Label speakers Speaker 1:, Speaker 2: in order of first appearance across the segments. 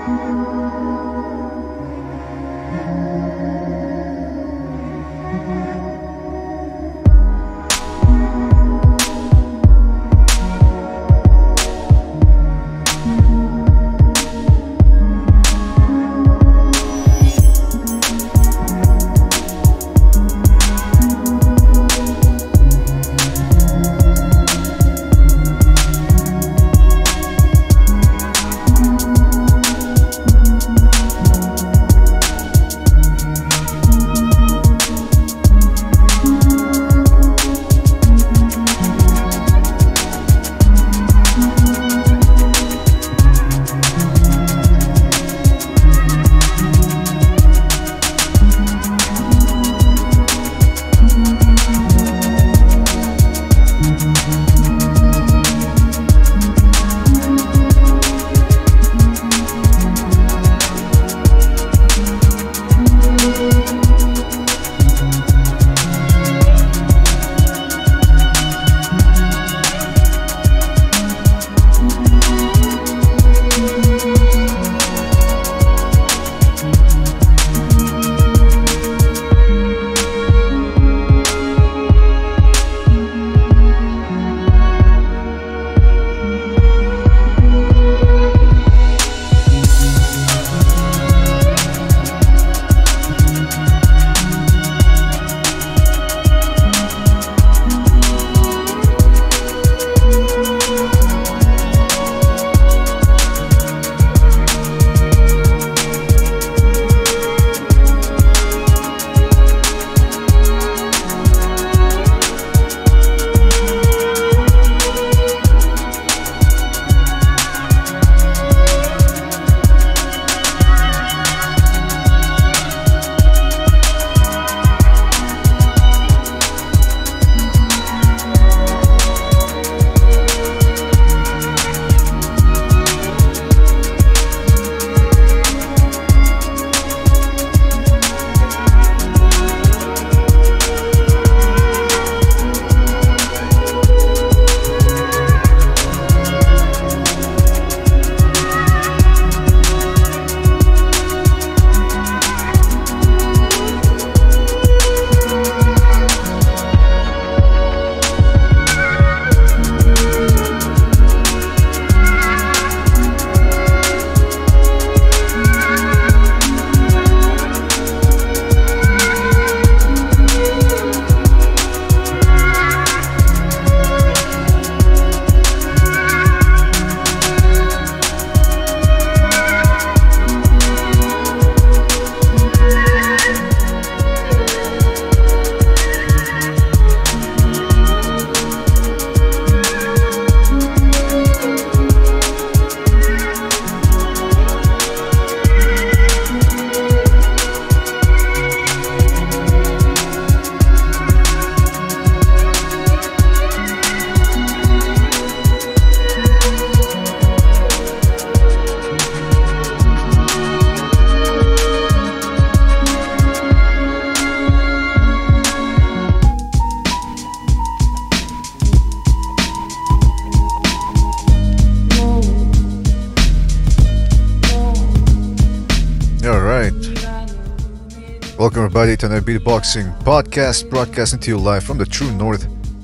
Speaker 1: Welcome everybody to another Beatboxing podcast, broadcasting to you live from the true north.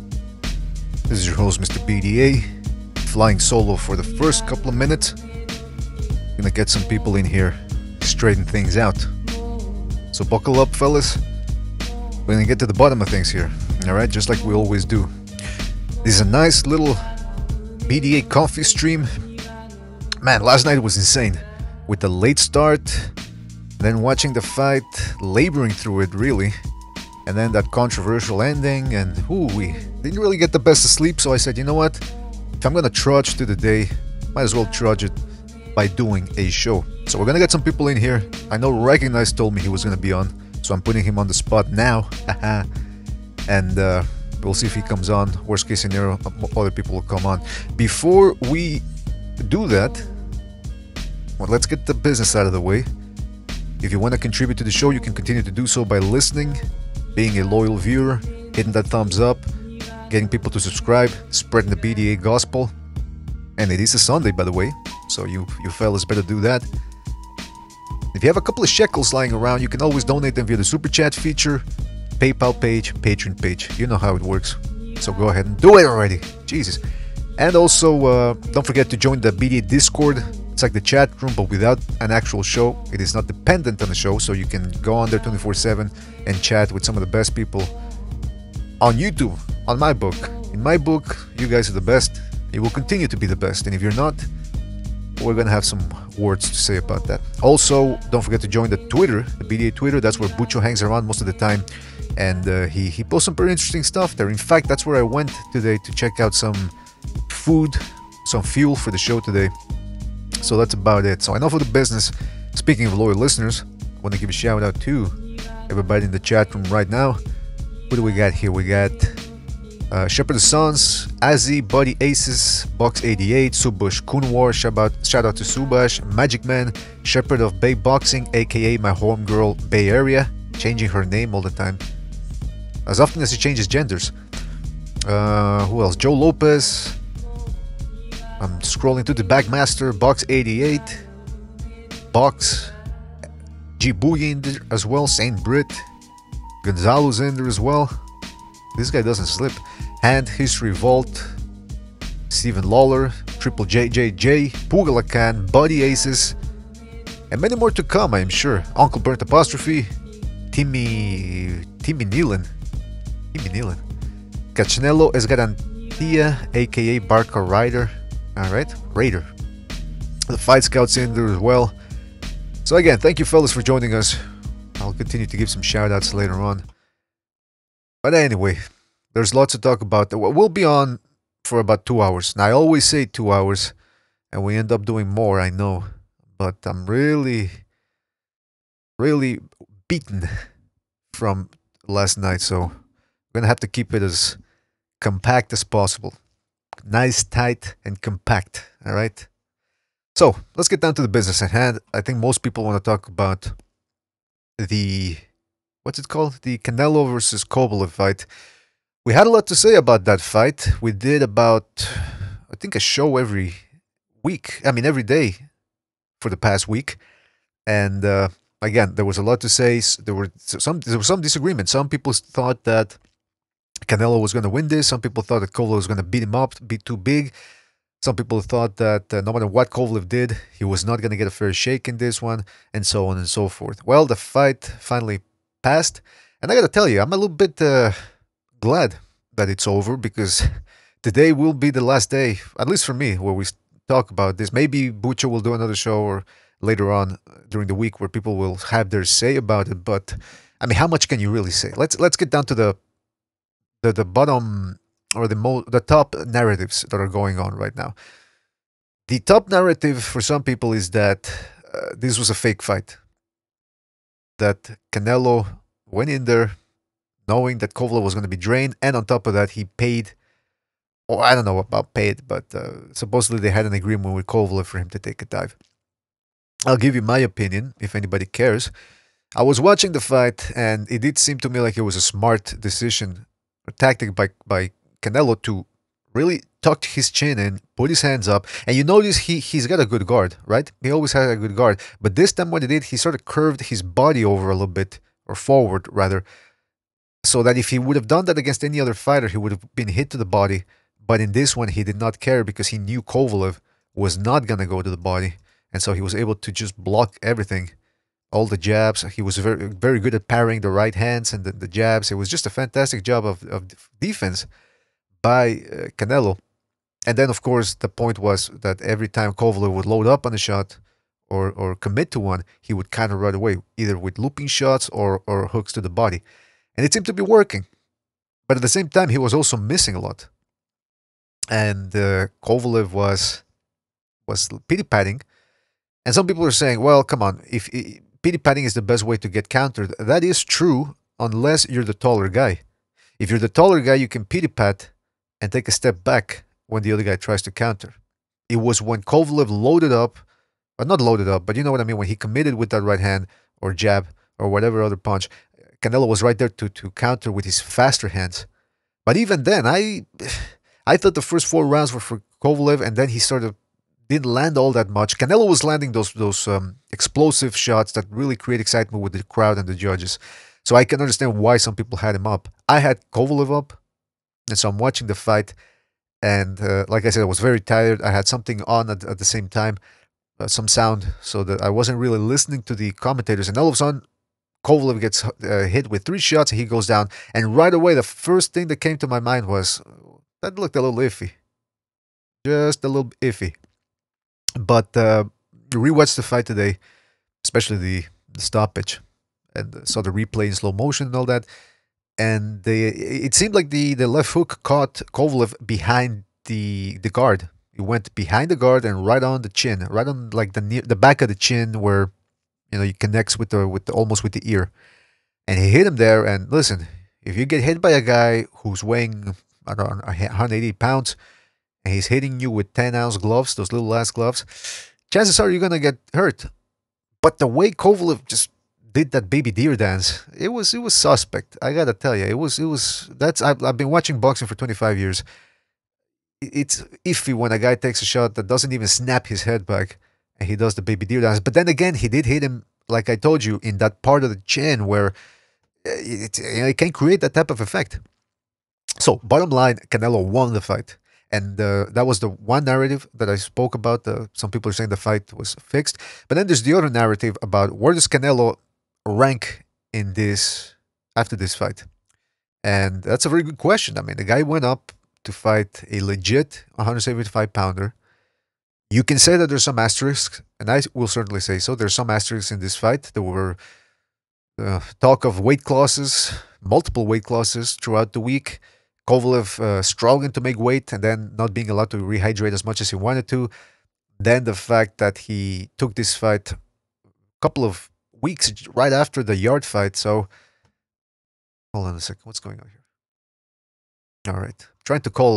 Speaker 1: This is your host, Mr. BDA, flying solo for the first couple of minutes. Gonna get some people in here, straighten things out. So buckle up, fellas. We're gonna get to the bottom of things here, alright, just like we always do. This is a nice little BDA coffee stream. Man, last night was insane. With the late start, then watching the fight, laboring through it really, and then that controversial ending, and we didn't really get the best of sleep, so I said, you know what, if I'm gonna trudge through the day, might as well trudge it by doing a show. So we're gonna get some people in here. I know Recognize told me he was gonna be on, so I'm putting him on the spot now. And we'll see if he comes on. Worst case scenario, other people will come on. Before we do that, well, let's get the business out of the way. If you want to contribute to the show, you can continue to do so by listening, being a loyal viewer, hitting that thumbs up, getting people to subscribe, spreading the BDA gospel. And it is a Sunday, by the way, so you fellas better do that. If you have a couple of shekels lying around, you can always donate them via the Super Chat feature, PayPal page, Patreon page. You know how it works. So go ahead and do it already. Jesus. And also, don't forget to join the BDA Discord. It's like the chat room, but without an actual show. It is not dependent on the show, so you can go on there 24/7 and chat with some of the best people on YouTube, on my book. In my book, you guys are the best. You will continue to be the best. And if you're not, we're going to have some words to say about that. Also, don't forget to join the Twitter, the BDA Twitter. That's where Bucho hangs around most of the time. And he posts some very interesting stuff there. In fact, that's where I went today to check out some food, some fuel for the show today. So that's about it. So enough of the business. Speaking of loyal listeners, I want to give a shout out to everybody in the chat room right now. What do we got here? We got Shepherd of Sons, Azzy, Buddy Aces, Box88, Subash Kunwar, shout out to Subash, Magic Man, Shepherd of Bay Boxing, aka my homegirl Bay Area, changing her name all the time, as often as she changes genders. Who else? Joe Lopez. I'm scrolling to the Backmaster, Box88, Box, G Boogie in there as well, Saint Brit, Gonzalo's in there as well. This guy doesn't slip. Hand History Vault, Stephen Lawler, Triple JJJ, Pugalakan, Buddy Aces, and many more to come, I am sure. Uncle Burnt Apostrophe, Timmy Nealon, Cachnello es Garantia, aka Barca Rider. Alright, Raider. The Fight Scouts in there as well. So again, thank you fellas for joining us. I'll continue to give some shout outs later on. But anyway, there's lots to talk about. We'll be on for about 2 hours. Now, I always say 2 hours, and we end up doing more, I know. But I'm really beaten from last night, so I'm going to have to keep it as compact as possible. Nice, tight, and compact, all right? So, let's get down to the business at hand. I think most people want to talk about the, what's it called? The Canelo versus Kovalev fight. We had a lot to say about that fight. We did about, I think, a show every week. I mean, every day for the past week. And again, there was a lot to say. There was some disagreement. Some people thought that Canelo was going to win this. Some people thought that Kovalev was going to beat him up, be too big. Some people thought that no matter what Kovalev did, he was not going to get a fair shake in this one, and so on and so forth. Well, the fight finally passed, and I got to tell you, I'm a little bit glad that it's over, because today will be the last day, at least for me, where we talk about this. Maybe Bucho will do another show or later on during the week where people will have their say about it. But I mean, how much can you really say? Let's get down to the bottom, or the top narratives that are going on right now. The top narrative for some people is that this was a fake fight. That Canelo went in there knowing that Kovalev was going to be drained, and on top of that, he paid, or I don't know about paid, but supposedly they had an agreement with Kovalev for him to take a dive. I'll give you my opinion, if anybody cares. I was watching the fight, and it did seem to me like it was a smart decision, a tactic by Canelo to really tuck his chin in, put his hands up, and you notice he's got a good guard, right? He always had a good guard, but this time what he did, he sort of curved his body over a little bit, or forward rather, so that if he would have done that against any other fighter, he would have been hit to the body. But in this one, he did not care, because he knew Kovalev was not going to go to the body, and so he was able to just block everything. All the jabs. He was very, very good at parrying the right hands and the jabs. It was just a fantastic job of defense by Canelo. And then, of course, the point was that every time Kovalev would load up on a shot or commit to one, he would counter right away, either with looping shots or hooks to the body. And it seemed to be working. But at the same time, he was also missing a lot. And Kovalev was pity-patting. And some people are saying, well, come on, if pity-patting is the best way to get countered. That is true, unless you're the taller guy. If you're the taller guy, you can pity-pat and take a step back when the other guy tries to counter. It was when Kovalev loaded up, or not loaded up, but you know what I mean, when he committed with that right hand or jab or whatever other punch, Canelo was right there to counter with his faster hands. But even then, I thought the first 4 rounds were for Kovalev, and then he started didn't land all that much. Canelo was landing those explosive shots that really create excitement with the crowd and the judges. So I can understand why some people had him up. I had Kovalev up, and so I'm watching the fight. And like I said, I was very tired. I had something on at the same time, some sound, so that I wasn't really listening to the commentators. And all of a sudden, Kovalev gets hit with 3 shots, and he goes down. And right away, the first thing that came to my mind was that looked a little iffy, just a little iffy. But rewatched the fight today, especially the stoppage, and saw the replay in slow motion and all that. And it seemed like the left hook caught Kovalev behind the guard. It went behind the guard and right on the chin, right on like the back of the chin where it connects with the almost with the ear. And he hit him there. And listen, if you get hit by a guy who's weighing I don't know 180 pounds and he's hitting you with 10-ounce gloves, those little ass gloves, chances are you're gonna get hurt. But the way Kovalev just did that baby deer dance, it was suspect. I gotta tell you, it was that's I've been watching boxing for 25 years. It's iffy when a guy takes a shot that doesn't even snap his head back, and he does the baby deer dance. But then again, he did hit him, like I told you, in that part of the chin where it can create that type of effect. So, bottom line, Canelo won the fight. And that was the one narrative that I spoke about. Some people are saying the fight was fixed. But then there's the other narrative about where does Canelo rank in this after this fight? And that's a very good question. I mean, the guy went up to fight a legit 175 pounder. You can say that there's some asterisks, and I will certainly say so. There's some asterisks in this fight. There were talk of weight classes, multiple weight classes throughout the week. Kovalev struggling to make weight and then not being allowed to rehydrate as much as he wanted to. Then the fact that he took this fight a couple of weeks right after the Yard fight. So, hold on a second. What's going on here? All right. Trying to call.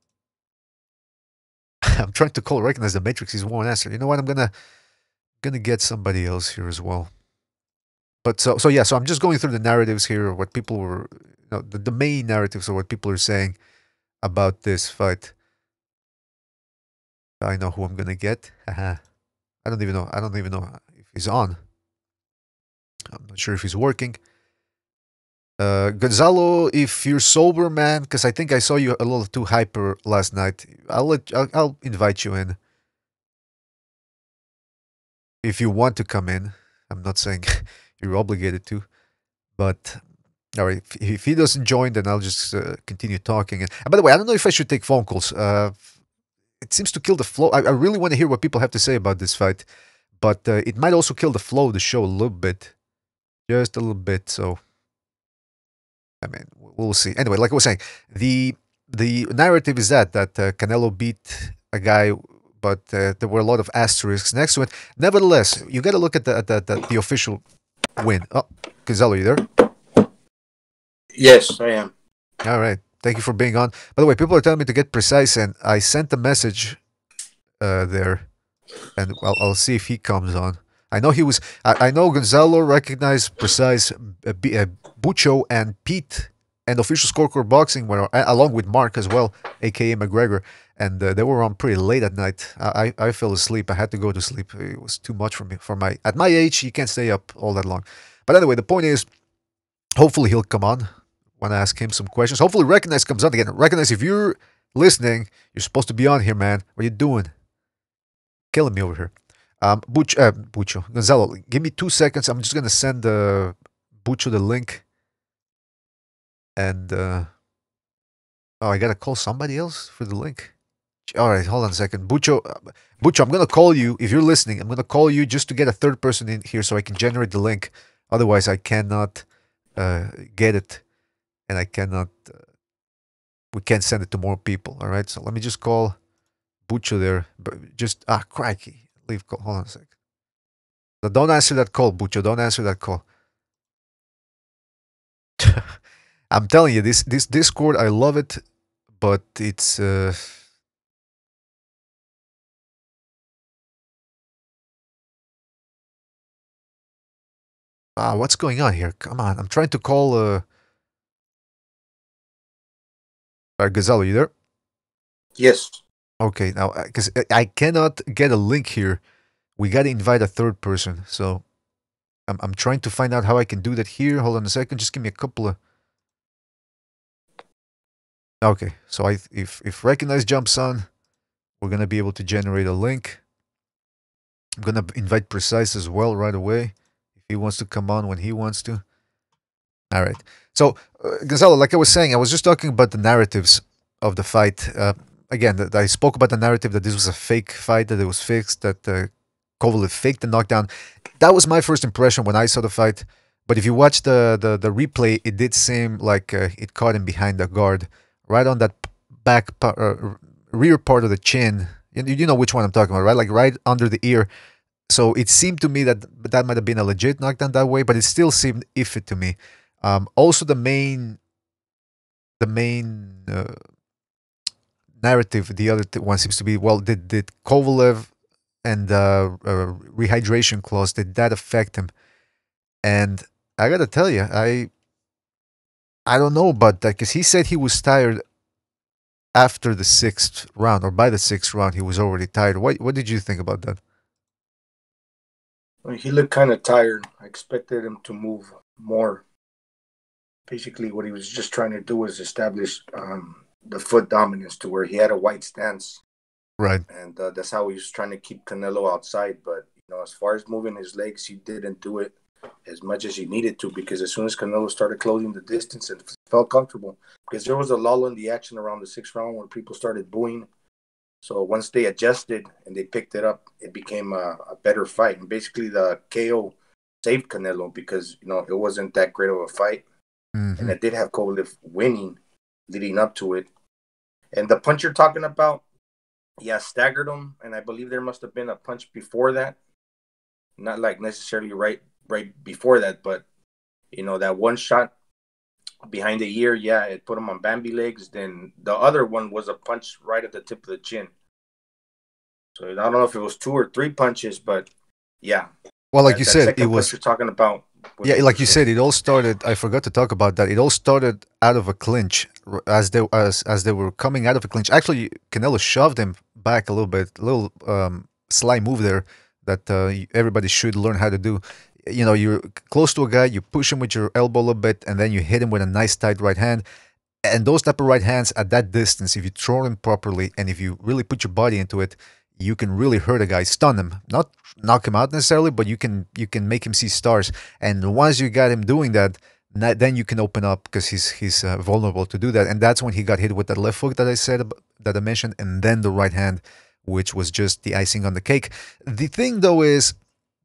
Speaker 1: I'm trying to call. Recognize the Matrix. He's won't answer. You know what? I'm gonna get somebody else here as well. But so yeah. So I'm just going through the narratives here. What people were, the main narratives of what people are saying about this fight. I know who I'm gonna get. I don't even know. I don't even know if he's on. I'm not sure if he's working. Gonzalo, if you're sober, man, because I think I saw you a little too hyper last night. I'll invite you in if you want to come in. I'm not saying you're obligated to, but all right. If he doesn't join, then I'll just continue talking. And by the way, I don't know if I should take phone calls. It seems to kill the flow. I really want to hear what people have to say about this fight, but it might also kill the flow of the show a little bit, just a little bit. So, I mean, we'll see. Anyway, like I was saying, the narrative is that Canelo beat a guy, but there were a lot of asterisks next to it. Nevertheless, you got to look at the official win. Oh, Gonzalo, you there?
Speaker 2: Yes, I am.
Speaker 1: All right. Thank you for being on. By the way, people are telling me to get precise, and I sent a message there, and I'll see if he comes on. I know he was. I know Gonzalo recognized precise, Bucho and Pete, and official scorecard boxing were along with Mark as well, aka McGregor, and they were on pretty late at night. I fell asleep. I had to go to sleep. It was too much for me. At my age, you can't stay up all that long. But anyway, the point is, hopefully he'll come on. Want to ask him some questions. Hopefully Recognize comes on again. Recognize, if you're listening, you're supposed to be on here, man. What are you doing? Killing me over here. Bucho, Gonzalo, give me 2 seconds. I'm just gonna send Bucho the link. And I gotta call somebody else for the link. All right, hold on a second. Bucho, I'm gonna call you if you're listening. I'm gonna call you just to get a third person in here so I can generate the link. Otherwise, I cannot get it. And I cannot, we can't send it to more people. All right. So let me just call Bucho there. But just, crikey. Leave call. Hold on a sec. No, don't answer that call, Bucho. Don't answer that call. I'm telling you, this Discord, I love it, but it's, what's going on here? Come on. I'm trying to call, Gonzalo, you there?
Speaker 2: Yes.
Speaker 1: Okay, now because I cannot get a link here, we got to invite a third person. So I'm trying to find out how I can do that here. Hold on a second. Just give me a couple of. Okay, so if recognize jumps on, we're gonna be able to generate a link. I'm gonna invite Precise as well right away if he wants to come on when he wants to. All right. So Gonzalo, like I was saying, I was just talking about the narratives of the fight. Again, that I spoke about the narrative that this was a fake fight, that it was fixed, that Kovalev faked the knockdown. That was my first impression when I saw the fight. But if you watch the replay, it did seem like it caught him behind the guard, right on that rear part of the chin. You know which one I'm talking about, right? Like right under the ear. So it seemed to me that that might have been a legit knockdown that way, but it still seemed iffy to me. Also, the main narrative, the other one seems to be, well, did Kovalev and rehydration clause, did that affect him? And I gotta tell you, I don't know about that because he said he was tired after the sixth round, or by the sixth round he was already tired. What did you think about that?
Speaker 2: He looked kind of tired. I expected him to move more. Basically, what he was just trying to do was establish the foot dominance to where he had a white stance,
Speaker 1: Right.
Speaker 2: and that's how he was trying to keep Canelo outside. But as far as moving his legs, he didn't do it as much as he needed to, because as soon as Canelo started closing the distance, it felt comfortable. Because there was a lull in the action around the sixth round where people started booing. So once they adjusted and they picked it up, it became a better fight. And basically, the KO saved Canelo because it wasn't that great of a fight, and
Speaker 1: Mm-hmm.
Speaker 2: it did have Kovalev winning leading up to it. And the punch you're talking about, yeah, staggered him, and I believe there must have been a punch before that, not like necessarily right before that, but that one shot behind the ear, yeah, it put him on Bambi legs. Then the other one was a punch right at the tip of the chin. So I don't know if it was two or three punches, but yeah,
Speaker 1: Well, like you
Speaker 2: that
Speaker 1: said, it
Speaker 2: second punch
Speaker 1: was.
Speaker 2: you're talking about
Speaker 1: Yeah, like you
Speaker 2: was
Speaker 1: said, it all started. I forgot to talk about that. It all started out of a clinch as they were coming out of a clinch. Actually, Canelo shoved him back a little bit, a little sly move there that everybody should learn how to do. You're close to a guy, you push him with your elbow a little bit, and then you hit him with a nice tight right hand. And those type of right hands at that distance, if you throw them properly and if you really put your body into it, you can really hurt a guy, stun him, not knock him out necessarily, but you can make him see stars. And once you got him doing that, then you can open up because he's vulnerable to do that. And that's when he got hit with that left hook that I said that I mentioned, and then the right hand, which was just the icing on the cake. The thing though is.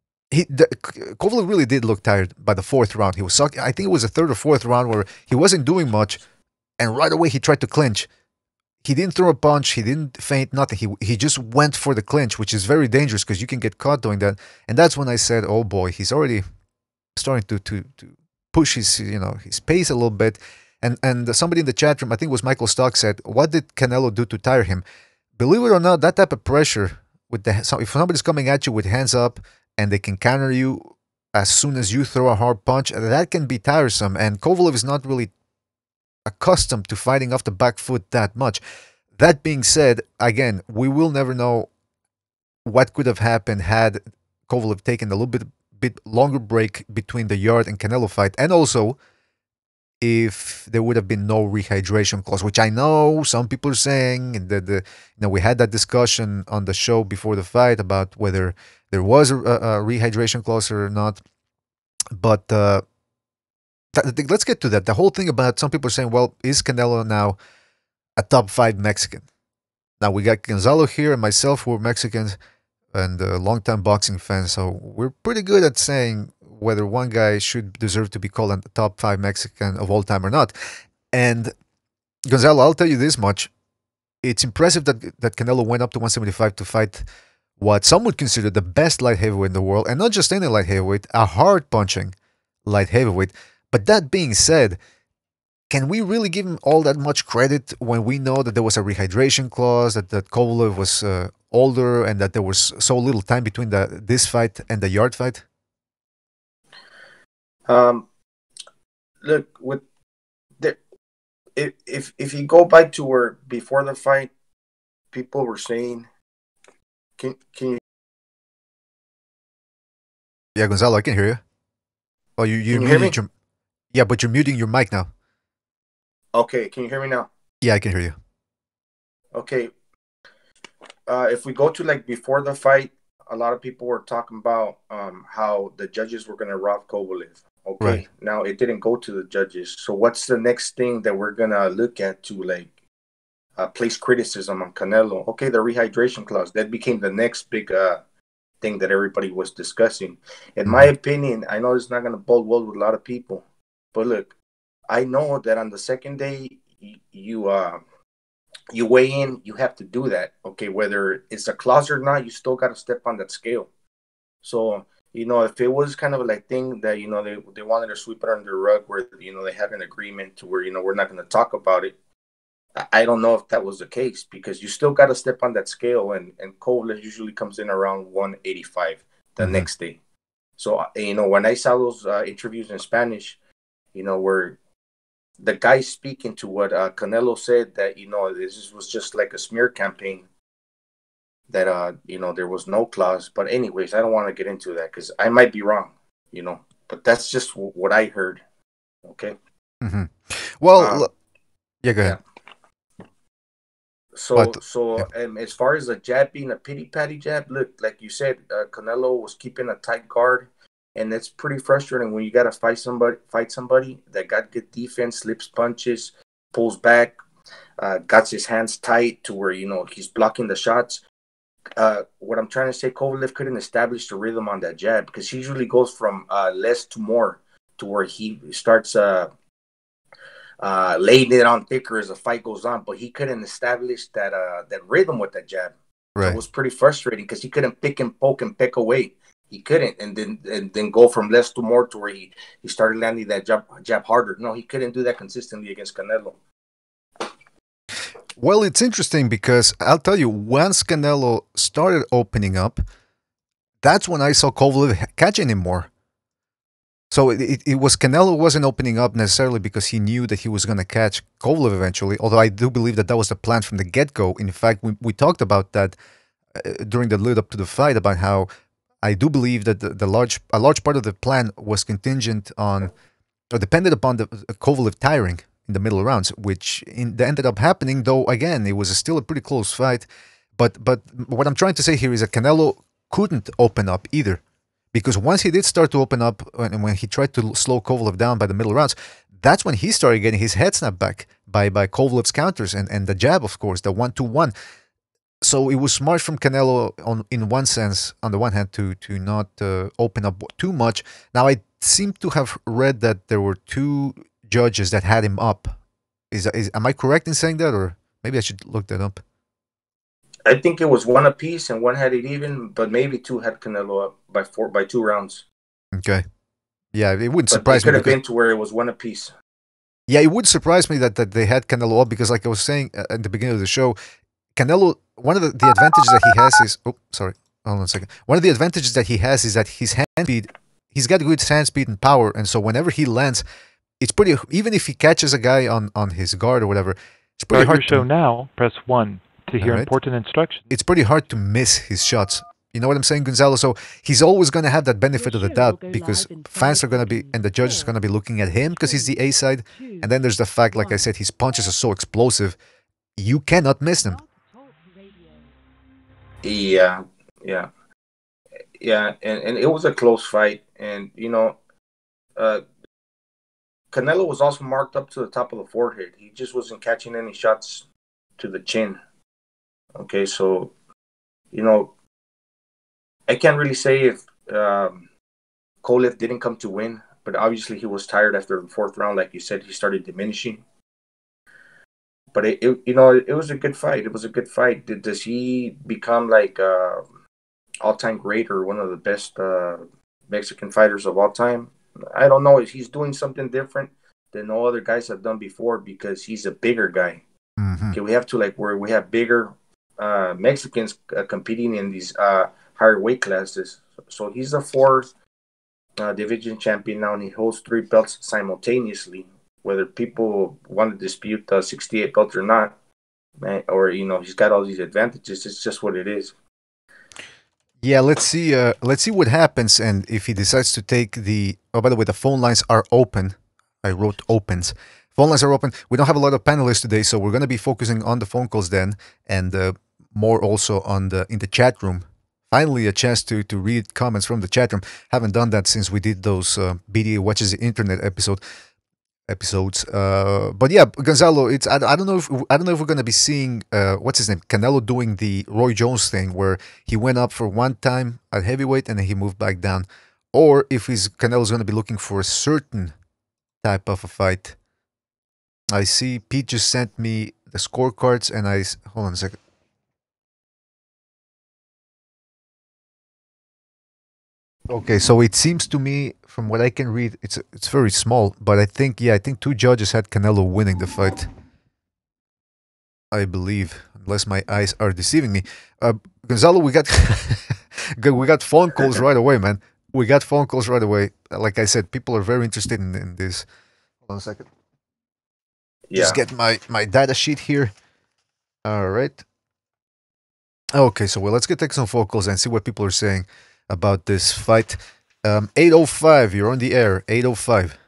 Speaker 1: Kovalev really did look tired by the fourth round. He was sucking. I think it was the third or fourth round where he wasn't doing much, and right away he tried to clinch. He didn't throw a punch. He didn't feint. Nothing. He just went for the clinch, which is very dangerous because you can get caught doing that. And that's when I said, "Oh boy, he's already starting to push his pace a little bit." And somebody in the chat room, I think it was Michael Stock, said, "What did Canelo do to tire him?" Believe it or not, that type of pressure if somebody's coming at you with hands up and they can counter you as soon as you throw a hard punch, that can be tiresome. And Kovalev is not really accustomed to fighting off the back foot that much. That being said, again, we will never know what could have happened had Kovalev taken a little bit longer break between the Yard and Canelo fight, and also if there would have been no rehydration clause, which I know some people are saying that we had that discussion on the show before the fight about whether there was a rehydration clause or not. But let's get to that. The whole thing about some people are saying, well, is Canelo now a top five Mexican? Now we got Gonzalo here and myself who are Mexicans and longtime boxing fans, so we're pretty good at saying whether one guy should deserve to be called a top five Mexican of all time or not. And Gonzalo, I'll tell you this much: it's impressive that Canelo went up to 175 to fight what some would consider the best light heavyweight in the world, and not just any light heavyweight, a hard punching light heavyweight. But that being said, can we really give him all that much credit when we know that there was a rehydration clause, that Kovalev was older, and that there was so little time between this fight and the Yard fight?
Speaker 2: look with the if you go back to where before the fight, people were saying, can you
Speaker 1: Yeah, Gonzalo, I can hear you. Oh, you
Speaker 2: can you hear
Speaker 1: muted
Speaker 2: me?
Speaker 1: your. Yeah, but you're muting your mic now.
Speaker 2: Okay, can you hear me now?
Speaker 1: Yeah, I can hear you.
Speaker 2: Okay, if we go to like before the fight, a lot of people were talking about how the judges were going to rob Kovalev.
Speaker 1: Right.
Speaker 2: Okay, now it didn't go to the judges. So what's the next thing that we're gonna look at to like place criticism on Canelo? Okay, the rehydration clause that became the next big thing that everybody was discussing. In my
Speaker 1: Hmm.
Speaker 2: opinion, I know it's not gonna bode well with a lot of people, but look, I know that on the second day you weigh in, you have to do that. Okay, whether it's a clause or not, you still got to step on that scale. So if it was kind of like thing that they wanted to sweep it under the rug, where they had an agreement to where we're not going to talk about it. I don't know if that was the case because you still got to step on that scale, and Kovalev usually comes in around 185 the
Speaker 1: Hmm.
Speaker 2: next day. So when I saw those interviews in Spanish, where the guy speaking to what Canelo said, that this was just like a smear campaign, that there was no clause. But anyways, I don't want to get into that because I might be wrong, but that's just what I heard. Okay.
Speaker 1: Hmm. Well,
Speaker 2: um
Speaker 1: yeah, go
Speaker 2: yeah.
Speaker 1: ahead.
Speaker 2: so
Speaker 1: But yeah,
Speaker 2: so as far as the jab being a pity patty jab, look, like you said, Canelo was keeping a tight guard, and it's pretty frustrating when you got to fight somebody that got good defense, slips punches, pulls back, got his hands tight to where he's blocking the shots. What I'm trying to say, Kovalev couldn't establish the rhythm on that jab because he usually goes from less to more, to where he starts laying it on thicker as the fight goes on. But he couldn't establish that rhythm with that jab. So it
Speaker 1: right.
Speaker 2: was pretty frustrating because he couldn't pick and poke and pick away. He couldn't, and then go from less to more to where he started landing that jab harder. No, he couldn't do that consistently against Canelo.
Speaker 1: Well, it's interesting because I'll tell you, once Canelo started opening up, that's when I saw Kovalev catching him more. So it was Canelo wasn't opening up necessarily because he knew that he was going to catch Kovalev eventually. Although I do believe that that was the plan from the get go. In fact, we talked about that during the lead up to the fight about how I do believe that a large part of the plan was contingent on or depended upon the Kovalev tiring in the middle rounds, which ended up happening. Though again, it was still a pretty close fight. But what I'm trying to say here is that Canelo couldn't open up either, because once he did start to open up and when he tried to slow Kovalev down by the middle rounds, that's when he started getting his head snapped back by Kovalev's counters and the jab, of course, the 1-2-1. So it was smart from Canelo in one sense, on the one hand, to not open up too much. Now I seem to have read that there were two judges that had him up. Is am I correct in saying that, or maybe I should look that up?
Speaker 2: I think it was one apiece, and one had it even, but maybe two had Canelo up by 2 rounds.
Speaker 1: Okay, yeah, it wouldn't
Speaker 2: But it
Speaker 1: surprise me
Speaker 2: could have
Speaker 1: because
Speaker 2: been to where it was one apiece.
Speaker 1: yeah, it would surprise me that they had Canelo up because, like I was saying at the beginning of the show, Canelo, one of the advantages that he has is, oh, sorry, hold on a second. One of the advantages that he has is that his hand speed, he's got good hand speed and power, and so whenever he lands, it's pretty. Even if he catches a guy on his guard or whatever, it's pretty
Speaker 3: Start your
Speaker 1: hard
Speaker 3: show
Speaker 1: to.
Speaker 3: now. Press 1 to
Speaker 1: All
Speaker 3: hear
Speaker 1: right,
Speaker 3: important instructions.
Speaker 1: it's pretty hard to miss his shots. You know what I'm saying, Gonzalo? So he's always going to have that benefit of the doubt because fans are going to be and the judges are going to be looking at him because he's the A side, and then there's the fact, like I said, his punches are so explosive, you cannot miss them.
Speaker 2: Yeah, yeah, yeah, and it was a close fight, and uh, Canelo was also marked up to the top of the forehead. He just wasn't catching any shots to the chin. Okay, so you know I can't really say if Kovalev didn't come to win, but obviously he was tired after the fourth round. Like you said, he started diminishing. But it was a good fight. It was a good fight. Does he become like all-time great or one of the best Mexican fighters of all time? I don't know. He's doing something different than all other guys have done before because he's a bigger guy.
Speaker 1: Mm-hmm.
Speaker 2: Okay, we have to where we have bigger Mexicans competing in these higher weight classes. So he's the fourth division champion now, and he holds 3 belts simultaneously. Whether people want to dispute the 68 belt or not, man, or he's got all these advantages. It's just what it is.
Speaker 1: Yeah, let's see. Let's see what happens, and if he decides to take the. Oh, by the way, the phone lines are open. I wrote opens. Phone lines are open. We don't have a lot of panelists today, so we're going to be focusing on the phone calls then, and more also on the in the chat room. Finally, a chance to read comments from the chat room. Haven't done that since we did those BDA watches the internet episodes. But yeah, Gonzalo, it's I don't know if we're gonna be seeing what's his name, Canelo doing the Roy Jones thing where he went up for one time at heavyweight and then he moved back down, or if he's Canelo's gonna be looking for a certain type of a fight. I see Pete just sent me the scorecards and hold on a second. Okay, so it seems to me, from what I can read, it's very small, but I think two judges had Canelo winning the fight. I believe, unless my eyes are deceiving me. Gonzalo, we got we got phone calls right away, man. We got phone calls right away. Like I said, people are very interested in this. Hold on a second.
Speaker 2: Yeah.
Speaker 1: Just get my data sheet here. All right. Okay, so let's take some phone calls and see what people are saying about this fight. 805, you're on the air. 805.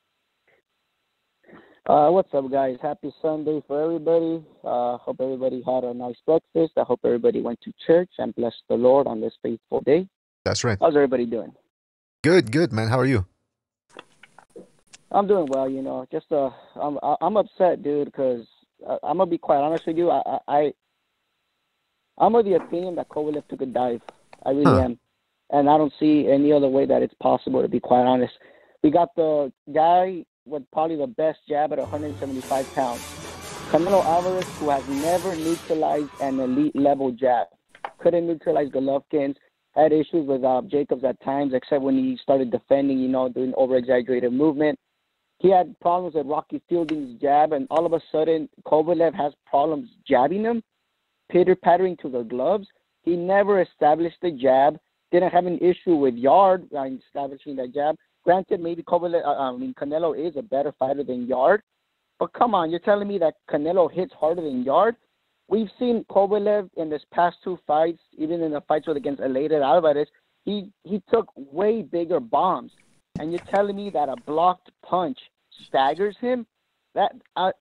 Speaker 3: What's up, guys? Happy Sunday for everybody. Hope everybody had a nice breakfast. I hope everybody went to church and blessed the Lord on this faithful day.
Speaker 1: That's right.
Speaker 3: How's everybody doing?
Speaker 1: Good, man. How are you?
Speaker 3: I'm doing well. Just I'm upset, dude, because I'm gonna be quite honest with you. I'm of the opinion that Kovalev took a dive. I really am, and I don't see any other way that it's possible. To be quite honest, we got the guy with probably the best jab at 175 pounds. Canelo Alvarez, who has never neutralized an elite level jab, couldn't neutralize Golovkin's, had issues with Jacobs at times, except when he started defending, doing over-exaggerated movement. He had problems with Rocky Fielding's jab, and all of a sudden, Kovalev has problems jabbing him, pitter-pattering to the gloves. He never established the jab, didn't have an issue with Yard establishing that jab. Granted, maybe Canelo is a better fighter than Yard, but come on, you're telling me that Canelo hits harder than Yard? We've seen Kovalev in this past two fights, even in the fights against Eleider Alvarez, he took way bigger bombs, and you're telling me that a blocked punch staggers him? That had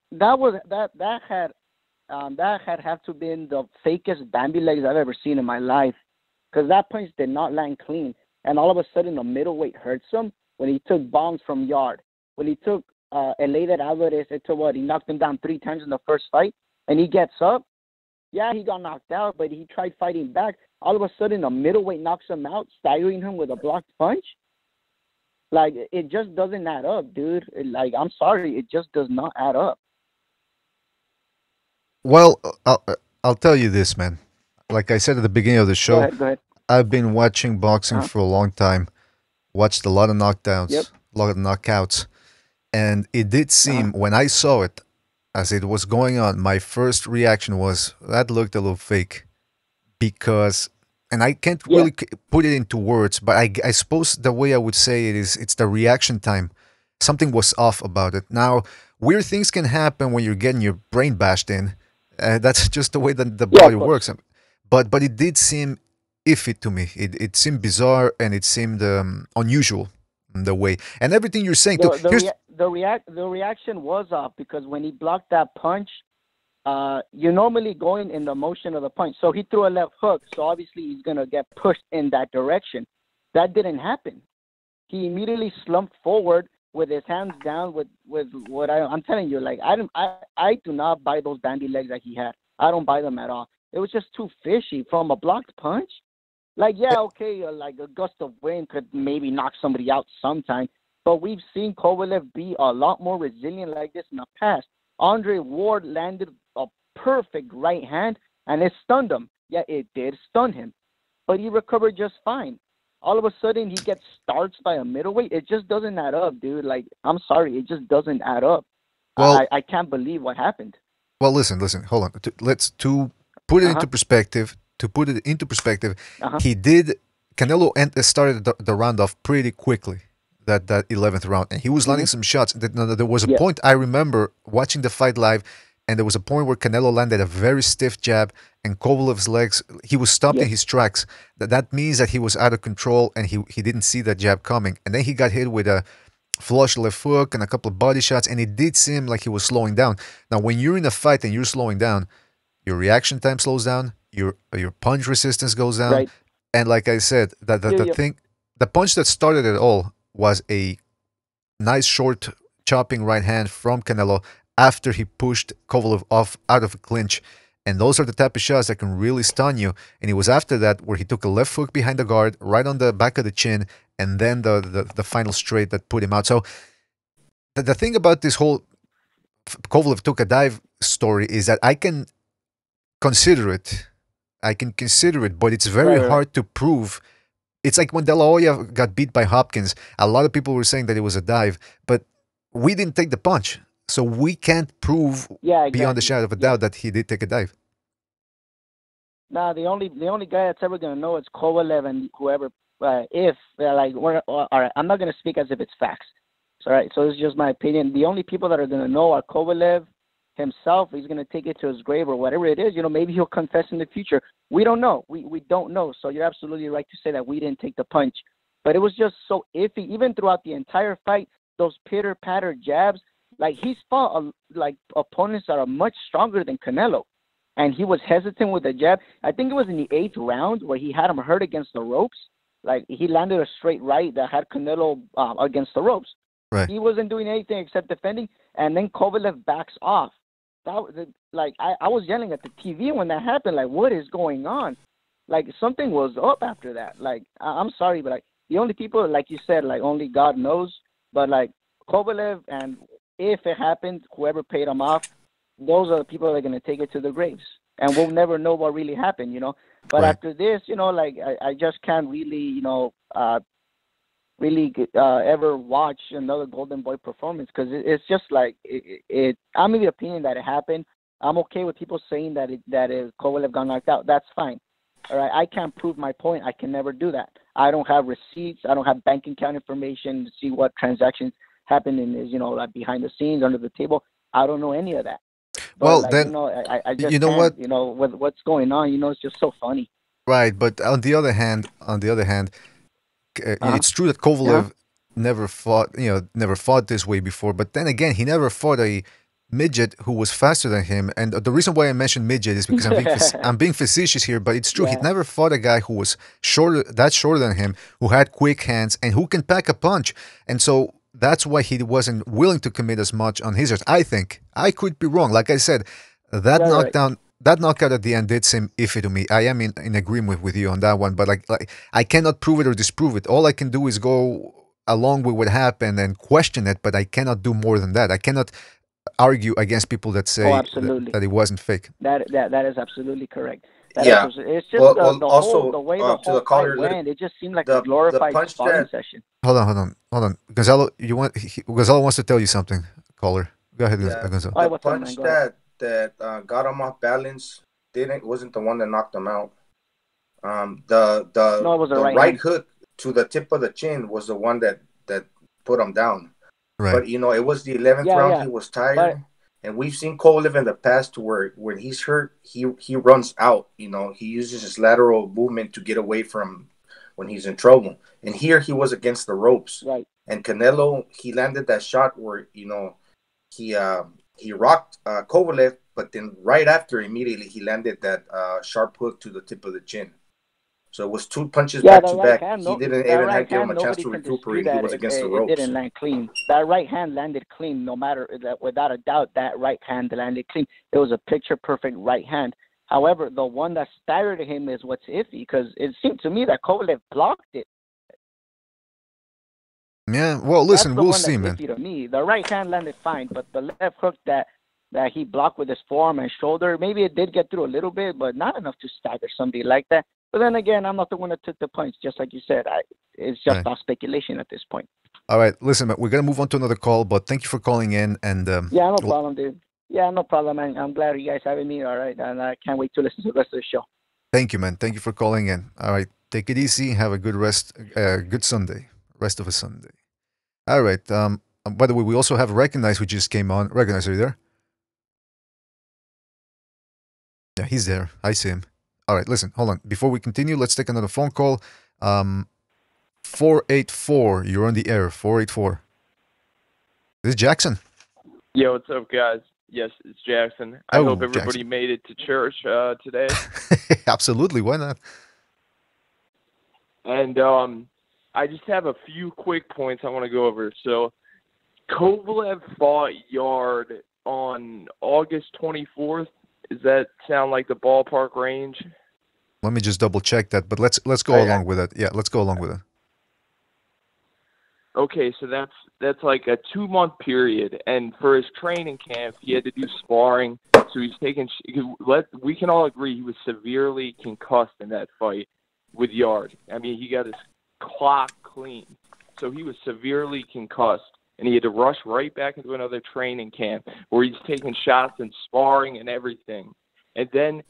Speaker 3: to been the fakest Bambi legs I've ever seen in my life, because that punch did not land clean, and all of a sudden the middleweight hurts him. When he took bombs from Yard, when he took Eleider Alvarez, he knocked him down 3 times in the first fight, and he gets up. Yeah, he got knocked out, but he tried fighting back. All of a sudden, a middleweight knocks him out, staggering him with a blocked punch. Like, it just doesn't add up, dude. I'm sorry, it just does not add up.
Speaker 1: Well, I'll tell you this, man. Like I said at the beginning of the show,
Speaker 3: Go ahead.
Speaker 1: I've been watching boxing for a long time. Watched a lot of knockdowns, a lot of knockouts, and it did seem when I saw it, as it was going on, my first reaction was that looked a little fake, because, and I can't really put it into words, but I suppose the way I would say it is, it's the reaction time. Something was off about it. Now, weird things can happen when you're getting your brain bashed in. That's just the way that the body works. But it did seem iffy to me. It seemed bizarre, and it seemed unusual in the way. And everything you're saying too.
Speaker 3: The reaction was off, because when he blocked that punch, you're normally going in the motion of the punch. So he threw a left hook, so obviously he's gonna get pushed in that direction. That didn't happen. He immediately slumped forward with his hands down. With what I'm telling you, like I do not buy those bandy legs that he had. I don't buy them at all. It was just too fishy from a blocked punch. Like, yeah, okay, like a gust of wind could maybe knock somebody out sometime, but we've seen Kovalev be a lot more resilient like this in the past. Andre Ward landed a perfect right hand, and it stunned him. Yeah, it did stun him, but he recovered just fine. All of a sudden, he gets starched by a middleweight. It just doesn't add up, dude. Like, I'm sorry, it just doesn't add up. Well, I can't believe what happened.
Speaker 1: Well, listen, hold on. Let's put it into perspective. To put it into perspective, Canelo started the round off pretty quickly, that 11th round, and he was landing some shots. There was a point I remember watching the fight live, and there was a point where Canelo landed a very stiff jab, and Kovalev's legs, he was stopped in his tracks. That means that he was out of control, and he didn't see that jab coming. And then he got hit with a flush left hook and a couple of body shots, and it did seem like he was slowing down. Now, when you're in a fight and you're slowing down, your reaction time slows down, your punch resistance goes down,
Speaker 3: Right.
Speaker 1: and like I said, the punch that started it all was a nice short chopping right hand from Canelo after he pushed Kovalev off out of a clinch. And those are the type of shots that can really stun you. And it was after that where he took a left hook behind the guard, right on the back of the chin, and then the final straight that put him out. So the thing about this whole Kovalev took a dive story is that I can consider it. I can consider it, but it's very hard to prove. It's like when De La Hoya got beat by Hopkins. A lot of people were saying that it was a dive, but we didn't take the punch. So we can't prove beyond the shadow of a doubt that he did take a dive.
Speaker 3: Nah, the only guy that's ever gonna know is Kovalev and whoever. All right, I'm not gonna speak as if it's facts. All right, so it's just my opinion. The only people that are gonna know are Kovalev himself. He's gonna take it to his grave or whatever it is. Maybe he'll confess in the future. We don't know. We don't know. So you're absolutely right to say that we didn't take the punch, but it was just so iffy. Even throughout the entire fight, those pitter patter jabs. Like he's fought opponents that are much stronger than Canelo, and he was hesitant with the jab. I think it was in the 8th round where he had him hurt against the ropes. Like he landed a straight right that had Canelo against the ropes.
Speaker 1: Right.
Speaker 3: He wasn't doing anything except defending, and then Kovalev backs off. I was yelling at the TV when that happened. Like, what is going on? Like something was up after that. Like I'm sorry, but the only people, like you said, like only God knows. But like Kovalev, and if it happened, whoever paid him off, those are the people that are going to take it to the graves. And we'll never know what really happened, But after this, I just can't really, ever watch another Golden Boy performance because it's just like I'm of the opinion that it happened. I'm okay with people saying that Kovalev got knocked out. That's fine. All right, I can't prove my point. I can never do that. I don't have receipts. I don't have bank account information to see what transactions happened in his, behind the scenes, under the table. I don't know any of that. But
Speaker 1: well, then
Speaker 3: I just
Speaker 1: what?
Speaker 3: With what's going on, it's just so funny.
Speaker 1: Right, but on the other hand, it's true that Kovalev never fought this way before. But then again, he never fought a midget who was faster than him. And the reason why I mentioned midget is because I'm being facetious here, but it's true. He never fought a guy who was shorter than him, who had quick hands, and who can pack a punch. And so that's why he wasn't willing to commit as much on his. I think I could be wrong. Like I said, that knockout at the end did seem iffy to me. I am in agreement with you on that one, but like I cannot prove it or disprove it. All I can do is go along with what happened and question it, but I cannot do more than that. I cannot argue against people that say that it wasn't fake.
Speaker 3: That is absolutely correct. It's just the way the whole fight went. It just seemed like a glorified sparring session.
Speaker 1: Hold on. Gonzalo, Gonzalo wants to tell you something. Caller, go ahead, Gonzalo.
Speaker 2: The punch that got him off balance wasn't the one that knocked him out. The right hook to the tip of the chin was the one that put him down.
Speaker 1: Right.
Speaker 2: But it was the 11th round. He was tired, and we've seen Kovalev in the past where when he's hurt, he runs out. He uses his lateral movement to get away from when he's in trouble. And here he was against the ropes.
Speaker 3: Right.
Speaker 2: And Canelo, he landed that shot where he rocked Kovalev, but then right after, immediately he landed that sharp hook to the tip of the chin. So it was 2 punches back to back. He didn't even give him a chance to recuperate. He was against the ropes.
Speaker 3: It didn't land clean. That right hand landed clean, no matter that. Without a doubt, that right hand landed clean. It was a picture-perfect right hand. However, the one that staggered him is what's iffy, because it seemed to me that Kovalev blocked it.
Speaker 1: Yeah, well, listen, we'll see, man.
Speaker 3: To me. The right hand landed fine, but the left hook that he blocked with his forearm and shoulder, maybe it did get through a little bit, but not enough to stagger somebody like that. But then again, I'm not the one that took the punch, just like you said. It's just all speculation at this point.
Speaker 1: All right, listen, man, we're going to move on to another call, but thank you for calling in. And
Speaker 3: yeah, no problem, dude. Yeah, no problem, man. I'm glad you guys having me, all right? And I can't wait to listen to the rest of the show.
Speaker 1: Thank you, man. Thank you for calling in. All right, take it easy. Have a good good Sunday, rest of a Sunday. All right. By the way, we also have Recognize, who just came on. Recognize, are you there? Yeah, he's there. I see him. All right, listen, hold on. Before we continue, let's take another phone call. 484, you're on the air. 484. This is Jackson.
Speaker 4: Yo, what's up, guys? Yes, it's Jackson. I hope everybody made it to church today.
Speaker 1: Absolutely, why not?
Speaker 4: And I just have a few quick points I want to go over. So, Kovalev fought Yard on August 24th. Does that sound like the ballpark range?
Speaker 1: Let me just double check that, but let's go along with it. Yeah, let's go along with it.
Speaker 4: Okay, so that's like a 2-month period, and for his training camp, he had to do sparring. So he's taking. We can all agree he was severely concussed in that fight with Yard. I mean, he got his clock clean, so he was severely concussed, and he had to rush right back into another training camp where he's taking shots and sparring and everything. And then,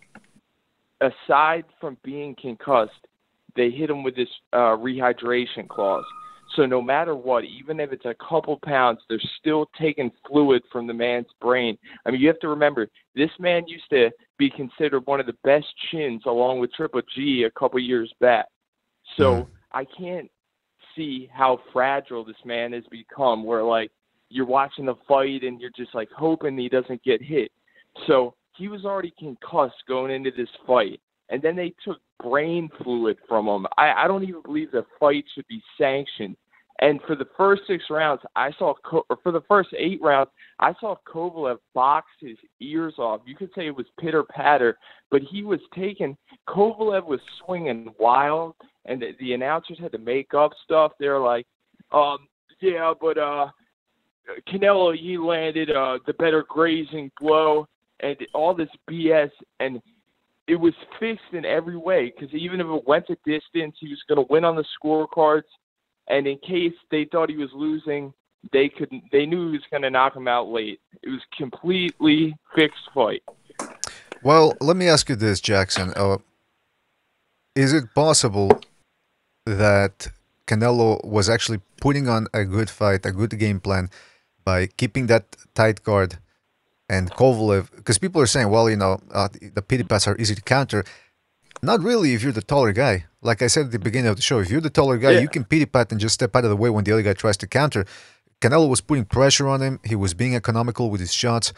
Speaker 4: aside from being concussed, they hit him with this rehydration clause. So no matter what, even if it's a couple pounds, they're still taking fluid from the man's brain. I mean, you have to remember, this man used to be considered one of the best chins along with Triple G a couple years back. So I can't see how fragile this man has become where, like, you're watching the fight and you're just, like, hoping he doesn't get hit. So he was already concussed going into this fight. And then they took brain fluid from him. I don't even believe the fight should be sanctioned. And for the first 6 rounds, for the first 8 rounds, I saw Kovalev box his ears off. You could say it was pitter-patter, but he was Kovalev was swinging wild, and the announcers had to make up stuff. They're like, yeah, but Canelo, he landed the better grazing blow, and all this BS, and it was fixed in every way, because even if it went to distance, he was going to win on the scorecards. And in case they thought he was losing, they knew he was going to knock him out late. It was completely fixed fight.
Speaker 1: Well, let me ask you this, Jackson. Is it possible that Canelo was actually putting on a good fight, a good game plan, by keeping that tight guard? And Kovalev, because people are saying, well, the pity pats are easy to counter. Not really if you're the taller guy. Like I said at the beginning of the show, if you're the taller guy, you can pity pat and just step out of the way when the other guy tries to counter. Canelo was putting pressure on him. He was being economical with his shots.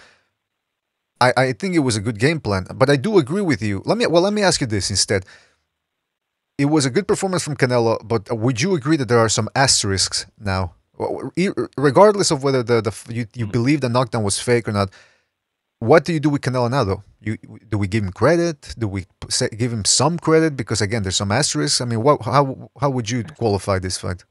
Speaker 1: I think it was a good game plan. But I do agree with you. Let me ask you this instead. It was a good performance from Canelo, but would you agree that there are some asterisks now? Regardless of whether you believe the knockdown was fake or not, what do you do with Canelo now, though? Do we give him credit? Do we give him some credit? Because, again, there's some asterisks. I mean, how would you qualify this fight?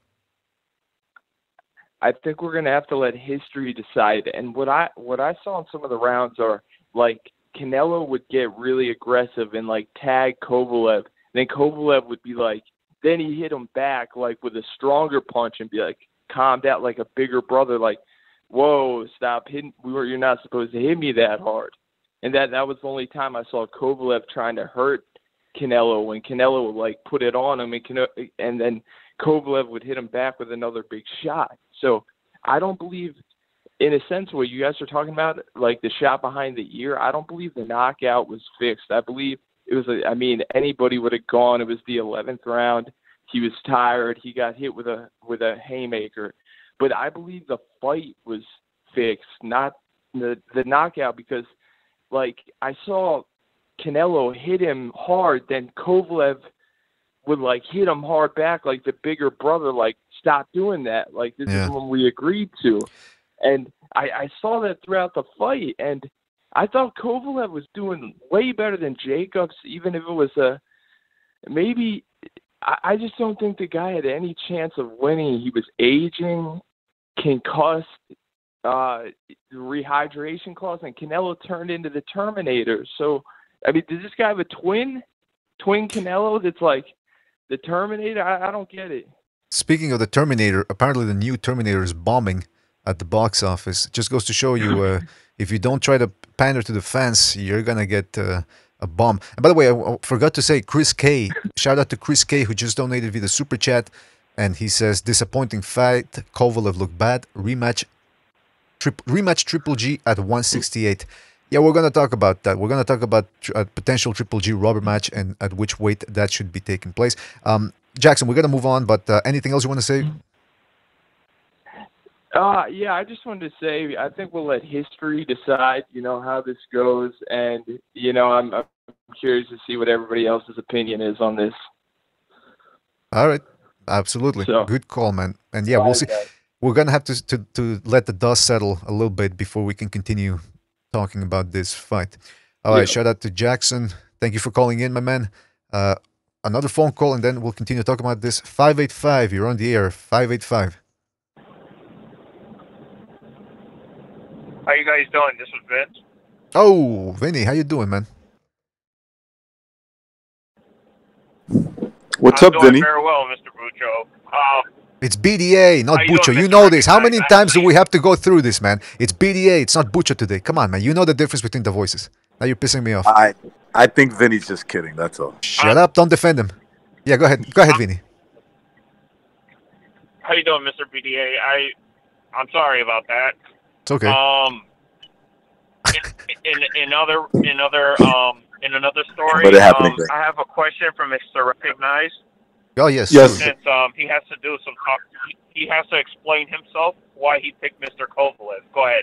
Speaker 4: I think we're going to have to let history decide. And what I saw in some of the rounds are, like, Canelo would get really aggressive and, like, tag Kovalev. Then Kovalev would be like, then he hit him back, like, with a stronger punch and be like, calmed out like a bigger brother, like, whoa, stop hitting, you're not supposed to hit me that hard. And that was the only time I saw Kovalev trying to hurt Canelo, when Canelo would, like, put it on him, and then Kovalev would hit him back with another big shot. So I don't believe, in a sense, what you guys are talking about, like the shot behind the ear, I don't believe the knockout was fixed. I believe it was, anybody would have gone. It was the 11th round. He was tired. He got hit with a haymaker. But I believe the fight was fixed, not the knockout, because, like, I saw Canelo hit him hard, then Kovalev would, like, hit him hard back, like the bigger brother, like, stop doing that. Like, this is what we agreed to. And I saw that throughout the fight, and I thought Kovalev was doing way better than Jacobs, even if it was maybe. I just don't think the guy had any chance of winning. He was aging, concussed, rehydration clause, and Canelo turned into the Terminator. So, I mean, does this guy have a twin Canelo that's like the Terminator? I don't get it.
Speaker 1: Speaking of the Terminator, apparently the new Terminator is bombing at the box office. It just goes to show you, if you don't try to pander to the fans, you're going to get a bomb. And by the way, I forgot to say, Chris K, shout out to Chris K, who just donated via the Super Chat. And he says, disappointing fight. Kovalev looked bad. Rematch Triple G at 168. Yeah, we're gonna talk about that. We're gonna talk about a potential Triple G rubber match and at which weight that should be taking place. Jackson, we're gonna move on, but anything else you want to say?
Speaker 4: Yeah, I just wanted to say I think we'll let history decide, how this goes, and I'm curious to see what everybody else's opinion is on this.
Speaker 1: All right, absolutely,
Speaker 4: So,
Speaker 1: good call, man. And yeah, we'll see. We're gonna have to let the dust settle a little bit before we can continue talking about this fight. All right,
Speaker 4: yeah.
Speaker 1: shout out to Jackson. Thank you for calling in, my man. Another phone call, and then we'll continue talking about this. 585, you're on the air. 585.
Speaker 5: How you guys doing? This is Vince.
Speaker 1: Oh, Vinny, how you doing, man?
Speaker 6: What's
Speaker 5: I'm
Speaker 6: up,
Speaker 5: doing
Speaker 6: Vinny?
Speaker 5: very well, Mr. Bucho.
Speaker 1: It's BDA, not
Speaker 5: How you
Speaker 1: Bucho.
Speaker 5: doing,
Speaker 1: You
Speaker 5: Mr.
Speaker 1: know this. How
Speaker 5: Recognize?
Speaker 1: many times do we have to go through this, man? It's BDA. It's not Bucho today. Come on, man. You know the difference between the voices. Now you're pissing me off.
Speaker 6: I think Vinny's just kidding. That's all.
Speaker 1: Shut up. Don't defend him. Yeah, go ahead. Go ahead, Vinny.
Speaker 5: How you doing, Mr. BDA? I'm sorry about that.
Speaker 1: It's okay.
Speaker 5: In another story,
Speaker 6: But it happened again.
Speaker 5: I have a question for Mr. Recognize.
Speaker 1: Oh, yes.
Speaker 6: Yes.
Speaker 1: Sure.
Speaker 5: Since he has to do some talk, he has to explain himself why he picked Mr. Kovalev. Go ahead.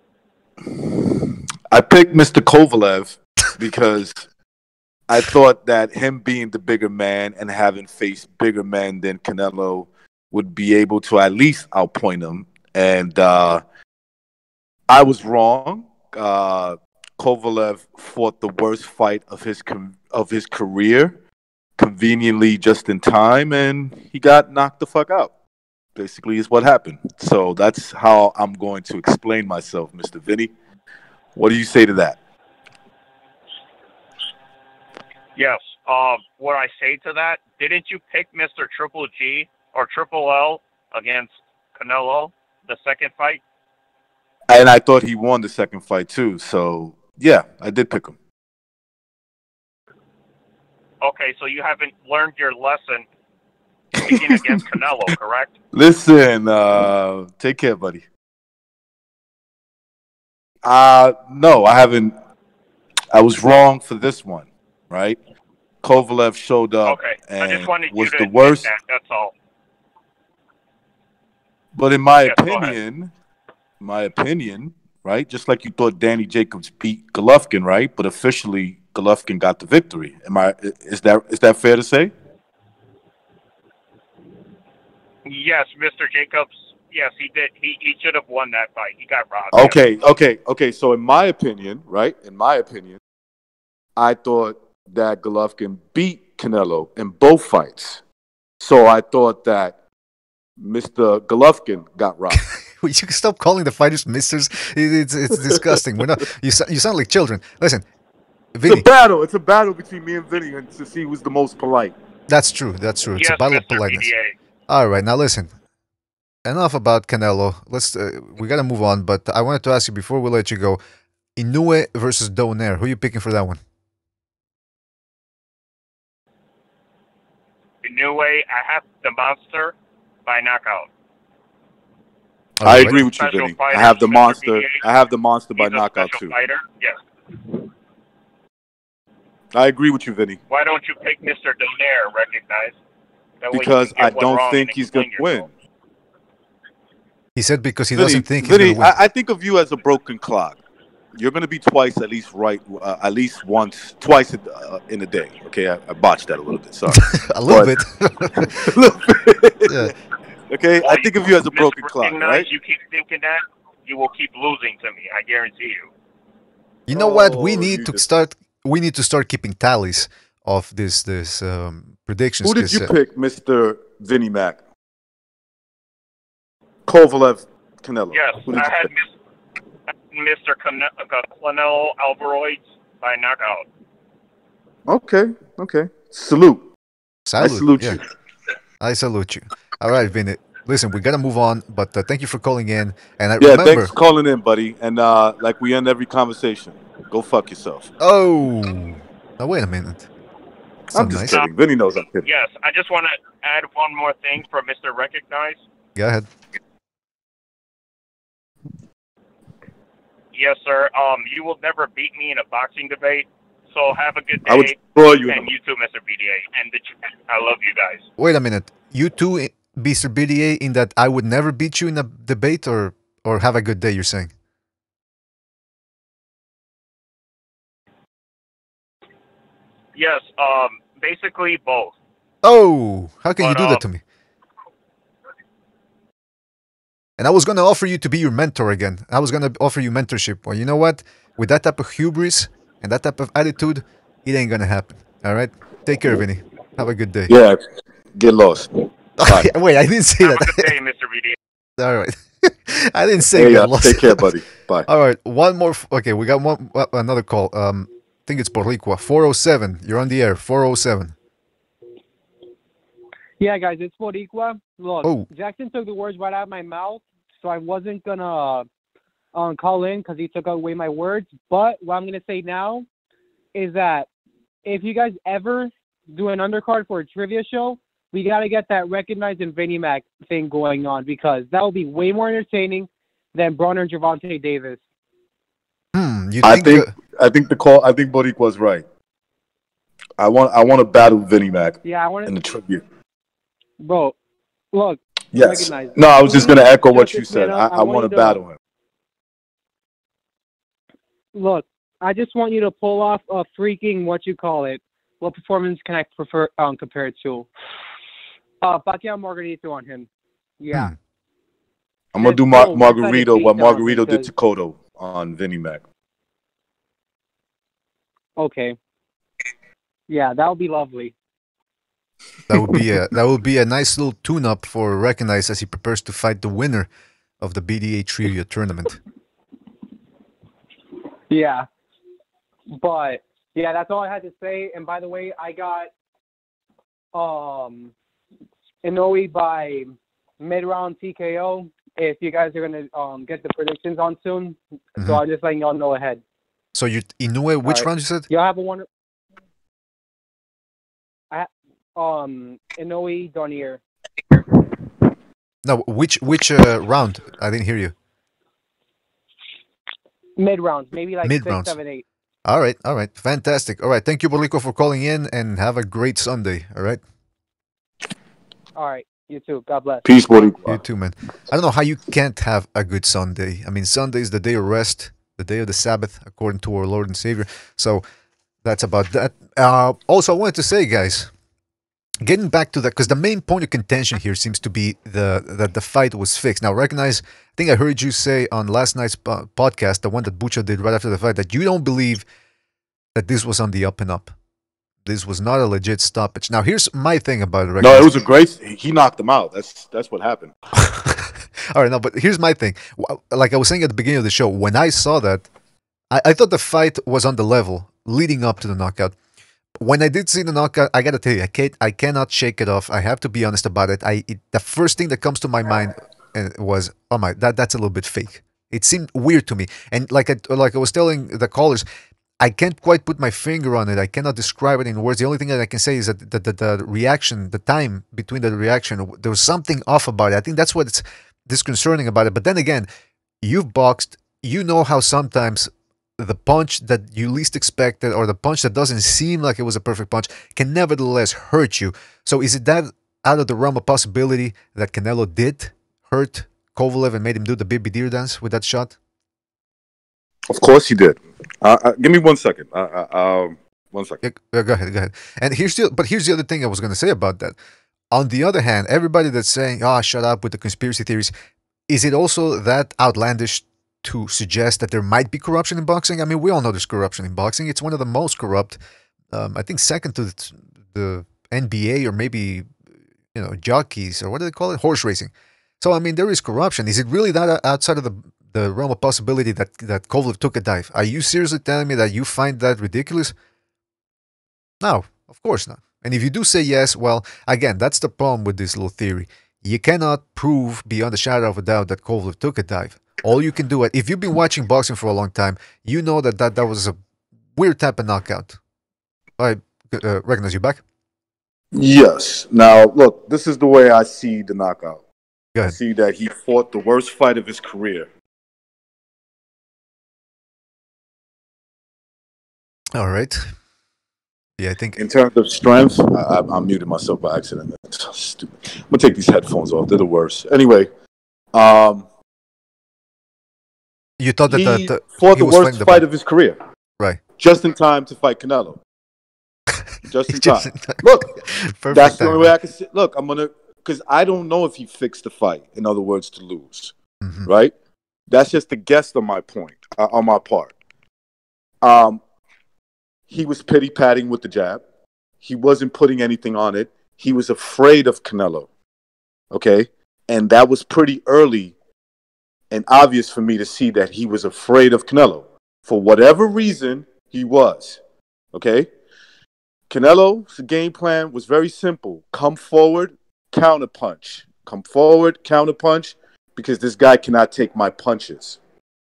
Speaker 6: I picked Mr. Kovalev because I thought that him being the bigger man and having faced bigger men than Canelo would be able to at least outpoint him. And I was wrong. Kovalev fought the worst fight of his career, conveniently just in time, and he got knocked the fuck out. Basically, is what happened. So that's how I'm going to explain myself, Mr. Vinny. What do you say to that?
Speaker 5: Yes. What I say to that? Didn't you pick Mr. Triple G or Triple L against Canelo the second fight?
Speaker 6: And I thought he won the second fight too. So yeah, I did pick him.
Speaker 5: Okay, so you haven't learned your lesson picking against Canelo, correct?
Speaker 6: Listen, take care, buddy. No, I haven't. I was wrong for this one, right? Kovalev showed up
Speaker 5: Okay, I just
Speaker 6: and
Speaker 5: wanted you
Speaker 6: was
Speaker 5: to
Speaker 6: the
Speaker 5: admit
Speaker 6: worst.
Speaker 5: that. That's all.
Speaker 6: But in my
Speaker 5: Yes, go
Speaker 6: opinion, right? Just like you thought Danny Jacobs beat Golovkin, right? But officially, Golovkin got the victory. Is that fair to say?
Speaker 5: Yes, Mr. Jacobs. Yes, he did. He should have won that fight. He got robbed.
Speaker 6: Okay. So in my opinion, right? In my opinion, I thought that Golovkin beat Canelo in both fights. So I thought that Mr. Golovkin got robbed.
Speaker 1: You can stop calling the fighters misters. It's disgusting. We're not. You sound like children. Listen, Vinny.
Speaker 6: It's a battle between me and Vinny and to see who's the most polite.
Speaker 1: That's true. It's
Speaker 5: Yes,
Speaker 1: a battle of
Speaker 5: Mr.
Speaker 1: politeness.
Speaker 5: BDA.
Speaker 1: All right, now listen. Enough about Canelo. We gotta move on. But I wanted to ask you before we let you go. Inoue versus Donaire. Who are you picking for that one?
Speaker 5: Inoue, I have the monster by knockout.
Speaker 1: All
Speaker 6: I
Speaker 1: right.
Speaker 6: agree with you,
Speaker 5: Special
Speaker 6: Vinny.
Speaker 5: fighter,
Speaker 6: I have the
Speaker 5: Mr.
Speaker 6: monster.
Speaker 5: BDA.
Speaker 6: I have the monster by
Speaker 5: He's a
Speaker 6: knockout
Speaker 5: special
Speaker 6: too.
Speaker 5: fighter. Yes.
Speaker 6: I agree with you, Vinny.
Speaker 5: Why don't you pick Mr. Donaire? Recognize. That way you
Speaker 6: Because
Speaker 5: can
Speaker 6: I
Speaker 5: get one
Speaker 6: don't
Speaker 5: wrong
Speaker 6: think
Speaker 5: and
Speaker 6: he's going
Speaker 5: explain
Speaker 6: to
Speaker 5: yourself.
Speaker 6: win.
Speaker 1: He said because he
Speaker 6: Vinny,
Speaker 1: doesn't think he's
Speaker 6: Vinny,
Speaker 1: gonna win.
Speaker 6: I think of you as a broken clock. You're going to be twice at least right, at least once, twice in a day. Okay, I botched that a little bit. Sorry.
Speaker 1: A little bit.
Speaker 6: A little bit.
Speaker 1: Yeah.
Speaker 6: Okay,
Speaker 5: Well,
Speaker 6: I think of you as a broken
Speaker 5: Mr.
Speaker 6: clock,
Speaker 5: Recognize,
Speaker 6: right?
Speaker 5: You keep thinking that, you will keep losing to me. I guarantee you.
Speaker 1: You know what?
Speaker 6: Oh,
Speaker 1: We
Speaker 6: you
Speaker 1: need to
Speaker 6: just-
Speaker 1: start. We need to start keeping tallies of this predictions.
Speaker 6: Who did
Speaker 1: 'cause,
Speaker 6: you pick, Mr. Vinny Mac? Kovalev, Canelo.
Speaker 5: Yes,
Speaker 6: Who did
Speaker 5: I
Speaker 6: you
Speaker 5: had
Speaker 6: pick?
Speaker 5: Mr. Canelo Alvarez by knockout.
Speaker 6: Okay. Salute. I
Speaker 1: Salute.
Speaker 6: salute
Speaker 1: Yeah.
Speaker 6: you.
Speaker 1: I salute you. All right, Vinny. Listen, we gotta move on, but thank you for calling in. And I
Speaker 6: Yeah,
Speaker 1: remember.
Speaker 6: thanks for calling in, buddy. And like we end every conversation, go fuck yourself.
Speaker 1: Oh, now wait a minute. That's
Speaker 6: I'm
Speaker 1: not
Speaker 6: just
Speaker 1: nice.
Speaker 6: kidding. Vinny knows I'm kidding.
Speaker 5: Yes, I just want to add one more thing for Mr. Recognize.
Speaker 1: Go ahead.
Speaker 5: Yes, sir. You will never beat me in a boxing debate. So have a good
Speaker 6: I would
Speaker 5: day,
Speaker 6: destroy you.
Speaker 5: and you too, Mr. BDA, and the chat. I love you guys.
Speaker 1: Wait a minute. You too, Mr. BDA, in that I would never beat you in a debate, or have a good day, you're saying?
Speaker 5: Yes. Basically both.
Speaker 1: Oh, how can you
Speaker 5: But
Speaker 1: do that to me? And I was going to offer you to be your mentor again. I was going to offer you mentorship. Well, you know what? With that type of hubris and that type of attitude, it ain't going to happen. All right? Take care, Vinny. Have a good day.
Speaker 6: Yeah, get lost. Bye.
Speaker 1: Wait, I didn't say
Speaker 5: have
Speaker 1: that.
Speaker 5: a good day, Mr. BDA.
Speaker 1: All right. I didn't say
Speaker 6: Hey,
Speaker 1: get lost.
Speaker 6: take care, buddy. Bye.
Speaker 1: All right. One more. Okay, we got another call. I think it's Boricua. 407. You're on the air. 407.
Speaker 7: Yeah, guys, it's Boricua. Look,
Speaker 1: Oh.
Speaker 7: Jackson took the words right out of my mouth, so I wasn't gonna call in because he took away my words. But what I'm gonna say now is that if you guys ever do an undercard for a trivia show, we gotta get that recognizing Vinnie Mac thing going on because that will be way more entertaining than Bronner and Gervonta Davis.
Speaker 6: I think Boricua's right. I want to battle Vinnie Mac.
Speaker 7: Yeah, I want
Speaker 6: in the tribute.
Speaker 7: Bro, look.
Speaker 6: Yes.
Speaker 7: Recognize.
Speaker 6: No, I was just going to echo what
Speaker 7: Shut
Speaker 6: you
Speaker 7: this
Speaker 6: said.
Speaker 7: man up.
Speaker 6: I want to battle him.
Speaker 7: Look, I just want you to pull off a freaking what performance can I prefer compare it to? Pacquiao Margarito on him. Yeah.
Speaker 6: I'm gonna do Margarito what Margarito did to Cotto on Vinnie Mac.
Speaker 7: Okay. Yeah, that would be lovely.
Speaker 1: That would be a nice little tune-up for Recognize as he prepares to fight the winner of the BDA Trivia tournament.
Speaker 7: Yeah. But yeah, that's all I had to say. And by the way, I got Inoue by mid-round TKO. If you guys are gonna get the predictions on soon, so I'm just letting y'all know ahead.
Speaker 1: So you Inoue, which round you said?
Speaker 7: Y'all have a wonderful. Inoue Donier.
Speaker 1: No, which round? I didn't hear you.
Speaker 7: Mid-rounds, maybe like
Speaker 1: Mid-rounds.
Speaker 7: 6, 7, 8.
Speaker 1: All right, fantastic. All right, thank you, Boricua, for calling in, and have a great Sunday. All right.
Speaker 7: All right, you too. God bless.
Speaker 6: Peace, Boricua.
Speaker 1: You too, man. I don't know how you can't have a good Sunday. I mean, Sunday is the day of rest, the day of the Sabbath, according to our Lord and Savior. So that's about that. Also, I wanted to say, guys, getting back to that, because the main point of contention here seems to be that the fight was fixed. Now, Recognize, I think I heard you say on last night's podcast, the one that Bucha did right after the fight, that you don't believe that this was on the up and up. This was not a legit stoppage. Now, here's my thing about it.
Speaker 6: No, it was a great. He knocked him out. That's what happened.
Speaker 1: All right, no, but here's my thing. Like I was saying at the beginning of the show, when I saw that, I thought the fight was on the level leading up to the knockout. When I did see the knockout, I gotta tell you, I cannot shake it off. I have to be honest about it. The first thing that comes to my mind was, oh my, that's a little bit fake. It seemed weird to me, and like I was telling the callers, I can't quite put my finger on it. I cannot describe it in words. The only thing that I can say is that the reaction, the time between the reaction, there was something off about it. I think that's what's disconcerting about it. But then again, you've boxed. You know how sometimes the punch that you least expected or the punch that doesn't seem like it was a perfect punch can nevertheless hurt you. So is it that out of the realm of possibility that Canelo did hurt Kovalev and made him do the baby deer dance with that shot?
Speaker 6: Of course he did. Give me 1 second. 1 second.
Speaker 1: Yeah, go ahead. And here's the other thing I was going to say about that. On the other hand, everybody that's saying, shut up with the conspiracy theories, is it also that outlandish to suggest that there might be corruption in boxing? I mean, we all know there's corruption in boxing. It's one of the most corrupt, I think second to the NBA or maybe, jockeys or what do they call it? Horse racing. So, I mean, there is corruption. Is it really that outside of the realm of possibility that Kovalev took a dive? Are you seriously telling me that you find that ridiculous? No, of course not. And if you do say yes, well, again, that's the problem with this little theory. You cannot prove beyond a shadow of a doubt that Kovalev took a dive. All you can do, if you've been watching boxing for a long time, you know that was a weird type of knockout. I recognize you back?
Speaker 6: Yes. Now, look, this is the way I see the knockout.
Speaker 1: Go ahead.
Speaker 6: I see that he fought the worst fight of his career.
Speaker 1: All right. Yeah, I think
Speaker 6: In terms of strength, I muted myself by accident. That's so stupid. I'm gonna take these headphones off. They're the worst. Anyway, um,
Speaker 1: you thought that
Speaker 6: he fought
Speaker 1: he
Speaker 6: the
Speaker 1: was fighting
Speaker 6: worst
Speaker 1: the
Speaker 6: fight
Speaker 1: bad.
Speaker 6: of his career,
Speaker 1: Right.
Speaker 6: just in time to fight Canelo. Just
Speaker 1: It's
Speaker 6: in
Speaker 1: just
Speaker 6: time. Look,
Speaker 1: perfect
Speaker 6: that's the only way
Speaker 1: time.
Speaker 6: I can say. Look, I'm gonna because I don't know if he fixed the fight. In other words, to lose,
Speaker 1: Hmm.
Speaker 6: right? That's just a guess on my point, on my part. Um, he was pity patting with the jab. He wasn't putting anything on it. He was afraid of Canelo. Okay, and that was pretty early and obvious for me to see that he was afraid of Canelo for whatever reason he was. Okay, Canelo's game plan was very simple: come forward, counterpunch. Come forward, counterpunch, because this guy cannot take my punches.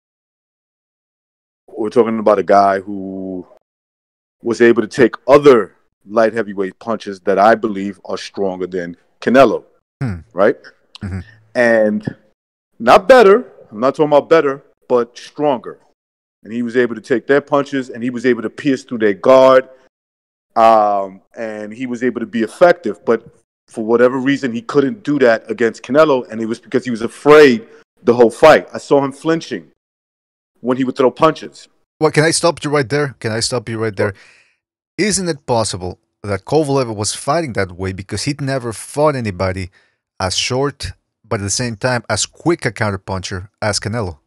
Speaker 6: We're talking about a guy who was able to take other light heavyweight punches that I believe are stronger than Canelo,
Speaker 1: Hmm.
Speaker 6: right?
Speaker 1: Mhm.
Speaker 6: And not better. I'm not talking about better, but stronger. And he was able to take their punches, and he was able to pierce through their guard, and he was able to be effective. But for whatever reason, he couldn't do that against Canelo, and it was because he was afraid the whole fight. I saw him flinching when he would throw punches.
Speaker 1: Well, can I stop you right there? Can I stop you right there? Isn't it possible that Kovalev was fighting that way because he'd never fought anybody as short, but at the same time as quick a counterpuncher as Canelo?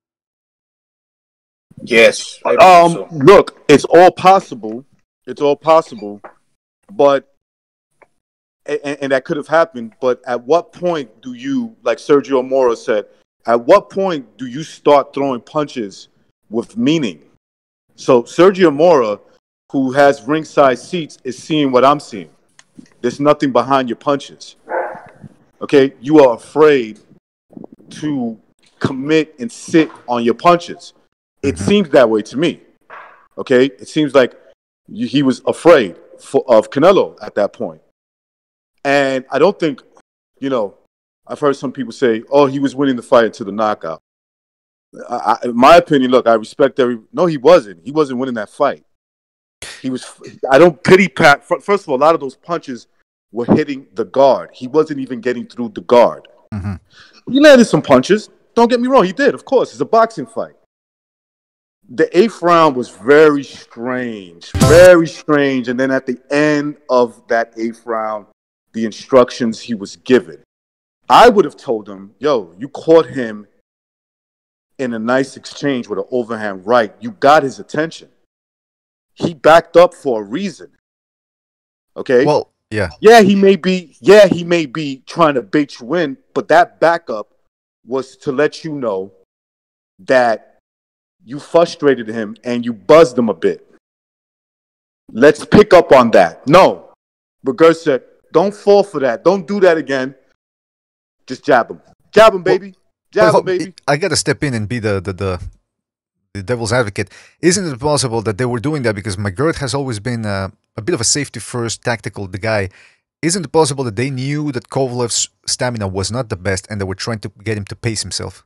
Speaker 2: Yes, I believe so.
Speaker 6: Look, it's all possible. It's all possible, but and that could have happened. But at what point do you, like Sergio Mora said, at what point do you start throwing punches with meaning? So Sergio Mora, who has ringside seats, is seeing what I'm seeing. There's nothing behind your punches. Okay, you are afraid to commit and sit on your punches. It
Speaker 1: Mhm.
Speaker 6: seems that way to me. Okay, it seems like he was afraid of Canelo at that point. And I don't think, I've heard some people say, "Oh, he was winning the fight until the knockout." In my opinion, look, I respect every. No, he wasn't. He wasn't winning that fight. He was. I don't pity pat. First of all, a lot of those punches were hitting the guard. He wasn't even getting through the guard.
Speaker 1: Mhm.
Speaker 6: He landed some punches. Don't get me wrong. He did, of course. It's a boxing fight. The eighth round was very strange. Very strange. And then at the end of that eighth round, the instructions he was given, I would have told him, yo, you caught him in a nice exchange with an overhand right. You got his attention. He backed up for a reason. Okay?
Speaker 1: Well, yeah.
Speaker 6: He may be trying to bait you in, but that backup was to let you know that you frustrated him and you buzzed him a bit. Let's pick up on that. No. Berger said, don't fall for that. Don't do that again. Just jab him. Jab him, baby. Jab him, baby.
Speaker 1: I gotta step in and be the devil's advocate. Isn't it possible that they were doing that because McGirt has always been a bit of a safety first tactical guy? Isn't it possible that they knew that Kovalev's stamina was not the best and they were trying to get him to pace himself?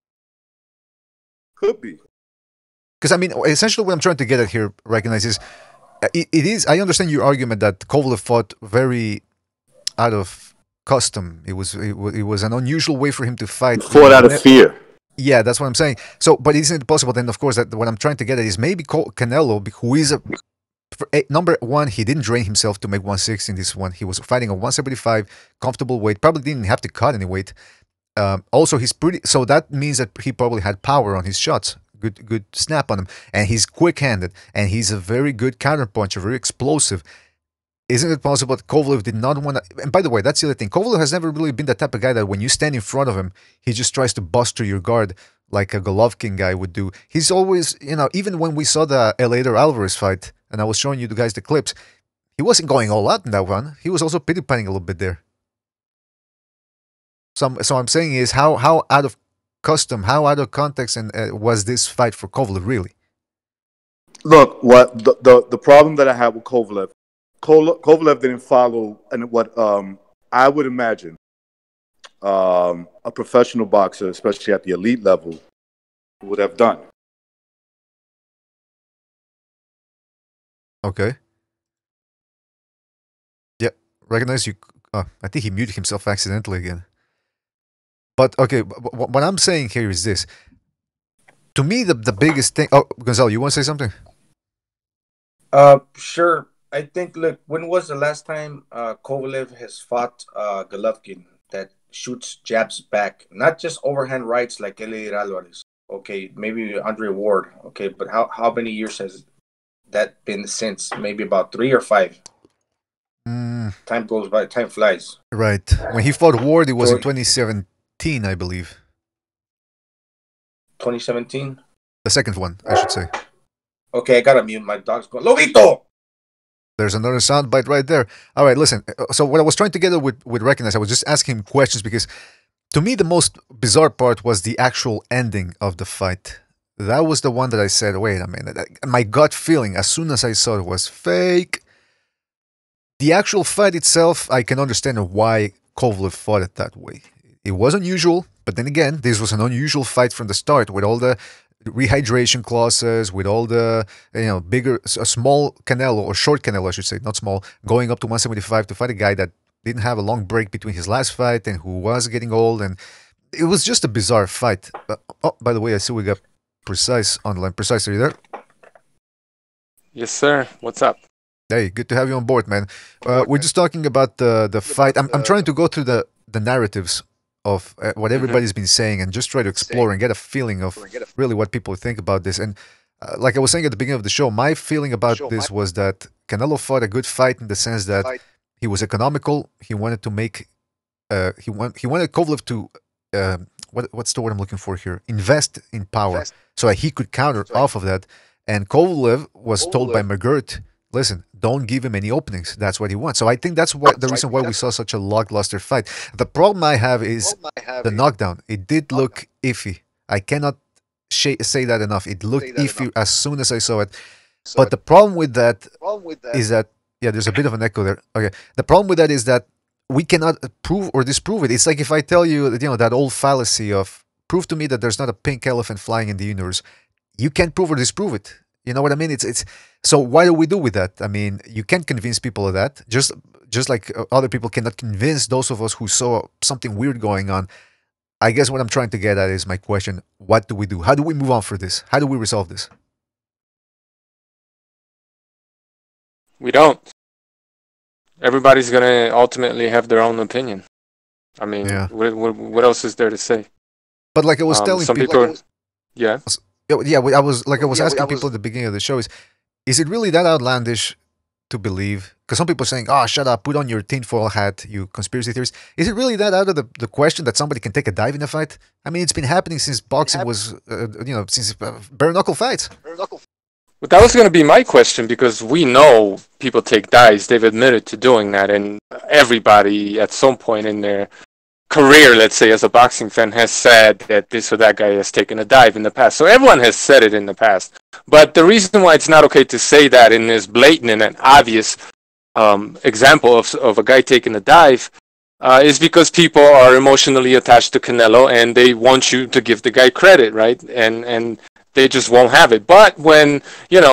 Speaker 6: Could be.
Speaker 1: Because I mean, essentially, what I'm trying to get at here, recognize is it is. I understand your argument that Kovalev fought very out of custom. It was an unusual way for him to fight.
Speaker 6: He fought out of fear.
Speaker 1: Yeah, that's what I'm saying. So, but isn't it possible then, of course, that what I'm trying to get at is maybe Canelo, who is number one, he didn't drain himself to make 160 in this one. He was fighting a 175 comfortable weight. Probably didn't have to cut any weight. Also, he's pretty. So that means that he probably had power on his shots. Good snap on him, and he's quick-handed, and he's a very good counterpuncher, very explosive. Isn't it possible that Kovalev did not want to? And by the way, that's the other thing. Kovalev has never really been that type of guy that when you stand in front of him, he just tries to bust through your guard like a Golovkin guy would do. He's always, even when we saw the Eleider Alvarez fight, and I was showing you guys the clips, he wasn't going all out in that one. He was also pity-patting a little bit there. So I'm saying is how out of custom, how out of context, and was this fight for Kovalev really?
Speaker 6: Look, what the problem that I had with Kovalev didn't follow, and what I would imagine a professional boxer, especially at the elite level, would have done.
Speaker 1: Okay. Yeah, recognize you. I think he muted himself accidentally again. But okay, what I'm saying here is this. To me, the biggest thing. Oh, Gonzalo, you want to say something?
Speaker 2: Sure. I think. Look, when was the last time Kovalev has fought Golovkin that shoots jabs back, not just overhand rights like Eleider Alvarez? Okay, maybe Andre Ward. Okay, but how many years has that been since? Maybe about 3 or 5.
Speaker 1: Mm,
Speaker 2: Time goes by. Time flies.
Speaker 1: right. When he fought Ward, it was in
Speaker 2: So
Speaker 1: 2017, I believe.
Speaker 2: 2017.
Speaker 1: The second one, I should say.
Speaker 2: Okay, I gotta mute. My dog's going. Lobito.
Speaker 1: There's another soundbite right there. All right, listen. So what I was trying to get at with Recognize, I was just asking him questions because to me the most bizarre part was the actual ending of the fight. That was the one that I said, wait a minute. My gut feeling as soon as I saw it was fake. The actual fight itself, I can understand why Kovalev fought it that way. It was unusual, but then again, this was an unusual fight from the start with all the rehydration clauses, with all the bigger, a small Canelo or short Canelo, I should say, not small, going up to 175 to fight a guy that didn't have a long break between his last fight and who was getting old, and it was just a bizarre fight. Oh, by the way, I see we got Precise on the line. Precise, are you there?
Speaker 8: Yes, sir. What's up?
Speaker 1: Hey, good to have you on board, man. We're just talking about the fight. I'm trying to go through the narratives of what everybody's been saying and just try to explore and get a feeling of really what people think about this. And like I was saying at the beginning of the show, my feeling about this was that Canelo fought a good fight in the sense that he was economical. He wanted to make he wanted Kovalev to what's the word I'm looking for here? Invest in power so that he could counter off of that. And Kovalev was told by McGirt, listen, don't give him any openings. That's what he wants. So I think that's the reason why we saw such a lackluster fight. The problem I have is the knockdown. It did look iffy. I cannot say that enough. It looked iffy as soon as I saw it. But the problem with that is that, yeah, there's a bit of an echo there. Okay. The problem with that is that we cannot prove or disprove it. It's like if I tell you, that old fallacy of prove to me that there's not a pink elephant flying in the universe. You can't prove or disprove it. You know what I mean? It's so why do we do with that? I mean, you can't convince people of that. Just like other people cannot convince those of us who saw something weird going on. I guess what I'm trying to get at is my question: what do we do? How do we move on for this? How do we resolve this?
Speaker 8: We don't. Everybody's gonna ultimately have their own opinion. I mean,
Speaker 1: Yeah.
Speaker 8: what else is there to say?
Speaker 1: But like I was telling
Speaker 8: some
Speaker 1: people,
Speaker 8: yeah.
Speaker 1: yeah, I was asking people at the beginning of the show is it really that outlandish to believe? Because some people are saying, "Oh, shut up! Put on your tinfoil hat, you conspiracy theorists." Is it really that out of the question that somebody can take a dive in a fight? I mean, it's been happening since boxing was, since bare knuckle fights.
Speaker 8: But that was going to be my question, because we know people take dives. They've admitted to doing that, and everybody at some point in their career, let's say, as a boxing fan, has said that this or that guy has taken a dive in the past. So everyone has said it in the past. But the reason why it's not okay to say that in this blatant and an obvious example of a guy taking a dive is because people are emotionally attached to Canelo, and they want you to give the guy credit, right? And they just won't have it. But when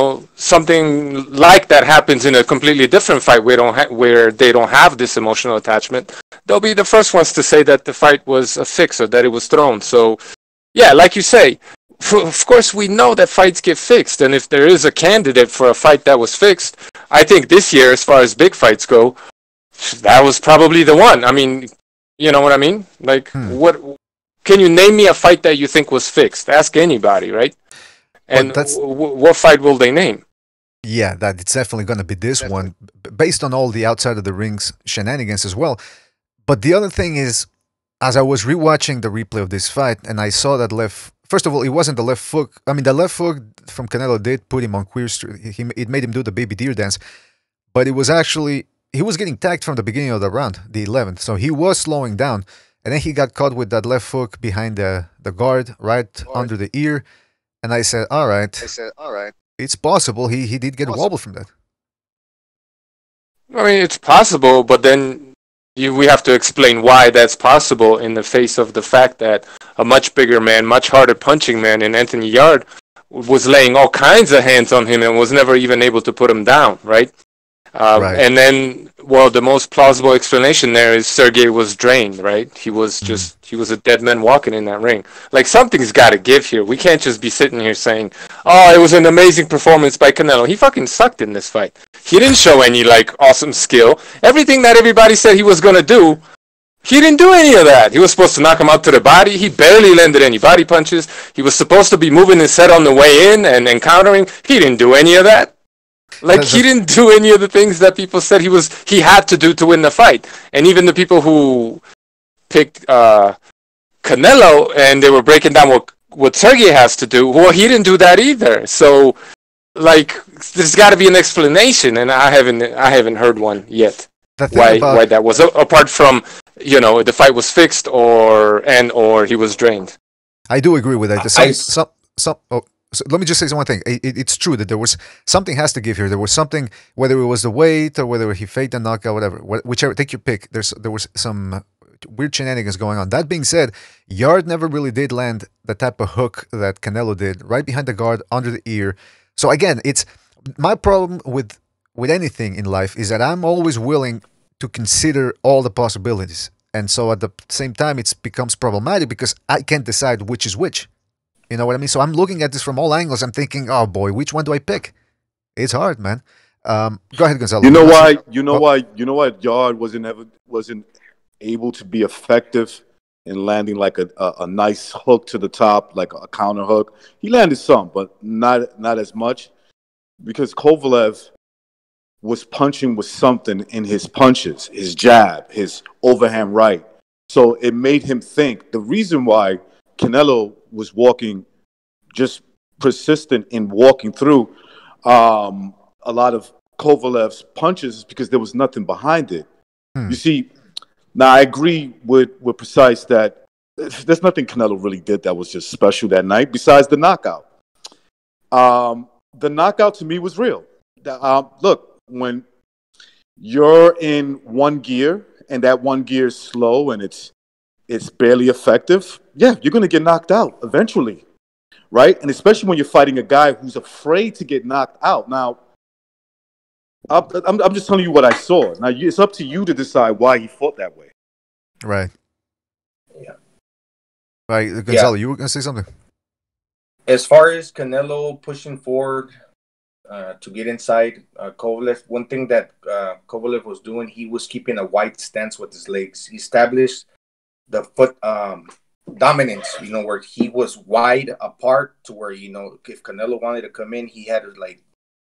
Speaker 8: something like that happens in a completely different fight, where they don't have this emotional attachment, they'll be the first ones to say that the fight was a fix or that it was thrown. So, yeah, like you say, of course we know that fights get fixed, and if there is a candidate for a fight that was fixed, I think this year, as far as big fights go, that was probably the one. I mean, you know what I mean? Like, what? Can you name me a fight that you think was fixed? Ask anybody, right? And what fight will they name?
Speaker 1: Yeah, that it's definitely going to be this one, based on all the outside of the rings shenanigans as well. But the other thing is, as I was rewatching the replay of this fight, and I saw that first of all, it wasn't the left hook. I mean, the left hook from Canelo did put him on Queer Street. It made him do the baby deer dance, but it was actually, he was getting tagged from the beginning of the round, the 11th. So he was slowing down, and then he got caught with that left hook behind the guard, right under the ear. And I said, all right. It's possible he did get a wobble from that.
Speaker 8: I mean, it's possible, but then we have to explain why that's possible in the face of the fact that a much bigger man, much harder punching man in Anthony Yarde was laying all kinds of hands on him and was never even able to put him down, right?
Speaker 1: Right.
Speaker 8: And then, well, the most plausible explanation there is Sergey was drained, right? He was he was a dead man walking in that ring. Like, something's got to give here. We can't just be sitting here saying, oh, it was an amazing performance by Canelo. He fucking sucked in this fight. He didn't show any, like, awesome skill. Everything that everybody said he was going to do, he didn't do any of that. He was supposed to knock him out to the body. He barely landed any body punches. He was supposed to be moving his head on the way in and countering. He didn't do any of that. Like, he didn't do any of the things that people said he had to do to win the fight. And even the people who picked Canelo and they were breaking down what Sergey has to do, well, he didn't do that either. So, like, there's got to be an explanation, and I haven't heard one yet. Why that was, apart from, you know, the fight was fixed or he was drained.
Speaker 1: I do agree with that. So let me just say one thing. It's true that there was something has to give here. There was something, whether it was the weight or whether he faked a knockout, whatever, whichever, take your pick. There was some weird shenanigans going on. That being said, Yard never really did land the type of hook that Canelo did, right behind the guard, under the ear. So again, it's my problem with anything in life is that I'm always willing to consider all the possibilities. And so at the same time, it becomes problematic because I can't decide which is which. You know what I mean? So I'm looking at this from all angles. I'm thinking, oh boy, which one do I pick? It's hard, man. Go ahead, Gonzalo.
Speaker 6: You know why Yard wasn't able to be effective in landing like a nice hook to the top, like a counter hook. He landed some, but not as much, because Kovalev was punching with something in his punches, his jab, his overhand right. So it made him think. The reason why Canelo was walking, just persistent in walking through a lot of Kovalev's punches, is because there was nothing behind it. You see, now I agree with Precise that there's nothing Canelo really did that was just special that night besides the knockout. The knockout to me was real. Look, when you're in one gear and that one gear is slow and it's barely effective, yeah, you're going to get knocked out eventually, right? And especially when you're fighting a guy who's afraid to get knocked out. Now, I'm just telling you what I saw. Now, it's up to you to decide why he fought that way.
Speaker 1: Right.
Speaker 2: Yeah.
Speaker 1: Right, Gonzalo, you were going to say something?
Speaker 2: As far as Canelo pushing forward to get inside Kovalev, one thing that Kovalev was doing, he was keeping a wide stance with his legs. He established the foot dominance, you know, where he was wide apart to where, you know, if Canelo wanted to come in, he had to like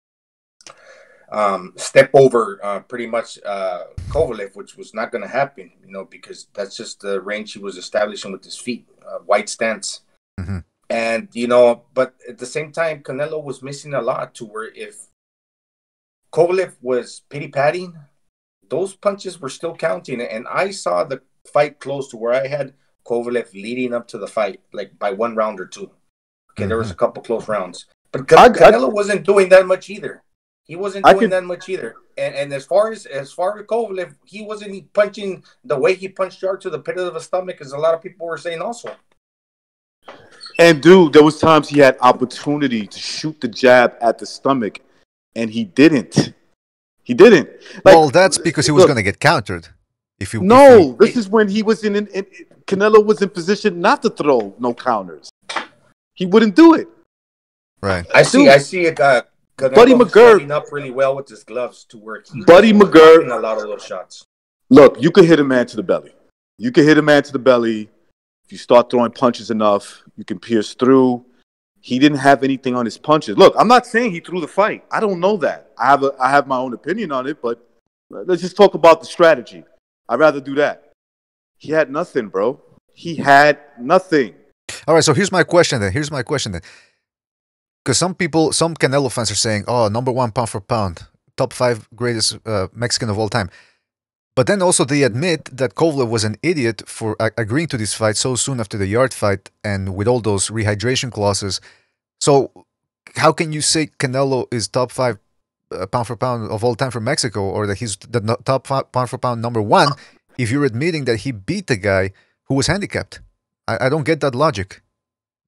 Speaker 2: step over pretty much Kovalev, which was not going to happen, you know, because that's just the range he was establishing with his feet, wide stance.
Speaker 1: Mm-hmm.
Speaker 2: And, you know, but at the same time, Canelo was missing a lot to where if Kovalev was pity-patting, those punches were still counting. And I saw the fight close to where I had Kovalev leading up to the fight, like by 1 round or 2. Okay,
Speaker 1: Mm-hmm.
Speaker 2: There was a couple close rounds. But Canelo wasn't doing that much either. He wasn't doing that much either. And as far as Kovalev, he wasn't punching the way he punched Yard to the pit of the stomach, as a lot of people were saying also.
Speaker 6: And dude, there was times he had opportunity to shoot the jab at the stomach, and he didn't. He didn't. Like,
Speaker 1: Well, that's because he was going to get countered. This
Speaker 6: is when he was in Canelo was in position not to throw no counters. He wouldn't do it.
Speaker 1: Right.
Speaker 2: I see it.
Speaker 6: Buddy McGirt
Speaker 2: setting up really well with his gloves to where he
Speaker 6: Buddy
Speaker 2: was
Speaker 6: McGirt
Speaker 2: blocking a lot of those shots.
Speaker 6: Look, you could hit a man to the belly. You can hit a man to the belly. If you start throwing punches enough, you can pierce through. He didn't have anything on his punches. Look, I'm not saying he threw the fight. I don't know that. I have my own opinion on it, but let's just talk about the strategy. I'd rather do that. He had nothing, bro. He had nothing.
Speaker 1: All right, so here's my question then. Because some Canelo fans are saying, oh, number 1 pound for pound, top 5 greatest Mexican of all time. But then also they admit that Kovalev was an idiot for agreeing to this fight so soon after the Yard fight and with all those rehydration clauses. So how can you say Canelo is top 5 pound for pound of all time for Mexico, or that he's the top pound for pound number 1 if you're admitting that he beat the guy who was handicapped? I don't get that logic.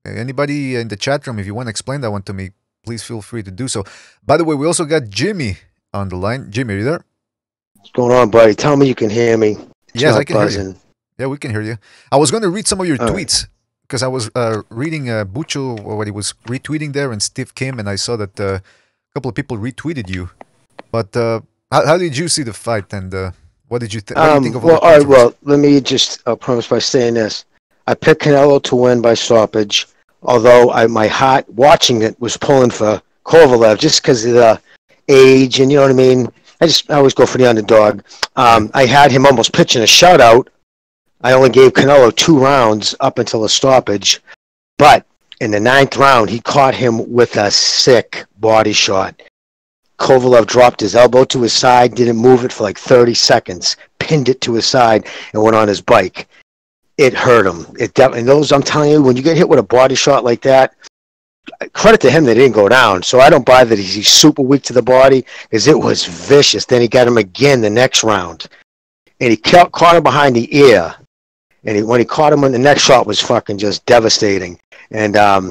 Speaker 1: Anybody in the chat room, if you want to explain that one to me, please feel free to do so. By the way, we also got Jimmy on the line. Jimmy, are you there?
Speaker 9: What's going on, buddy? Tell me you can hear me. It's
Speaker 1: Yes,
Speaker 9: not
Speaker 1: I can hear
Speaker 9: buzzing.
Speaker 1: you. Yeah, we can hear you. I was going to read some of your
Speaker 9: All right.
Speaker 1: tweets because I was reading Bucho, what he was retweeting there, and Steve Kim, and I saw that a couple of people retweeted you. But how did you see the fight, and what did you think? What do you think of all
Speaker 9: Well,
Speaker 1: the
Speaker 9: all right.
Speaker 1: controversy?
Speaker 9: Well, let me just premise by saying this: I picked Canelo to win by stoppage, although my heart watching it was pulling for Kovalev just because of the age, and you know what I mean. I always go for the underdog. I had him almost pitching a shutout. I only gave Canelo 2 rounds up until the stoppage, but in the 9th round, he caught him with a sick body shot. Kovalev dropped his elbow to his side, didn't move it for like 30 seconds, pinned it to his side, and went on his bike. It hurt him. And those, I'm telling you, when you get hit with a body shot like that, credit to him that he didn't go down. So I don't buy that he's super weak to the body, because it was vicious. Then he got him again the next round, and he caught him behind the ear. And when he caught him, the next shot was fucking just devastating. And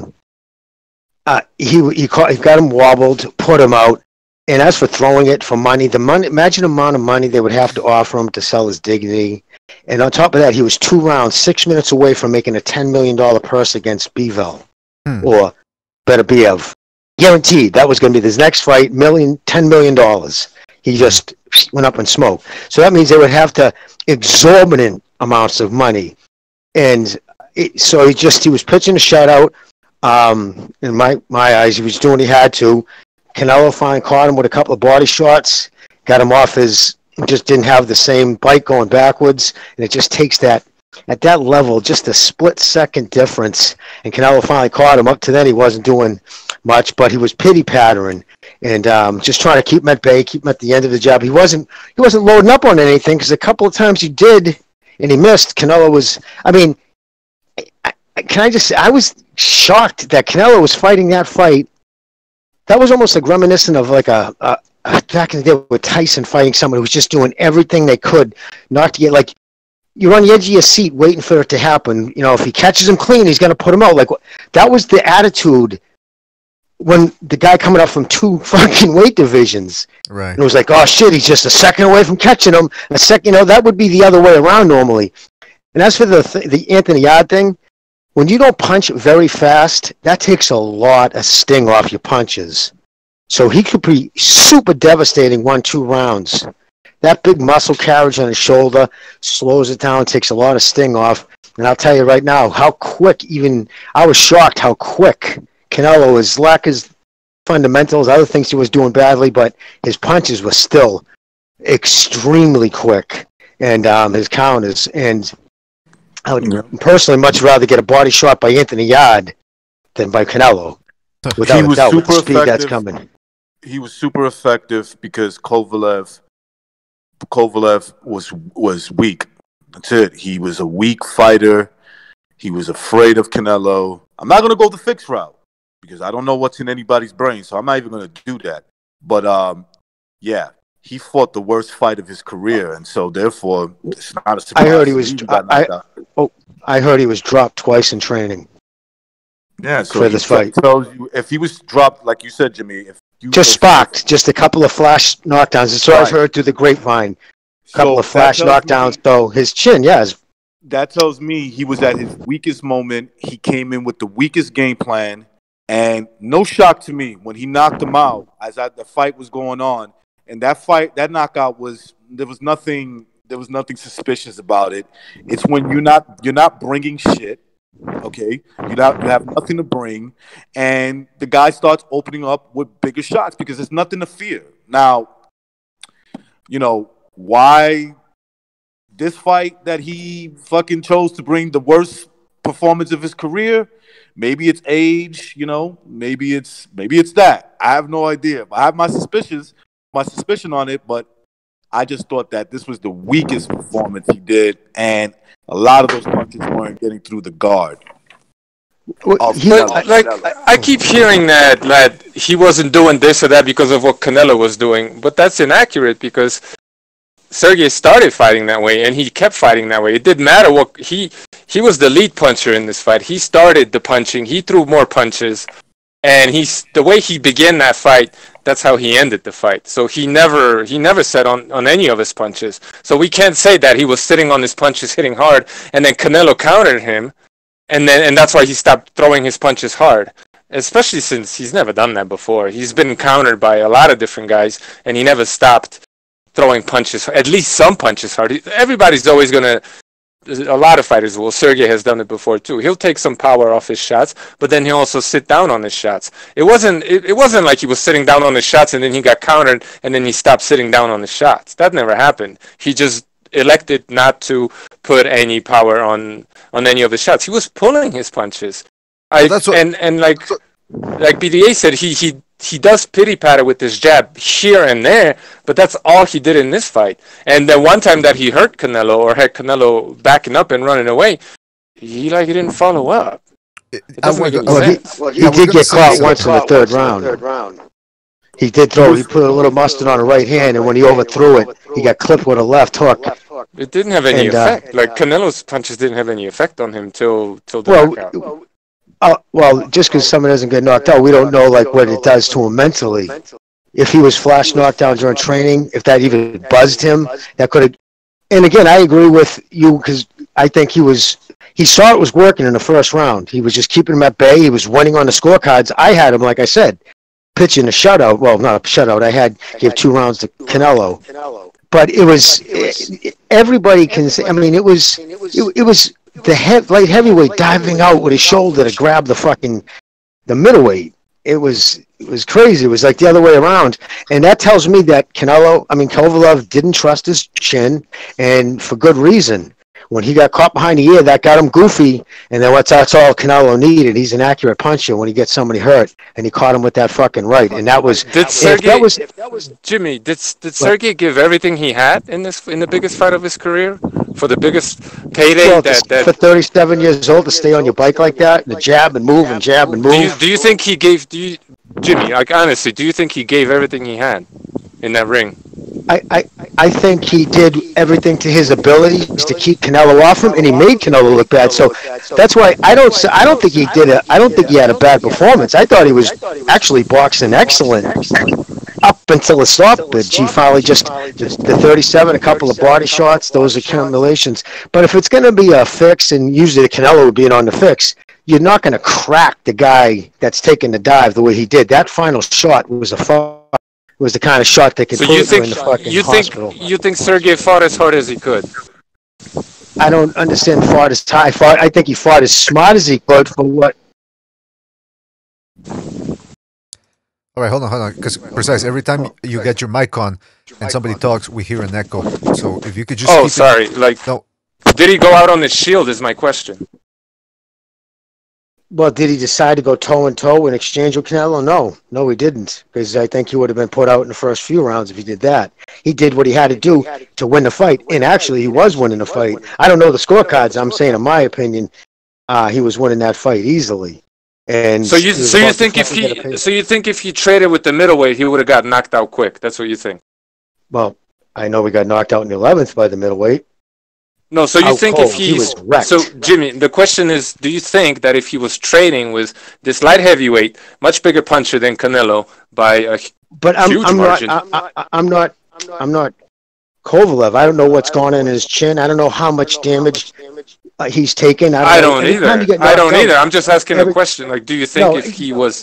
Speaker 9: he got him wobbled, put him out. And as for throwing it for money, imagine the amount of money they would have to offer him to sell his dignity. And on top of that, he was 2 rounds, 6 minutes away from making a $10 million purse against Bivol or Beterbiev. Guaranteed. That was going to be his next fight, $10 million. He just went up in smoke. So that means they would have to exorbitant amounts of money. And so he was pitching a shutout. In my eyes, he was doing what he had to. Canelo finally caught him with a couple of body shots, got him off just didn't have the same bite going backwards, and it just takes that, at that level, just a split-second difference, and Canelo finally caught him. Up to then, he wasn't doing much, but he was pity-pattering, and just trying to keep him at bay, keep him at the end of the job. He wasn't loading up on anything, because a couple of times he did, and he missed. Canelo was, can I just say, I was shocked that Canelo was fighting that fight. That was almost like reminiscent of like a back in the day with Tyson fighting someone who was just doing everything they could not to get, like, you're on the edge of your seat waiting for it to happen. You know, if he catches him clean, he's going to put him out. Like, that was the attitude when the guy coming up from 2 fucking weight divisions.
Speaker 1: Right.
Speaker 9: And it was like, oh shit, he's just a second away from catching him. A second, that would be the other way around normally. And as for the Anthony Yarde thing, when you don't punch very fast, that takes a lot of sting off your punches. So he could be super devastating 1-2 rounds. That big muscle carriage on his shoulder slows it down, takes a lot of sting off. And I'll tell you right now, how quick, I was shocked how quick Canelo is. Lack his fundamentals, other things he was doing badly, but his punches were still extremely quick. And his counters. And I would personally much rather get a body shot by Anthony Yarde than by Canelo. Without a doubt, with the speed that's coming.
Speaker 6: He was super effective because Kovalev was weak. That's it. He was a weak fighter. He was afraid of Canelo. I'm not going to go the fixed route because I don't know what's in anybody's brain, so I'm not even going to do that. But, yeah. He fought the worst fight of his career, and so therefore, it's not a surprise.
Speaker 9: I heard he was dropped twice in training.
Speaker 6: Yeah, so
Speaker 9: for this fight.
Speaker 6: Tells you if he was dropped, like you said, Jimmy,
Speaker 9: sparked, just a couple of flash knockdowns. That's what I've heard through the grapevine. A couple of flash knockdowns. So his chin,
Speaker 6: that tells me he was at his weakest moment. He came in with the weakest game plan, and no shock to me when he knocked him out as the fight was going on. And that knockout there was nothing suspicious about it. It's when you're not bringing shit, okay? You have nothing to bring, and the guy starts opening up with bigger shots because there's nothing to fear. Now, why this fight that he fucking chose to bring the worst performance of his career? Maybe it's age, maybe it's that. I have no idea, but I have my suspicion on it, but I just thought that this was the weakest performance he did, and a lot of those punches weren't getting through the guard.
Speaker 8: I keep hearing that he wasn't doing this or that because of what Canelo was doing, but that's inaccurate because Sergey started fighting that way, and he kept fighting that way. It didn't matter what he was the lead puncher in this fight. He started the punching. He threw more punches, and the way he began that fight, that's how he ended the fight. So he never set on any of his punches. So we can't say that he was sitting on his punches, hitting hard, and then Canelo countered him, and that's why he stopped throwing his punches hard. Especially since he's never done that before. He's been countered by a lot of different guys, and he never stopped throwing punches, at least some punches hard. Everybody's always going to, a lot of fighters will. Sergey has done it before too. He'll take some power off his shots, but then he'll also sit down on his shots. It wasn't like he was sitting down on his shots and then he got countered and then he stopped sitting down on his shots. That never happened. He just elected not to put any power on any of his shots. He was pulling his punches. Like BDA said, he does pity patter with his jab here and there, but that's all he did in this fight. And then one time that he hurt Canelo or had Canelo backing up and running away, he didn't follow up. It doesn't make any sense.
Speaker 9: He did get caught once in the third round. He did throw. He put a little mustard on the right hand, and when he overthrew it, he got clipped with a left hook.
Speaker 8: It didn't have any effect. Canelo's punches didn't have any effect on him till the knockout.
Speaker 9: Well, just because someone doesn't get knocked out, we don't know what it does to him mentally. If he was flash knocked down during training, if that even buzzed him, that could have. And again, I agree with you because I think he saw it was working in the first round. He was just keeping him at bay. He was winning on the scorecards. I had him, like I said, pitching a shutout. Well, not a shutout. Gave 2 rounds to Canelo. But it was everybody can say. I mean, it was the light heavyweight diving out with his shoulder to grab the middleweight. It was crazy. It was like the other way around. And that tells me that Kovalev didn't trust his chin, and for good reason. When he got caught behind the ear, that got him goofy, and then that's all Canelo needed. He's an accurate puncher when he gets somebody hurt, and he caught him with that fucking right. And that was
Speaker 8: Jimmy. Did Sergey give everything he had in the biggest fight of his career for the biggest payday?
Speaker 9: Well, for 37 years old to stay on your bike like that, and jab and move and jab and move.
Speaker 8: Do you think he gave? Jimmy, honestly, do you think he gave everything he had in that ring?
Speaker 9: I think he did everything to his abilities to keep Canelo off him, and he made Canelo look bad. So that's why I don't think he did it. I don't think he had a bad performance. I thought he was actually boxing excellent up until the stoppage. He finally just the 37, a couple of body shots, those accumulations. But if it's going to be a fix, and usually the Canelo would be on the fix, you're not going to crack the guy that's taking the dive the way he did. That final shot was the kind of shot that could put him in the fucking hospital.
Speaker 8: You think Sergey fought as hard as he could?
Speaker 9: I don't understand fought as high. I think he fought as smart as he could for what.
Speaker 1: All right, hold on, because Precise, every time you get your mic on and somebody talks, we hear an echo. So if you could just.
Speaker 8: Oh, sorry. Did he go out on his shield? Is my question.
Speaker 9: Well, did he decide to go toe-and-toe in exchange with Canelo? No, he didn't, because I think he would have been put out in the first few rounds if he did that. He did what he had to do to win the fight, and actually he was winning the fight. I don't know the scorecards. I'm saying, in my opinion, he was winning that fight easily. And
Speaker 8: so you think if he traded with the middleweight, he would have got knocked out quick? That's what you think?
Speaker 9: Well, I know we got knocked out in the 11th by the middleweight.
Speaker 8: No, so you think if he's so Jimmy, the question is, do you think that if he was trading with this light heavyweight, much bigger puncher than Canelo by a huge margin?
Speaker 9: I'm not Kovalev. I don't know what's going on in his chin. I don't know how much damage he's taken.
Speaker 8: I don't either. I'm just asking a question. Like, do you think if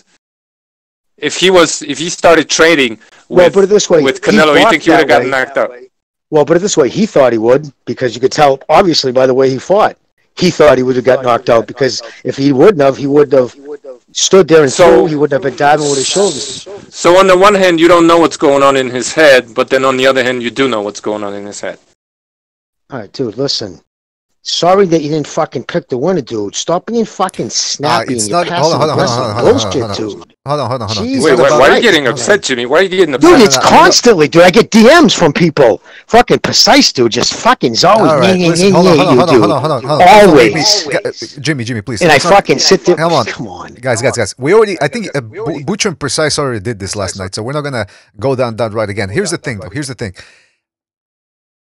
Speaker 8: he started trading with Canelo, you think he would have gotten knocked out?
Speaker 9: Well, put it this way, he thought he would, because you could tell, obviously, by the way he fought. He thought he would have got knocked out, because if he wouldn't have, he would have stood there and threw. He wouldn't have been diving with his shoulders.
Speaker 8: So on the one hand, you don't know what's going on in his head, but then on the other hand, you do know what's going on in his head.
Speaker 9: All right, dude, listen. Sorry that you didn't fucking pick the winner, dude. Stop being fucking snappy and you're passive aggressive bullshit, dude.
Speaker 1: Hold on.
Speaker 8: Wait, why are you getting upset, Jimmy? Why are you getting upset?
Speaker 9: Dude, it's constantly, dude. I get DMs from people. Fucking Precise, dude. Just fucking always.
Speaker 1: Hold on.
Speaker 9: Always.
Speaker 1: Jimmy, please.
Speaker 9: And I fucking sit there.
Speaker 1: Come on. Guys. I think Butcher and Precise already did this last night, so we're not going to go down that road again. Here's the thing, though.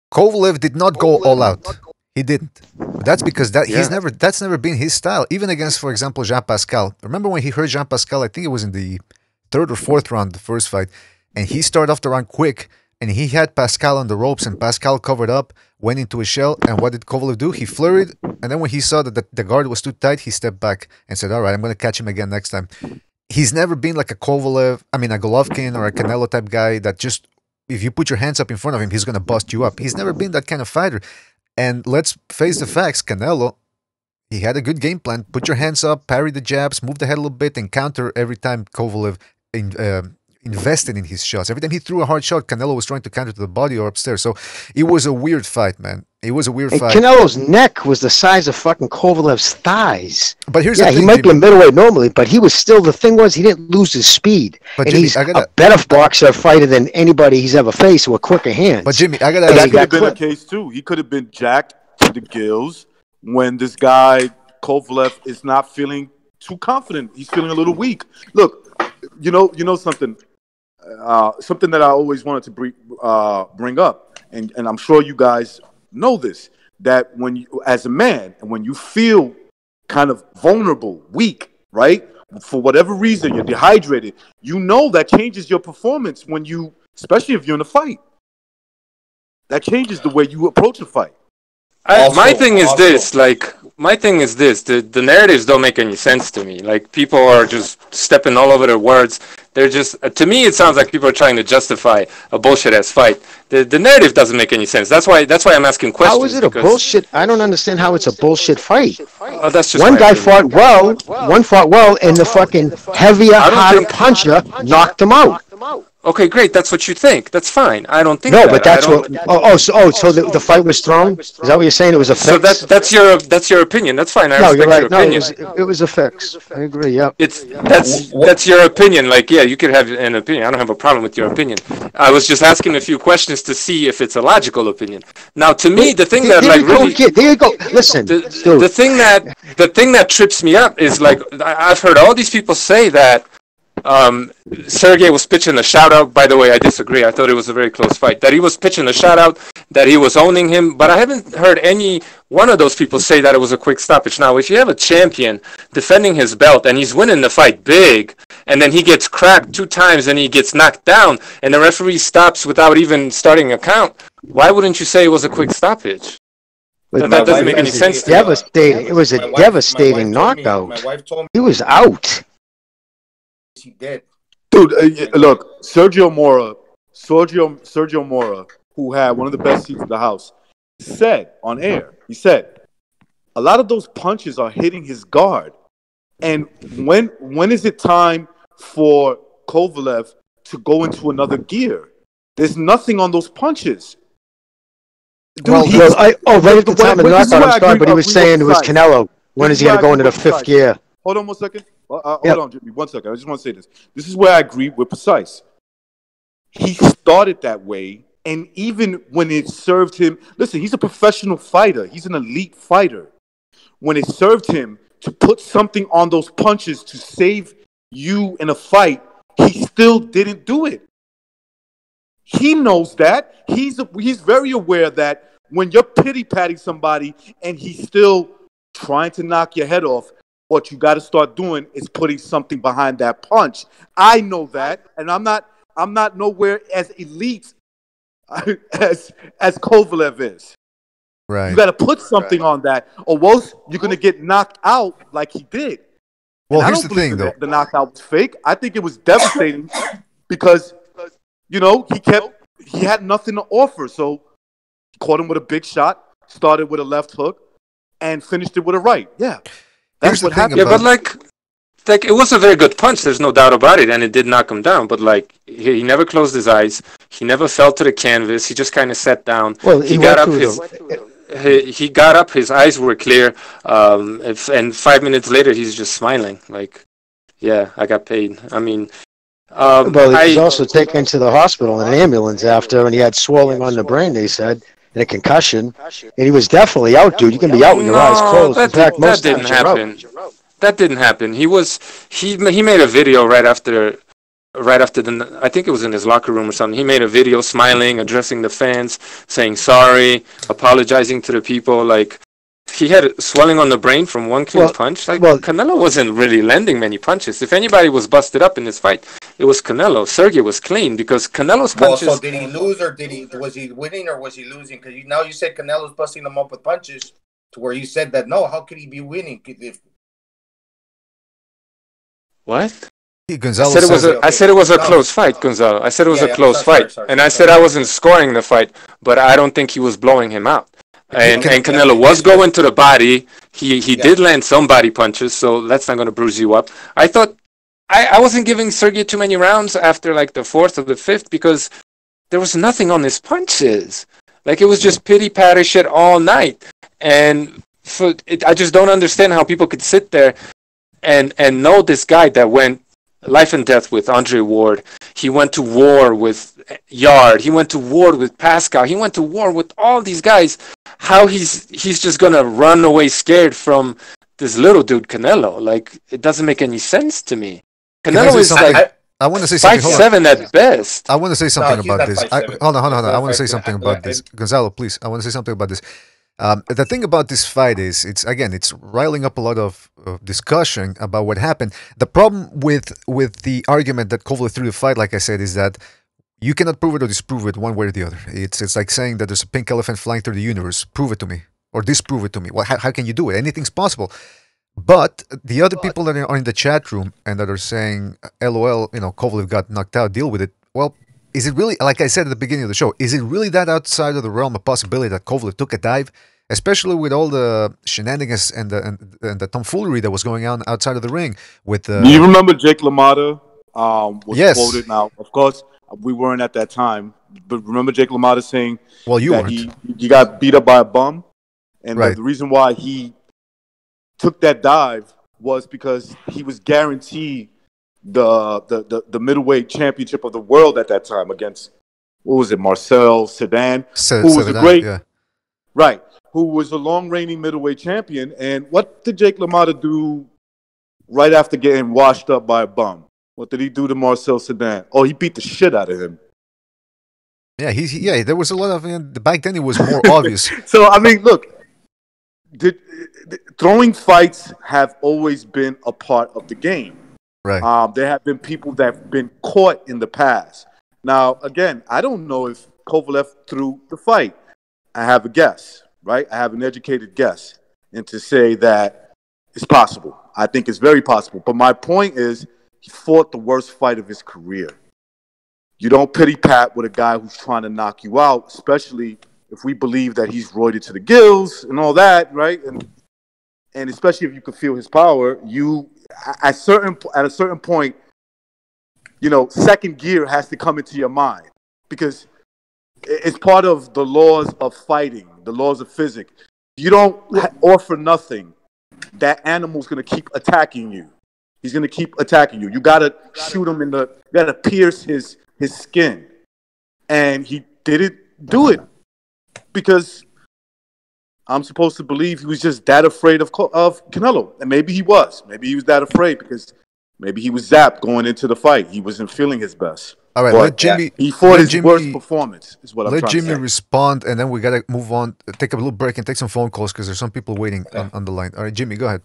Speaker 1: Kovalev did not go all out. He didn't. But that's because that's never been his style. Even against, for example, Jean Pascal. Remember when he hurt Jean Pascal? I think it was in the third or fourth round, the first fight, and he started off the round quick, and he had Pascal on the ropes, and Pascal covered up, went into a shell, and what did Kovalev do? He flurried, and then when he saw that the guard was too tight, he stepped back and said, "All right, I'm going to catch him again next time." He's never been like a Golovkin or a Canelo type guy that just, if you put your hands up in front of him, he's going to bust you up. He's never been that kind of fighter. And let's face the facts, Canelo, he had a good game plan. Put your hands up, parry the jabs, move the head a little bit, and counter every time Kovalev invested in his shots. Every time he threw a hard shot, Canelo was trying to counter to the body or upstairs. So it was a weird fight, man. It was a weird fight.
Speaker 9: Canelo's neck was the size of fucking Kovalev's thighs.
Speaker 1: But here's the thing,
Speaker 9: he might be a middleweight normally, but he was still, the thing was, he didn't lose his speed.
Speaker 1: But
Speaker 9: and
Speaker 1: Jimmy,
Speaker 9: he's a better boxer fighter than anybody he's ever faced with quicker hands.
Speaker 1: But Jimmy, I gotta
Speaker 6: That
Speaker 1: ask
Speaker 6: could have been a case too. He could have been jacked to the gills when this guy Kovalev is not feeling too confident. He's feeling a little weak. Look, you know something. Something that I always wanted to bring up, and I'm sure you guys know this, that when you, as a man, and when you feel kind of vulnerable, weak, right, for whatever reason, you're dehydrated, you know that changes your performance when you, especially if you're in a fight. That changes the way you approach a fight.
Speaker 8: My thing is this, the narratives don't make any sense to me. Like, people are just stepping all over their words. They're just, to me, it sounds like people are trying to justify a bullshit-ass fight. The narrative doesn't make any sense. That's why I'm asking questions.
Speaker 9: How is it a bullshit? I don't understand how it's a bullshit fight.
Speaker 8: Oh, that's just
Speaker 9: one guy fought well, and the fucking heavier, harder puncher knocked him out.
Speaker 8: Okay, great. That's what you think. That's fine. I don't think
Speaker 9: no,
Speaker 8: that.
Speaker 9: But that's what. So the fight was thrown. Is that what you're saying? It was a fix.
Speaker 8: So that's your opinion. That's fine. I respect your opinion.
Speaker 9: It was a fix. I agree. Yeah.
Speaker 8: That's your opinion. Like, yeah, you could have an opinion. I don't have a problem with your opinion. I was just asking a few questions to see if it's a logical opinion. Now, to me, the thing that like really
Speaker 9: there you go. Listen,
Speaker 8: the thing that trips me up is like I've heard all these people say that. Sergey was pitching a shout-out. By the way, I disagree. I thought it was a very close fight. That he was pitching a shout-out, that he was owning him, but I haven't heard any one of those people say that it was a quick stoppage. Now, if you have a champion defending his belt and he's winning the fight big, and then he gets cracked 2 times and he gets knocked down, and the referee stops without even starting a count, why wouldn't you say it was a quick stoppage? That doesn't make any sense to me.
Speaker 9: Devastating. It was a devastating knockout.
Speaker 2: My wife told me
Speaker 9: he was out.
Speaker 2: He did.
Speaker 6: Dude, look, Sergio Mora, who had one of the best seats in the house, said on air, he said, a lot of those punches are hitting his guard. And when is it time for Kovalev to go into another gear? There's nothing on those punches.
Speaker 9: Dude, right at the time of the knockout, I'm sorry, but he was saying it was Canelo. When is he going to go into the 5th gear?
Speaker 6: Hold on 1 second. Hold on, Jimmy. 1 second. I just want to say this. This is where I agree with Precise. He started that way, and even when it served him, listen, he's a professional fighter. He's an elite fighter. When it served him to put something on those punches to save you in a fight, he still didn't do it. He knows that. He's very aware that when you're pity-patting somebody and he's still trying to knock your head off, what you got to start doing is putting something behind that punch. I know that, and I'm not nowhere as elite as Kovalev is.
Speaker 1: Right.
Speaker 6: You got to put something on that, or else you're going to get knocked out like he did.
Speaker 1: Well, here's the thing, though.
Speaker 6: The knockout was fake. I think it was devastating because, he had nothing to offer. So he caught him with a big shot, started with a left hook, and finished it with a right. Yeah. That's what happened.
Speaker 8: Yeah, but like it was a very good punch. There's no doubt about it, and it did knock him down. But like he never closed his eyes. He never fell to the canvas. He just kind of sat down.
Speaker 9: Well,
Speaker 8: he got up. He got up. His eyes were clear. And 5 minutes later, he's just smiling. Like, yeah, I got paid. I mean,
Speaker 9: well, he was also taken to the hospital in an ambulance after, and he had swelling on the brain. They said. And a concussion, and he was definitely out, dude. You can be out with your eyes closed.
Speaker 8: That didn't happen. That didn't happen. He made a video right after right after I think it was in his locker room or something. He made a video smiling, addressing the fans, saying sorry, apologizing to the people. Like, he had swelling on the brain from one clean punch. Like, Canelo wasn't really landing many punches. If anybody was busted up in this fight, it was Canelo. Sergey was clean because Canelo's punches.
Speaker 2: So did he lose or was he winning or was he losing? Because now you said Canelo's busting him up with punches, to where you said that no, how could he be winning?
Speaker 8: What?
Speaker 1: Gonzalo
Speaker 8: I said it was a close fight, Gonzalo. I said it was a close fight. And I said I wasn't scoring the fight, but I don't think he was blowing him out. And Canelo was going to the body. He did land some body punches, so that's not going to bruise you up. I thought I wasn't giving Sergey too many rounds after like the fourth or the fifth because there was nothing on his punches. Like, it was just pity-patty shit all night. And I just don't understand how people could sit there and know this guy that went life and death with Andre Ward. He went to war with Yard. He went to war with Pascal. He went to war with all these guys. How he's just gonna run away scared from this little dude Canelo? Like, it doesn't make any sense to me. Canelo is like
Speaker 1: I want to say something.
Speaker 8: 5'7" at best.
Speaker 1: I want to say something about this. Hold on. I want to say something about
Speaker 2: 5'10".
Speaker 1: this. Gonzalo, please. I want to say something about this. The thing about this fight is, it's riling up a lot of discussion about what happened. The problem with the argument that Kovalev threw the fight, like I said, is that you cannot prove it or disprove it one way or the other. It's like saying that there's a pink elephant flying through the universe. Prove it to me or disprove it to me. Well, how can you do it? Anything's possible. But the other people that are in the chat room and that are saying, LOL, Kovalev got knocked out, deal with it. Well, is it really, like I said at the beginning of the show, is it really that outside of the realm of possibility that Kovalev took a dive? Especially with all the shenanigans and the tomfoolery that was going on outside of the ring. Do
Speaker 6: you remember Jake LaMotta was quoted? Now, of course, we weren't at that time, but remember Jake LaMotta saying that he got beat up by a bum? And the reason why he took that dive was because he was guaranteed the middleweight championship of the world at that time against, what was it, Marcel Cerdan, who was a great, who was a long-reigning middleweight champion. And what did Jake LaMotta do right after getting washed up by a bum? What did he do to Marcel Cerdan? Oh, he beat the shit out of him.
Speaker 1: Yeah, there was a lot of, back then it was more obvious.
Speaker 6: So, I mean, look, throwing fights have always been a part of the game.
Speaker 1: Right.
Speaker 6: There have been people that have been caught in the past. Now, again, I don't know if Kovalev threw the fight. I have a guess, right? I have an educated guess. And to say that it's possible. I think it's very possible. But my point is, he fought the worst fight of his career. You don't pity-pat with a guy who's trying to knock you out, especially if we believe that he's roided to the gills and all that, right? And especially if you can feel his power, at a certain point, second gear has to come into your mind because it's part of the laws of fighting, the laws of physics. You don't offer nothing. That animal's going to keep attacking you. He's going to keep attacking you. You got to shoot him you got to pierce his skin. And he didn't do it because I'm supposed to believe he was just that afraid of Canelo. And maybe he was. Maybe he was that afraid because maybe he was zapped going into the fight. He wasn't feeling his best.
Speaker 1: All right, let Jimmy.
Speaker 6: He fought his worst performance, is what I'm trying to say.
Speaker 1: Let Jimmy respond, and then we got to move on, take a little break, and take some phone calls because there's some people waiting on the line. All right, Jimmy, go ahead.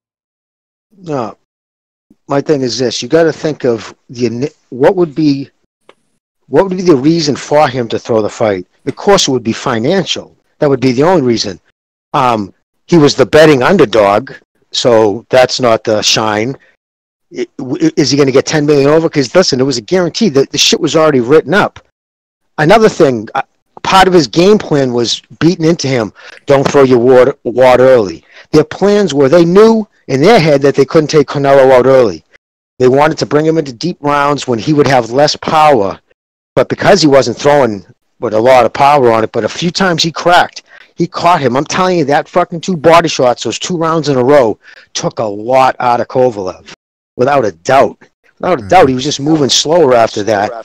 Speaker 9: No, my thing is this: you got to think of what would be the reason for him to throw the fight. Of course, it would be financial. That would be the only reason. He was the betting underdog, so that's not the shine. Is he going to get $10 million over? Because listen, it was a guarantee that the shit was already written up. Another thing, part of his game plan was beating into him. Don't throw your wad early. Their plans were they knew in their head that they couldn't take Canelo out early. They wanted to bring him into deep rounds when he would have less power, but because he wasn't throwing with a lot of power on it, but a few times he cracked. He caught him. I'm telling you, that fucking 2 body shots, those 2 rounds in a row, took a lot out of Kovalev. Without a doubt. Without a doubt, he was just moving slower after that.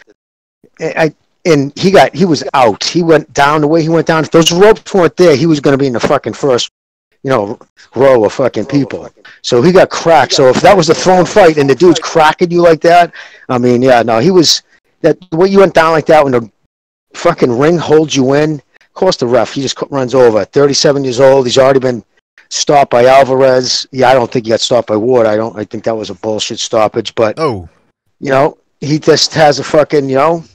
Speaker 9: And he was out. He went down the way he went down. If those ropes weren't there, he was going to be in the fucking first, row of fucking people. So he got cracked. So if that was a thrown fight and the dude's cracking you like that, I mean, yeah, no, he was that the way you went down like that when the fucking ring holds you in. Of course, the ref he just runs over. 37 years old. He's already been stopped by Alvarez. Yeah, I don't think he got stopped by Ward. I think that was a bullshit stoppage. But he just has a fucking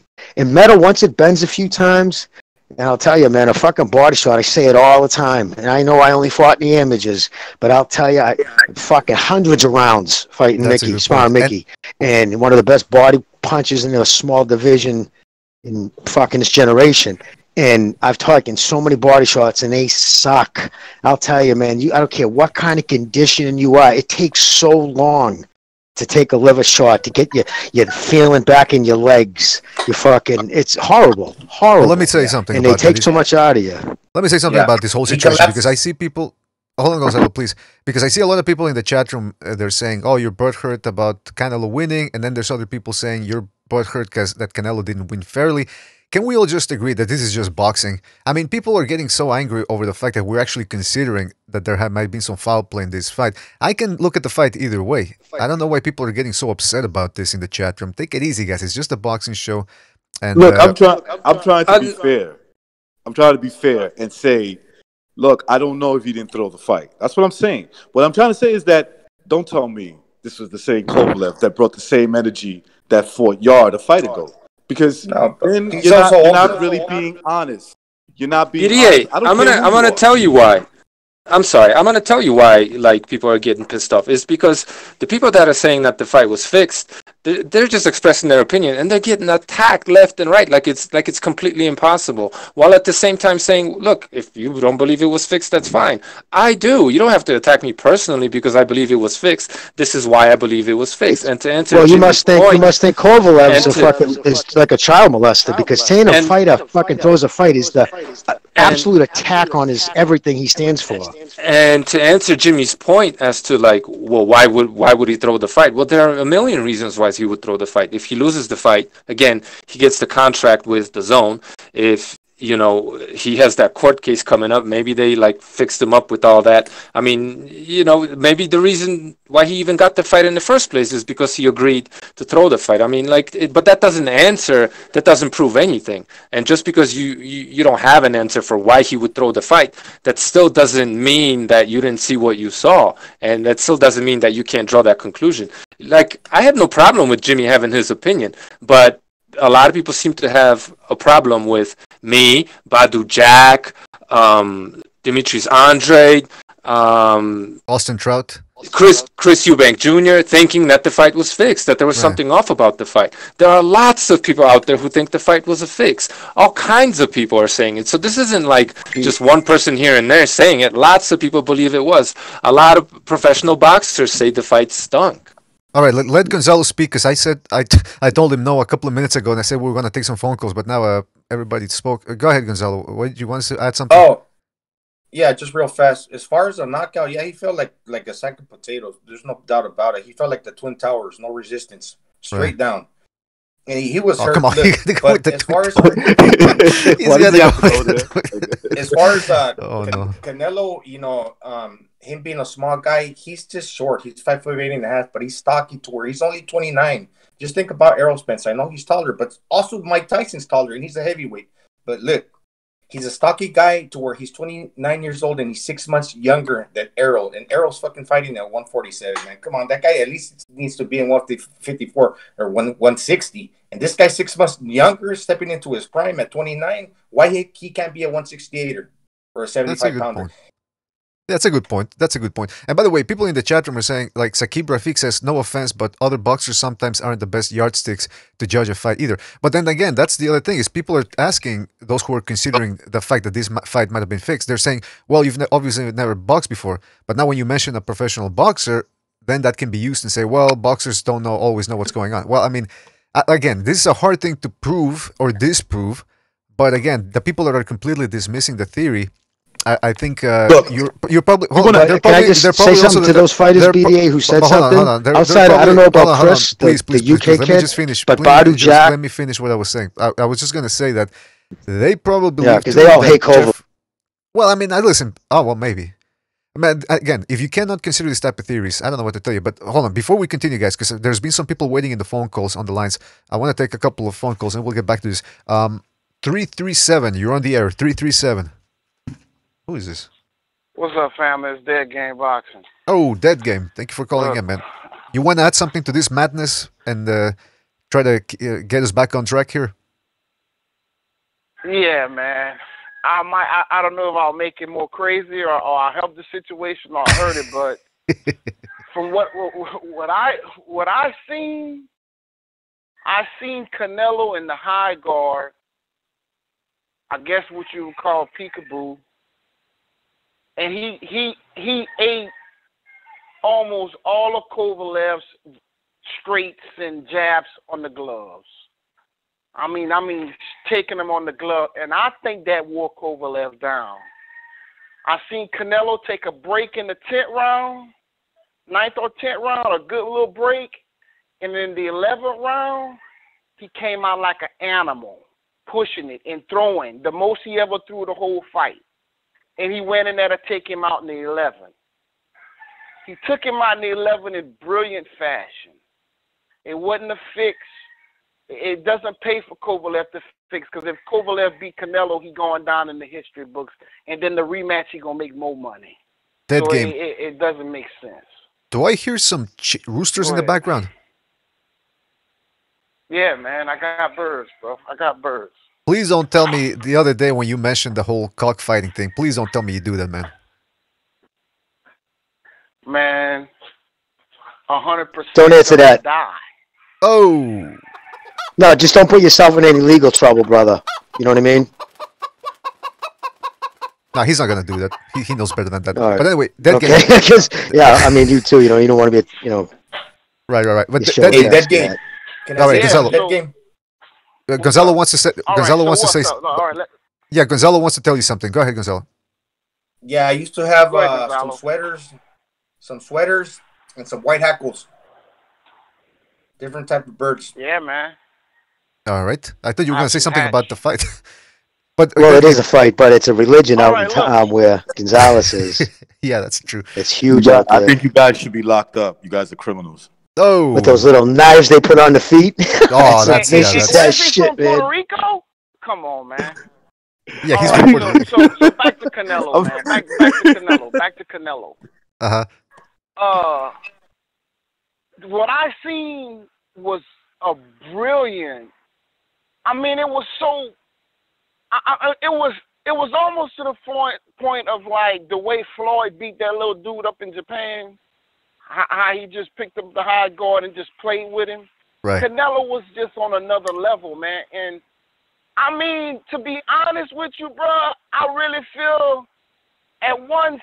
Speaker 9: in metal. Once it bends a few times. And I'll tell you, man, a fucking body shot, I say it all the time. And I know I only fought in the amateurs, but I'll tell you, I fucking hundreds of rounds fighting Mickey, sparring Mickey. And one of the best body punches in a small division in fucking this generation. And I've taken so many body shots, and they suck. I'll tell you, man, I don't care what kind of condition you are. It takes so long to take a liver shot to get you feeling back in your legs. It's horrible.
Speaker 1: Well, let me say something.
Speaker 9: And they take so much out of you.
Speaker 1: Let me say something about this whole situation because I see people. Hold on, Gonzalo, please. Because I see a lot of people in the chat room. They're saying, "Oh, you're butthurt about Canelo winning," and then there's other people saying you're butthurt because that Canelo didn't win fairly. Can we all just agree that this is just boxing? I mean, people are getting so angry over the fact that we're actually considering that there might have been some foul play in this fight. I can look at the fight either way. I don't know why people are getting so upset about this in the chat room. Take it easy, guys. It's just a boxing show. And
Speaker 6: look, I'm trying to be fair. I'm trying to be fair and say, look, I don't know if he didn't throw the fight. That's what I'm saying. What I'm trying to say is that don't tell me this was the same Kovalev that brought the same energy that fought Yard a fight ago. Because then you're not really being honest. You're not being honest.
Speaker 8: I'm gonna tell you why. I'm sorry. I'm gonna tell you why. Like people are getting pissed off. It's because the people that are saying that the fight was fixed, they're just expressing their opinion and they're getting attacked left and right, like it's completely impossible. While at the same time saying, look, if you don't believe it was fixed, that's fine. I do. You don't have to attack me personally because I believe it was fixed. This is why I believe it was fixed. And to answer,
Speaker 9: you must think Kovalev is like a child molester because saying a fighter fucking throws a fight is the absolute attack on his everything he stands for.
Speaker 8: And to answer Jimmy's point as to why would he throw the fight? Well, there are a million reasons why he would throw the fight. If he loses the fight, again, he gets the contract with DAZN. If he has that court case coming up, maybe they fixed him up with all that. I mean, maybe the reason why he even got the fight in the first place is because he agreed to throw the fight. I mean, but that doesn't prove anything. And just because you don't have an answer for why he would throw the fight, that still doesn't mean that you didn't see what you saw. And that still doesn't mean that you can't draw that conclusion. I have no problem with Jimmy having his opinion, but a lot of people seem to have a problem with me, Badu Jack, Demetrius Andrade,
Speaker 1: Austin Trout,
Speaker 8: Chris Eubank Jr. thinking that the fight was fixed, that there was something off about the fight. There are lots of people out there who think the fight was a fix. All kinds of people are saying it. So this isn't just one person here and there saying it. Lots of people believe it was. A lot of professional boxers say the fight stunk.
Speaker 1: All right, let Gonzalo speak because I told him no a couple of minutes ago and I said we were going to take some phone calls, but now everybody spoke. Go ahead, Gonzalo. What, do you want to add something?
Speaker 2: Oh, yeah, just real fast. As far as a knockout, yeah, he felt like a sack of potatoes. There's no doubt about it. He felt like the Twin Towers, no resistance, straight down. And he was hurt.
Speaker 1: Come on.
Speaker 2: But as far as Canelo, him being a small guy, he's just short. He's 5'8.5", but he's stocky to where he's only 29. Just think about Errol Spence. I know he's taller, but also Mike Tyson's taller, and he's a heavyweight. But look, he's a stocky guy to where he's 29 years old, and he's 6 months younger than Errol. And Errol's fucking fighting at 147, man. Come on, that guy at least needs to be in 154 or 160. And this guy 6 months younger, stepping into his prime at 29. Why he can't be a 168er or a 75-pounder?
Speaker 1: That's a good point. That's a good point. And by the way, people in the chat room are saying, Sakib Rafik says, no offense, but other boxers sometimes aren't the best yardsticks to judge a fight either. But then again, that's the other thing, is people are asking, those who are considering the fact that this fight might have been fixed, they're saying, well, you've obviously never boxed before, but now when you mention a professional boxer, then that can be used and say, well, boxers don't always know what's going on. Well, I mean, again, this is a hard thing to prove or disprove, but again, the people that are completely dismissing the theory, I think you're probably.
Speaker 9: Can I just say something to those fighters, BDA, who said something?
Speaker 1: Hold on.
Speaker 9: Outside, I don't know about Chris,
Speaker 1: please,
Speaker 9: the UK kid,
Speaker 1: let me just finish.
Speaker 9: but Badu Jack.
Speaker 1: Let me finish what I was saying. I was just going to say that they probably
Speaker 9: because they all hate Kovalev.
Speaker 1: Well, I mean, listen. Oh, well, maybe. Man, again, if you cannot consider this type of theories, I don't know what to tell you. But hold on, before we continue, guys, because there's been some people waiting in the phone calls on the lines. I want to take a couple of phone calls, and we'll get back to this. 337, you're on the air. 337. Who is this?
Speaker 10: What's up, fam? It's Dead Game Boxing.
Speaker 1: Oh, Dead Game. Thank you for calling in, man. You want to add something to this madness and try to get us back on track here?
Speaker 10: Yeah, man. I don't know if I'll make it more crazy or I'll help the situation or hurt it, but from what I seen Canelo in the high guard. I guess what you would call peekaboo, and he ate almost all of Kovalev's straights and jabs on the gloves. I mean, taking him on the glove, and I think that wore Kovalev down. I seen Canelo take a break in the 10th round, 9th or 10th round, a good little break, and in the 11th round, he came out like an animal, pushing it and throwing, the most he ever threw the whole fight. And he went in there to take him out in the 11th. He took him out in the 11th in brilliant fashion. It wasn't a fix. It doesn't pay for Kovalev to fix, because if Kovalev beat Canelo, he going down in the history books, and then the rematch he gonna make more money.
Speaker 1: Dead
Speaker 10: so
Speaker 1: game.
Speaker 10: It doesn't make sense.
Speaker 1: Do I hear some roosters in the background?
Speaker 10: Yeah, man, I got birds, bro. I got birds.
Speaker 1: Please don't tell me the other day when you mentioned the whole cockfighting thing. Please don't tell me you do that, man.
Speaker 10: Man, 100%.
Speaker 9: Don't answer that.
Speaker 10: Die.
Speaker 1: Oh.
Speaker 9: No, just don't put yourself in any legal trouble, brother. You know what I mean?
Speaker 1: No, he's not gonna do that. He knows better than that.
Speaker 9: All right.
Speaker 1: But anyway, Dead
Speaker 9: Okay,
Speaker 1: Game.
Speaker 9: because I mean, you too. You know, you don't want to be,
Speaker 1: Right. But
Speaker 9: you
Speaker 1: Dead
Speaker 9: show
Speaker 1: Game.
Speaker 9: Dead Game.
Speaker 1: All right,
Speaker 2: say
Speaker 1: Gonzalo.
Speaker 2: Dead Game?
Speaker 1: Gonzalo wants to say. Gonzalo wants to say.
Speaker 10: All right,
Speaker 1: Yeah, Gonzalo wants to tell you something. Go ahead, Gonzalo.
Speaker 2: Yeah, I used to have
Speaker 10: Go ahead,
Speaker 2: some sweaters, and some white hackles. Different type of birds.
Speaker 10: Yeah, man.
Speaker 1: All right. I thought you were going to say
Speaker 10: Hatch.
Speaker 1: something about the fight. But
Speaker 9: well, it is a fight, but it's a religion
Speaker 10: All
Speaker 9: out
Speaker 10: right,
Speaker 9: in
Speaker 10: look.
Speaker 9: town where Gonzalez is.
Speaker 1: Yeah, that's true.
Speaker 9: It's huge out
Speaker 6: I
Speaker 9: there.
Speaker 6: think you guys should be locked up. You guys are criminals.
Speaker 1: Oh.
Speaker 9: With those little knives they put on the feet.
Speaker 1: Oh, that's
Speaker 9: vicious
Speaker 1: yeah,
Speaker 9: ass
Speaker 10: Is he
Speaker 9: shit,
Speaker 10: from
Speaker 9: man.
Speaker 10: Puerto Rico? Come on, man.
Speaker 1: Yeah, he's
Speaker 10: All
Speaker 1: from
Speaker 10: right,
Speaker 1: Puerto Rico.
Speaker 10: so back to Canelo, man. Back to Canelo. Back to Canelo.
Speaker 1: Uh-huh.
Speaker 10: What I seen was a brilliant. I mean, it was so. It was almost to the point of like the way Floyd beat that little dude up in Japan. How he just picked up the high guard and just played with him.
Speaker 1: Right.
Speaker 10: Canelo was just on another level, man. And I mean, to be honest with you, bro, I really feel at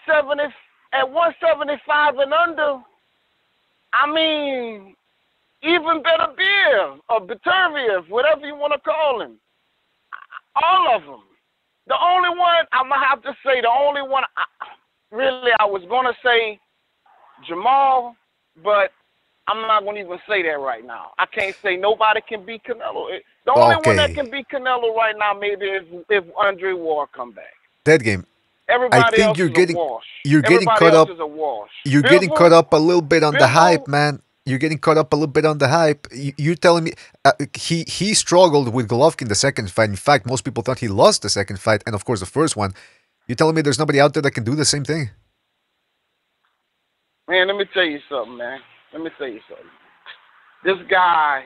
Speaker 10: 175 and under, I mean, even better beer or Beterbiev, whatever you want to call him. All of them. The only one, I'm going to have to say, I was going to say Jamal, but I'm not going to even say that right now. I can't say nobody can beat Canelo. The only one that can beat Canelo right now maybe is if Andre Ward come back.
Speaker 1: Dead Game.
Speaker 10: Everybody
Speaker 1: I think
Speaker 10: else
Speaker 1: you're
Speaker 10: is
Speaker 1: getting
Speaker 10: a wash.
Speaker 1: you're getting
Speaker 10: Everybody
Speaker 1: caught
Speaker 10: else
Speaker 1: up.
Speaker 10: is a wash.
Speaker 1: You're getting caught up a little bit on the hype, man. You're getting caught up a little bit on the hype. You're telling me he struggled with Golovkin the second fight. In fact, most people thought he lost the second fight, and of course the first one. You're telling me there's nobody out there that can do the same thing?
Speaker 10: Man, let me tell you something, man. This guy,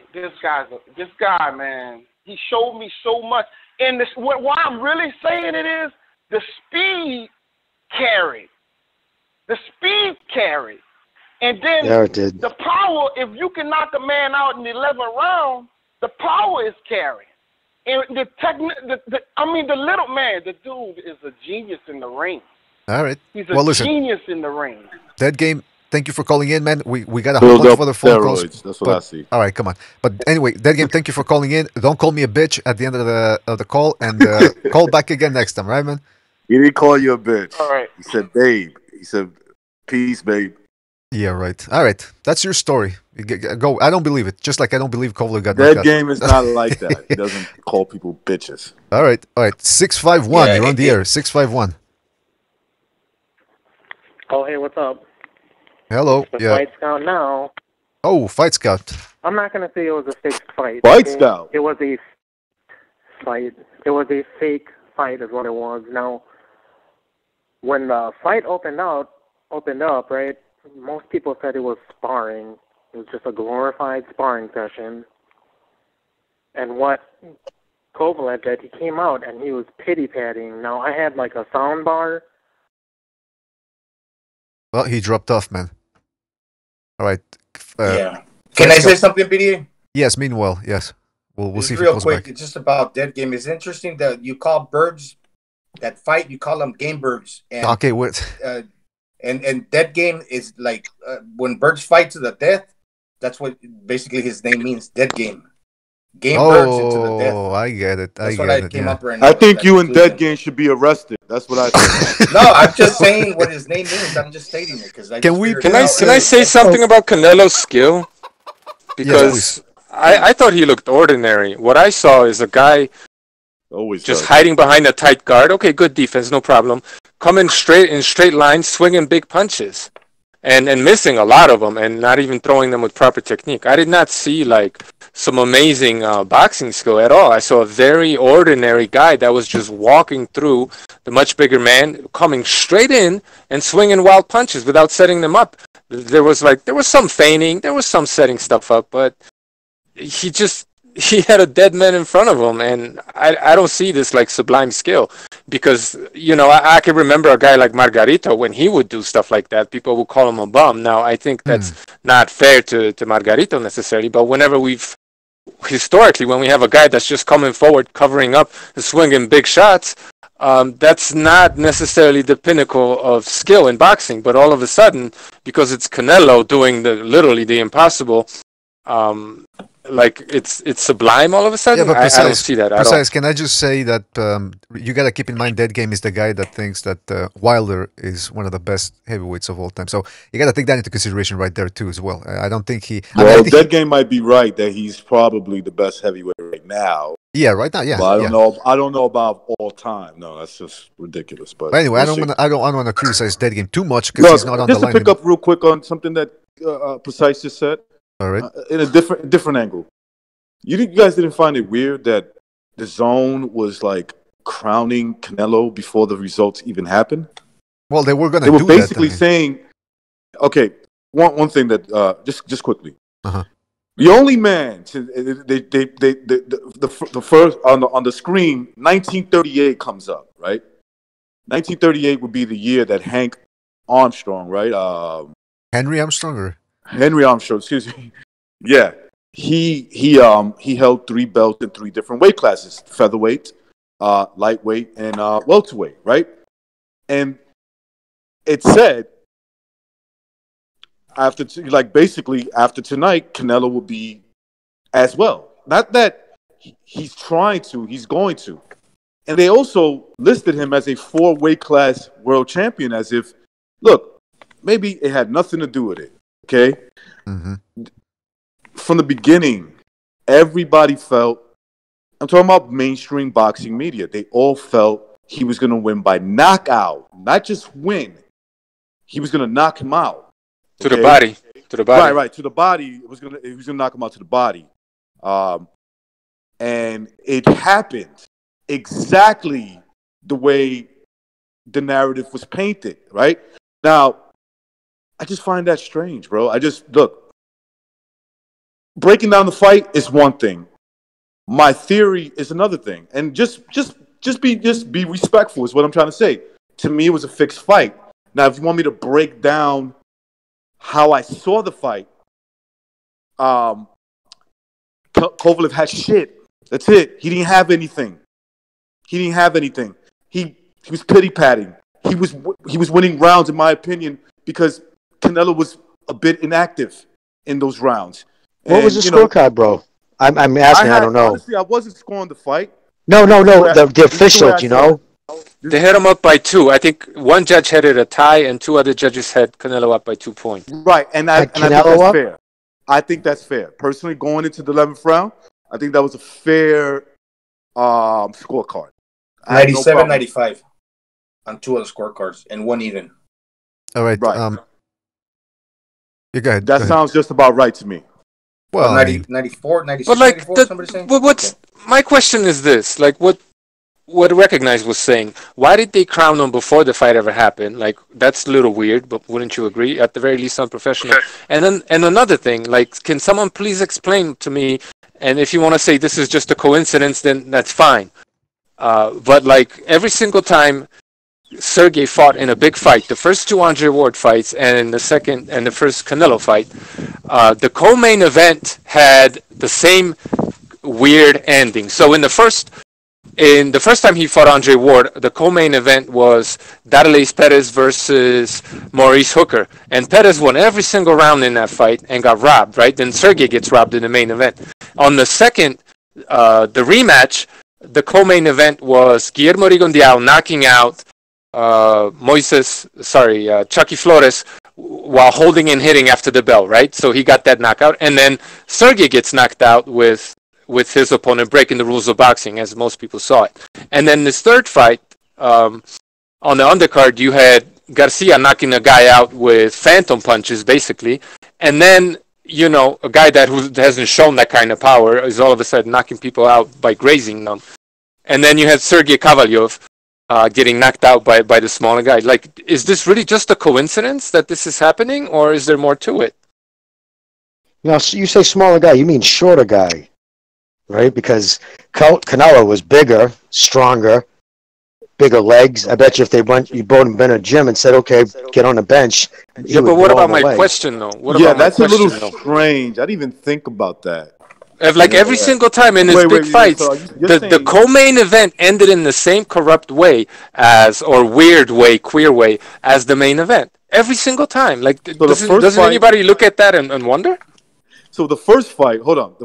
Speaker 10: man, he showed me so much. And why I'm really saying it is the speed carried. And then the power, if you can knock a man out in the 11th round, the power is carried. And the little man, the dude is a genius in the ring.
Speaker 1: All right.
Speaker 10: He's a genius in the ring.
Speaker 1: Dead Game, thank you for calling in, man. We got a
Speaker 6: Build
Speaker 1: whole bunch
Speaker 6: up
Speaker 1: of other phone calls.
Speaker 6: steroids. That's what I see.
Speaker 1: All right, come on. But anyway, Dead Game, thank you for calling in. Don't call me a bitch at the end of the call, and call back again next time, right, man?
Speaker 6: He didn't call you a bitch.
Speaker 10: All right.
Speaker 6: He said, babe. He said, peace, babe.
Speaker 1: Yeah, right. All right. That's your story. Go. I don't believe it. Just like I don't believe Kovalev got
Speaker 6: That
Speaker 1: knocked out.
Speaker 6: game is not like that. He doesn't call people bitches.
Speaker 1: All right. 651.
Speaker 2: Yeah,
Speaker 1: You're on the air. 651.
Speaker 11: Oh, hey, what's up?
Speaker 1: Hello.
Speaker 11: The
Speaker 1: Yeah.
Speaker 11: Fight Scout now.
Speaker 1: Oh, Fight Scout.
Speaker 11: I'm not going to say it was a fake fight.
Speaker 6: Fight Scout.
Speaker 11: It was a fight. It was a fake fight is what it was. Now, when the fight opened up, right, most people said it was sparring. It was just a glorified sparring session. And what Kovalev did, he came out and he was pity-patting. Now, I had like a sound bar.
Speaker 1: Well, he dropped off, man. All right.
Speaker 2: Yeah. Can I say something, BDA?
Speaker 1: Yes. Meanwhile, yes. We'll
Speaker 2: Just
Speaker 1: see if he
Speaker 2: real
Speaker 1: calls
Speaker 2: quick.
Speaker 1: back.
Speaker 2: It's just about dead game. It's interesting that you call birds that fight. You call them game birds. And,
Speaker 1: Okay. Wait.
Speaker 2: and dead game is like when birds fight to the death. That's what basically his name means. Dead game. Game birds into the death.
Speaker 1: Oh, I get it.
Speaker 2: That's what I came up right now.
Speaker 6: I think
Speaker 2: That
Speaker 6: you and
Speaker 2: conclusion.
Speaker 6: Dead Game should be arrested. That's what I think.
Speaker 2: No, I'm just saying what his name means. I'm just stating it because
Speaker 8: Can I say something about Canelo's skill? Because I thought he looked ordinary. What I saw is a guy just hiding behind a tight guard. Okay, good defense, no problem. Coming straight in straight lines, swinging big punches, and missing a lot of them, and not even throwing them with proper technique. I did not see like some amazing boxing skill at all. I saw a very ordinary guy that was just walking through the much bigger man, coming straight in and swinging wild punches without setting them up. There was some feigning, there was some setting stuff up, but he had a dead man in front of him, and I don't see this like sublime skill, because I can remember a guy like Margarito when he would do stuff like that. People would call him a bum. Now I think that's not fair to Margarito necessarily, but historically, when we have a guy that's just coming forward, covering up, and swinging big shots, that's not necessarily the pinnacle of skill in boxing. But all of a sudden, because it's Canelo doing literally the impossible, like it's sublime all of a sudden.
Speaker 1: Yeah, but
Speaker 8: I don't see that at all.
Speaker 1: Can I just say that you gotta keep in mind Dead Game is the guy that thinks that Wilder is one of the best heavyweights of all time. So you gotta take that into consideration right there too as well. I don't think he.
Speaker 6: Well, Dead Game might be right that he's probably the best heavyweight right now.
Speaker 1: Yeah, right now, yeah.
Speaker 6: But I don't know about all time. No, that's just ridiculous. But
Speaker 1: anyway,
Speaker 6: we'll
Speaker 1: I don't want to criticize Dead Game too much because he's not on the line.
Speaker 6: Just to pick up real quick on something that Precise just said.
Speaker 1: All right.
Speaker 6: In a different angle. You guys didn't find it weird that the Zone was like crowning Canelo before the results even happened?
Speaker 1: Well, they were going to
Speaker 6: do
Speaker 1: that.
Speaker 6: They were basically saying, okay, one thing that just quickly.
Speaker 1: Uh-huh.
Speaker 6: The only man the first on the screen, 1938 comes up, right? 1938 would be the year that Hank Armstrong, right?
Speaker 1: Henry Armstrong,
Speaker 6: excuse me. Yeah. He held 3 belts in 3 different weight classes: featherweight, lightweight, and welterweight, right? And it said after tonight, Canelo will be as well. Not that he's trying to, he's going to. And they also listed him as a 4 weight class world champion, as if, look, maybe it had nothing to do with it. Okay.
Speaker 1: Mm-hmm.
Speaker 6: From the beginning, everybody felt, I'm talking about mainstream boxing media, they all felt he was going to win by knockout, not just win. He was going to knock him out.
Speaker 8: To the body.
Speaker 6: Right, to the body. He was going to knock him out to the body. And it happened exactly the way the narrative was painted, right? Now, I just find that strange, bro. Look, breaking down the fight is one thing. My theory is another thing. And just be respectful is what I'm trying to say. To me, it was a fixed fight. Now, if you want me to break down how I saw the fight, Kovalev had shit. That's it. He didn't have anything. He was pity-patting. He was winning rounds, in my opinion, because Canelo was a bit inactive in those rounds.
Speaker 9: What was the scorecard, bro? I'm asking. I don't know.
Speaker 6: Honestly, I wasn't scoring the fight.
Speaker 9: No. The officials,
Speaker 8: They had him up by 2. I think one judge had it a tie, and 2 other judges had Canelo up by 2 points.
Speaker 6: Right, and I think that's fair. I think that's fair. Personally, going into the 11th round, I think that was a fair scorecard.
Speaker 2: 97-95 on 2 of the scorecards and 1 even.
Speaker 1: All right.
Speaker 6: Right.
Speaker 1: You go ahead.
Speaker 6: That
Speaker 1: go ahead.
Speaker 6: sounds just about right to me.
Speaker 1: Well, I mean,
Speaker 2: 94, 96,
Speaker 8: But like,
Speaker 2: 94, somebody saying?
Speaker 8: what's my question is this? Like, what Recognize was saying? Why did they crown him before the fight ever happened? Like, that's a little weird, but wouldn't you agree? At the very least, unprofessional. And another thing, like, can someone please explain to me? And if you want to say this is just a coincidence, then that's fine. But like every single time Sergey fought in a big fight, the first two Andre Ward fights and the second and the first Canelo fight, the co-main event had the same weird ending. So in the first time he fought Andre Ward, the co-main event was Darleis Perez versus Maurice Hooker, and Perez won every single round in that fight and got robbed. Right, then Sergey gets robbed in the main event. On the second, the rematch, the co-main event was Guillermo Rigondeaux knocking out Chucky Flores while holding and hitting after the bell, right? So he got that knockout, and then Sergey gets knocked out with his opponent breaking the rules of boxing, as most people saw it. And then this third fight, on the undercard, you had Garcia knocking a guy out with phantom punches, basically, and then a guy who hasn't shown that kind of power is all of a sudden knocking people out by grazing them. And then you had Sergey Kovalev getting knocked out by the smaller guy. Like, is this really just a coincidence that this is happening, or is there more to it?
Speaker 9: Now, so you say smaller guy, you mean shorter guy, right? Because Canelo was bigger, stronger, bigger legs. I bet you if you both been in a gym and said, okay, get on the bench.
Speaker 8: Yeah, but what about my question, though?
Speaker 6: That's a little strange. I didn't even think about that.
Speaker 8: Like every single time in his big fights, the co-main event ended in the same corrupt way or weird way, queer way as the main event. Every single time. Like,
Speaker 6: so
Speaker 8: doesn't anybody look at that and wonder?
Speaker 6: So the first fight,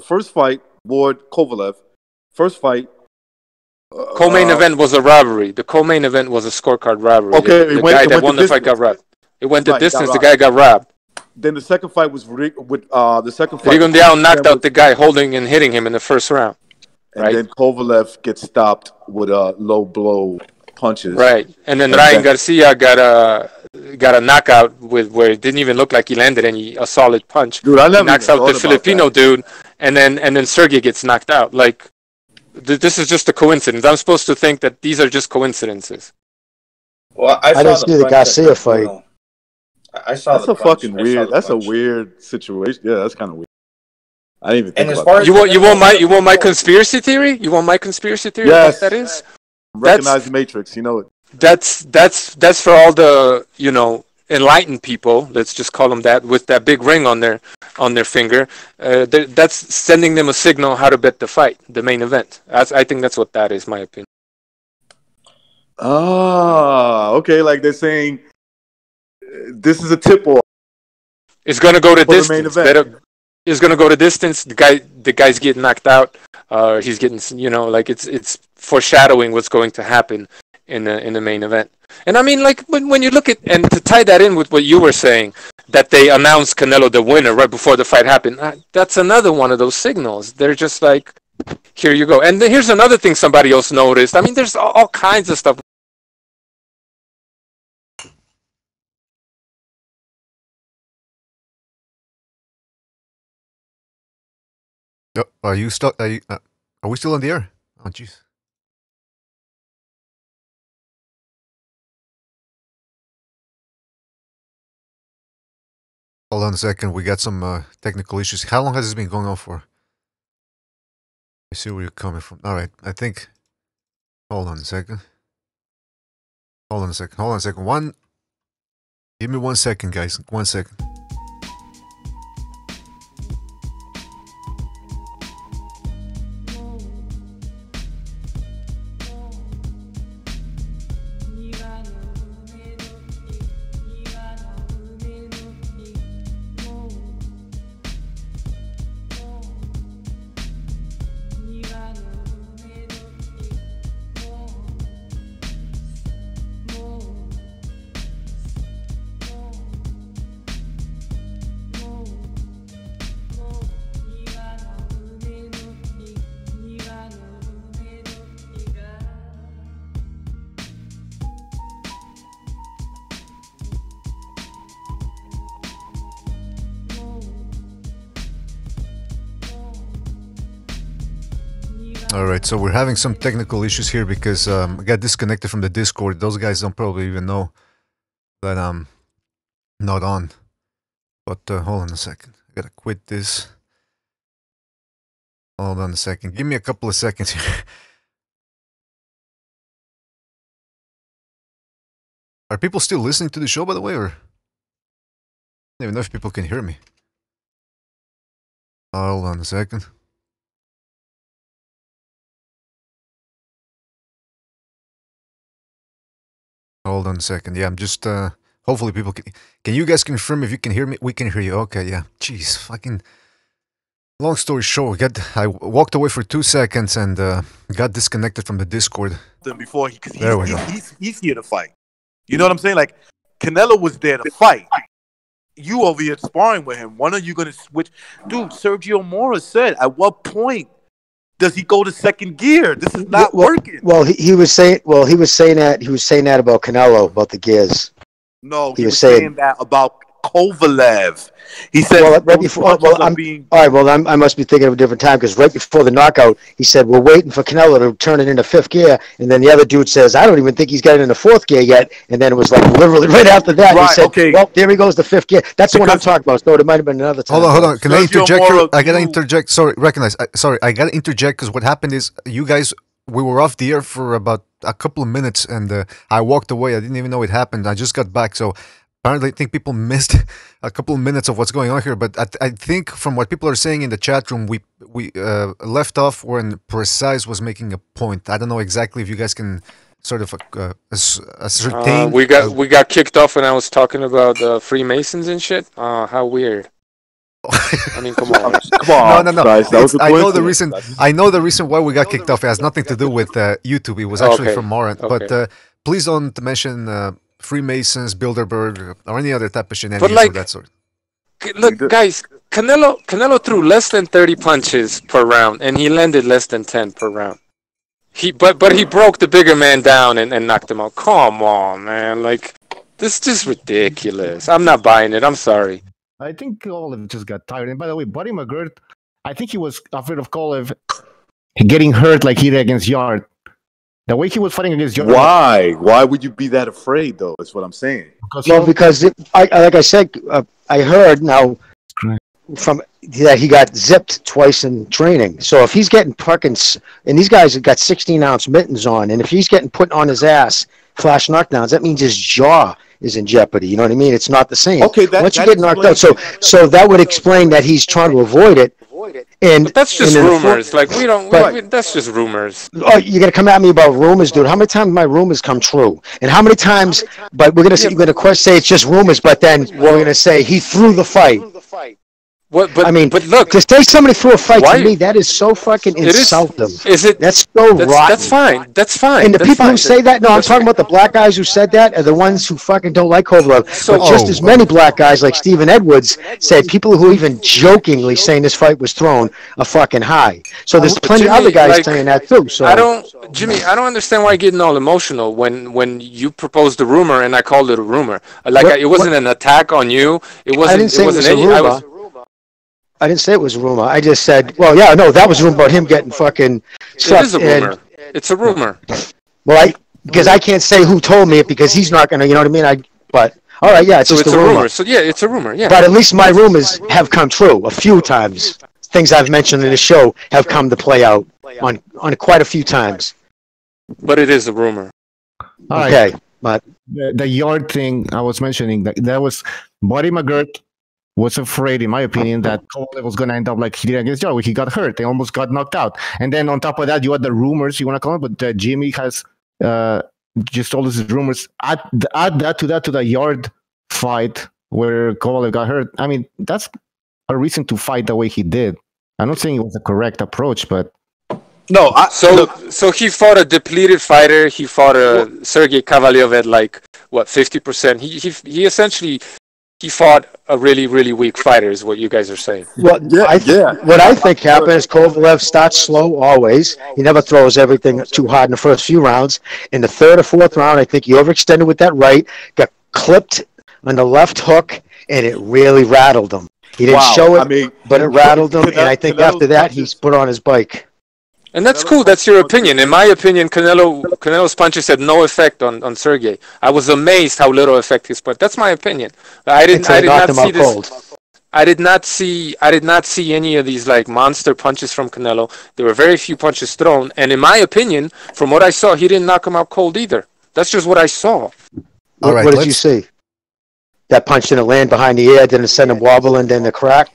Speaker 6: Ward Kovalev, first fight.
Speaker 8: Co-main event was a robbery. The co-main event was a scorecard robbery.
Speaker 6: Okay,
Speaker 8: the guy that won the fight got robbed. It went the distance. The guy got robbed.
Speaker 6: Then the second fight was
Speaker 8: Rigondeaux knocked out the guy holding and hitting him in the first round.
Speaker 6: And then Kovalev gets stopped with low blow punches.
Speaker 8: Right. And then Ryan Garcia got a knockout where it didn't even look like he landed a solid punch.
Speaker 6: Dude, I never
Speaker 8: knocks out the Filipino dude, and then Sergey gets knocked out. Like, this is just a coincidence. I'm supposed to think that these are just coincidences.
Speaker 2: Well, I
Speaker 9: didn't see the Garcia fight.
Speaker 2: I saw
Speaker 6: that's fucking weird. That's a weird situation. Yeah, that's kind of weird. I didn't even think about
Speaker 8: that. You want my conspiracy theory? You want my conspiracy theory?
Speaker 6: Yes.
Speaker 8: What that is?
Speaker 6: Recognize the Matrix. You know it.
Speaker 8: That's for all the enlightened people. Let's just call them that, with that big ring on their finger. That's sending them a signal how to bet the fight, the main event. I think that's what that is. My opinion.
Speaker 6: Ah, okay. Like they're saying, this is a tip-off.
Speaker 8: It's gonna go to distance. It's gonna go to distance. The guy's getting knocked out. He's getting, like it's foreshadowing what's going to happen in the main event. And I mean, like when you look at, and to tie that in with what you were saying, that they announced Canelo the winner right before the fight happened. That's another one of those signals. They're just like, here you go. And here's another thing somebody else noticed. I mean, there's all kinds of stuff.
Speaker 1: Are you stuck? Are we still on the air? Oh, jeez. Hold on a second. We got some technical issues. How long has this been going on for? I see where you're coming from. All right. I think. Hold on a second. Give me 1 second, guys. 1 second. All right, so we're having some technical issues here because I got disconnected from the Discord. Those guys don't probably even know that I'm not on. But hold on a second. I gotta quit this. Hold on a second. Give me a couple of seconds here. Are people still listening to the show, by the way, or? I don't even know if people can hear me. Hold on a second. Hold on a second. Yeah, I'm just, hopefully people can you guys confirm if you can hear me? We can hear you. Okay, yeah. Jeez, fucking, long story short, I walked away for 2 seconds and got disconnected from the Discord.
Speaker 6: Before he's here to fight. You know what I'm saying? Like, Canelo was there to fight. You over here sparring with him. When are you going to switch? Dude, Sergio Mora said, at what point does he go to second gear? This is not working.
Speaker 9: Well, he was saying that about Canelo, about the gears.
Speaker 6: No, he was saying that about Kovalev. He said,
Speaker 9: right before. I must be thinking of a different time because right before the knockout, he said we're waiting for Canelo to turn it into fifth gear, and then the other dude says, I don't even think he's got it into fourth gear yet, and then it was like literally right after that. Right, he said, okay. Well, there he goes to fifth gear. That's the one I'm talking about. So it might have been another time.
Speaker 1: Hold on. Can I interject here? I gotta interject. Sorry, I gotta interject because what happened is you guys. We were off the air for about a couple of minutes, and I walked away. I didn't even know it happened. I just got back, so. Apparently, I think people missed a couple of minutes of what's going on here, but I think from what people are saying in the chat room, we left off when Precise was making a point. I don't know exactly if you guys can sort of ascertain.
Speaker 8: We got kicked off when I was talking about Freemasons and shit. How weird. I mean, come on.
Speaker 1: No. I know the reason why we got kicked off. It has nothing to do with YouTube. It was actually from Morant. Okay. But please don't mention Freemasons, Bilderberg, or any other type of shenanigans of that sort.
Speaker 8: Look, guys, Canelo threw less than 30 punches per round, and he landed less than 10 per round. But he broke the bigger man down and knocked him out. Come on, man. Like, this is just ridiculous. I'm not buying it. I'm sorry.
Speaker 12: I think Kovalev just got tired. And by the way, Buddy McGirt, I think he was afraid of Kovalev getting hurt like he did against Yard. The way he was fighting against Yard.
Speaker 6: Why? Why would you be that afraid, though? That's what I'm saying.
Speaker 9: Because like I said, I heard now from that he got zipped twice in training. So if he's getting Perkins, and these guys have got 16-ounce mittens on, and if he's getting put on his ass, flash knockdowns, that means his jaw is in jeopardy. You know what I mean? It's not the same.
Speaker 6: Okay,
Speaker 9: once you get knocked out, so that would explain that he's trying to avoid it.
Speaker 8: But that's just rumors. Like that's just rumors.
Speaker 9: Oh, you're gonna come at me about rumors, dude? How many times my rumors come true? And how many times? But we're gonna say it's just rumors. But then we're gonna say he threw the fight.
Speaker 8: What? But
Speaker 9: I mean,
Speaker 8: but look,
Speaker 9: to say somebody threw a fight to me, that is so fucking insulting. That's so rotten.
Speaker 8: That's fine. That's fine.
Speaker 9: And the people who say that, no, I'm talking about the black guys who said that are the ones who fucking don't like Kovalev. But just as many black guys like Stephen Edwards said, people who even jokingly saying this fight was thrown are fucking high. So there's plenty of other guys saying that too. So
Speaker 8: I don't understand why you're getting all emotional when you proposed the rumor and I called it a rumor. It wasn't an attack on you. It wasn't.
Speaker 9: I didn't say it was a rumor. I didn't say it was a rumor. I just said, well, yeah, no, that was a rumor about him getting fucking stuff.
Speaker 8: It is a rumor. It's a rumor.
Speaker 9: Well, because I can't say who told me it because he's not going to, you know what I mean? But, all right, yeah, it's just a rumor.
Speaker 8: So, yeah, it's a rumor, yeah.
Speaker 9: But at least my rumors have come true a few times. Things I've mentioned in the show have come to play out on quite a few times.
Speaker 8: But it is a rumor.
Speaker 9: Okay, but
Speaker 12: the Yard thing I was mentioning, that was Buddy McGirt was afraid, in my opinion, that Kovalev was going to end up like he did against Yard, where he got hurt. They almost got knocked out. And then on top of that, you had the rumors, you want to call it, but Jimmy has just told us his rumors. Add that to the Yard fight where Kovalev got hurt. I mean, that's a reason to fight the way he did. I'm not saying it was the correct approach, but...
Speaker 8: No, so he fought a depleted fighter. He fought a Sergey Kovalev at 50%. He essentially... He fought a really, really weak fighter, is what you guys are saying.
Speaker 9: Well, what I think happened is Kovalev starts slow always. He never throws everything too hard in the first few rounds. In the third or fourth round, I think he overextended with that right, got clipped on the left hook, and it really rattled him. He didn't show it, but it rattled him, and I think after that, he's put on his bike.
Speaker 8: And that's cool. That's your opinion. In my opinion, Canelo's punches had no effect on Sergey. I was amazed how little effect his punch. That's my opinion. I did not see this. Cold. I did not see any of these like monster punches from Canelo. There were very few punches thrown, and in my opinion, from what I saw, he didn't knock him out cold either. That's just what I saw.
Speaker 9: What did you see? That punch didn't land behind the ear, didn't send him wobbling, then the crack.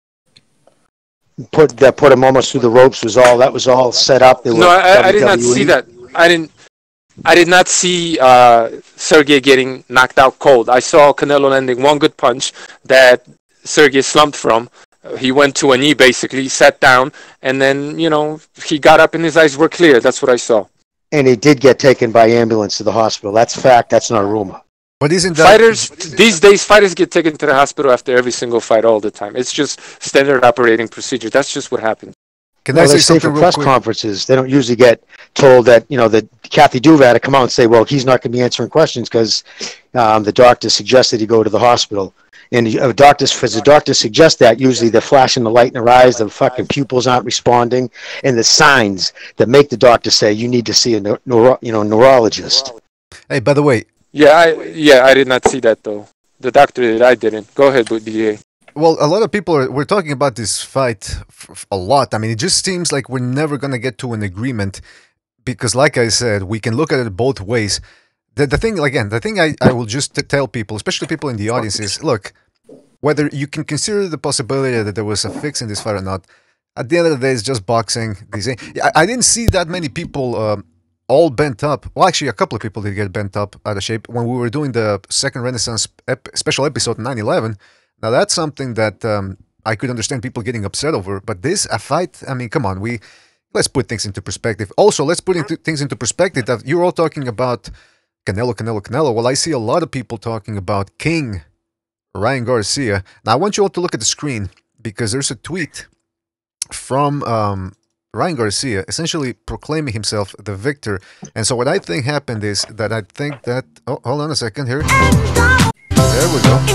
Speaker 9: Put him almost through the ropes. That was all set up.
Speaker 8: No, I did not see that. I did not see Sergey getting knocked out cold. I saw Canelo landing one good punch that Sergey slumped from. He went to a knee, basically, sat down, and then, he got up and his eyes were clear. That's what I saw.
Speaker 9: And he did get taken by ambulance to the hospital. That's fact. That's not a rumor.
Speaker 1: But isn't that...
Speaker 8: Fighters, these days, fighters get taken to the hospital after every single fight all the time. It's just standard operating procedure. That's just what happens.
Speaker 1: Can I say something
Speaker 9: for
Speaker 1: real
Speaker 9: press
Speaker 1: quick?
Speaker 9: Conferences, they don't usually get told that, that Kathy Duva had to come out and say, well, he's not going to be answering questions because the doctor suggested he go to the hospital. And for the doctors suggest that, usually they're flashing the light in their eyes, the fucking pupils aren't responding, and the signs that make the doctor say you need to see a neurologist.
Speaker 1: Hey, by the way.
Speaker 8: Yeah, I did not see that though. The doctor did, I didn't. Go ahead, BDA.
Speaker 1: Well, a lot of people we're talking about this fight a lot. I mean, it just seems like we're never going to get to an agreement because, like I said, we can look at it both ways. The thing I will just tell people, especially people in the audience, is, look, whether you can consider the possibility that there was a fix in this fight or not, at the end of the day, it's just boxing. I didn't see that many people all bent up. Well, actually, a couple of people did get bent up out of shape when we were doing the Second Renaissance special episode 9/11. Now, that's something that I could understand people getting upset over. But a fight, I mean, come on, let's put things into perspective. Also, let's put things into perspective that you're all talking about Canelo. Well, I see a lot of people talking about King Ryan Garcia. Now, I want you all to look at the screen because there's a tweet from Ryan Garcia essentially proclaiming himself the victor. And so what I think happened is that oh, hold on a second here. There we go.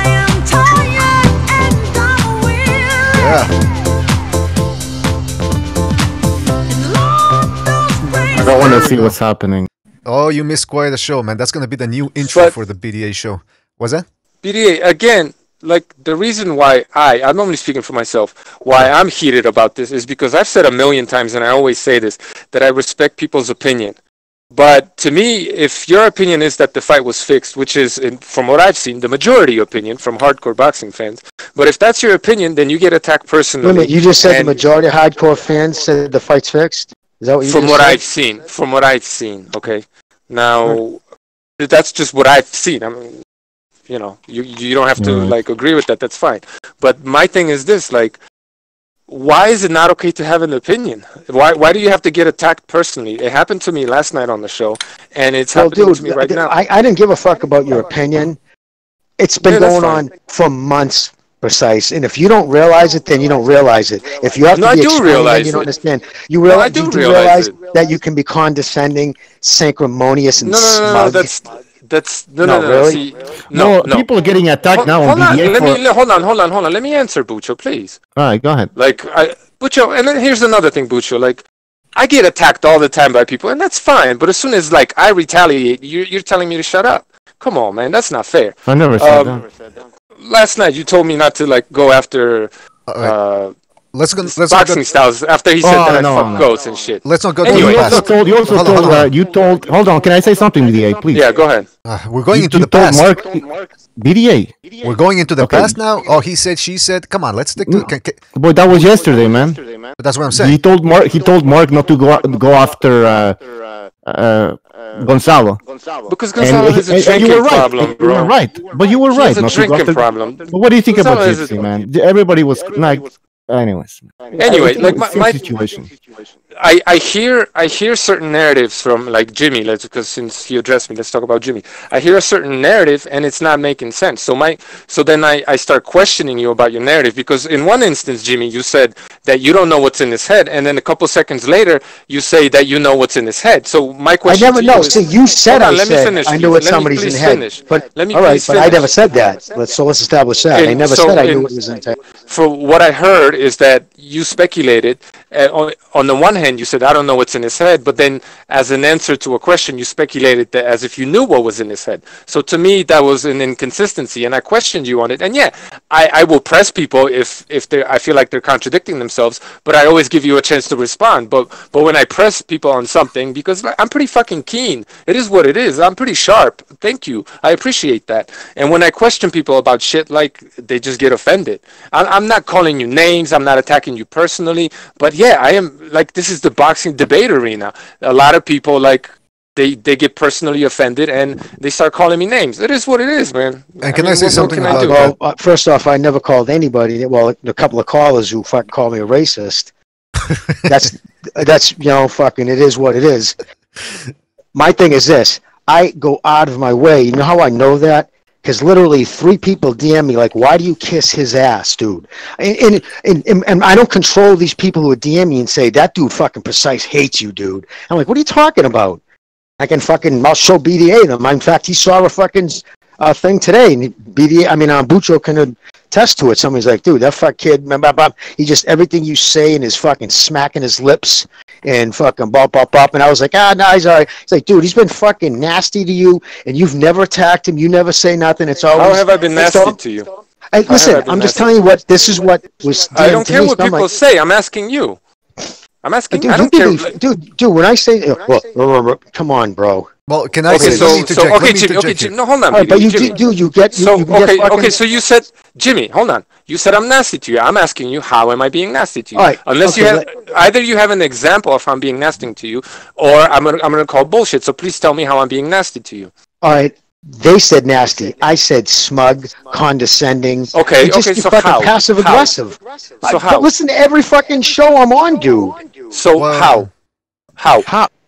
Speaker 1: Yeah.
Speaker 12: I don't want to see what's happening.
Speaker 1: Oh, you missed quite a show, man. That's going to be the new intro for the BDA show. What's that?
Speaker 8: BDA, again, like the reason why I'm only speaking for myself, why I'm heated about this is because I've said a million times, and I always say this, that I respect people's opinion. But to me, if your opinion is that the fight was fixed, which is, from what I've seen, the majority opinion from hardcore boxing fans, but if that's your opinion, then you get attacked personally.
Speaker 9: Wait a minute, you just said the majority of hardcore fans said the fight's fixed? Is that what you
Speaker 8: From
Speaker 9: just
Speaker 8: what
Speaker 9: said?
Speaker 8: From what I've seen, okay? Now, that's just what I've seen. I mean, you don't have to, agree with that. That's fine. But my thing is this, why is it not okay to have an opinion? Why do you have to get attacked personally? It happened to me last night on the show, and it's happening to me right now.
Speaker 9: I didn't give a fuck about your opinion. It's been going on for months, precise. And if you don't realize it, then you don't realize it. If you have to be explained, you don't understand. You realize that you can be condescending, sanctimonious, and smug.
Speaker 8: Really?
Speaker 12: No, people are getting attacked now on BDA.
Speaker 8: Hold on. Let me answer, Bucho, please.
Speaker 12: All right, go ahead.
Speaker 8: Bucho, and then here's another thing, Bucho. I get attacked all the time by people, and that's fine. But as soon as I retaliate, you're telling me to shut up. Come on, man, that's not fair.
Speaker 12: I never said that.
Speaker 8: Last night you told me not to go after boxing styles after he said that I fuck goats and shit.
Speaker 1: Let's not go.
Speaker 8: Anyway,
Speaker 12: you told. Hold on, can I say something, BDA, please?
Speaker 8: Yeah, go ahead.
Speaker 1: We're going into the past.
Speaker 12: BDA.
Speaker 1: We're going into the past now. Oh, he said, she said. Come on, let's stick to.
Speaker 12: But that was yesterday, man.
Speaker 1: But that's what I'm saying.
Speaker 12: He told Mark not to go after Gonzalo.
Speaker 8: Because Gonzalo has a drinking problem, bro.
Speaker 12: You were right, but you were right.
Speaker 8: He has a drinking problem.
Speaker 12: But what do you think about Gypsy, man? Everybody was anyways.
Speaker 8: Anyway, my
Speaker 12: situation.
Speaker 8: I hear certain narratives from Jimmy. Because since he addressed me, let's talk about Jimmy. I hear a certain narrative and it's not making sense. So then I start questioning you about your narrative, because in one instance, Jimmy, you said that you don't know what's in his head, and then a couple seconds later you say that you know what's in his head. So my question,
Speaker 9: I never know. So you said I knew what somebody's in the head. But I never said that. Let's establish that. I never said I knew what was in his head.
Speaker 8: For what I heard is that you speculated on the one hand, you said, I don't know what's in his head, but then as an answer to a question, you speculated that as if you knew what was in his head. So to me, that was an inconsistency, and I questioned you on it. And yeah, I will press people if I feel like they're contradicting themselves, but I always give you a chance to respond. But when I press people on something, because I'm pretty fucking keen, it is what it is. I'm pretty sharp. Thank you. I appreciate that. And when I question people about shit, like, they just get offended. I'm not calling you names. I'm not attacking you personally. But yeah, I am, like, this is the boxing debate arena. A lot of people, like, they get personally offended and they start calling me names. It is what it is, man.
Speaker 1: And can I say something about
Speaker 9: that? Well, first off, I never called anybody. Well, a couple of callers who fucking called me a racist. That's fucking, it is what it is. My thing is this. I go out of my way. You know how I know that? Because literally 3 people DM me like, why do you kiss his ass, dude? And I don't control these people who would DM me and say, that dude fucking Precise hates you, dude. I'm like, what are you talking about? I'll show BDA them. In fact, he saw a fucking thing today. And Bucho can attest to it. Somebody's like, dude, that fuck kid, blah, blah, blah. He just, everything you say and is fucking smacking his lips and fucking bop. And I was like, no, he's all right. He's like, dude, he's been fucking nasty to you and you've never attacked him. You never say nothing. It's always.
Speaker 8: How have I been nasty to you?
Speaker 9: Listen, I'm just telling you what, this is what was.
Speaker 8: I don't care what people say. I'm asking you.
Speaker 9: Dude,
Speaker 8: I don't care.
Speaker 9: Dude, when I say, come on, bro.
Speaker 1: Well, can I say?
Speaker 8: Jimmy, no, hold on.
Speaker 9: Right, but you get.
Speaker 8: Okay, so you said, Jimmy, hold on. You said I'm nasty to you. I'm asking you, how am I being nasty to you?
Speaker 9: Right,
Speaker 8: Unless you have, either you have an example of how I'm being nasty to you, or I'm gonna call bullshit. So please tell me how I'm being nasty to you.
Speaker 9: All right. They said nasty. I said smug, condescending.
Speaker 8: Okay,
Speaker 9: so how? Passive aggressive.
Speaker 8: So how?
Speaker 9: Listen to every fucking show I'm on, dude.
Speaker 8: So how?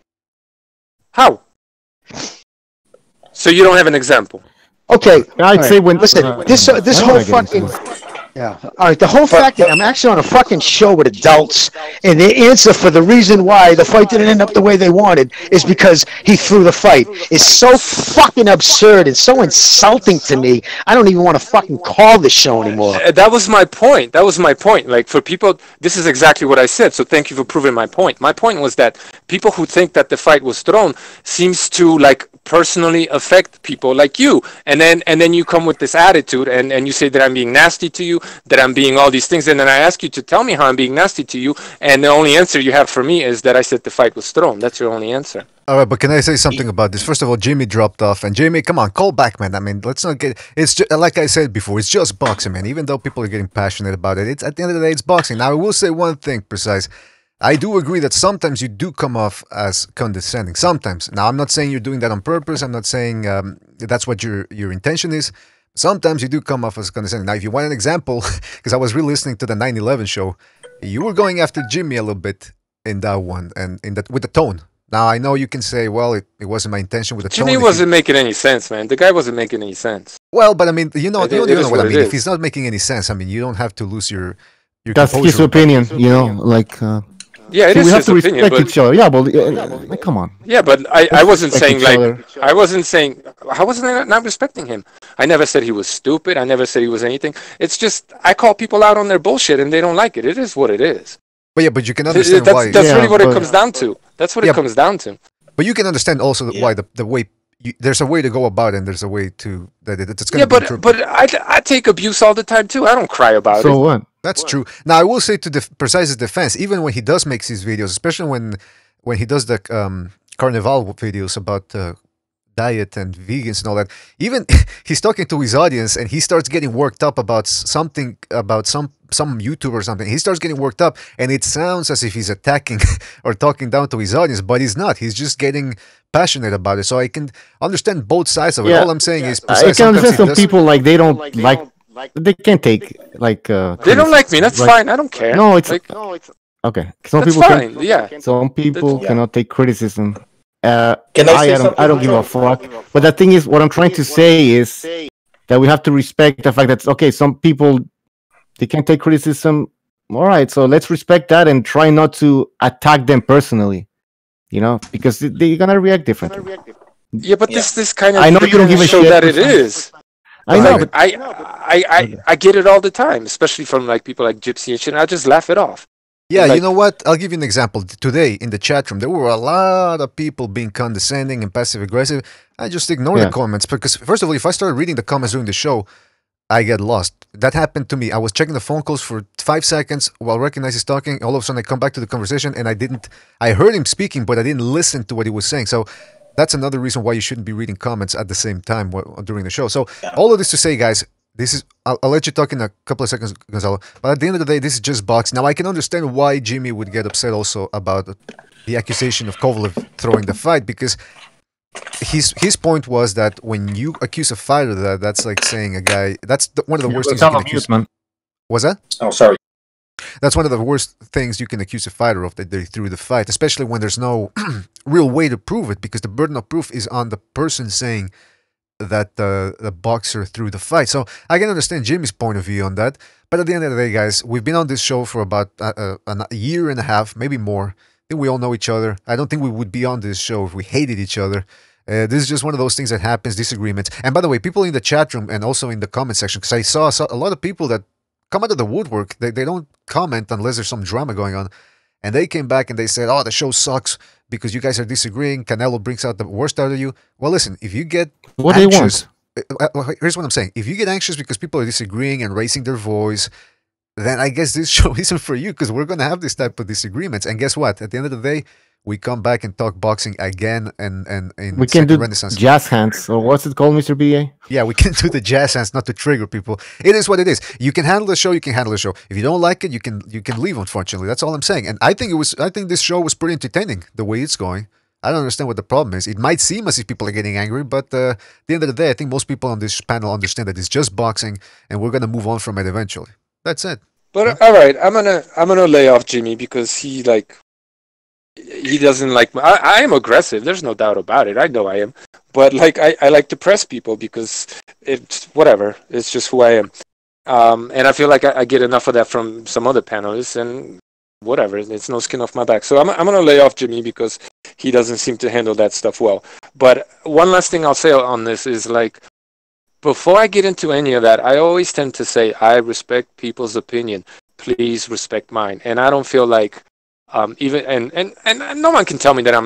Speaker 8: So you don't have an example?
Speaker 9: Okay.
Speaker 12: I'd say when
Speaker 9: listen, this whole fucking. Yeah. All right. The whole fact that I'm actually on a fucking show with adults, and the answer for the reason why the fight didn't end up the way they wanted is because he threw the fight is so fucking absurd and so insulting to me. I don't even want to fucking call this show anymore.
Speaker 8: That was my point. Like, for people, this is exactly what I said. So thank you for proving my point. My point was that people who think that the fight was thrown seems to, like, personally affect people like you, and then you come with this attitude and you say that I'm being nasty to you, that I'm being all these things, and then I ask you to tell me how I'm being nasty to you, and the only answer you have for me is that I said the fight was thrown. That's your only answer.
Speaker 1: All right, but can I say something about this? First of all, Jimmy dropped off, and Jimmy, come on, call back, man. I mean, let's not get. It's just, like I said before, it's just boxing, man. Even though people are getting passionate about it, it's at the end of the day, it's boxing. Now, I will say one thing, Precise. I do agree that sometimes you do come off as condescending. Sometimes. Now, I'm not saying you're doing that on purpose. I'm not saying that's what your intention is. Sometimes you do come off as condescending. Now, if you want an example, because I was re-listening to the 9/11 show, you were going after Jimmy a little bit in that one and with the tone. Now, I know you can say, well, it wasn't my intention with the tone.
Speaker 8: Jimmy wasn't making any sense, man. The guy wasn't making any sense.
Speaker 1: Well, but I mean, you know what I mean. If he's not making any sense, I mean, you don't have to lose your
Speaker 12: That's his opinion, you know, like...
Speaker 8: Yeah, it is
Speaker 12: we have
Speaker 8: his
Speaker 12: to
Speaker 8: opinion,
Speaker 12: respect
Speaker 8: but
Speaker 12: each other. Yeah, but like, come on.
Speaker 8: Yeah, but I wasn't saying
Speaker 12: each
Speaker 8: like
Speaker 12: other.
Speaker 8: I wasn't saying how wasn't I not respecting him? I never said he was stupid. I never said he was anything. It's just I call people out on their bullshit and they don't like it. It is what it is.
Speaker 1: But yeah, but you can understand why.
Speaker 8: That's really what it comes down to. That's what it comes down to.
Speaker 1: But you can understand also why the way there's a way to go about it, and there's a way to it's going to be true.
Speaker 8: But I take abuse all the time too. I don't cry about it.
Speaker 12: So what?
Speaker 1: That's true. Now I will say to Precise's defense, even when he does make his videos, especially when he does the Carnival videos about diet and vegans and all that, even he's talking to his audience and he starts getting worked up about something, about some YouTuber or something. He starts getting worked up and it sounds as if he's attacking or talking down to his audience, but he's not. He's just getting passionate about it. So I can understand both sides of it. All I'm saying is
Speaker 12: I can understand some people like they don't like they can't take like
Speaker 8: they don't like me. That's fine. I don't care.
Speaker 12: No, it's
Speaker 8: like,
Speaker 12: okay. Some
Speaker 8: that's
Speaker 12: people
Speaker 8: fine.
Speaker 12: Some people cannot take criticism.
Speaker 2: Can I say
Speaker 12: I don't give a fuck. But the thing is, what I'm trying to say is that we have to respect the fact that okay, some people they can't take criticism. All right, so let's respect that and try not to attack them personally. You know, because they're gonna react differently.
Speaker 8: Yeah, but this kind of
Speaker 12: I know you don't give a
Speaker 8: show
Speaker 12: shit
Speaker 8: that it is.
Speaker 12: I know, but
Speaker 8: I get it all the time, especially from like people like Gypsy and shit. I just laugh it off.
Speaker 1: Yeah, you
Speaker 8: Like,
Speaker 1: know what? I'll give you an example. Today in the chat room, there were a lot of people being condescending and passive aggressive. I just ignore the
Speaker 12: Yeah.
Speaker 1: comments because, first of all, if I started reading the comments during the show, I get lost. That happened to me. I was checking the phone calls for 5 seconds while Recognize is talking. All of a sudden, I come back to the conversation and I heard him speaking, but I didn't listen to what he was saying. So that's another reason why you shouldn't be reading comments at the same time during the show. So all of this to say, guys, I'll let you talk in a couple of seconds, Gonzalo. But at the end of the day, this is just boxing. Now, I can understand why Jimmy would get upset also about the accusation of Kovalev throwing the fight, because his point was that when you accuse a fighter that's like saying a guy, that's one of the worst things you can accuse.
Speaker 12: man.
Speaker 1: Was that?
Speaker 2: Oh, sorry.
Speaker 1: That's one of the worst things you can accuse a fighter of, that they threw the fight, especially when there's no real way to prove it, because the burden of proof is on the person saying that the boxer threw the fight. So I can understand Jimmy's point of view on that. But at the end of the day, guys, we've been on this show for about a year and a half, maybe more. I think we all know each other. I don't think we would be on this show if we hated each other. This is just one of those things that happens, disagreements. And by the way, people in the chat room and also in the comment section, because I saw a lot of people that come out of the woodwork, they don't comment unless there's some drama going on. And they came back and they said, oh, the show sucks because you guys are disagreeing. Canelo brings out the worst out of you. Well, listen, if you get
Speaker 12: What
Speaker 1: anxious, here's what I'm saying. If you get anxious because people are disagreeing and raising their voice, then I guess this show isn't for you, because we're going to have this type of disagreements. And guess what? At the end of the day, we come back and talk boxing again and in
Speaker 12: We can
Speaker 1: Second
Speaker 12: do
Speaker 1: Renaissance.
Speaker 12: jazz hands, or what's it called, Mr. BA?
Speaker 1: Yeah, we can do the jazz hands, not to trigger people. It is what it is. You can handle the show. You can handle the show. If you don't like it, you can leave. Unfortunately, that's all I'm saying. And I think this show was pretty entertaining the way it's going. I don't understand what the problem is. It might seem as if people are getting angry, but at the end of the day, I think most people on this panel understand that it's just boxing, and we're gonna move on from it eventually. That's it.
Speaker 8: but all right, I'm gonna lay off Jimmy because he doesn't like. I am aggressive. There's no doubt about it. I know I am. But I like to press people because it's whatever. It's just who I am. And I feel like I get enough of that from some other panelists, and whatever. It's no skin off my back. So I'm gonna lay off Jimmy because he doesn't seem to handle that stuff well. But one last thing I'll say on this is, before I get into any of that, I always tend to say I respect people's opinion. Please respect mine. And I don't feel like even and no one can tell me that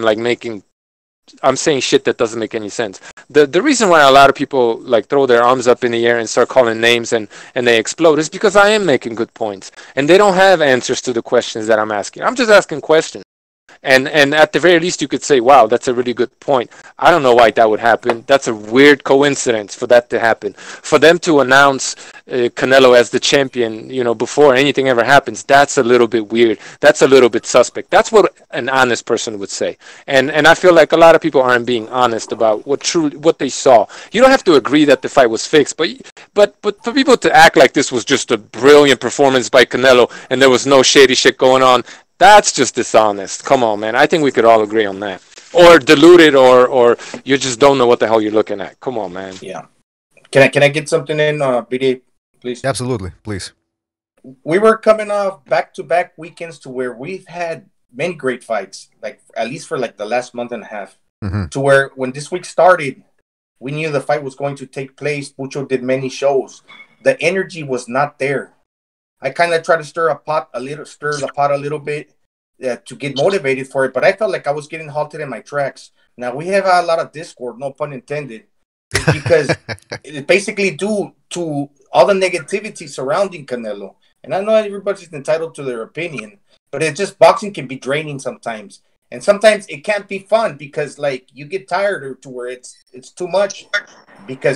Speaker 8: I'm saying shit that doesn't make any sense. The reason why a lot of people throw their arms up in the air and start calling names and they explode is because I am making good points, and they don't have answers to the questions that I'm asking. I'm just asking questions. And at the very least, you could say, wow, that's a really good point. I don't know why that would happen. That's a weird coincidence for that to happen. For them to announce Canelo as the champion, before anything ever happens, that's a little bit weird. That's a little bit suspect. That's what an honest person would say. And I feel like a lot of people aren't being honest about what they saw. You don't have to agree that the fight was fixed, but for people to act like this was just a brilliant performance by Canelo and there was no shady shit going on, that's just dishonest. Come on, man. I think we could all agree on that. Or diluted, or you just don't know what the hell you're looking at. Come on, man.
Speaker 2: Yeah. Can I get something in, BD, please?
Speaker 1: Absolutely, please.
Speaker 2: We were coming off back-to-back weekends to where we've had many great fights, at least for the last month and a half.
Speaker 1: Mm-hmm.
Speaker 2: To where when this week started, we knew the fight was going to take place. Pucho did many shows. The energy was not there. I kind of tried to stir the pot a little bit to get motivated for it, but I felt like I was getting halted in my tracks. Now we have a lot of discord, no pun intended, because it's basically due to all the negativity surrounding Canelo. And I know everybody's entitled to their opinion, but it's just boxing can be draining sometimes, and sometimes it can't be fun because you get tired to where it's too much, because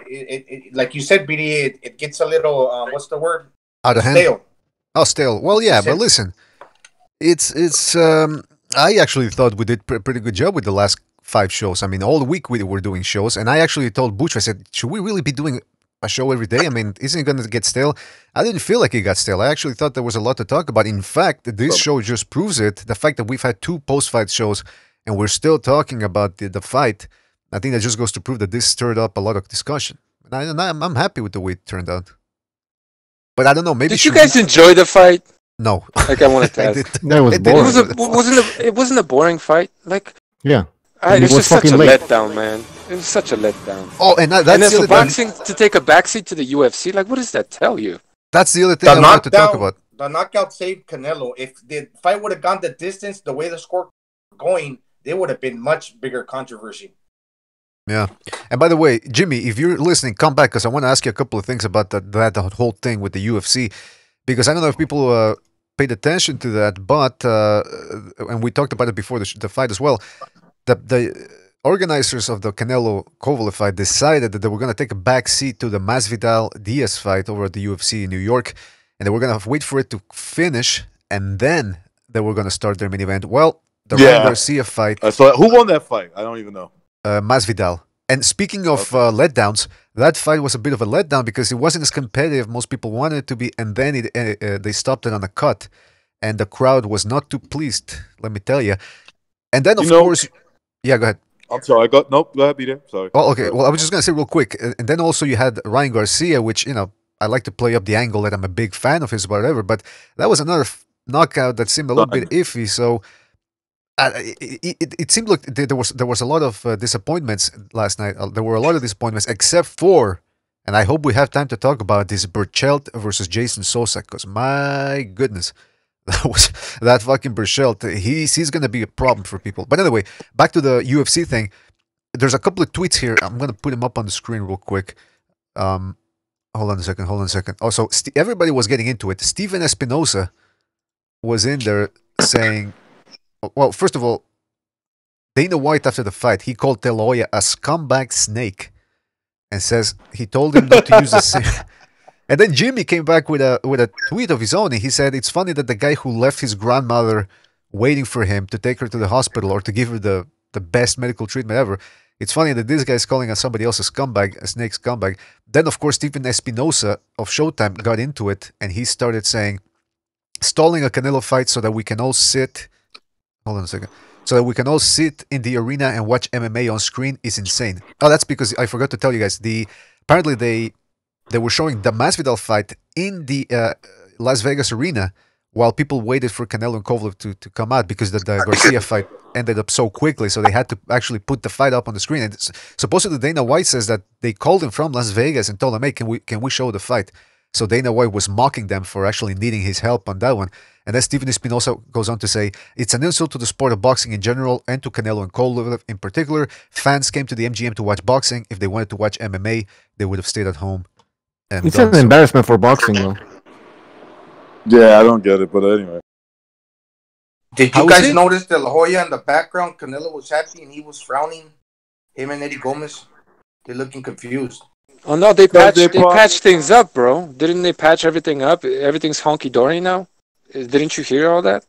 Speaker 2: it like you said, BDA, it gets a little what's the word?
Speaker 1: Out of hand.
Speaker 2: Stale.
Speaker 1: Oh, stale. Well, yeah, but listen, it's. I actually thought we did a pretty good job with the last 5 shows. I mean, all the week we were doing shows, and I actually told Butch, I said, should we really be doing a show every day? I mean, isn't it going to get stale? I didn't feel like it got stale. I actually thought there was a lot to talk about. In fact, this show just proves it. The fact that we've had 2 post-fight shows and we're still talking about the fight, I think that just goes to prove that this stirred up a lot of discussion. And I'm happy with the way it turned out. But I don't know. Maybe
Speaker 8: did you guys enjoy the fight?
Speaker 1: No.
Speaker 8: I wanted to ask.
Speaker 12: That was boring.
Speaker 8: It wasn't a boring fight.
Speaker 12: Yeah.
Speaker 8: It was just such a letdown, man. It was such a letdown.
Speaker 1: Oh, and that's
Speaker 8: then
Speaker 1: the
Speaker 8: for boxing to take a backseat to the UFC, what does that tell you?
Speaker 1: That's the other thing I wanted to talk about.
Speaker 2: The knockout saved Canelo. If the fight would have gone the distance, the way the score going, there would have been much bigger controversy.
Speaker 1: Yeah. And by the way, Jimmy, if you're listening, come back because I want to ask you a couple of things about that whole thing with the UFC. Because I don't know if people paid attention to that, but and we talked about it before the fight as well. The organizers of the Canelo Kovalev fight decided that they were going to take a back seat to the Masvidal Diaz fight over at the UFC in New York, and they were going to wait for it to finish, and then they were going to start their main event. Well, the Ryan Garcia fight.
Speaker 6: So who won that fight? I don't even know.
Speaker 1: Masvidal. And speaking of letdowns, that fight was a bit of a letdown because it wasn't as competitive most people wanted it to be, and then they stopped it on a cut, and the crowd was not too pleased, let me tell you. And then, of course... Yeah, go ahead.
Speaker 6: I'm sorry. Go ahead, Peter. Sorry.
Speaker 1: Oh, okay. Well, I was just going to say real quick. And then also you had Ryan Garcia, which, I like to play up the angle that I'm a big fan of his, whatever. But that was another knockout that seemed a little bit iffy. So it seemed like there was a lot of disappointments last night. There were a lot of disappointments, except for, and I hope we have time to talk about this, Berchelt versus Jason Sosa, because my goodness. That fucking Berchelt, he's going to be a problem for people. But anyway, back to the UFC thing. There's a couple of tweets here. I'm going to put them up on the screen real quick. Hold on a second. Also, everybody was getting into it. Steven Espinosa was in there saying, well, first of all, Dana White after the fight, he called De La Hoya a scumbag snake and says he told him not to use the same... And then Jimmy came back with a tweet of his own, and he said, it's funny that the guy who left his grandmother waiting for him to take her to the hospital or to give her the best medical treatment ever, it's funny that this guy is calling somebody else a scumbag, a snake scumbag. Then, of course, Stephen Espinosa of Showtime got into it, and he started saying, stalling a Canelo fight so that we can all sit... Hold on a second. So that we can all sit in the arena and watch MMA on screen is insane. Oh, that's because I forgot to tell you guys, apparently they were showing the Masvidal fight in the Las Vegas arena while people waited for Canelo and Kovalev to come out because the Garcia fight ended up so quickly, so they had to actually put the fight up on the screen. And supposedly Dana White says that they called him from Las Vegas and told him, hey, can we show the fight? So Dana White was mocking them for actually needing his help on that one. And then Stephen Espinosa goes on to say, it's an insult to the sport of boxing in general and to Canelo and Kovalev in particular. Fans came to the MGM to watch boxing. If they wanted to watch MMA, they would have stayed at home.
Speaker 12: It's an embarrassment for boxing, though.
Speaker 6: Yeah, I don't get it, but anyway.
Speaker 2: Did you guys notice that La Hoya in the background, Canelo was happy and he was frowning? Him and Eddie Gomez, they're looking confused.
Speaker 8: Oh no, they patched things up, bro. Didn't they patch everything up? Everything's honky-dory now? Didn't you hear all that?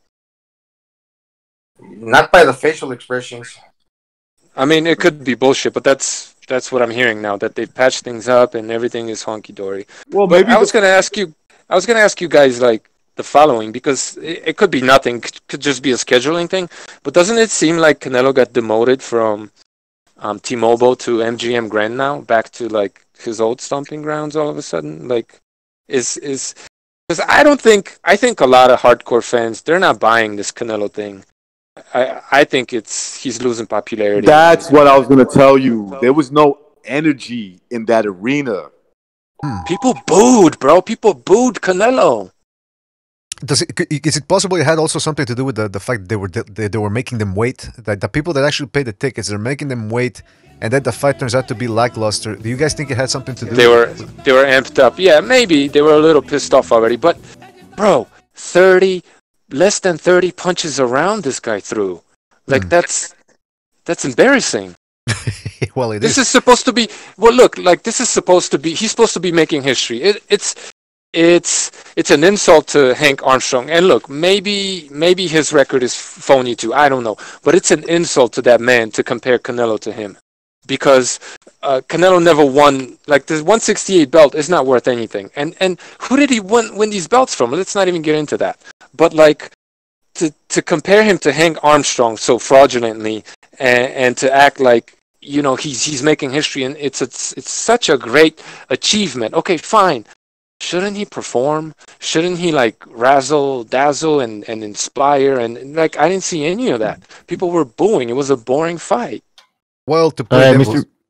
Speaker 2: Not by the facial expressions.
Speaker 8: I mean, it could be bullshit, but that's what I'm hearing now, that they've patched things up and everything is honky-dory.
Speaker 6: Well, maybe
Speaker 8: I was going to ask you guys, like, the following, because it could be nothing, could just be a scheduling thing, but doesn't it seem like Canelo got demoted from T-Mobile to MGM Grand now, back to, like, his old stomping grounds all of a sudden? Like, because I think a lot of hardcore fans, they're not buying this Canelo thing. I think he's losing popularity.
Speaker 6: That's what I was going to tell you. There was no energy in that arena.
Speaker 8: People booed, bro. People booed Canelo.
Speaker 1: Is it possible it had also something to do with the fact that they were making them wait? That the people that actually paid the tickets, they're making them wait, and then the fight turns out to be lackluster. Do you guys think it had something to do?
Speaker 8: They were amped up. Yeah, maybe they were a little pissed off already. But, bro, less than 30 punches around this guy threw. Like that's embarrassing.
Speaker 1: Well,
Speaker 8: this is supposed to be. Well, look, like this is supposed to be. He's supposed to be making history. It's an insult to Hank Armstrong. And look, maybe his record is phony too. I don't know, but it's an insult to that man to compare Canelo to him, because Canelo never won. Like the 168 belt is not worth anything. And who did he win these belts from? Let's not even get into that. But like to compare him to Hank Armstrong so fraudulently and to act like, you know, he's making history, and it's such a great achievement. Okay, fine. Shouldn't he perform? Shouldn't he like razzle dazzle and inspire? And like I didn't see any of that. People were booing. It was a boring fight.
Speaker 1: Well, to play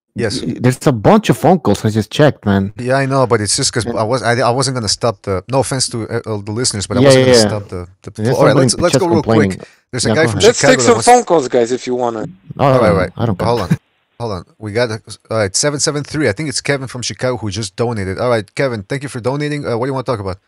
Speaker 1: Yes.
Speaker 12: There's a bunch of phone calls. I just checked, man.
Speaker 1: Yeah, I know, but it's just because I wasn't gonna stop the. No offense to the listeners, but I
Speaker 12: Yeah,
Speaker 1: wasn't
Speaker 12: yeah,
Speaker 1: gonna
Speaker 12: yeah.
Speaker 1: stop the.
Speaker 12: There's
Speaker 1: All right,
Speaker 12: somebody in
Speaker 1: let's
Speaker 12: the
Speaker 1: go
Speaker 12: chat
Speaker 1: real
Speaker 12: complaining.
Speaker 1: quick. There's a
Speaker 12: Yeah,
Speaker 1: guy
Speaker 12: go
Speaker 1: from
Speaker 12: ahead.
Speaker 8: Let's
Speaker 1: Chicago
Speaker 8: take
Speaker 1: that
Speaker 8: some
Speaker 1: wants.
Speaker 8: phone calls, guys, if you wanna.
Speaker 12: Oh,
Speaker 1: Right.
Speaker 12: I don't care.
Speaker 1: Hold on. We got all right. 773. I think it's Kevin from Chicago who just donated. All right, Kevin, thank you for donating. What do you want to talk about?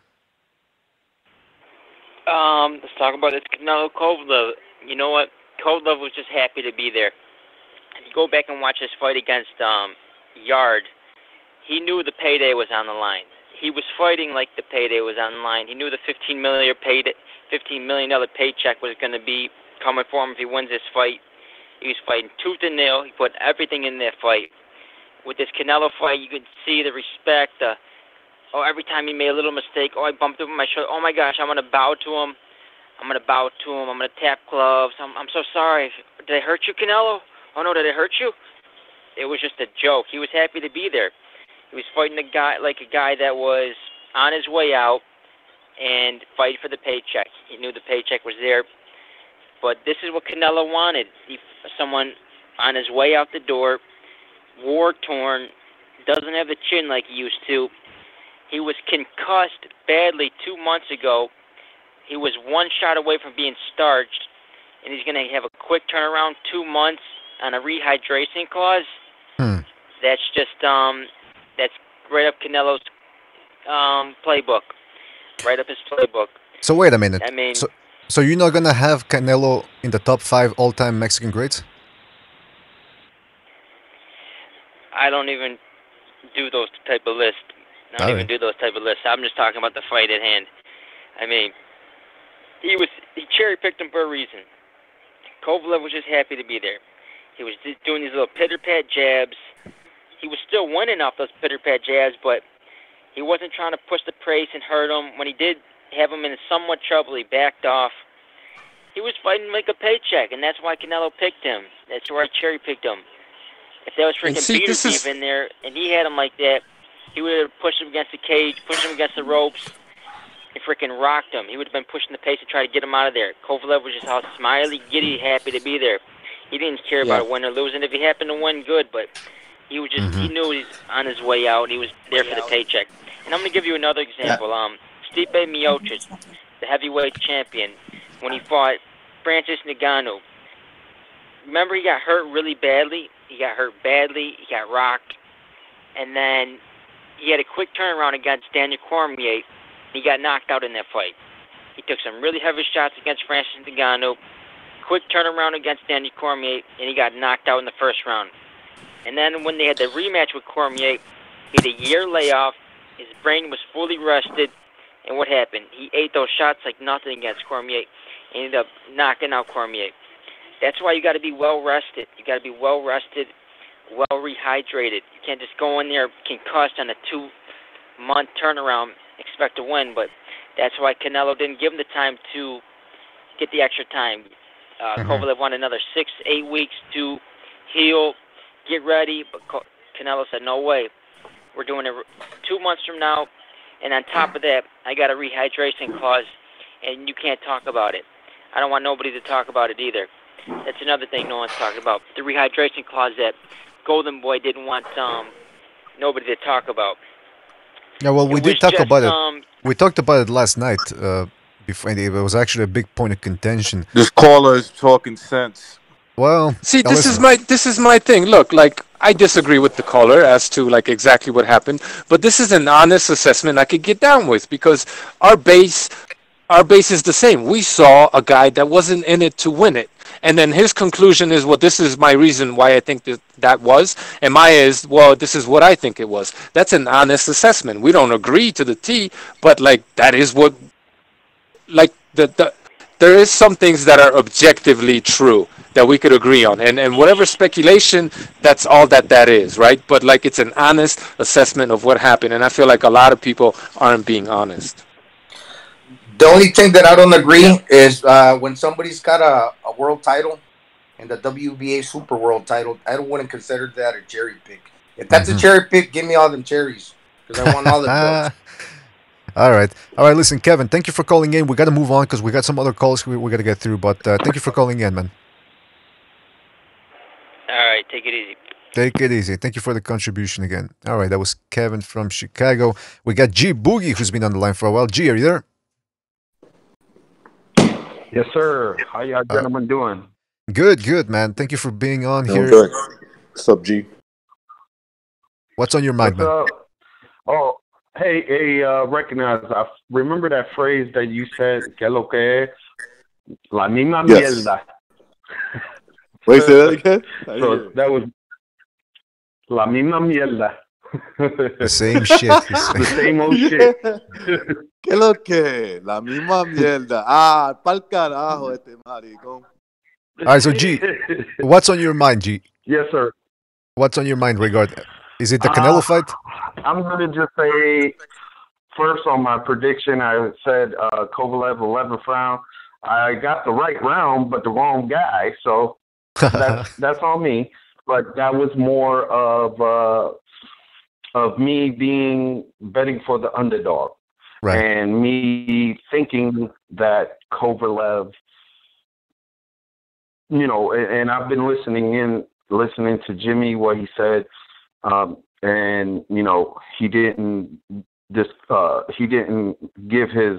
Speaker 13: Let's talk about this Canelo Kovalev. You know what? Kovalev was just happy to be there. If you go back and watch his fight against Yard, he knew the payday was on the line. He was fighting like the payday was on the line. He knew the $15 million paycheck was going to be coming for him if he wins this fight. He was fighting tooth and nail. He put everything in that fight. With this Canelo fight, you could see the respect. Every time he made a little mistake, I bumped over my shoulder. Oh my gosh, I'm gonna bow to him. I'm gonna tap gloves. I'm so sorry. Did I hurt you, Canelo? Oh no, did I hurt you? It was just a joke. He was happy to be there. He was fighting a guy that was on his way out and fighting for the paycheck. He knew the paycheck was there. But this is what Canelo wanted. Someone on his way out the door, war-torn, doesn't have the chin like he used to. He was concussed badly 2 months ago. He was one shot away from being starched, and he's going to have a quick turnaround 2 months on a rehydration clause. That's just that's right up Canelo's playbook. Right up his playbook.
Speaker 1: So wait a minute.
Speaker 13: I mean,
Speaker 1: so you're not gonna have Canelo in the top 5 all-time Mexican greats?
Speaker 13: I don't even do those type of lists. I'm just talking about the fight at hand. I mean, he cherry-picked him for a reason. Kovalev was just happy to be there. He was just doing these little pitter-pat jabs. He was still winning off those pitter-pat jabs, but he wasn't trying to push the pace and hurt him. When he did have him in somewhat trouble, he backed off. He was fighting to make a paycheck, and that's why Canelo picked him. That's why I cherry-picked him. If there was freaking beater beef in there, and he had him like that, he would have pushed him against the cage, pushed him against the ropes, and freaking rocked him. He would have been pushing the pace to try to get him out of there. Kovalev was just all smiley, giddy, happy to be there. He didn't care about win or lose, and if he happened to win, good, but he was just, he knew he was on his way out. He was there for the paycheck. And I'm going to give you another example. Stipe Miocic, the heavyweight champion, when he fought Francis Ngannou. Remember, he got hurt really badly. He got rocked, and then he had a quick turnaround against Daniel Cormier. He got knocked out in that fight. He took some really heavy shots against Francis Ngannou, quick turnaround against Daniel Cormier, and he got knocked out in the first round. And then when they had the rematch with Cormier, he had a year layoff. His brain was fully rested, and what happened? He ate those shots like nothing against Cormier, and ended up knocking out Cormier. That's why you got to be well rested. You got to be well rested, well rehydrated. You can't just go in there concussed on a 2-month turnaround, expect to win. But that's why Canelo didn't give him the time to get the extra time. Kovalev wanted another 6-8 weeks to heal, get ready. But Canelo said, no way. We're doing it 2 months from now. And on top of that, I got a rehydration clause, and you can't talk about it. I don't want nobody to talk about it either. That's another thing no one's talking about. The rehydration clause that Golden Boy didn't want nobody to talk about.
Speaker 1: Yeah, well, we did talk about it. We talked about it last night. Before it was actually a big point of contention.
Speaker 6: This caller is talking sense.
Speaker 1: Well,
Speaker 8: see, this is my thing. Look, like, I disagree with the caller as to like exactly what happened, but this is an honest assessment I could get down with because our base is the same. We saw a guy that wasn't in it to win it. And then his conclusion is, well, this is my reason why I think that was. And my is, well, this is what I think it was. That's an honest assessment. We don't agree to the T, but like that is what, like there is some things that are objectively true that we could agree on. And whatever speculation, that's all that is, right? But like it's an honest assessment of what happened. And I feel like a lot of people aren't being honest.
Speaker 2: The only thing that I don't agree is when somebody's got a world title and the WBA Super World title, I wouldn't consider that a cherry pick. If that's a cherry pick, give me all them cherries because I want all of those.
Speaker 1: All right. Listen, Kevin, thank you for calling in. We got to move on because we got some other calls we got to get through. But thank you for calling in, man.
Speaker 13: All right, take it easy.
Speaker 1: Take it easy. Thank you for the contribution again. All right, that was Kevin from Chicago. We got G Boogie, who's been on the line for a while. G, are you there?
Speaker 14: Yes, sir. How y'all gentlemen doing?
Speaker 1: Good, man. Thank you for being on here.
Speaker 6: Good. What's up, G?
Speaker 1: What's on your mind,
Speaker 14: What's
Speaker 1: man?
Speaker 14: up? Oh, hey, recognize. I remember that phrase that you said, "Que lo que es la misma
Speaker 6: Yes.
Speaker 14: mierda."
Speaker 6: Wait, say that again?
Speaker 14: So that was la misma mierda.
Speaker 1: The same shit.
Speaker 14: The same old shit.
Speaker 6: ¿Qué lo que? La misma mierda. Ah, pa'l carajo este maricón.
Speaker 1: All right, so G, what's on your mind, G?
Speaker 14: Yes, sir.
Speaker 1: What's on your mind regarding? Is it the Canelo fight?
Speaker 14: I'm going to just say, first on my prediction, I said Kovalev 11th round. I got the right round, but the wrong guy. So that's on me. But that was more of me betting for the underdog.
Speaker 1: Right.
Speaker 14: And me thinking that Kovalev, and I've been listening to Jimmy, what he said, and he didn't give his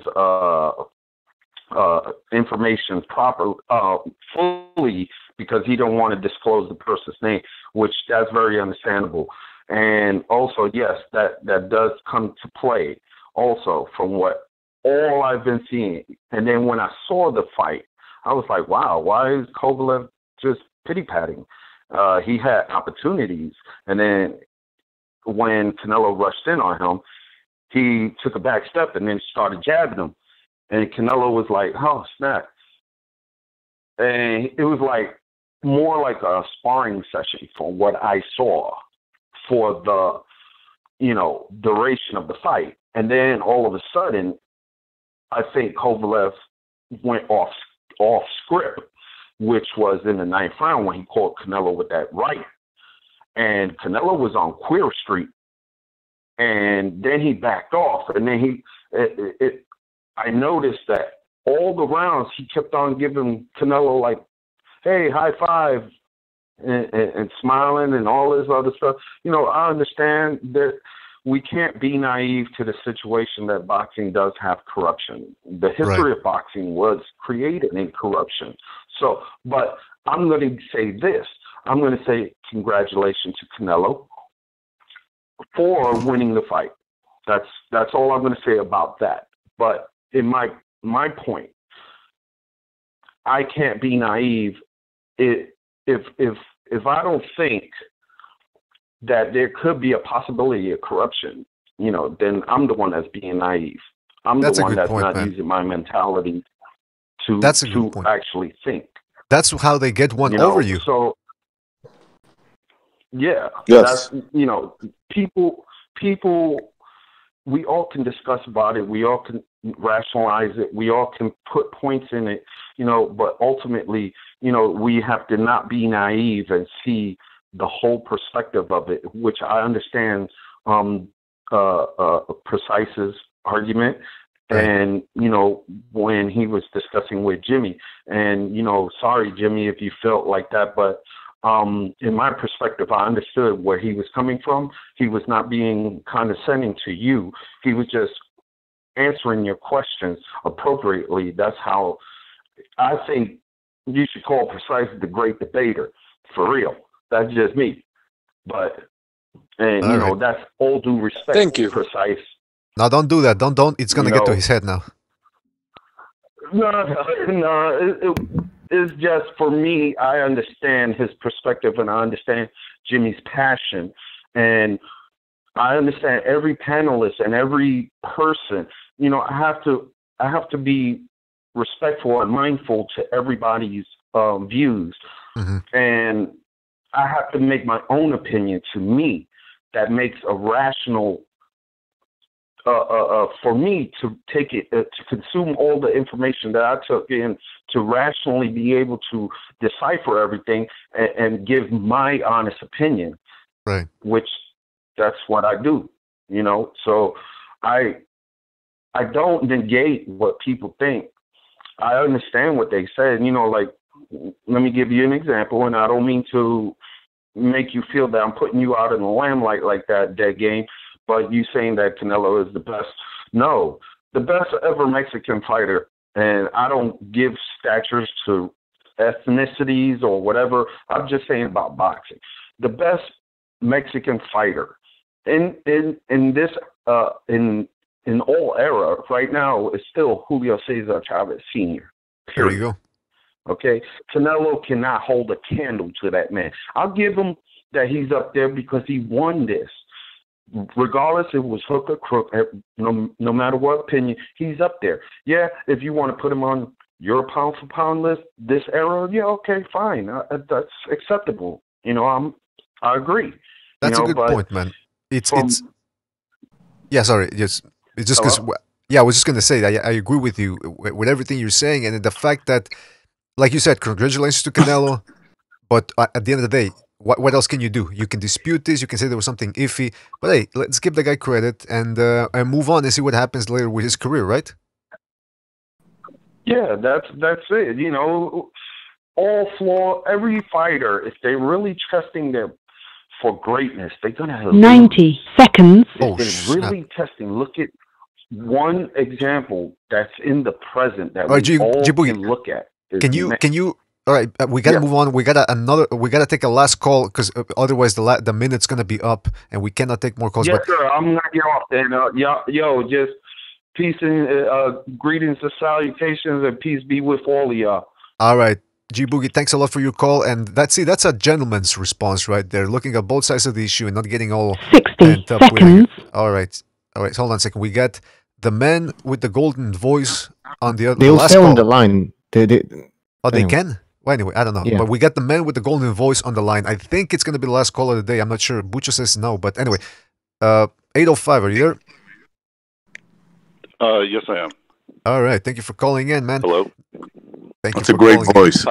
Speaker 14: information fully because he don't want to disclose the person's name, which that's very understandable. And also, yes, that does come to play also from what all I've been seeing. And then when I saw the fight, I was like, wow, why is Kovalev just pity-patting? He had opportunities. And then when Canelo rushed in on him, he took a back step and then started jabbing him. And Canelo was like, oh, snap. And it was like more like a sparring session from what I saw for the, duration of the fight. And then all of a sudden, I think Kovalev went off script, which was in the 9th round when he caught Canelo with that right. And Canelo was on Queer Street. And then he backed off. And then I noticed that all the rounds he kept on giving Canelo like, hey, high five, and smiling and all this other stuff. I understand that we can't be naive to the situation that boxing does have corruption. The history of boxing was created in corruption. So, but I'm going to say this. I'm going to say congratulations to Canelo for winning the fight. That's all I'm going to say about that. But in my point, I can't be naive if I don't think that there could be a possibility of corruption, then I'm the one that's being naive. I'm the one that's not using my mentality to actually think.
Speaker 1: That's how they get one over you.
Speaker 14: So, yeah.
Speaker 6: Yes.
Speaker 14: That's, people, we all can discuss about it. We all can rationalize it. We all can put points in it, but ultimately, we have to not be naive and see the whole perspective of it, which I understand Precise's argument. And, when he was discussing with Jimmy, and, sorry, Jimmy, if you felt like that, but in my perspective, I understood where he was coming from. He was not being condescending to you. He was just answering your questions appropriately. That's how I think you should call Precise the great debater, for real. That's just me. But, and, that's all due respect.
Speaker 8: Thank you.
Speaker 14: Precise.
Speaker 1: No, don't do that. Don't. It's going to get to his head now.
Speaker 14: No. It's just, for me, I understand his perspective and I understand Jimmy's passion. And I understand every panelist and every person. I have to be respectful and mindful to everybody's views.
Speaker 1: Mm-hmm.
Speaker 14: And I have to make my own opinion to me that makes a rational for me to take it, to consume all the information that I took in, to rationally be able to decipher everything and give my honest opinion.
Speaker 1: Right.
Speaker 14: Which that's what I do, So I don't negate what people think. I understand what they said. Like, let me give you an example, and I don't mean to make you feel that I'm putting you out in the limelight like that game, but you saying that Canelo is the best. No, the best ever Mexican fighter, and I don't give statures to ethnicities or whatever. I'm just saying about boxing. The best Mexican fighter in this in all era right now is still Julio Cesar Chavez Sr.
Speaker 1: There you go.
Speaker 14: Okay, Canelo cannot hold a candle to that man. I'll give him that he's up there because he won this. Regardless if it was hook or crook, no matter what opinion, he's up there. Yeah, if you want to put him on your pound for pound list this era, yeah, okay, fine, that's acceptable. I agree.
Speaker 1: That's a good point, man. It's yeah. Sorry, it's just because I was just gonna say I agree with you with everything you're saying, and the fact that, like you said, congratulations to Canelo, but at the end of the day, what else can you do? You can dispute this, you can say there was something iffy, but hey, let's give the guy credit and move on and see what happens later with his career, right?
Speaker 14: Yeah, that's it. Every fighter, if they're really trusting them for greatness, they're gonna have
Speaker 15: 90 seconds.
Speaker 14: If they're really testing. Look at one example that's in the present that we all can look at.
Speaker 1: Can you? All right, we gotta move on. We gotta take a last call because otherwise the minute's gonna be up and we cannot take more calls.
Speaker 14: Yes, sir. I'm gonna get off then. Just peace and greetings and salutations and peace be with all of y'all.
Speaker 1: All right, G Boogie, thanks a lot for your call. And that's a gentleman's response right there, looking at both sides of the issue and not getting all
Speaker 15: 60 seconds.
Speaker 1: All right. Hold on a second. We got the man with the golden voice on the other.
Speaker 12: They'll stay on the line.
Speaker 1: They can. Well, anyway, I don't know.
Speaker 12: Yeah.
Speaker 1: But we got the man with the golden voice on the line. I think it's going to be the last call of the day. I'm not sure. Bucho says no. But anyway, 805, are you
Speaker 16: there? Yes, I am.
Speaker 1: All right. Thank you for calling in, man.
Speaker 16: Hello.
Speaker 1: Thank you.
Speaker 6: That's a great voice.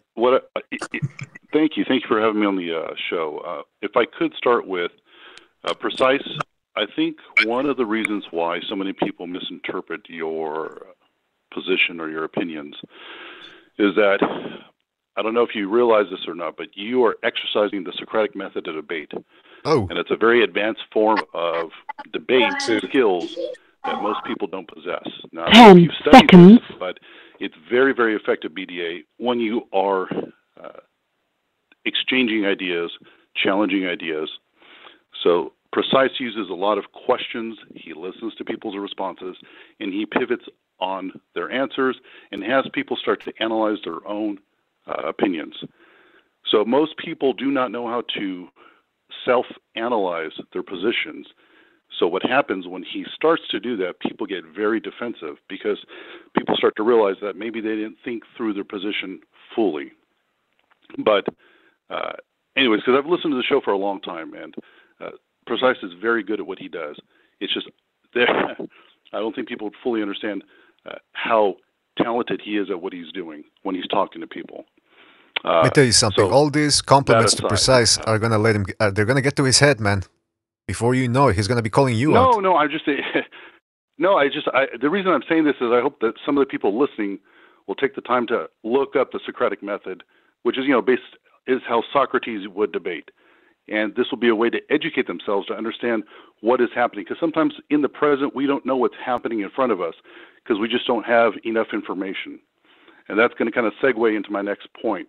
Speaker 16: Thank you. Thank you for having me on the show. If I could start with Precise, I think one of the reasons why so many people misinterpret your position or your opinions is that, I don't know if you realize this or not, but you are exercising the Socratic method of debate.
Speaker 1: Oh.
Speaker 16: And it's a very advanced form of debate skills that most people don't possess. Now,
Speaker 15: 10 seconds.
Speaker 16: this, but it's very, very effective, BDA, when you are exchanging ideas, challenging ideas. So Precise uses a lot of questions. He listens to people's responses, and he pivots on their answers and has people start to analyze their own opinions. So most people do not know how to self-analyze their positions. So what happens when he starts to do that, people get very defensive because people start to realize that maybe they didn't think through their position fully. But anyways, because I've listened to the show for a long time, and Precise is very good at what he does. It's just I don't think people fully understand how talented he is at what he's doing when he's talking to people.
Speaker 1: Let me tell you something. All these compliments to Precise are going to let him. They're going to get to his head, man. Before you know it, he's going to be calling you out.
Speaker 16: No, I'm just saying. The reason I'm saying this is I hope that some of the people listening will take the time to look up the Socratic method, which is is how Socrates would debate. And this will be a way to educate themselves to understand what is happening. Because sometimes in the present, we don't know what's happening in front of us because we just don't have enough information. And that's going to kind of segue into my next point.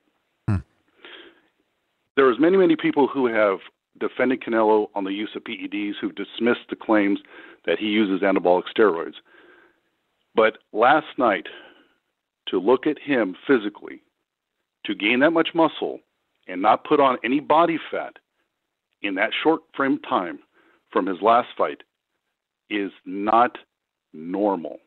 Speaker 16: There's many, many people who have defended Canelo on the use of PEDs, who've dismissed the claims that he uses anabolic steroids. But last night, to look at him physically, to gain that much muscle and not put on any body fat in that short frame time from his last fight is not normal.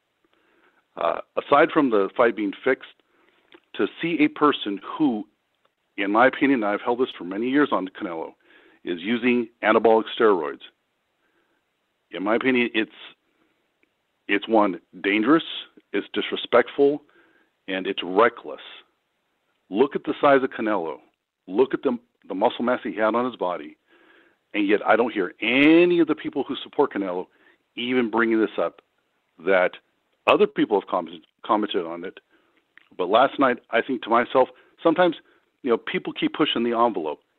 Speaker 16: Aside from the fight being fixed, to see a person who, in my opinion, I've held this for many years on Canelo, is using anabolic steroids. In my opinion, it's one, dangerous, it's disrespectful, and it's reckless. Look at the size of Canelo. Look at the muscle mass he had on his body, and yet I don't hear any of the people who support Canelo even bringing this up, that other people have commented on it. But last night, I think to myself, sometimes, people keep pushing the envelope.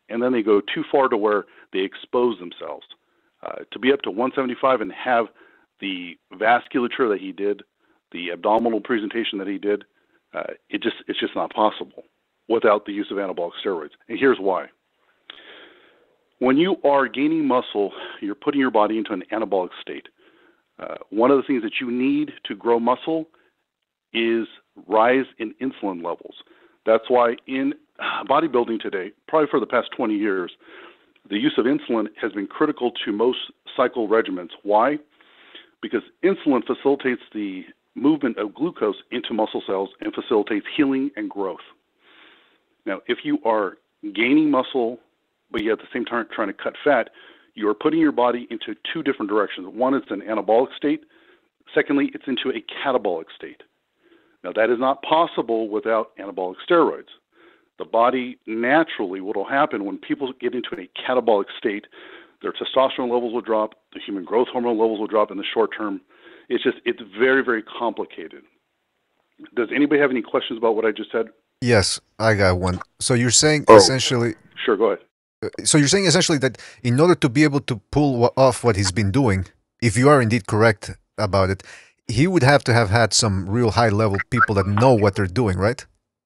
Speaker 16: and then they go too far to where they expose themselves. To be up to 175 and have the vasculature that he did, the abdominal presentation that he did, it's just not possible without the use of anabolic steroids. And here's why. When you are gaining muscle, you're putting your body into an anabolic state. One of the things that you need to grow muscle is rise in insulin levels. That's why in bodybuilding today, probably for the past 20 years, the use of insulin has been critical to most cycle regimens. Why? Because insulin facilitates the movement of glucose into muscle cells and facilitates healing and growth. Now, if you are gaining muscle, but yet at the same time trying to cut fat, you are putting your body into two different directions. One is an anabolic state. Secondly, it's into a catabolic state. Now, that is not possible without anabolic steroids. The body naturally, what will happen when people get into a catabolic state, their testosterone levels will drop, the human growth hormone levels will drop in the short term. It's very, very complicated. Does anybody have any questions about what I just said?
Speaker 1: Yes, I got one. So you're saying essentially...
Speaker 16: Sure, go ahead.
Speaker 1: So you're saying essentially that in order to be able to pull off what he's been doing, if you are indeed correct about it, he would have to have had some real high-level people that know what they're doing, right?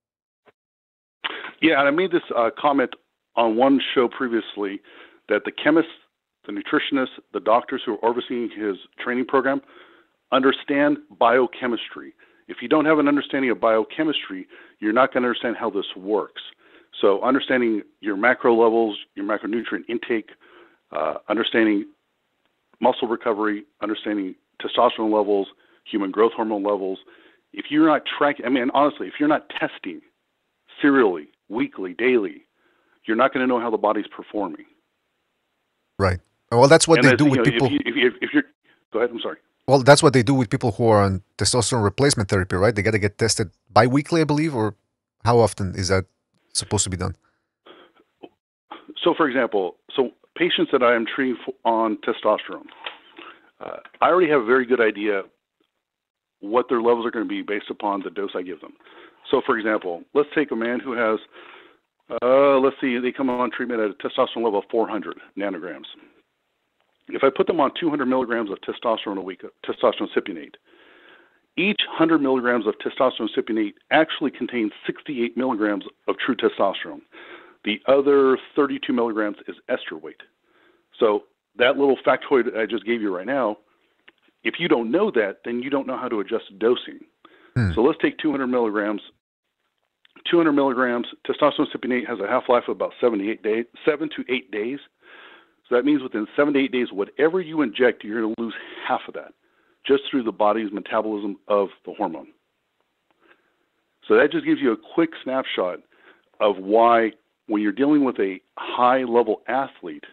Speaker 16: Yeah, and I made this comment on one show previously that the chemists, the nutritionists, the doctors who are overseeing his training program understand biochemistry. If you don't have an understanding of biochemistry, you're not going to understand how this works. So understanding your macro levels, your macronutrient intake, understanding muscle recovery, understanding testosterone levels, human growth hormone levels. If you're not tracking, I mean, honestly, if you're not testing serially, weekly, daily, you're not going to know how the body's performing.
Speaker 1: Right. Well, that's what they do with people.
Speaker 16: If you're, go ahead. I'm sorry.
Speaker 1: Well, that's what they do with people who are on testosterone replacement therapy, right? They got to get tested bi-weekly, I believe, or how often is that supposed to be done?
Speaker 16: So, for example, patients that I am treating on testosterone, I already have a very good idea what their levels are going to be based upon the dose I give them. So, for example, let's take a man who has, let's see, they come on treatment at a testosterone level of 400 nanograms. If I put them on 200 milligrams of testosterone a week, testosterone cypionate, each 100 milligrams of testosterone cypionate actually contains 68 milligrams of true testosterone. The other 32 milligrams is ester weight. So that little factoid I just gave you right now, if you don't know that, then you don't know how to adjust dosing. So let's take 200 milligrams. 200 milligrams, testosterone cypionate has a half-life of about 7 to 8 days. So that means within 7 to 8 days, whatever you inject, you're going to lose half of that just through the body's metabolism of the hormone. So that just gives you a quick snapshot of why when you're dealing with a high-level athlete,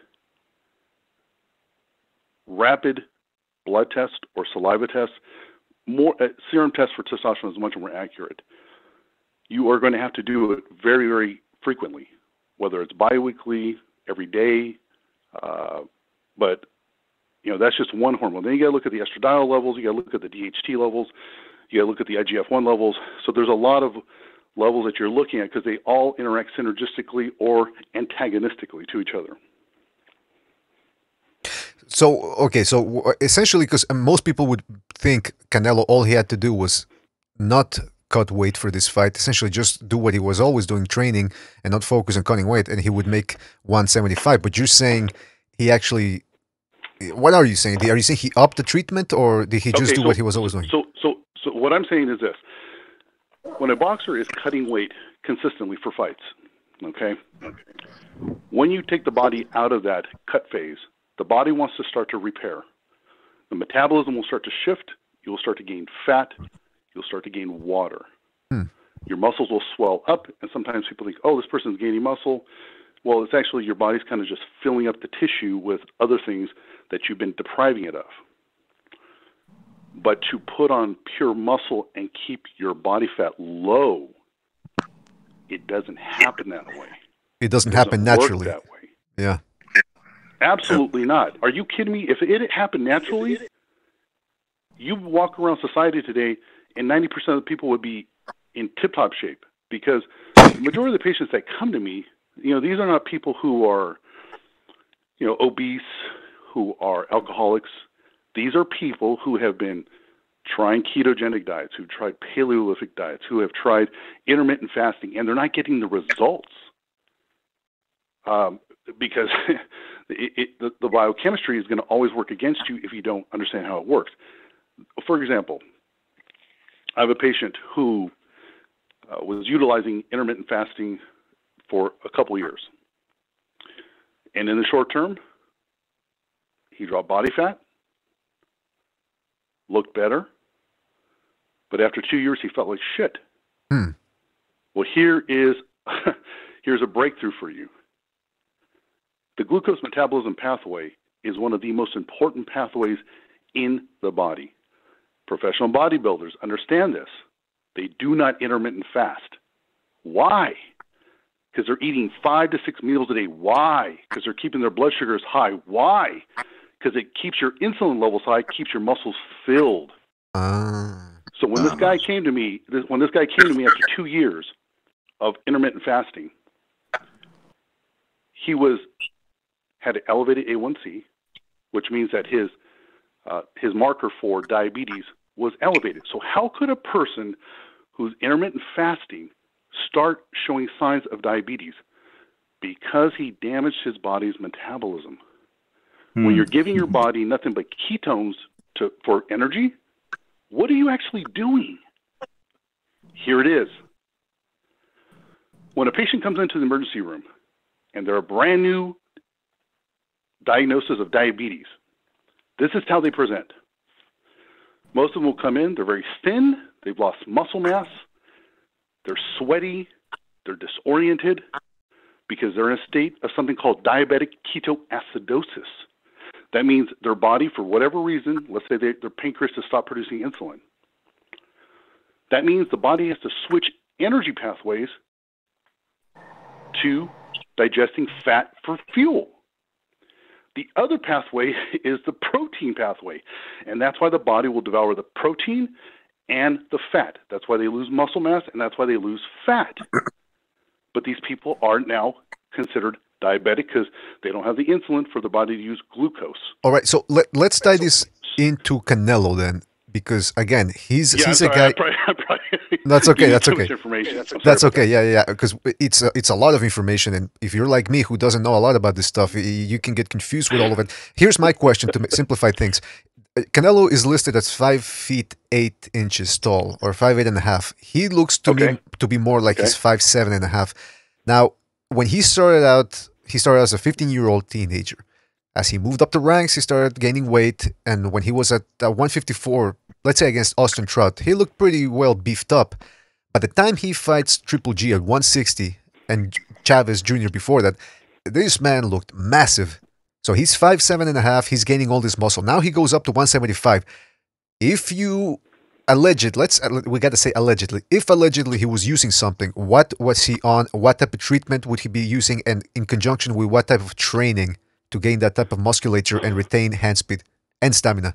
Speaker 16: rapid blood test or saliva test, serum test for testosterone is much more accurate. You are going to have to do it very, very frequently, whether it's biweekly, every day. But that's just one hormone. Then you got to look at the estradiol levels. You got to look at the DHT levels. You got to look at the IGF-1 levels. So there's a lot of levels that you're looking at because they all interact synergistically or antagonistically to each other.
Speaker 1: So, okay, so essentially, because most people would think Canelo, all he had to do was not cut weight for this fight, essentially just do what he was always doing, training, and not focus on cutting weight, and he would make 175. But you're saying he actually, what are you saying? Are you saying he upped the treatment, or did he just do what he was always doing?
Speaker 16: So what I'm saying is this. When a boxer is cutting weight consistently for fights, okay, when you take the body out of that cut phase, the body wants to start to repair. The metabolism will start to shift. You will start to gain fat. You'll start to gain water. Your muscles will swell up, and sometimes people think, oh, this person's gaining muscle. Well, it's actually your body's kind of just filling up the tissue with other things that you've been depriving it of. But to put on pure muscle and keep your body fat low, it doesn't happen that way.
Speaker 1: It doesn't happen naturally.
Speaker 16: Work that way.
Speaker 1: Yeah.
Speaker 16: Absolutely not. Are you kidding me? If it happened naturally, you walk around society today and 90% of the people would be in tip-top shape because the majority of the patients that come to me, these are not people who are, obese, who are alcoholics. These are people who have been trying ketogenic diets, who've tried Paleolithic diets, who have tried intermittent fasting, and they're not getting the results because the biochemistry is going to always work against you if you don't understand how it works. For example, I have a patient who was utilizing intermittent fasting for a couple years. And in the short term, he dropped body fat, looked better, but after 2 years, he felt like shit. Well, here's a breakthrough for you. The glucose metabolism pathway is one of the most important pathways in the body. Professional bodybuilders understand this. They do not intermittent fast. Why? Because they're eating 5 to 6 meals a day. Why? Because they're keeping their blood sugars high. Why? Because it keeps your insulin levels high, keeps your muscles filled. So when this guy came to me, after 2 years of intermittent fasting, he had an elevated A1C, which means that his marker for diabetes was elevated. So how could a person who's intermittent fasting start showing signs of diabetes? Because he damaged his body's metabolism. When you're giving your body nothing but ketones for energy, what are you actually doing? Here it is. When a patient comes into the emergency room and they're a brand new diagnosis of diabetes, this is how they present. Most of them will come in, they're very thin, they've lost muscle mass, they're sweaty, they're disoriented, because they're in a state of something called diabetic ketoacidosis. That means their body, for whatever reason, let's say their pancreas has stopped producing insulin. That means the body has to switch energy pathways to digesting fat for fuel. The other pathway is the protein pathway, and that's why the body will devour the protein and the fat. That's why they lose muscle mass, and that's why they lose fat. But these people are now considered diabetic because they don't have the insulin for the body to use glucose.
Speaker 1: All right, so let's tie this into Canelo then, because again, he's a guy. That's okay. That's okay. That's okay. Yeah. Because it's a lot of information, and if you're like me who doesn't know a lot about this stuff, you can get confused with all of it. Here's my question to simplify things. Canelo is listed as 5 feet 8 inches tall, or 5'8.5". He looks to me to be more like he's 5'7.5". Now, when he started out as a 15-year-old teenager. As he moved up the ranks, he started gaining weight, and when he was at 154, let's say against Austin Trout, he looked pretty well beefed up. By the time he fights Triple G at 160 and Chavez Jr. before that, this man looked massive. So he's 5'7.5", he's gaining all this muscle. Now he goes up to 175. If you we got to say allegedly. If allegedly he was using something, what was he on? What type of treatment would he be using? And in conjunction with what type of training to gain that type of musculature and retain hand speed and stamina?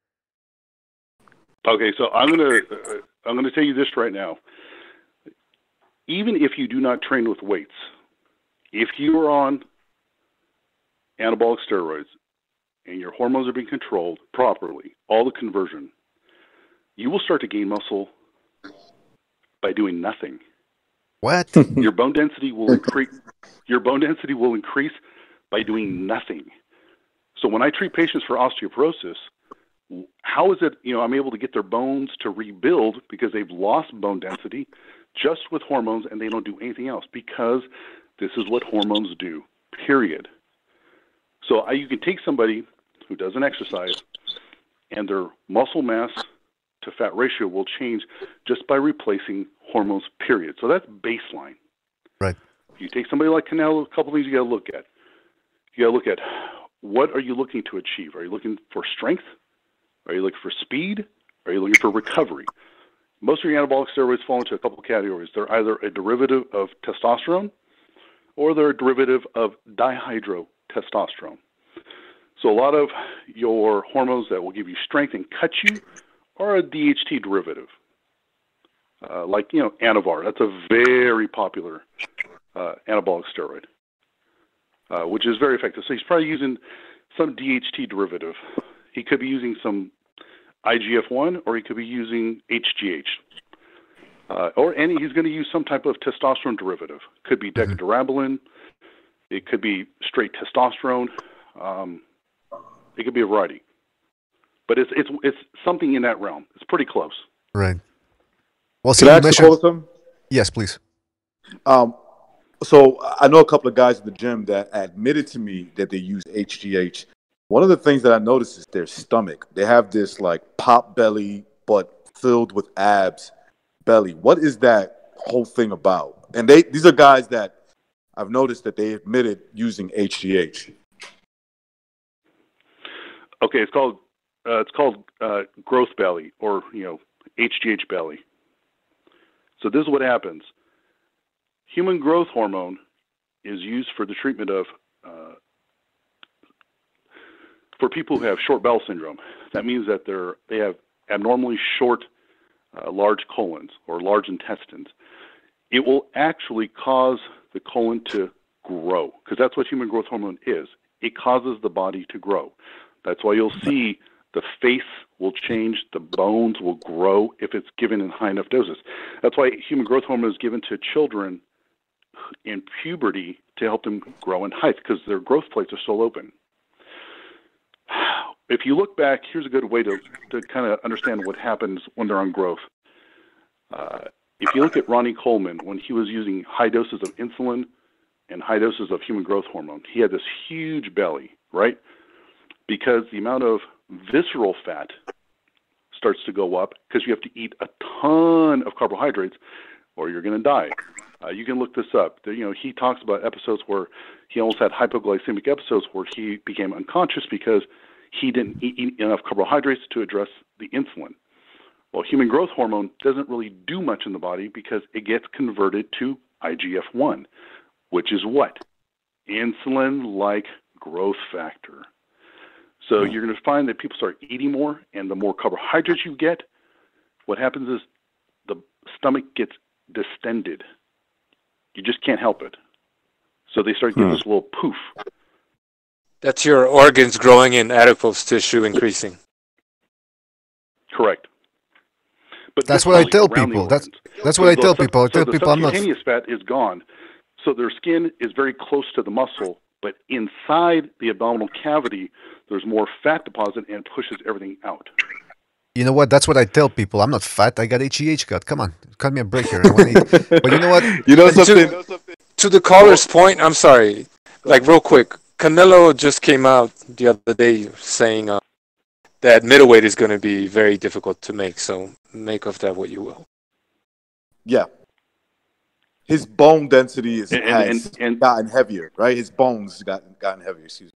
Speaker 16: Okay, so I'm gonna tell you this right now. Even if you do not train with weights, if you are on anabolic steroids and your hormones are being controlled properly, all the conversion, you will start to gain muscle by doing nothing.
Speaker 1: What?
Speaker 16: Your bone density will increase. Your bone density will increase by doing nothing. So when I treat patients for osteoporosis, how is it, I'm able to get their bones to rebuild because they've lost bone density just with hormones and they don't do anything else, because this is what hormones do, period. So you can take somebody who doesn't exercise and their muscle mass to fat ratio will change just by replacing hormones, period. So that's baseline.
Speaker 1: Right.
Speaker 16: If you take somebody like Canelo, a couple things you got to look at. You got to look at, what are you looking to achieve? Are you looking for strength? Are you looking for speed? Are you looking for recovery? Most of your anabolic steroids fall into a couple of categories. They're either a derivative of testosterone or they're a derivative of dihydrotestosterone. So a lot of your hormones that will give you strength and cut you are a DHT derivative. like Anavar. That's a very popular anabolic steroid, which is very effective. So he's probably using some DHT derivative. He could be using some IGF-1, or he could be using HGH. And he's going to use some type of testosterone derivative. Could be decadorabalin. It could be straight testosterone. It could be a variety. But it's something in that realm. It's pretty close.
Speaker 1: Right. Well, see,
Speaker 6: Can I
Speaker 1: you
Speaker 6: ask
Speaker 1: mentioned...
Speaker 6: something?
Speaker 1: Yes, please.
Speaker 6: So I know a couple of guys at the gym that admitted to me that they use HGH. One of the things that I noticed is their stomach. They have this like pop belly, but filled with abs belly. What is that whole thing about? And these are guys that I've noticed that they admitted using HGH.
Speaker 16: Okay, it's called growth belly, or HGH belly. So this is what happens. Human growth hormone is used for the treatment of for people who have short bowel syndrome. That means that they have abnormally short large colons or large intestines. It will actually cause the colon to grow, because that's what human growth hormone is. It causes the body to grow. That's why you'll see the face will change, the bones will grow if it's given in high enough doses. That's why human growth hormone is given to children in puberty to help them grow in height, because their growth plates are still open. If you look back, here's a good way to kind of understand what happens when they're on growth. If you look at Ronnie Coleman, when he was using high doses of insulin and high doses of human growth hormone, he had this huge belly, right? Because the amount of visceral fat starts to go up, because you have to eat a ton of carbohydrates or you're going to die. You can look this up. He talks about episodes where he almost had hypoglycemic episodes where he became unconscious because he didn't eat enough carbohydrates to address the insulin. Well, human growth hormone doesn't really do much in the body because it gets converted to IGF-1, which is what? Insulin-like growth factor. So you're going to find that people start eating more, and the more carbohydrates you get, what happens is the stomach gets distended. You just can't help it. So they start getting this little poof.
Speaker 8: That's your organs growing in adipose tissue increasing.
Speaker 16: Correct. But
Speaker 1: that's what I tell people. That's what I tell people. I tell people I'm not.
Speaker 16: The subcutaneous fat is gone, so their skin is very close to the muscle, but inside the abdominal cavity, there's more fat deposit and it pushes everything out.
Speaker 1: You know what? That's what I tell people. I'm not fat. I got HGH gut. Come on, cut me a break here. But you know what?
Speaker 8: To the caller's point, I'm sorry. Like real quick, Canelo just came out the other day saying that middleweight is going to be very difficult to make. So make of that what you will.
Speaker 6: Yeah. His bone density has gotten heavier, right? His bones gotten heavier. Excuse me.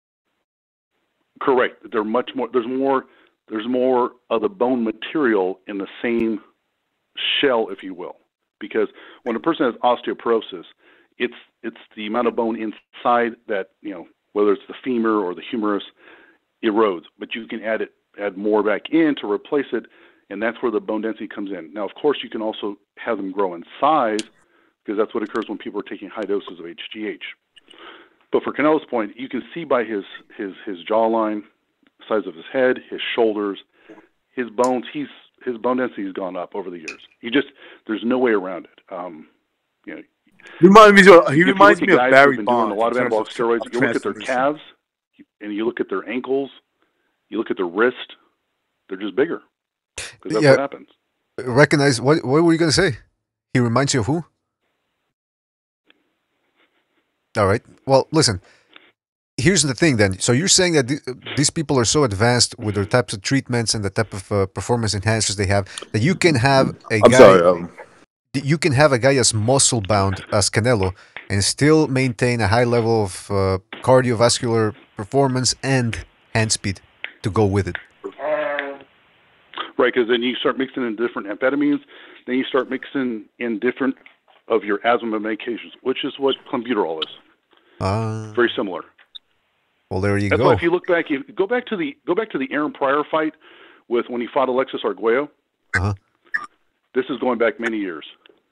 Speaker 16: Correct. They're much more. There's more of the bone material in the same shell, if you will, because when a person has osteoporosis, it's the amount of bone inside that, whether it's the femur or the humerus, erodes. But you can add more back in to replace it, and that's where the bone density comes in. Now, of course, you can also have them grow in size, because that's what occurs when people are taking high doses of HGH. But for Canelo's point, you can see by his jawline, size of his head, his shoulders, his bones, his bone density has gone up over the years. There's no way around it.
Speaker 6: He reminds me of Barry Bonds.
Speaker 16: A lot of anabolic steroids. You look at their calves, and you look at their ankles, you look at their wrist. They're just bigger. Because that's what happens.
Speaker 1: Recognize what were you going to say? He reminds you of who? All right. Well, listen. Here's the thing then. So you're saying that these people are so advanced with their types of treatments and the type of performance enhancers they have that you can have a guy. You can have a guy as muscle bound as Canelo and still maintain a high level of cardiovascular performance and hand speed to go with it.
Speaker 16: Right, because then you start mixing in different amphetamines, then you start mixing in different of your asthma medications, which is what clenbuterol is. Very similar.
Speaker 1: Well, there you go.
Speaker 16: That's why if you look back, go back to the Aaron Pryor fight with when he fought Alexis Arguello. This is going back many years.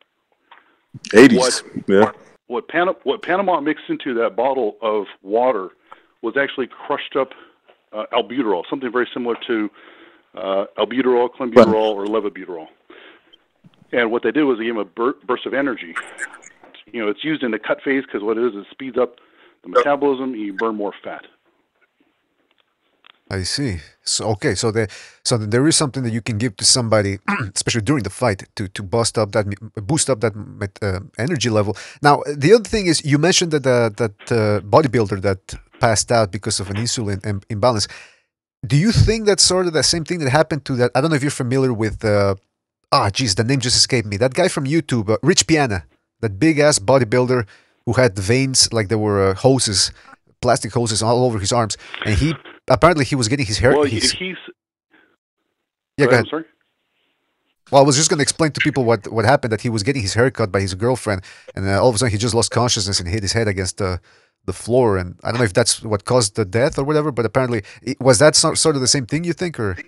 Speaker 6: 80s.
Speaker 16: What Panama mixed into that bottle of water was actually crushed up albuterol, something very similar to albuterol, clenbuterol, or levobuterol. And what they did was they gave them a burst of energy. You know, it's used in the cut phase because what it is speeds up the metabolism and you burn more fat.
Speaker 1: I see. So okay, so there is something that you can give to somebody, especially during the fight, to boost up that energy level. Now, the other thing is, you mentioned that bodybuilder that passed out because of an insulin imbalance. Do you think that's sort of the same thing that happened to that? I don't know if you're familiar with. The name just escaped me. That guy from YouTube, Rich Piana, that big ass bodybuilder who had veins like there were hoses, plastic hoses all over his arms, and he was getting his hair.
Speaker 16: Well,
Speaker 1: he's.
Speaker 16: Yeah,
Speaker 1: go ahead.
Speaker 16: I'm sorry.
Speaker 1: Well, I was just going to explain to people what happened, that he was getting his hair cut by his girlfriend, and all of a sudden he just lost consciousness and hit his head against the floor. And I don't know if that's what caused the death or whatever, but apparently, was that sort of the same thing, you think, or?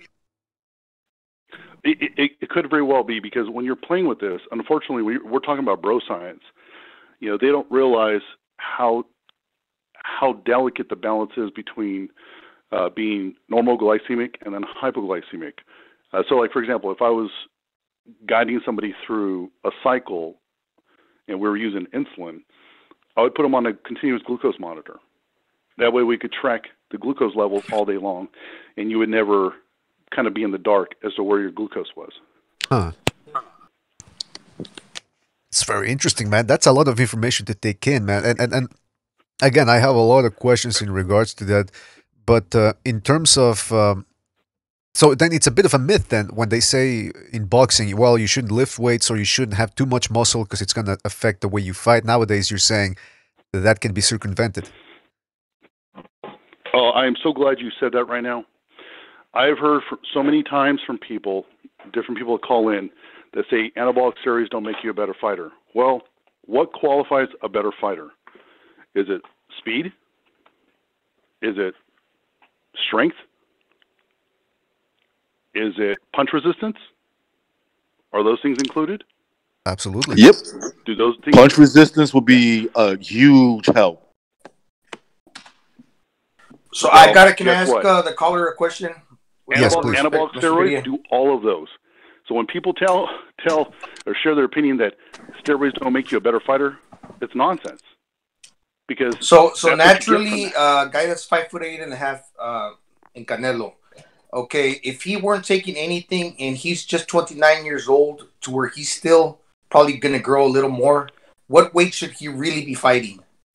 Speaker 16: It could very well be, because when you're playing with this, unfortunately, we're talking about bro science. You know, they don't realize how delicate the balance is between being normoglycemic and then hypoglycemic. So, like, for example, if I was guiding somebody through a cycle and we were using insulin, I would put them on a continuous glucose monitor. That way we could track the glucose levels all day long, and you would never kind of be in the dark as to where your glucose was.
Speaker 1: Huh. It's very interesting, man. That's a lot of information to take in, man. And again, I have a lot of questions in regards to that. But in terms of... so then it's a bit of a myth then when they say in boxing, well, you shouldn't lift weights or you shouldn't have too much muscle because it's going to affect the way you fight. Nowadays, you're saying that can be circumvented.
Speaker 16: Oh, I am so glad you said that right now. I've heard so many times from people, different people that call in, that say anabolic steroids don't make you a better fighter. Well, what qualifies a better fighter? Is it speed? Is it strength? Is it punch resistance? Are those things included?
Speaker 1: Absolutely.
Speaker 6: Yep.
Speaker 16: Do those things?
Speaker 6: Punch resistance will be a huge help.
Speaker 2: So I can I ask the caller a question?
Speaker 1: Yes, please.
Speaker 16: Anabolic steroids do all of those. So when people tell or share their opinion that steroids don't make you a better fighter, it's nonsense. Because
Speaker 2: so naturally, a guy that's 5'8.5" in Canelo, okay, if he weren't taking anything and he's just 29 years old to where he's still probably going to grow a little more, what weight should he really be fighting?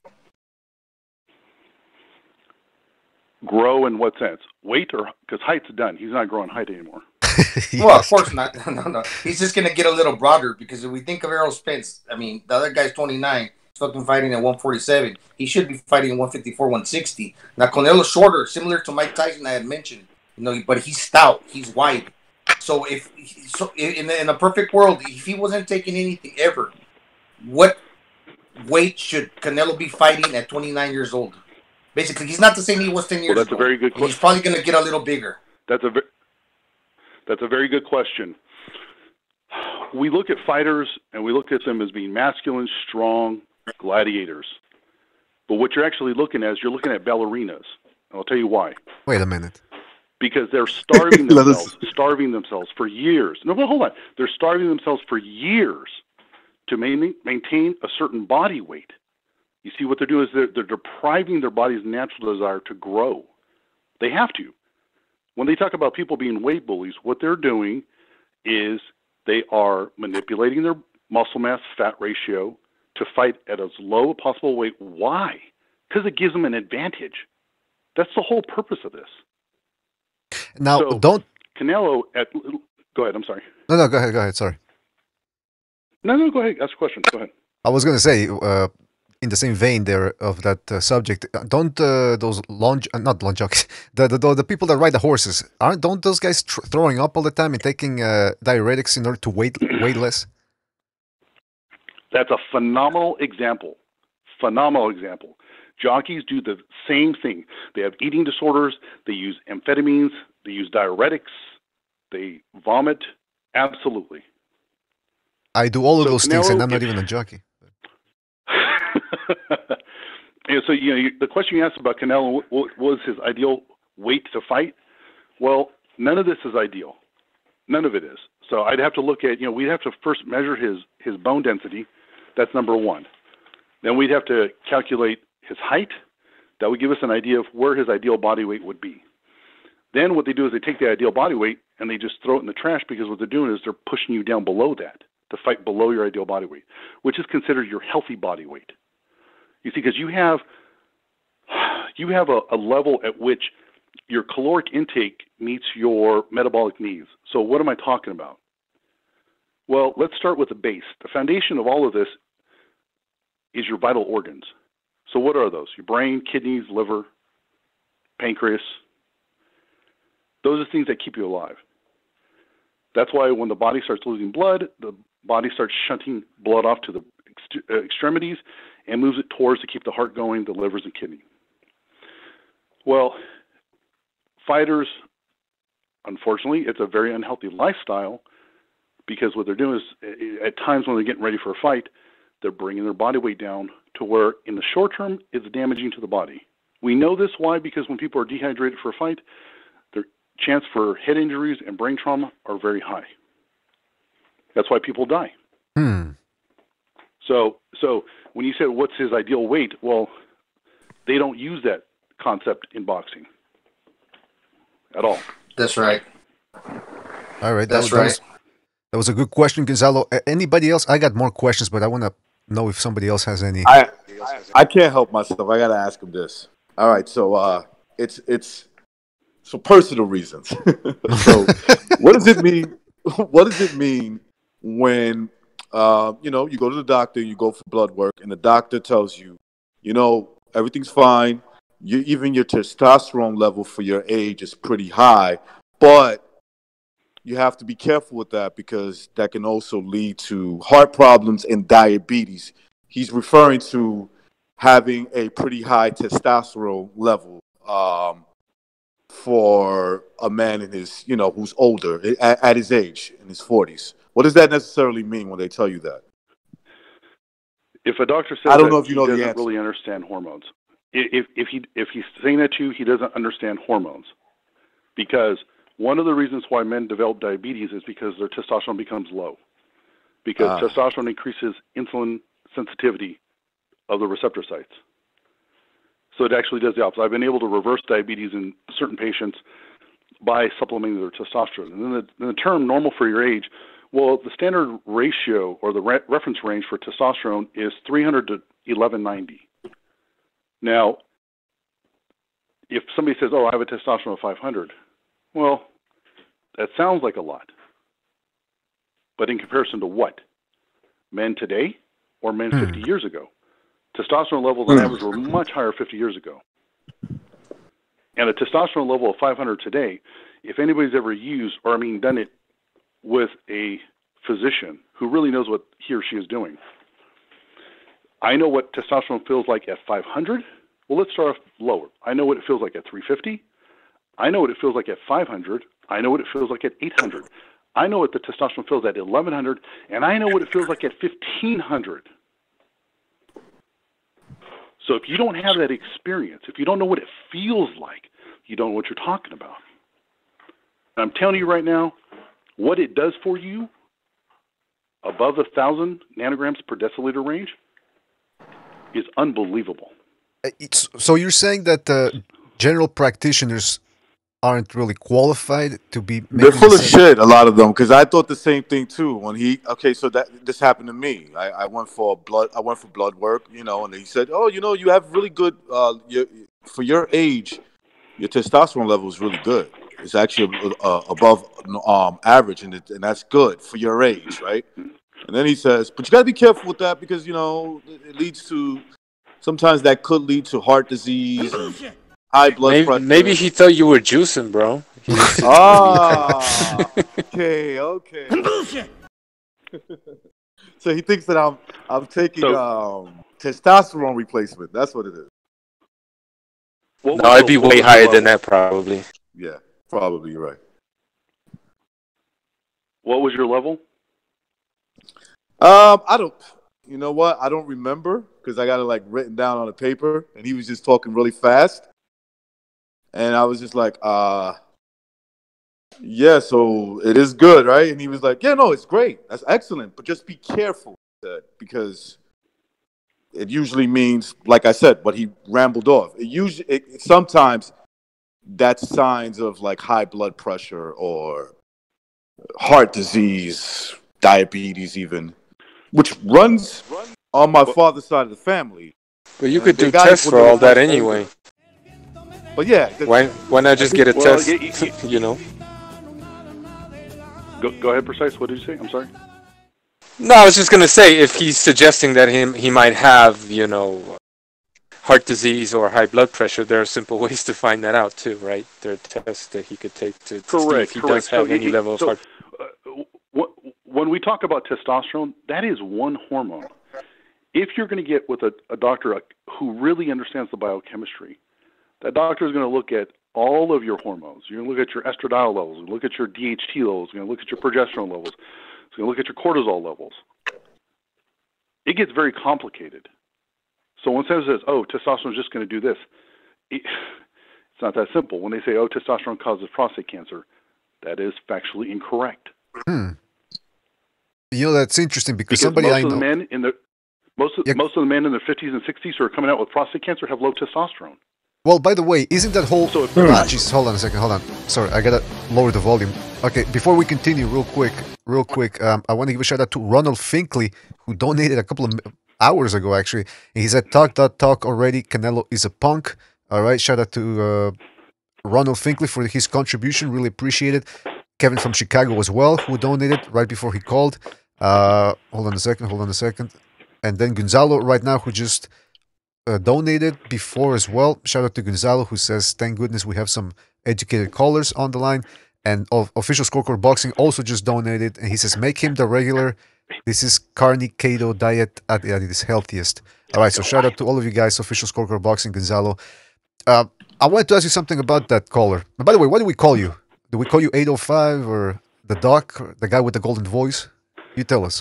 Speaker 16: Grow in what sense? Weight, or because height's done. He's not growing height anymore.
Speaker 1: Yes.
Speaker 2: Well, of course not. No. He's just going to get a little broader, because if we think of Errol Spence, I mean, the other guy's 29. He's fucking fighting at 147. He should be fighting at 154, 160. Now, Canelo's shorter, similar to Mike Tyson I had mentioned. You know, but he's stout. He's wide. So in a perfect world, if he wasn't taking anything ever, what weight should Canelo be fighting at 29 years old? Basically, he's not the same he was 10 years ago.
Speaker 16: That's a very good question.
Speaker 2: He's probably going to get a little bigger.
Speaker 16: That's a very good question. We look at fighters and we look at them as being masculine, strong gladiators. But what you're actually looking at is you're looking at ballerinas. And I'll tell you why.
Speaker 1: Wait a minute.
Speaker 16: Because they're starving themselves for years. No, but hold on. They're starving themselves for years to maintain a certain body weight. You see, what they're doing is they're depriving their body's natural desire to grow. They have to. When they talk about people being weight bullies, what they're doing is they are manipulating their muscle mass fat ratio to fight at as low a possible weight. Why? Because it gives them an advantage. That's the whole purpose of this.
Speaker 1: Now,
Speaker 16: so, Canelo go ahead, I'm sorry.
Speaker 1: No, go ahead, sorry.
Speaker 16: No, go ahead, ask a question, go ahead.
Speaker 1: I was going to say, in the same vein there of that subject, don't those not lawn jockeys, the people that ride the horses, don't those guys throwing up all the time and taking diuretics in order to weigh less?
Speaker 16: That's a phenomenal example. Jockeys do the same thing. They have eating disorders. They use amphetamines. They use diuretics. They vomit. Absolutely.
Speaker 1: I do all of
Speaker 16: So
Speaker 1: those things, and
Speaker 16: Canelo,
Speaker 1: I'm not even a jockey.
Speaker 16: Yeah, so the question you asked about Canelo, what was his ideal weight to fight? Well, none of this is ideal. None of it is. So I'd have to look at, we'd have to first measure his bone density. That's number one. Then we'd have to calculate his height. That would give us an idea of where his ideal body weight would be. Then what they do is they take the ideal body weight and they just throw it in the trash, because what they're doing is they're pushing you down below that to fight below your ideal body weight, which is considered your healthy body weight. You see, because you have a level at which your caloric intake meets your metabolic needs. So what am I talking about? Well, let's start with the base. The foundation of all of this is your vital organs. So what are those? Your brain, kidneys, liver, pancreas. Those are things that keep you alive. That's why when the body starts losing blood, the body starts shunting blood off to the extremities and moves it towards to keep the heart going, the livers and kidney. Well, fighters, unfortunately, it's a very unhealthy lifestyle, because what they're doing is, at times when they're getting ready for a fight, they're bringing their body weight down to where, in the short term, it's damaging to the body. We know this why? Because when people are dehydrated for a fight, their chance for head injuries and brain trauma are very high. That's why people die. So when you say what's his ideal weight, well, they don't use that concept in boxing at all.
Speaker 2: That's right.
Speaker 1: All right.
Speaker 2: That's right.
Speaker 1: That was a good question, Gonzalo. Anybody else? I got more questions, but I want to know if somebody else has any.
Speaker 6: I can't help myself. I got to ask him this. All right. So it's for personal reasons. So what does it mean? What does it mean when you go to the doctor, you go for blood work, and the doctor tells you, everything's fine. Even your testosterone level for your age is pretty high, but you have to be careful with that, because that can also lead to heart problems and diabetes. He's referring to having a pretty high testosterone level for a man in his, who's older at his age, in his 40s. What does that necessarily mean when they tell you that?
Speaker 16: If a doctor says
Speaker 6: I don't know
Speaker 16: that,
Speaker 6: if you know
Speaker 16: he
Speaker 6: the
Speaker 16: doesn't
Speaker 6: answer.
Speaker 16: really understand hormones. If he's saying that to you, he doesn't understand hormones. Because one of the reasons why men develop diabetes is because their testosterone becomes low. Because testosterone increases insulin sensitivity of the receptor sites. So it actually does the opposite. I've been able to reverse diabetes in certain patients by supplementing their testosterone. And then the term normal for your age, well, the standard ratio or the reference range for testosterone is 300 to 1190. Now, if somebody says, I have a testosterone of 500, well, that sounds like a lot. But in comparison to what? Men today or men 50 years ago? Testosterone levels on average were much higher 50 years ago. And a testosterone level of 500 today, if anybody's ever used, done it with a physician who really knows what he or she is doing. I know what testosterone feels like at 500. Well, let's start off lower. I know what it feels like at 350. I know what it feels like at 500. I know what it feels like at 800. I know what the testosterone feels at 1100, and I know what it feels like at 1500. So if you don't have that experience, if you don't know what it feels like, you don't know what you're talking about. And I'm telling you right now, what it does for you above 1,000 nanograms per deciliter range is unbelievable.
Speaker 1: So you're saying that general practitioners aren't really qualified to be...
Speaker 6: They're full of shit, a lot of them, because I thought the same thing too. When so this happened to me. I went for blood work, and he said, you have really good, for your age, your testosterone level is really good. It's actually above average, and that's good for your age, right? And then he says, but you got to be careful with that, because, it leads to, sometimes that could lead to heart disease and high blood pressure.
Speaker 8: Maybe he thought you were juicing, bro.
Speaker 6: Okay. So he thinks that I'm taking testosterone replacement. That's what it is.
Speaker 8: No, I'd be way higher than that, probably.
Speaker 6: Yeah, probably, you're right.
Speaker 16: What was your level?
Speaker 6: I don't. You know what? I don't remember because I got it like written down on a paper, and he was just talking really fast, and I was just like, yeah. So it is good, right? And he was like, yeah, no, it's great. That's excellent, but just be careful with that because it usually means, like I said, what he rambled off. Sometimes that's signs of like high blood pressure or heart disease, diabetes, even, which runs on my father's side of the family.
Speaker 8: But you could do tests for all that anyway.
Speaker 6: But yeah,
Speaker 8: why not just get a test? You know.
Speaker 16: Go ahead, Precise. What did you say? I'm sorry.
Speaker 8: No, I was just gonna say if he's suggesting that he might have, you know, heart disease or high blood pressure, there are simple ways to find that out too, right? There are tests that he could take to see if he does have any level of heart.
Speaker 16: When we talk about testosterone, that is one hormone. If you're going to get with a doctor who really understands the biochemistry, that doctor is going to look at all of your hormones. You're going to look at your estradiol levels, you're going to look at your DHT levels, you're going to look at your progesterone levels, you're going to look at your cortisol levels. It gets very complicated. So when someone says, oh, testosterone is just going to do this, it's not that simple. When they say, oh, testosterone causes prostate cancer, that is factually incorrect.
Speaker 1: You know, that's interesting because somebody I know...
Speaker 16: Most of the men in their 50s and 60s who are coming out with prostate cancer have low testosterone.
Speaker 1: Well, by the way, isn't that whole... Jesus, hold on a second, hold on. Sorry, I gotta lower the volume. Okay, before we continue, real quick, I want to give a shout out to Ronald Finkley, who donated a couple of hours ago, actually. And he said, talk already, Canelo is a punk. All right, shout out to Ronald Finkley for his contribution, really appreciate it. Kevin from Chicago as well, who donated right before he called. Hold on a second. And then Gonzalo right now, who just donated before as well. Shout out to Gonzalo, who says, thank goodness we have some educated callers on the line. And Official Scorecard Boxing also just donated. And he says, make him the regular. This is Carney Keto diet at its healthiest. All right, so shout out to all of you guys, Official Scorecard Boxing, Gonzalo. I wanted to ask you something about that caller. And by the way, what do we call you? Do we call you 805 or the doc, or the guy with the golden voice? You tell us.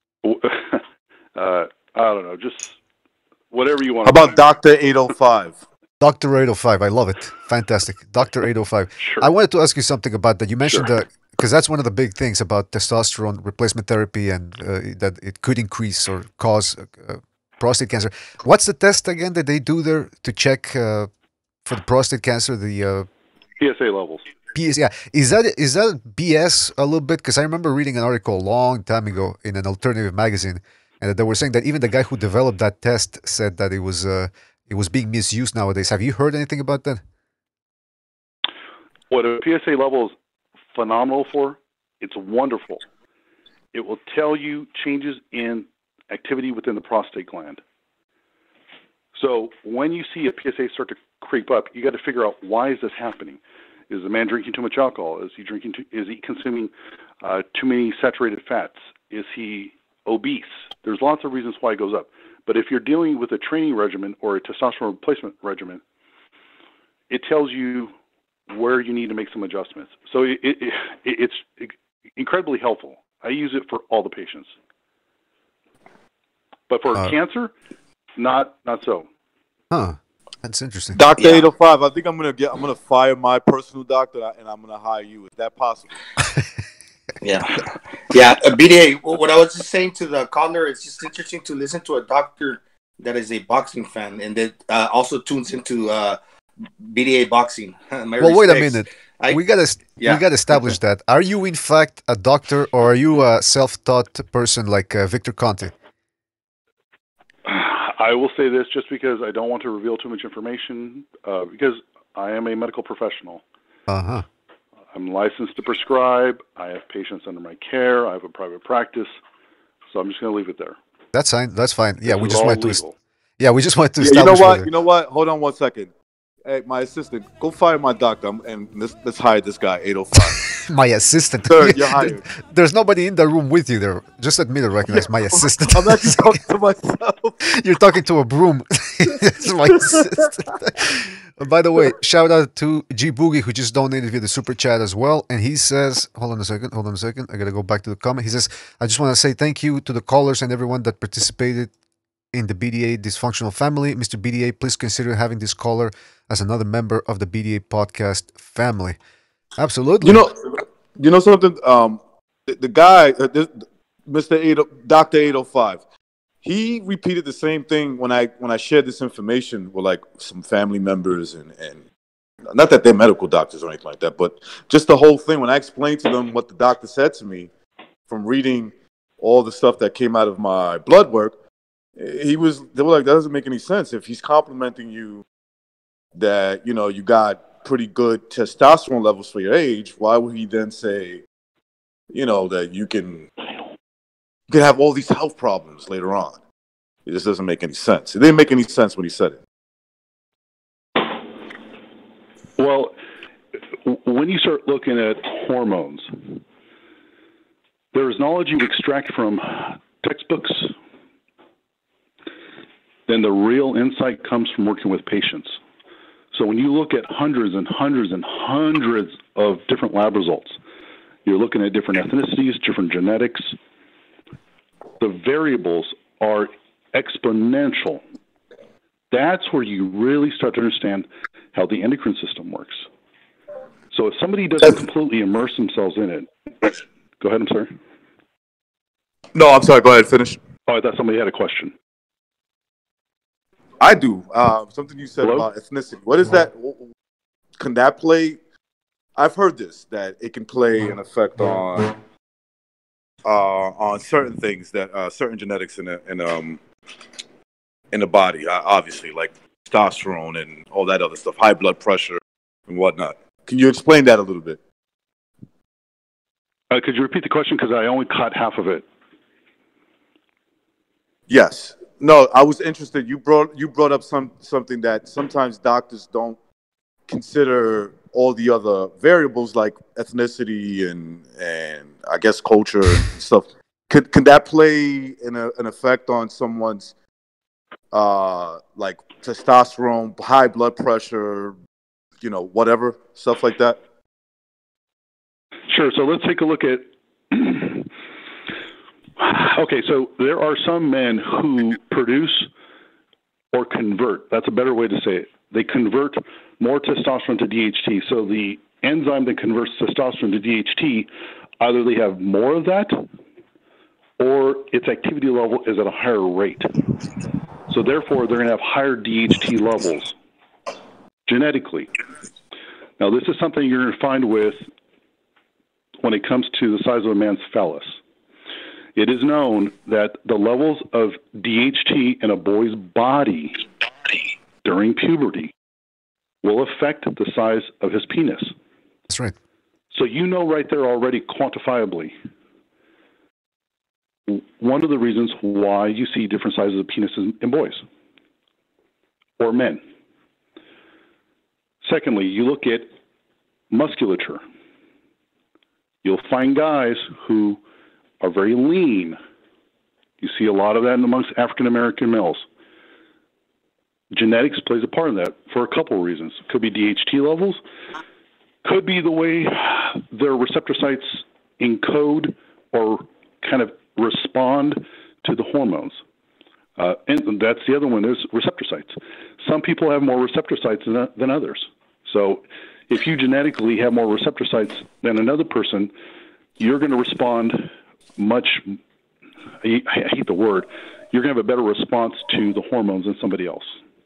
Speaker 16: I don't know, just whatever you want.
Speaker 6: How about Dr. 805?
Speaker 1: Dr. 805, I love it. Fantastic. Dr. 805. Sure. I wanted to ask you something about that. You mentioned that, because that's one of the big things about testosterone replacement therapy and that it could increase or cause prostate cancer. What's the test again that they do there to check for the prostate cancer? The
Speaker 16: PSA levels.
Speaker 1: Yeah. Is that BS a little bit? Because I remember reading an article a long time ago in an alternative magazine, and they were saying that even the guy who developed that test said that it was being misused nowadays. Have you heard anything about that?
Speaker 16: What a PSA level is phenomenal for, it's wonderful. It will tell you changes in activity within the prostate gland. So when you see a PSA start to creep up, you got to figure out, why is this happening? Is the man drinking too much alcohol? Is he consuming too many saturated fats? Is he obese? There's lots of reasons why it goes up. But if you're dealing with a training regimen or a testosterone replacement regimen, it tells you where you need to make some adjustments. So it's incredibly helpful. I use it for all the patients. But for cancer, not so.
Speaker 1: Huh. That's interesting.
Speaker 6: Dr. 805, I think I'm gonna fire my personal doctor and I'm gonna hire you. Is that possible?
Speaker 2: Yeah. BDA, what I was just saying to the caller, it's just interesting to listen to a doctor that is a boxing fan and that also tunes into BDA boxing.
Speaker 1: Well, wait a minute. We gotta establish that. Are you in fact a doctor, or are you a self-taught person like Victor Conte?
Speaker 16: I will say this just because I don't want to reveal too much information, because I am a medical professional.
Speaker 1: Uh-huh.
Speaker 16: I'm licensed to prescribe. I have patients under my care. I have a private practice. So I'm just going to leave it there.
Speaker 1: That's fine. That's fine. Yeah, we just want to.
Speaker 16: Legal.
Speaker 1: Yeah, we just want to establish.
Speaker 6: You know what? Hold on one second. Hey, my assistant, go fire my doctor, and let's hire this guy, 805.
Speaker 1: My assistant.
Speaker 6: Sir, you're hired.
Speaker 1: There's nobody in the room with you there. Just admit it, recognize my assistant.
Speaker 6: I'm actually talking to myself.
Speaker 1: You're talking to a broom. It's my assistant. By the way, shout out to G Boogie, who just donated via the super chat as well. And he says, hold on a second. I got to go back to the comment. He says, I just want to say thank you to the callers and everyone that participated in the BDA dysfunctional family. Mr. BDA, please consider having this caller as another member of the BDA podcast family. Absolutely.
Speaker 6: You know something? The guy, Dr. 805, he repeated the same thing when I shared this information with like some family members and not that they're medical doctors or anything like that, but just the whole thing. When I explained to them what the doctor said to me from reading all the stuff that came out of my blood work, they were like, that doesn't make any sense. If he's complimenting you that, you got pretty good testosterone levels for your age, why would he then say, that you can have all these health problems later on? It just doesn't make any sense. It didn't make any sense when he said it.
Speaker 16: Well, when you start looking at hormones, there is knowledge you extract from textbooks. Then the real insight comes from working with patients. So when you look at hundreds and hundreds and hundreds of different lab results, you're looking at different ethnicities, different genetics. The variables are exponential. That's where you really start to understand how the endocrine system works. So if somebody doesn't completely immerse themselves in it, go ahead, I'm sorry.
Speaker 6: No, I'm sorry, go ahead, finish.
Speaker 16: Oh, I thought somebody had a question.
Speaker 6: I do. Something you said about ethnicity. What is that? Can that play? I've heard this, that it can play an effect on certain things, that certain genetics in the body, obviously, like testosterone and all that other stuff, high blood pressure and whatnot. Can you explain that a little bit?
Speaker 16: Could you repeat the question? Because I only caught half of it.
Speaker 6: Yes. No, I was interested. You brought up something that sometimes doctors don't consider all the other variables like ethnicity and I guess culture and stuff. Can that play an effect on someone's like testosterone, high blood pressure, whatever, stuff like that?
Speaker 16: Sure. So let's take a look at. Okay, so there are some men who produce or convert. That's a better way to say it. They convert more testosterone to DHT. So the enzyme that converts testosterone to DHT, either they have more of that or its activity level is at a higher rate. So therefore, they're going to have higher DHT levels genetically. Now, this is something you're going to find when it comes to the size of a man's phallus. It is known that the levels of DHT in a boy's body during puberty will affect the size of his penis.
Speaker 1: That's right.
Speaker 16: So right there already quantifiably one of the reasons why you see different sizes of penises in boys or men. Secondly, you look at musculature. You'll find guys who are very lean. You see a lot of that amongst African American males. Genetics plays a part in that for a couple of reasons. Could be DHT levels, could be the way their receptor sites encode or kind of respond to the hormones. And that's the other one, is receptor sites. Some people have more receptor sites than others. So if you genetically have more receptor sites than another person, you're going to respond much, I hate the word, you're going to have a better response to the hormones than somebody else.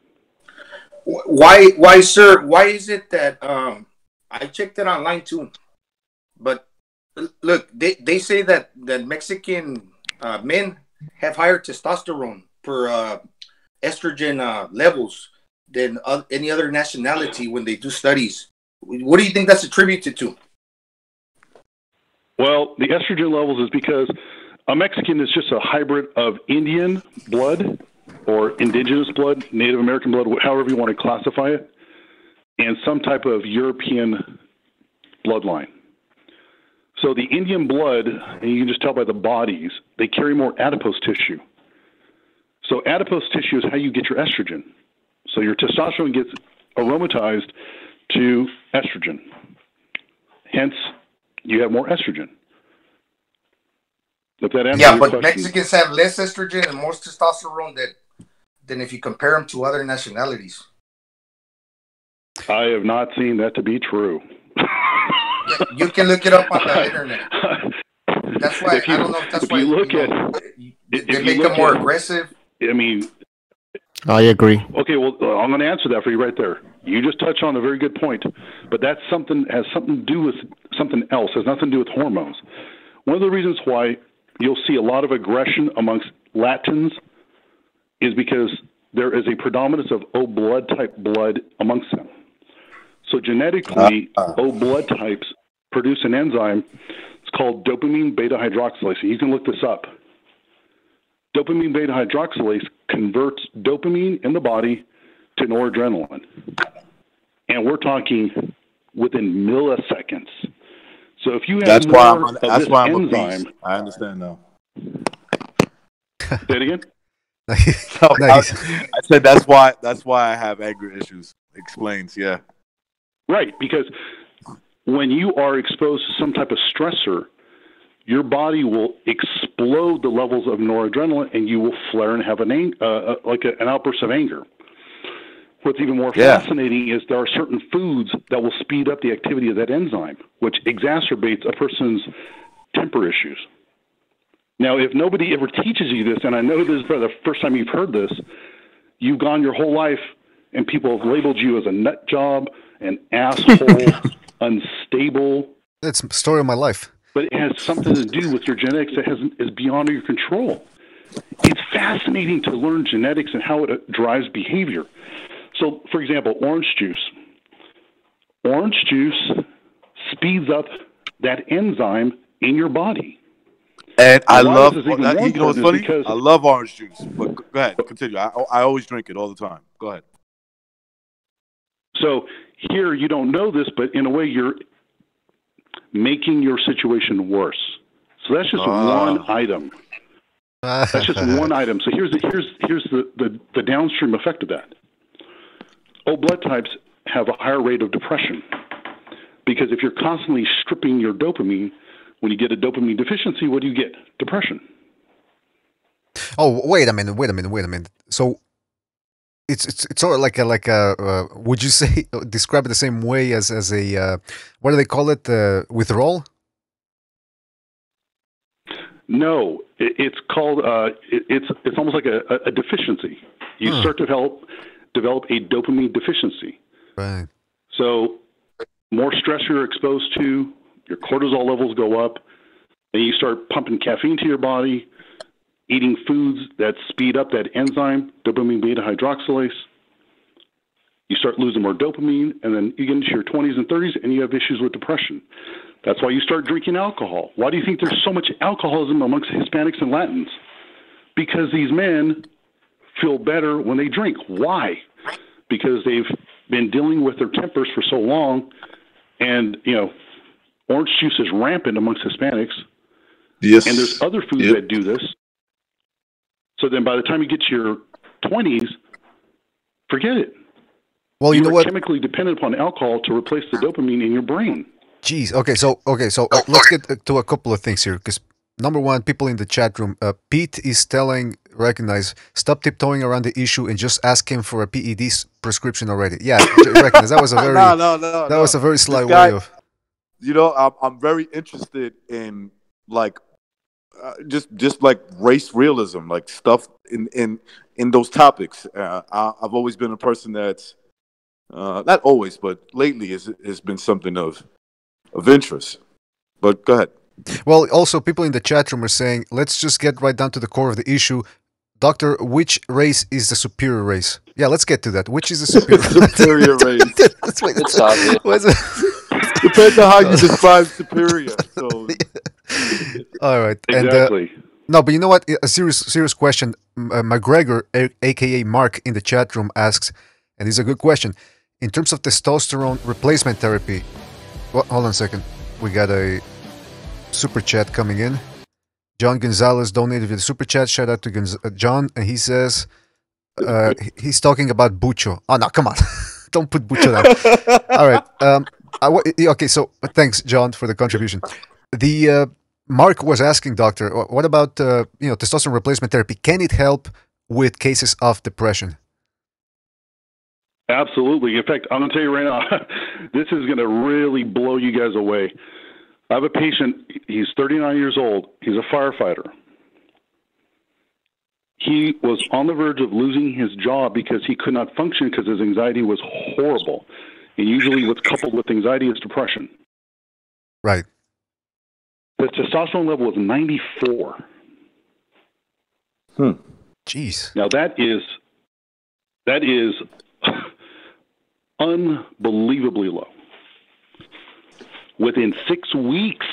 Speaker 2: Why, sir? Why is it that I checked it online too, but look, they say that Mexican men have higher testosterone per estrogen levels than any other nationality when they do studies. What do you think that's attributed to?
Speaker 16: Well, the estrogen levels is because a Mexican is just a hybrid of Indian blood or indigenous blood, Native American blood, however you want to classify it. and some type of European bloodline. So the Indian blood, and you can just tell by the bodies, they carry more adipose tissue. So adipose tissue is how you get your estrogen. So your testosterone gets aromatized to estrogen. Hence, you have more estrogen. If that answers
Speaker 2: Yeah,
Speaker 16: your
Speaker 2: but
Speaker 16: question.
Speaker 2: Mexicans have less estrogen and more testosterone than if you compare them to other nationalities.
Speaker 16: I have not seen that to be true.
Speaker 2: Yeah, you can look it up on the internet. That's why I don't know if that's why
Speaker 16: you look
Speaker 2: they make them more aggressive.
Speaker 16: I mean,
Speaker 12: I agree.
Speaker 16: okay, well, I'm going to answer that for you right there. You just touched on a very good point, but that's something has something to do with something else. Has nothing to do with hormones. One of the reasons why you'll see a lot of aggression amongst Latins is because there is a predominance of O blood type blood amongst them. So genetically, O blood types produce an enzyme. It's called dopamine beta hydroxylase. You can look this up. Dopamine beta hydroxylase converts dopamine in the body to noradrenaline. And we're talking within milliseconds. So if you have
Speaker 6: That's
Speaker 16: more
Speaker 6: why
Speaker 16: of
Speaker 6: that's
Speaker 16: this
Speaker 6: why I'm a
Speaker 16: enzyme,
Speaker 6: beast. I understand now.
Speaker 16: say it again.
Speaker 6: I said that's why I have anger issues. Explains, yeah.
Speaker 16: Right, because when you are exposed to some type of stressor, your body will explode the levels of noradrenaline, and you will flare and have an outburst of anger. What's even more fascinating is there are certain foods that will speed up the activity of that enzyme, which exacerbates a person's temper issues. Now, if nobody ever teaches you this, and I know this is probably the first time you've heard this, you've gone your whole life and people have labeled you as a nut job, an asshole, unstable.
Speaker 1: That's the story of my life.
Speaker 16: But it has something to do with your genetics that is beyond your control. It's fascinating to learn genetics and how it drives behavior. So, for example, orange juice. Orange juice speeds up that enzyme in your body.
Speaker 6: And I
Speaker 16: why
Speaker 6: love,
Speaker 16: this is even
Speaker 6: you
Speaker 16: more
Speaker 6: know what's
Speaker 16: important
Speaker 6: funny?
Speaker 16: is because
Speaker 6: I love orange juice. But go ahead, continue. I always drink it all the time. Go ahead.
Speaker 16: So here you don't know this, but in a way you're making your situation worse. So that's just one item. That's just one item. So here's the downstream effect of that. O blood types have a higher rate of depression because if you're constantly stripping your dopamine, when you get a dopamine deficiency, what do you get? Depression.
Speaker 1: Oh, wait a minute. So it's sort of like a would you say describe it the same way as a what do they call it, withdrawal?
Speaker 16: No, it's called it's almost like a deficiency. You start to develop a dopamine deficiency.
Speaker 1: Right.
Speaker 16: So more stress you're exposed to, your cortisol levels go up, and you start pumping caffeine to your body, eating foods that speed up that enzyme, dopamine beta hydroxylase. You start losing more dopamine, and then you get into your 20s and 30s, and you have issues with depression. That's why you start drinking alcohol. Why do you think there's so much alcoholism amongst Hispanics and Latins? Because these men feel better when they drink. Why? Because they've been dealing with their tempers for so long, and, orange juice is rampant amongst Hispanics.
Speaker 6: Yes.
Speaker 16: And there's other foods that do this. So then by the time you get to your 20s, forget it.
Speaker 1: Well, you know what?
Speaker 16: Chemically dependent upon alcohol to replace the dopamine in your brain.
Speaker 1: Jeez. Okay. So let's get to a couple of things here. Because number one, people in the chat room, Pete is recognize, stop tiptoeing around the issue and just ask him for a PED prescription already. Yeah, recognize that was a very that was a very sly way of.
Speaker 6: I'm very interested in just like race realism, like stuff in those topics. I've always been a person that's not always, but lately has been something of interest. But go ahead.
Speaker 1: Well, also people in the chat room are saying, let's just get right down to the core of the issue. Doctor, which race is the superior race? Yeah, let's get to that. Which is the superior
Speaker 6: race?
Speaker 1: It's obvious.
Speaker 6: Depends on how you describe superior. So.
Speaker 1: All right.
Speaker 16: Exactly.
Speaker 1: And, no, but you know what? A serious question. McGregor, a.k.a. Mark, in the chat room asks, and it's a good question. in terms of testosterone replacement therapy, well, hold on a second. We got a super chat coming in. John Gonzalez donated with a super chat. Shout out to John, and he says he's talking about Bucho. Oh no, come on, don't put Bucho down. All right. Okay, so thanks, John, for the contribution. The Mark was asking, doctor, what about testosterone replacement therapy? Can it help with cases of depression?
Speaker 16: Absolutely. In fact, I'm going to tell you right now, this is going to really blow you guys away. I have a patient, he's 39 years old, he's a firefighter. He was on the verge of losing his job because he could not function because his anxiety was horrible. And usually what's coupled with anxiety is depression.
Speaker 1: Right.
Speaker 16: The testosterone level was 94.
Speaker 1: Jeez.
Speaker 16: Now that is unbelievably low. Within 6 weeks,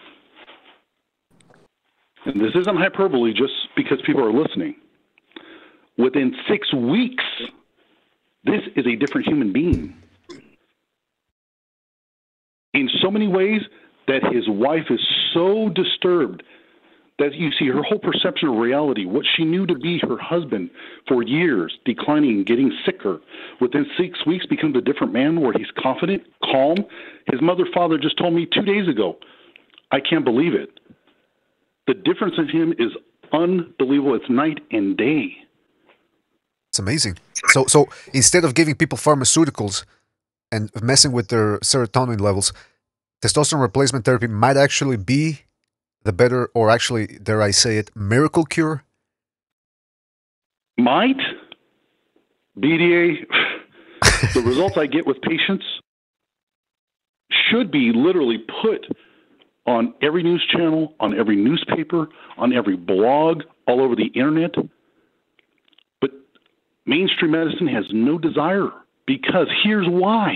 Speaker 16: and this isn't hyperbole just because people are listening, within 6 weeks, this is a different human being. In so many ways that his wife is so disturbed that you see her whole perception of reality, what she knew to be her husband for years, declining, getting sicker, within 6 weeks becomes a different man where he's confident, calm. His father just told me 2 days ago, I can't believe it. The difference in him is unbelievable. It's night and day.
Speaker 1: It's amazing. So instead of giving people pharmaceuticals and messing with their serotonin levels, testosterone replacement therapy might actually be the better, or actually, dare I say it, miracle cure?
Speaker 16: Might. BDA, the results I get with patients should be literally put on every news channel, on every newspaper, on every blog, all over the internet. But mainstream medicine has no desire, because here's why.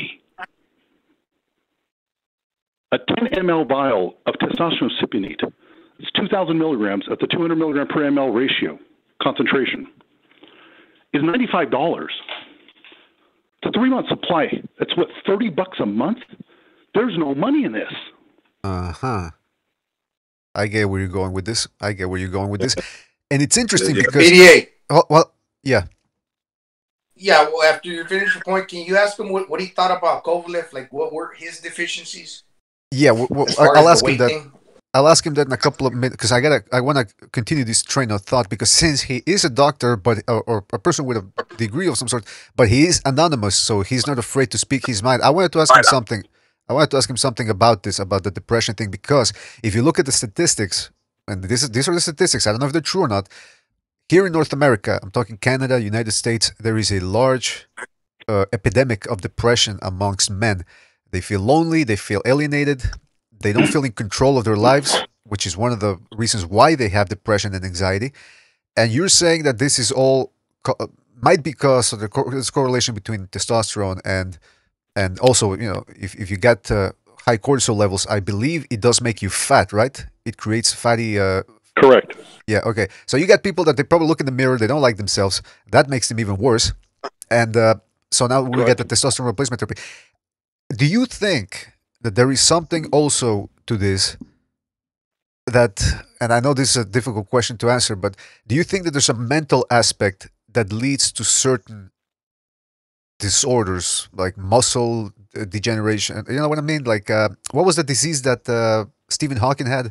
Speaker 16: A 10 ml vial of testosterone cypionate, it's 2,000 milligrams at the 200 milligram per ml ratio concentration, is $95. It's a 3-month supply. That's what, $30 a month? There's no money in this.
Speaker 1: Uh-huh. I get where you're going with this. And it's interesting because...
Speaker 2: BDA.
Speaker 1: Well, yeah.
Speaker 2: Yeah, well, after you finish your point, can you ask him what he thought about Kovalev? Like, what were his deficiencies?
Speaker 1: Yeah, I'll ask him that. I'll ask him that in a couple of minutes, because I want to continue this train of thought, because since he is a doctor, but or a person with a degree of some sort, but he is anonymous, so he's not afraid to speak his mind. I wanted to ask him something. About this, about the depression thing, because if you look at the statistics, and these are the statistics, I don't know if they're true or not. Here in North America, I'm talking Canada, United States, there is a large epidemic of depression amongst men. They feel lonely, they feel alienated, they don't feel in control of their lives, which is one of the reasons why they have depression and anxiety. And you're saying that this is all might be because of this correlation between testosterone and also, if you get high cortisol levels, I believe it does make you fat, right? It creates fatty...
Speaker 16: Correct.
Speaker 1: Yeah, okay. So you got people that they probably look in the mirror, they don't like themselves. That makes them even worse. And so now we get the testosterone replacement therapy. Do you think that there is something also to this that, and I know this is a difficult question to answer, but do you think that there's a mental aspect that leads to certain disorders, like muscle degeneration? You know what I mean? Like, what was the disease that Stephen Hawking had?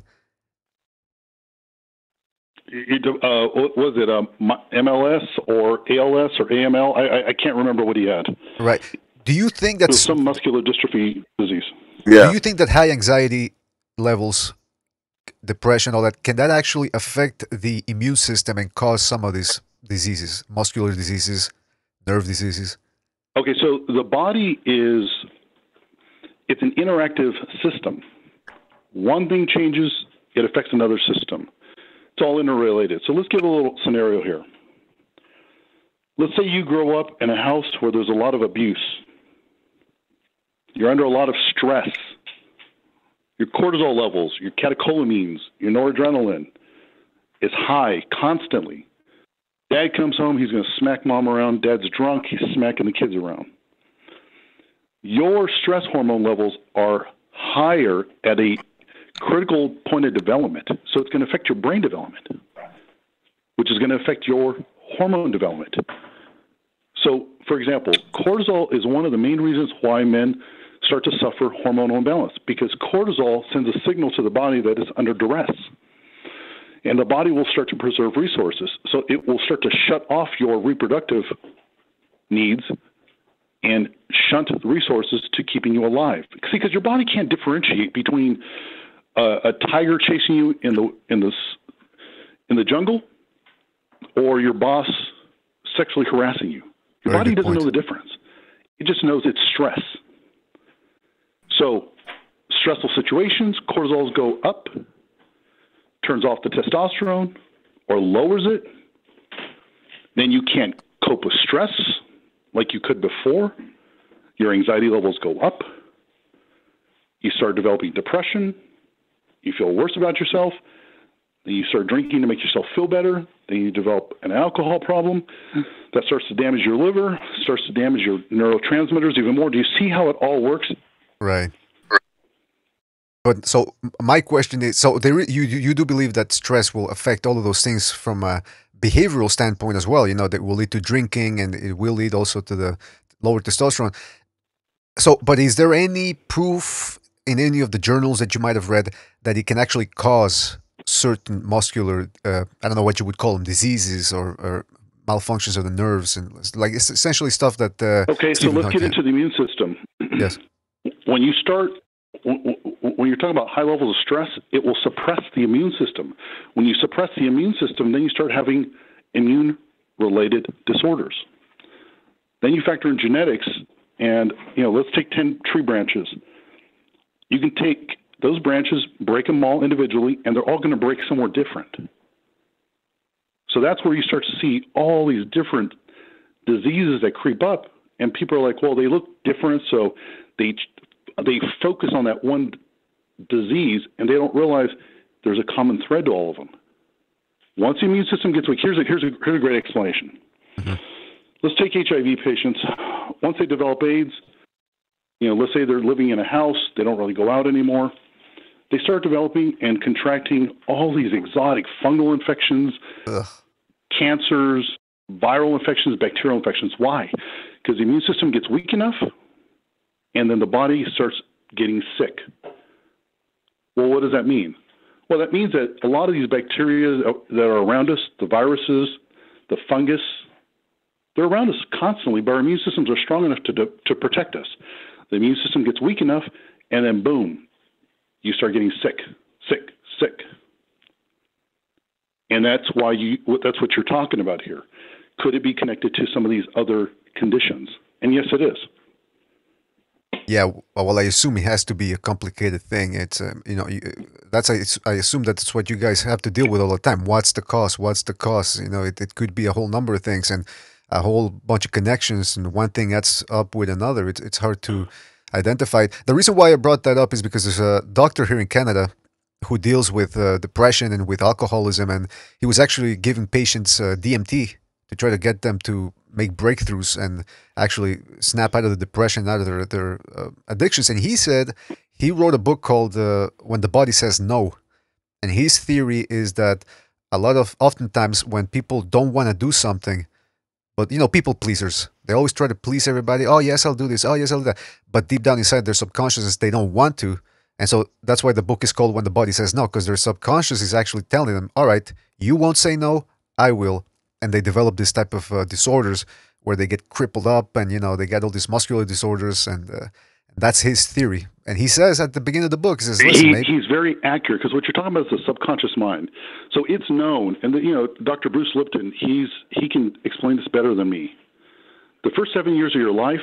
Speaker 16: Was it MLS or ALS or AML? I can't remember what he had.
Speaker 1: Right. Do you think that's
Speaker 16: some muscular dystrophy disease?
Speaker 1: Yeah. Do you think that high anxiety levels, depression, all that, can that actually affect the immune system and cause some of these diseases, muscular diseases, nerve diseases?
Speaker 16: Okay, so the body it's an interactive system. One thing changes, it affects another system. It's all interrelated. So let's give a little scenario here. Let's say you grow up in a house where there's a lot of abuse. You're under a lot of stress. Your cortisol levels, your catecholamines, your noradrenaline is high constantly. Dad comes home, he's going to smack mom around. Dad's drunk, he's smacking the kids around. your stress hormone levels are higher at a critical point of development. So it's going to affect your brain development, which is going to affect your hormone development. So, for example, cortisol is one of the main reasons why men start to suffer hormonal imbalance, because cortisol sends a signal to the body that it's under duress. And the body will start to preserve resources. So it will start to shut off your reproductive needs and shunt the resources to keeping you alive. See, because your body can't differentiate between a tiger chasing you in the jungle or your boss sexually harassing you. Your body doesn't know the difference. It just knows it's stress. So stressful situations, cortisols go up, turns off the testosterone or lowers it. Then you can't cope with stress like you could before. Your anxiety levels go up. You start developing depression. You feel worse about yourself. Then you start drinking to make yourself feel better. Then you develop an alcohol problem. That starts to damage your liver, starts to damage your neurotransmitters even more. Do you see how it all works?
Speaker 1: Right. But so my question is, so you do believe that stress will affect all of those things from a behavioral standpoint as well, that will lead to drinking and it will lead also to the lower testosterone. So, but is there any proof in any of the journals that you might have read that it can actually cause certain muscular, I don't know what you would call them, diseases or malfunctions of the nerves, and like it's essentially stuff that...
Speaker 16: okay, so let's get into the immune system.
Speaker 1: Yes.
Speaker 16: When you're talking about high levels of stress, it will suppress the immune system. When you suppress the immune system, then you start having immune-related disorders. Then you factor in genetics, and let's take 10 tree branches. You can take those branches, break them all individually, and they're all going to break somewhere different. So that's where you start to see all these different diseases that creep up, and people are like, well, they look different, so they focus on that one disease, and they don't realize there's a common thread to all of them. Once the immune system gets weak, here's a great explanation. Mm-hmm. Let's take HIV patients. Once they develop AIDS, let's say they're living in a house, they don't really go out anymore. They start developing and contracting all these exotic fungal infections, cancers, viral infections, bacterial infections. Why? Because the immune system gets weak enough, and then the body starts getting sick. Well, what does that mean? Well, that means that a lot of these bacteria that are around us, the viruses, the fungus, they're around us constantly, but our immune systems are strong enough to protect us. The immune system gets weak enough, and then boom, you start getting sick. And that's why that's what you're talking about here. Could it be connected to some of these other conditions? And yes, it is.
Speaker 1: Yeah, well, I assume it has to be a complicated thing. It's I assume that's what you guys have to deal with all the time. What's the cause? It could be a whole number of things and a whole bunch of connections, and one thing adds up with another. It's hard to identify. The reason why I brought that up is because there's a doctor here in Canada who deals with depression and with alcoholism, and he was actually giving patients DMT to try to get them to make breakthroughs and actually snap out of the depression, out of their addictions. And he said he wrote a book called When the Body Says No. And his theory is that oftentimes when people don't want to do something, but people pleasers, they always try to please everybody. Oh yes, I'll do this. Oh yes, I'll do that. But deep down inside their subconsciousness, they don't want to. And so that's why the book is called When the Body Says No, because their subconscious is actually telling them, all right, you won't say no, I will. And they develop this type of disorders where they get crippled up and, they get all these muscular disorders. And that's his theory. And he says at the beginning of the book, he says, listen,
Speaker 16: he's very accurate, because what you're talking about is the subconscious mind. So it's known. And, Dr. Bruce Lipton, he can explain this better than me. The first 7 years of your life,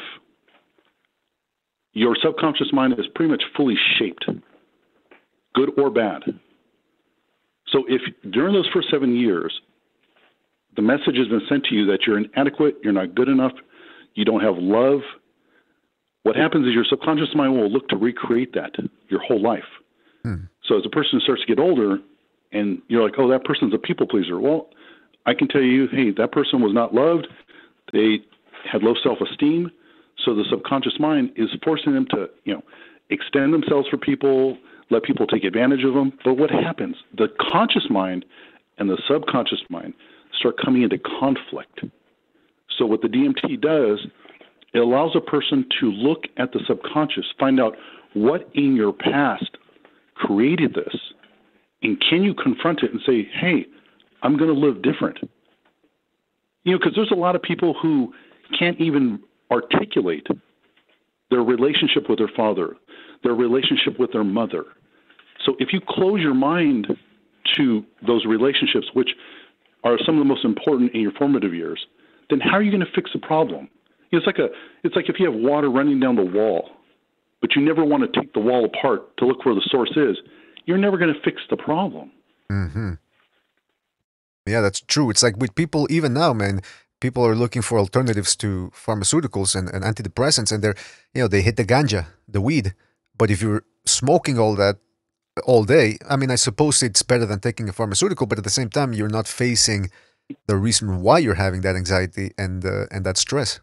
Speaker 16: your subconscious mind is pretty much fully shaped, good or bad. So if during those first 7 years, the message has been sent to you that you're inadequate, you're not good enough, you don't have love, what happens is your subconscious mind will look to recreate that your whole life. So as a person starts to get older and you're like, oh, that person's a people pleaser. Well, I can tell you, hey, that person was not loved. They had low self-esteem. So the subconscious mind is forcing them to, extend themselves for people, let people take advantage of them. But what happens? The conscious mind and the subconscious mind start coming into conflict. So what the DMT does, it allows a person to look at the subconscious, find out what in your past created this, and can you confront it and say, hey, I'm going to live different. Because there's a lot of people who can't even articulate their relationship with their father, their relationship with their mother. So if you close your mind to those relationships, which are some of the most important in your formative years, then how are you going to fix the problem? It's like if you have water running down the wall, but you never want to take the wall apart to look where the source is. You're never going to fix the problem.
Speaker 1: Mm-hmm. Yeah, that's true. It's like with people, even now, man, people are looking for alternatives to pharmaceuticals and antidepressants, and they hit the ganja, the weed. But if you're smoking all that all day, I mean, I suppose it's better than taking a pharmaceutical, but at the same time, you're not facing the reason why you're having that anxiety and that stress.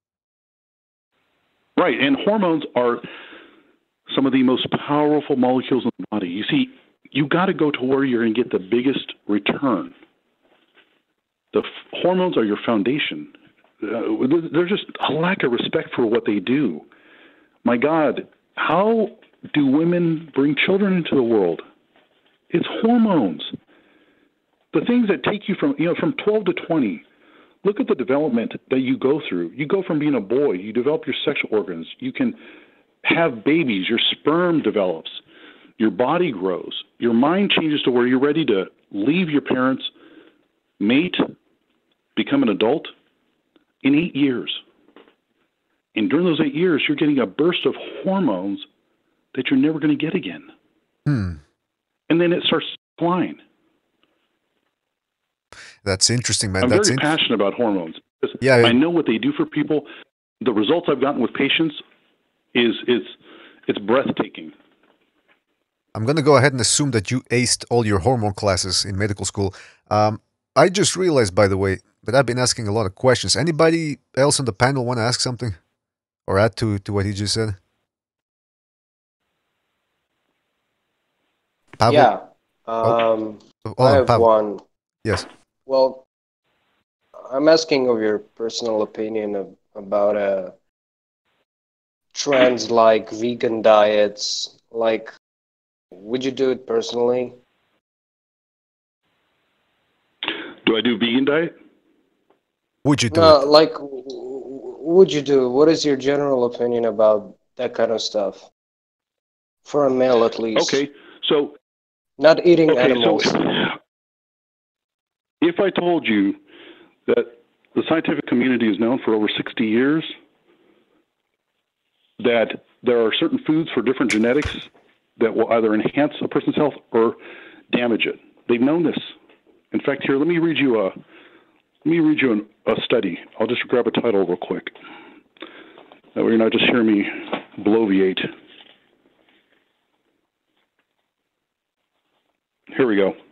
Speaker 16: Right, and hormones are some of the most powerful molecules in the body. You see, you got to go to where you're going to get the biggest return. The hormones are your foundation. There's just a lack of respect for what they do. My God, how do women bring children into the world? It's hormones. The things that take you from 12 to 20. Look at the development that you go through. You go from being a boy, you develop your sexual organs, you can have babies, your sperm develops, your body grows, your mind changes to where you're ready to leave your parents, mate, become an adult in 8 years. And during those 8 years, you're getting a burst of hormones that you're never going to get again. And then it starts flying.
Speaker 1: That's interesting, man.
Speaker 16: I'm very passionate about hormones.
Speaker 1: Yeah,
Speaker 16: I know what they do for people. The results I've gotten with patients it's breathtaking.
Speaker 1: I'm going to go ahead and assume that you aced all your hormone classes in medical school. I just realized, by the way, that I've been asking a lot of questions. Anybody else on the panel want to ask something or add to what he just said? Pavel?
Speaker 17: Yeah. I have
Speaker 1: Pavel.
Speaker 17: one.
Speaker 1: Yes.
Speaker 17: Well, I'm asking of your personal opinion about trends like vegan diets. Like, would you do it personally?
Speaker 16: Do I do vegan diet?
Speaker 1: Would you do
Speaker 17: No,
Speaker 1: it?
Speaker 17: like, would you do? What is your general opinion about that kind of stuff? For a male, at least.
Speaker 16: Okay, so
Speaker 17: not eating animals.
Speaker 16: So if I told you that the scientific community is known for over 60 years, that there are certain foods for different genetics that will either enhance a person's health or damage it. They've known this. In fact, here, let me read you a study. I'll just grab a title real quick. That way you're not just hearing me bloviate. Here we go.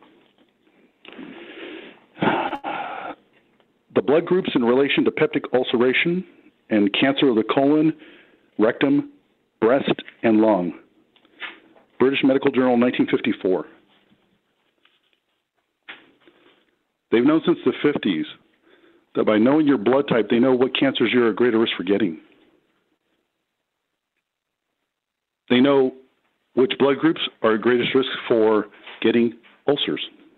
Speaker 16: The blood groups in relation to peptic ulceration and cancer of the colon, rectum, breast, and lung. British Medical Journal, 1954. They've known since the 50s that by knowing your blood type, they know what cancers you're at greater risk for getting. They know which blood groups are at greatest risk for getting ulcers.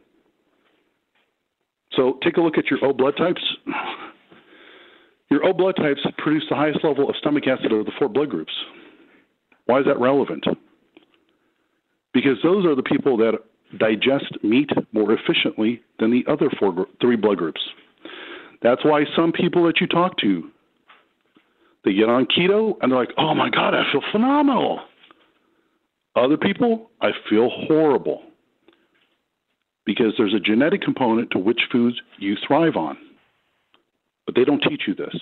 Speaker 16: So take a look at your O blood types. Your O blood types produce the highest level of stomach acid of the 4 blood groups. Why is that relevant? Because those are the people that digest meat more efficiently than the other 3 blood groups. That's why some people that you talk to, they get on keto and they're like, oh my God, I feel phenomenal. Other people, I feel horrible. Because there's a genetic component to which foods you thrive on. But they don't teach you this.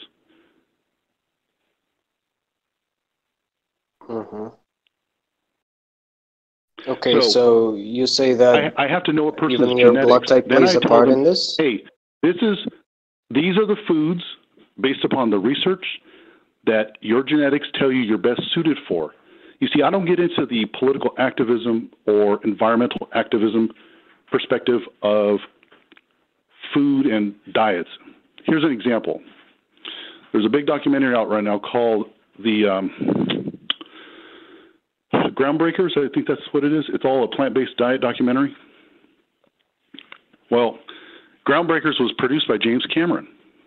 Speaker 17: Mm-hmm. Okay, so you say that
Speaker 16: I have to know a person's
Speaker 17: even your
Speaker 16: genetics.
Speaker 17: blood type
Speaker 16: Then
Speaker 17: plays
Speaker 16: I
Speaker 17: a
Speaker 16: tell
Speaker 17: part
Speaker 16: them,
Speaker 17: in this?
Speaker 16: Hey, these are the foods based upon the research that your genetics tell you you're best suited for. You see, I don't get into the political activism or environmental activism perspective of food and diets. Here's an example. There's a big documentary out right now called the Groundbreakers. I think that's what it is. It's all a plant-based diet documentary. Well, Groundbreakers was produced by James Cameron.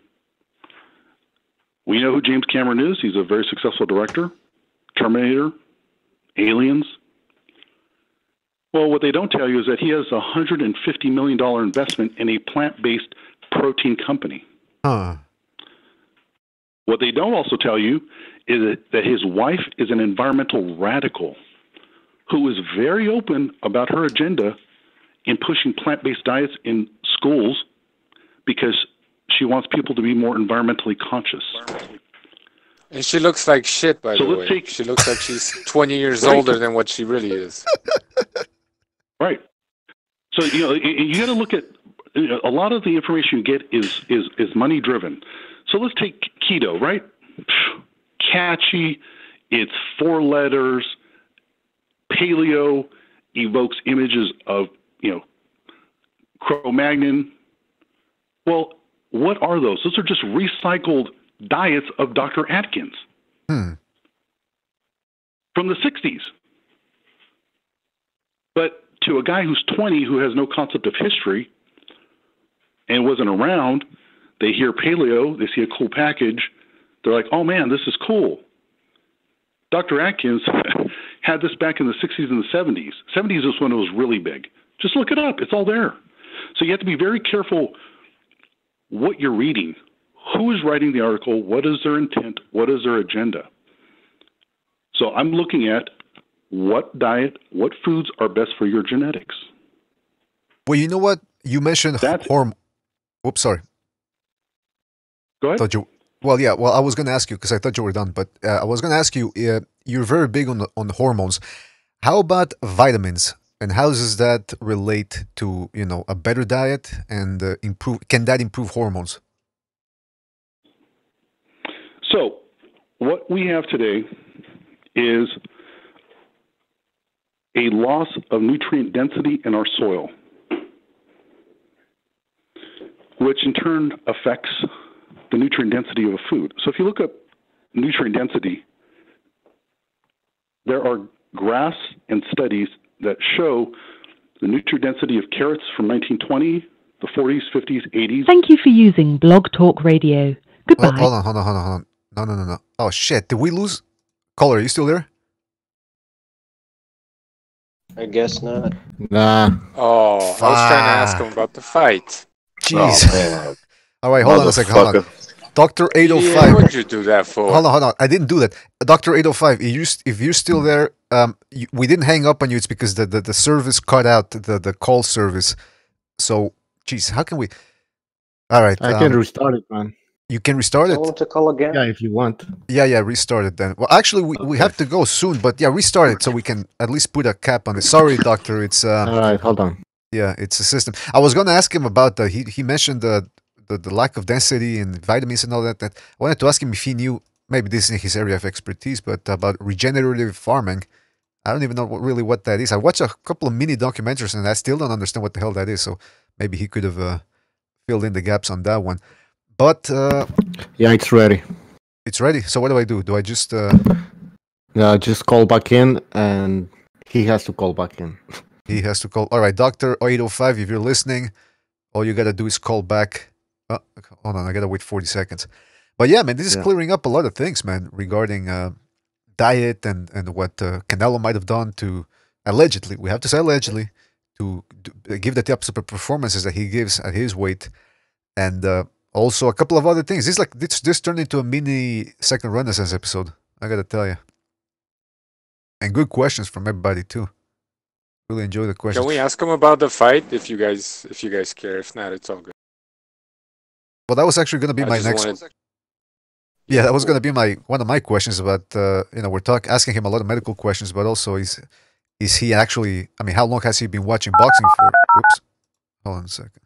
Speaker 16: We know who James Cameron is. He's a very successful director. Terminator, Aliens. Well, what they don't tell you is that he has a $150 million investment in a plant-based protein company.
Speaker 1: Huh.
Speaker 16: What they don't also tell you is that his wife is an environmental radical who is very open about her agenda in pushing plant-based diets in schools because she wants people to be more environmentally conscious.
Speaker 8: And she looks like shit, by
Speaker 16: So
Speaker 8: the
Speaker 16: let's
Speaker 8: way.
Speaker 16: take-
Speaker 8: She looks like she's 20 years
Speaker 16: Right.
Speaker 8: older than what she really is.
Speaker 16: Right. So, you got to look at, a lot of the information you get is money driven. So let's take keto, right? Catchy. It's 4 letters. Paleo evokes images of, Cro-Magnon. Well, what are those? Those are just recycled diets of Dr. Atkins from the 60s. But to a guy who's 20 who has no concept of history and wasn't around, they hear paleo, they see a cool package, they're like, oh man, this is cool. Dr. Atkins had this back in the 60s and the 70s. 70s is when it was really big. Just look it up. It's all there. So you have to be very careful what you're reading. Who is writing the article? What is their intent? What is their agenda? So I'm looking at what diet, what foods are best for your genetics.
Speaker 1: Well, you know what? You mentioned hormone. Oops, sorry.
Speaker 16: Go ahead.
Speaker 1: Well, I was going to ask you because I thought you were done, but I was going to ask you, you're very big on the hormones. How about vitamins? And how does that relate to, a better diet and can that improve hormones?
Speaker 16: So what we have today is a loss of nutrient density in our soil, which in turn affects the nutrient density of a food. So if you look up nutrient density, there are graphs and studies that show the nutrient density of carrots from 1920, the 40s, 50s, 80s.
Speaker 15: Thank you for using Blog Talk Radio. Goodbye.
Speaker 1: Hold on. No. Oh, shit. Did we lose? Caller, are you still there?
Speaker 17: I guess not.
Speaker 12: Nah.
Speaker 8: Oh, I was trying to ask him about the fight.
Speaker 1: Jeez.
Speaker 6: man.
Speaker 1: All right, hold on a second. Hold on. Dr. 805.
Speaker 8: Yeah, what'd you do that for?
Speaker 1: Hold on. I didn't do that. Dr. 805, if you're still there, we didn't hang up on you. It's because the service cut out, the call service. So, geez, how can we? All right.
Speaker 12: I can restart it, man.
Speaker 1: You can restart it?
Speaker 17: I want to call again?
Speaker 12: Yeah, if you want.
Speaker 1: Yeah, restart it then. Well, actually, we have to go soon, but yeah, restart it so we can at least put a cap on it. Sorry, doctor. It's
Speaker 12: all right, hold on.
Speaker 1: Yeah, it's a system. I was going to ask him about he mentioned the lack of density and vitamins and all that. I wanted to ask him if he knew, maybe this is his area of expertise, but about regenerative farming. I don't even know what that is. I watched a couple of mini documentaries and I still don't understand what the hell that is. So maybe he could have filled in the gaps on that one. But
Speaker 12: yeah, it's ready.
Speaker 1: It's ready. So what do? Do I just
Speaker 12: just call back in, and he has to call back in.
Speaker 1: He has to call. All right, Dr. 805, if you're listening, all you gotta do is call back. Oh, hold on, I gotta wait 40 seconds. But yeah, man, this is clearing up a lot of things, man, regarding diet and what Canelo might have done to, allegedly, we have to say allegedly, to give the types of performances that he gives at his weight, and also a couple of other things. This turned into a mini Second Renaissance episode, I gotta tell you. And good questions from everybody too. Really enjoy the questions.
Speaker 8: Can we ask him about the fight if you guys care? If not, it's all good.
Speaker 1: Well, that was actually going to be my next. Yeah, that was going to be one of my questions about. We're asking him a lot of medical questions, but also is he actually? I mean, how long has he been watching boxing for? Whoops, hold on a second.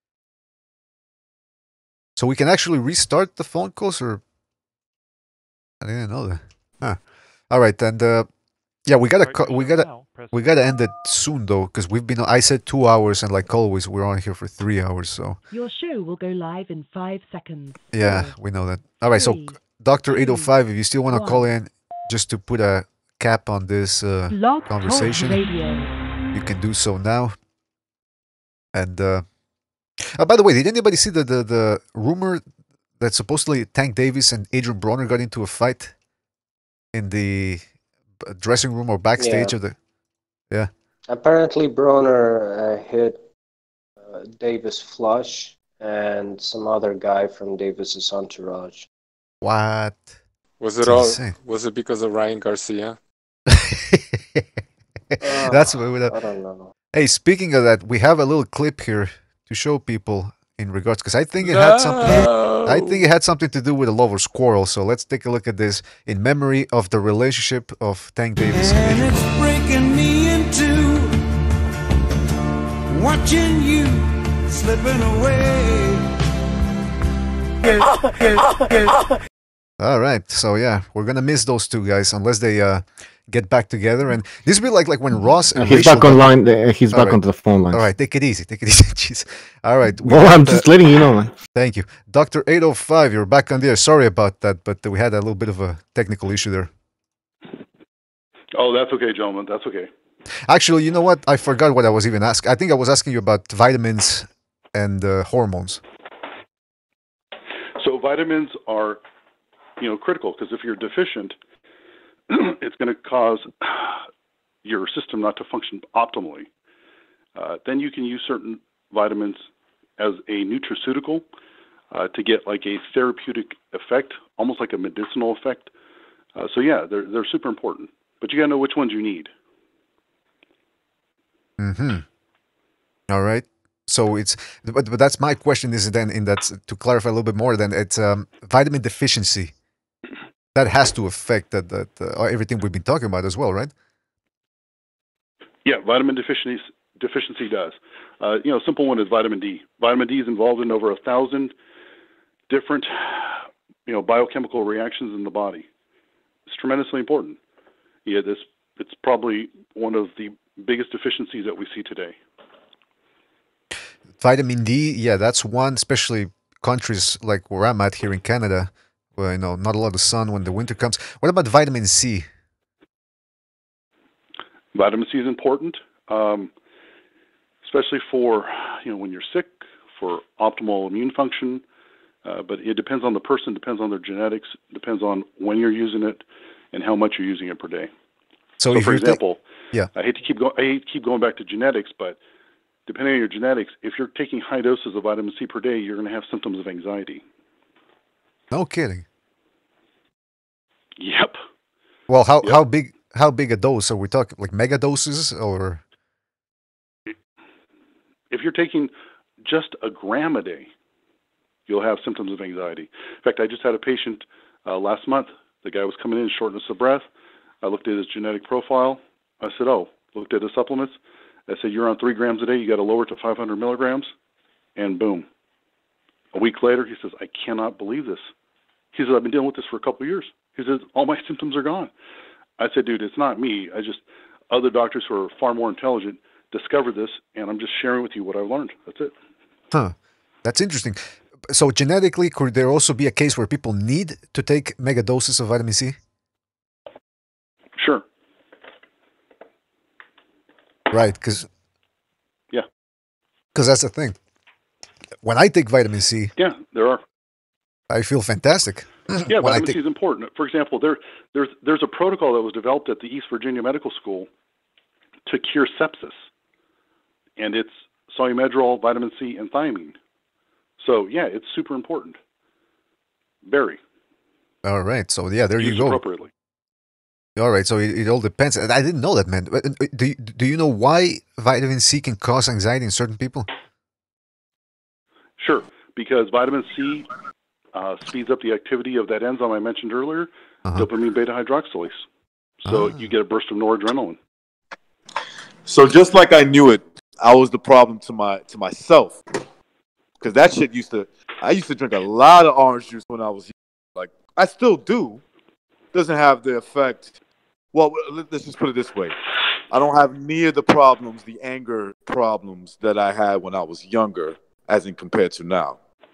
Speaker 1: So we can actually restart the phone calls, or I didn't know that. Huh. All right, and yeah, we gotta end it soon though, because we've been. I said 2 hours, and like always, we're on here for 3 hours. So
Speaker 15: Your show will go live in 5 seconds.
Speaker 1: yeah, we know that. All right, so Doctor 805, if you still want to call in, just to put a cap on this
Speaker 15: Blog Talk
Speaker 1: conversation,
Speaker 15: Radio.
Speaker 1: you can do so now. And by the way, did anybody see the rumor that supposedly Tank Davis and Adrian Broner got into a fight in the dressing room or backstage of the? Yeah.
Speaker 17: Apparently, Broner hit Davis flush and some other guy from Davis's entourage.
Speaker 1: What?
Speaker 8: Was it all? Was it because of Ryan Garcia?
Speaker 1: That's what we
Speaker 17: I don't know.
Speaker 1: Hey, speaking of that, we have a little clip here to show people in regards, because I think it had something. I think it had something to do with a lover's quarrel. So let's take a look at this in memory of the relationship of Tank Davis and Adrian
Speaker 18: It's breaking me in two, watching you slipping away.
Speaker 1: All right, so yeah, we're gonna miss those two guys unless they get back together. And this will be like when Ross and
Speaker 12: He's
Speaker 1: Rachel
Speaker 12: back online. He's
Speaker 1: All
Speaker 12: back
Speaker 1: right.
Speaker 12: onto the phone line.
Speaker 1: All right, take it easy. Jeez. All right. we
Speaker 12: Well,
Speaker 1: got,
Speaker 12: I'm just letting you know, man.
Speaker 1: Thank you, Dr. 805. You're back on the air. Sorry about that, but we had a little bit of a technical issue there.
Speaker 16: Oh, that's okay, gentlemen. That's okay.
Speaker 1: Actually, you know what? I forgot what I was even asking. I think I was asking you about vitamins and hormones.
Speaker 16: So vitamins are, critical, because if you're deficient, it's going to cause your system not to function optimally. Then you can use certain vitamins as a nutraceutical to get like a therapeutic effect, almost like a medicinal effect. So yeah, they're super important, but you got to know which ones you need.
Speaker 1: All right. So it's, but that's my question. Is then in that, to clarify a little bit more, then it's vitamin deficiency that has to affect that everything we've been talking about as well, right?
Speaker 16: Yeah, vitamin deficiency does. Simple one is vitamin D. Vitamin D is involved in over 1,000 different, biochemical reactions in the body. It's tremendously important. Yeah, it's probably one of the biggest deficiencies that we see today.
Speaker 1: Vitamin D, yeah, that's one, especially countries like where I'm at here in Canada, where not a lot of sun when the winter comes. What about vitamin C?
Speaker 16: Vitamin C is important, especially for when you're sick, for optimal immune function. But it depends on the person, depends on their genetics, depends on when you're using it, and how much you're using it per day.
Speaker 1: So
Speaker 16: for example,
Speaker 1: yeah,
Speaker 16: I hate to keep going back to genetics, but depending on your genetics, if you're taking high doses of vitamin C per day, you're going to have symptoms of anxiety.
Speaker 1: No kidding.
Speaker 16: Yep.
Speaker 1: Well, how big a dose are we talking? Like mega doses, or?
Speaker 16: If you're taking just a gram a day, you'll have symptoms of anxiety. In fact, I just had a patient last month. The guy was coming in shortness of breath. I looked at his genetic profile. I said, looked at his supplements. I said, you're on 3 grams a day. You got to lower it to 500 milligrams. And boom. A week later, he says, I cannot believe this. He says, I've been dealing with this for a couple of years. He says, all my symptoms are gone. I said, dude, it's not me. Other doctors who are far more intelligent discovered this, and I'm just sharing with you what I've learned. That's it.
Speaker 1: Huh. That's interesting. So genetically, could there also be a case where people need to take mega doses of vitamin C?
Speaker 16: Sure.
Speaker 1: Right, because that's the thing. When I take vitamin C,
Speaker 16: there are.
Speaker 1: I feel fantastic.
Speaker 16: Yeah, vitamin C is important. For example, there's a protocol that was developed at the East Virginia Medical School to cure sepsis, and it's Solumedrol, vitamin C, and thiamine. So yeah, it's super important. Very.
Speaker 1: All right. So yeah, there you
Speaker 16: Used
Speaker 1: go.
Speaker 16: Appropriately.
Speaker 1: All right. So it all depends. I didn't know that, man. Do you know why vitamin C can cause anxiety in certain people?
Speaker 16: Sure, because vitamin C speeds up the activity of that enzyme I mentioned earlier, dopamine beta hydroxylase. So you get a burst of noradrenaline.
Speaker 6: So just like I knew it, I was the problem to myself. Because that shit I used to drink a lot of orange juice when I was young. Like, I still do, doesn't have the effect. Well, let's just put it this way. I don't have near the problems, the anger problems that I had when I was younger, as in compared to now.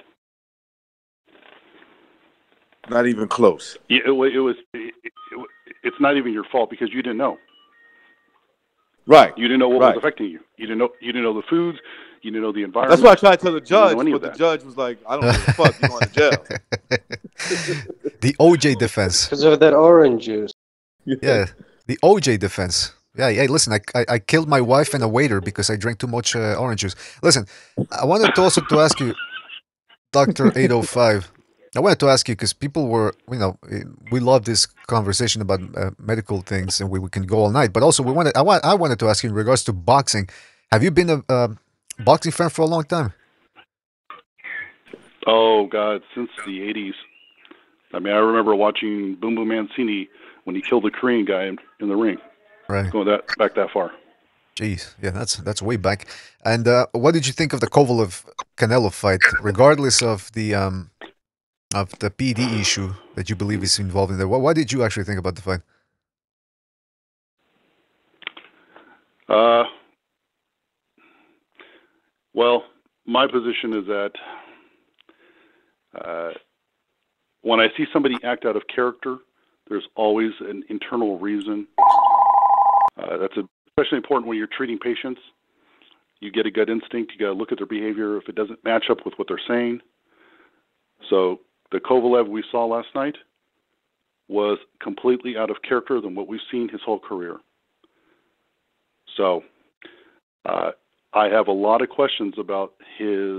Speaker 6: Not even close.
Speaker 16: Yeah, it's not even your fault because you didn't know.
Speaker 6: Right.
Speaker 16: You didn't know what
Speaker 6: right.
Speaker 16: was affecting you. You didn't know the foods. You didn't know the environment.
Speaker 6: That's what I tried to tell the judge,
Speaker 16: but
Speaker 6: the judge was like, "I don't give a fuck. You're going to jail."
Speaker 1: The OJ defense.
Speaker 17: Because of that orange juice.
Speaker 1: Yeah, the OJ defense. Yeah, hey, listen, I killed my wife and a waiter because I drank too much orange juice. Listen, I wanted to also to ask you, Dr. 805, I wanted to ask you because people were, we love this conversation about medical things and we can go all night, but also I wanted to ask you in regards to boxing, have you been a boxing fan for a long time?
Speaker 16: Oh, God, since the 80s. I mean, I remember watching Boom Boom Mancini when he killed the Korean guy in the ring.
Speaker 1: Right.
Speaker 16: Going back that far.
Speaker 1: Jeez, yeah, that's way back. And what did you think of the Kovalev-Canelo fight, regardless of the PD issue that you believe is involved in there? What did you actually think about the fight?
Speaker 16: Well, my position is that when I see somebody act out of character, there's always an internal reason. That's especially important when you're treating patients. You get a gut instinct. You got to look at their behavior if it doesn't match up with what they're saying. So the Kovalev we saw last night was completely out of character than what we've seen his whole career. So I have a lot of questions about his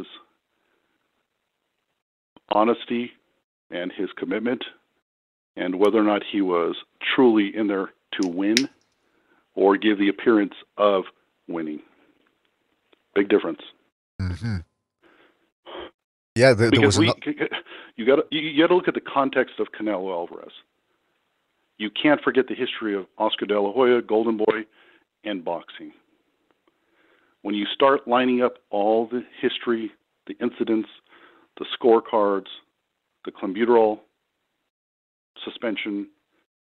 Speaker 16: honesty and his commitment and whether or not he was truly in there to win or give the appearance of winning. Big difference.
Speaker 1: Mm-hmm. Yeah, there was
Speaker 16: you got to look at the context of Canelo Alvarez. You can't forget the history of Oscar De La Hoya, Golden Boy, and boxing. When you start lining up all the history, the incidents, the scorecards, the clenbuterol suspension,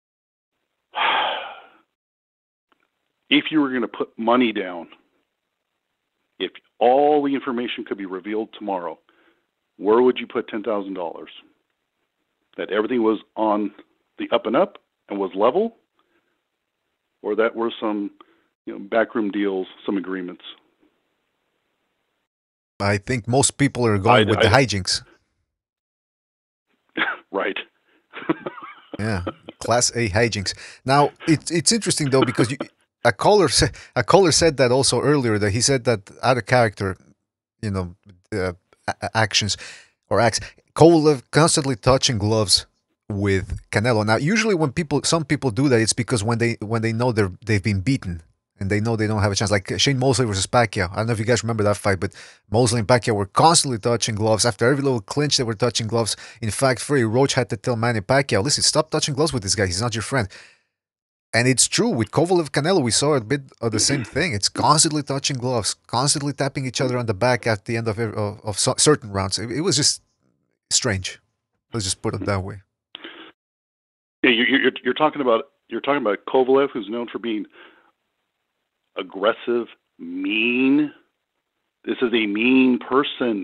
Speaker 16: if you were going to put money down, if all the information could be revealed tomorrow, where would you put $10,000? That everything was on the up and up and was level, or that were some backroom deals, some agreements?
Speaker 1: I think most people are going with the hijinks.
Speaker 16: Right.
Speaker 1: Yeah, Class A hijinks. Now it's interesting though because a caller said that also earlier, that he said that out of character, actions or acts. Kovalev constantly touching gloves with Canelo. Now, usually when some people do that, it's because when they know they've been beaten and they know they don't have a chance. Like Shane Mosley versus Pacquiao. I don't know if you guys remember that fight, but Mosley and Pacquiao were constantly touching gloves. After every little clinch, they were touching gloves. In fact, Freddie Roach had to tell Manny Pacquiao, listen, stop touching gloves with this guy. He's not your friend. And it's true. With Kovalev Canelo, we saw a bit of the same thing. It's constantly touching gloves, constantly tapping each other on the back at the end of certain rounds. It was just strange. Let's just put it that way.
Speaker 16: Yeah, you're talking about Kovalev, who's known for being aggressive, mean. This is a mean person.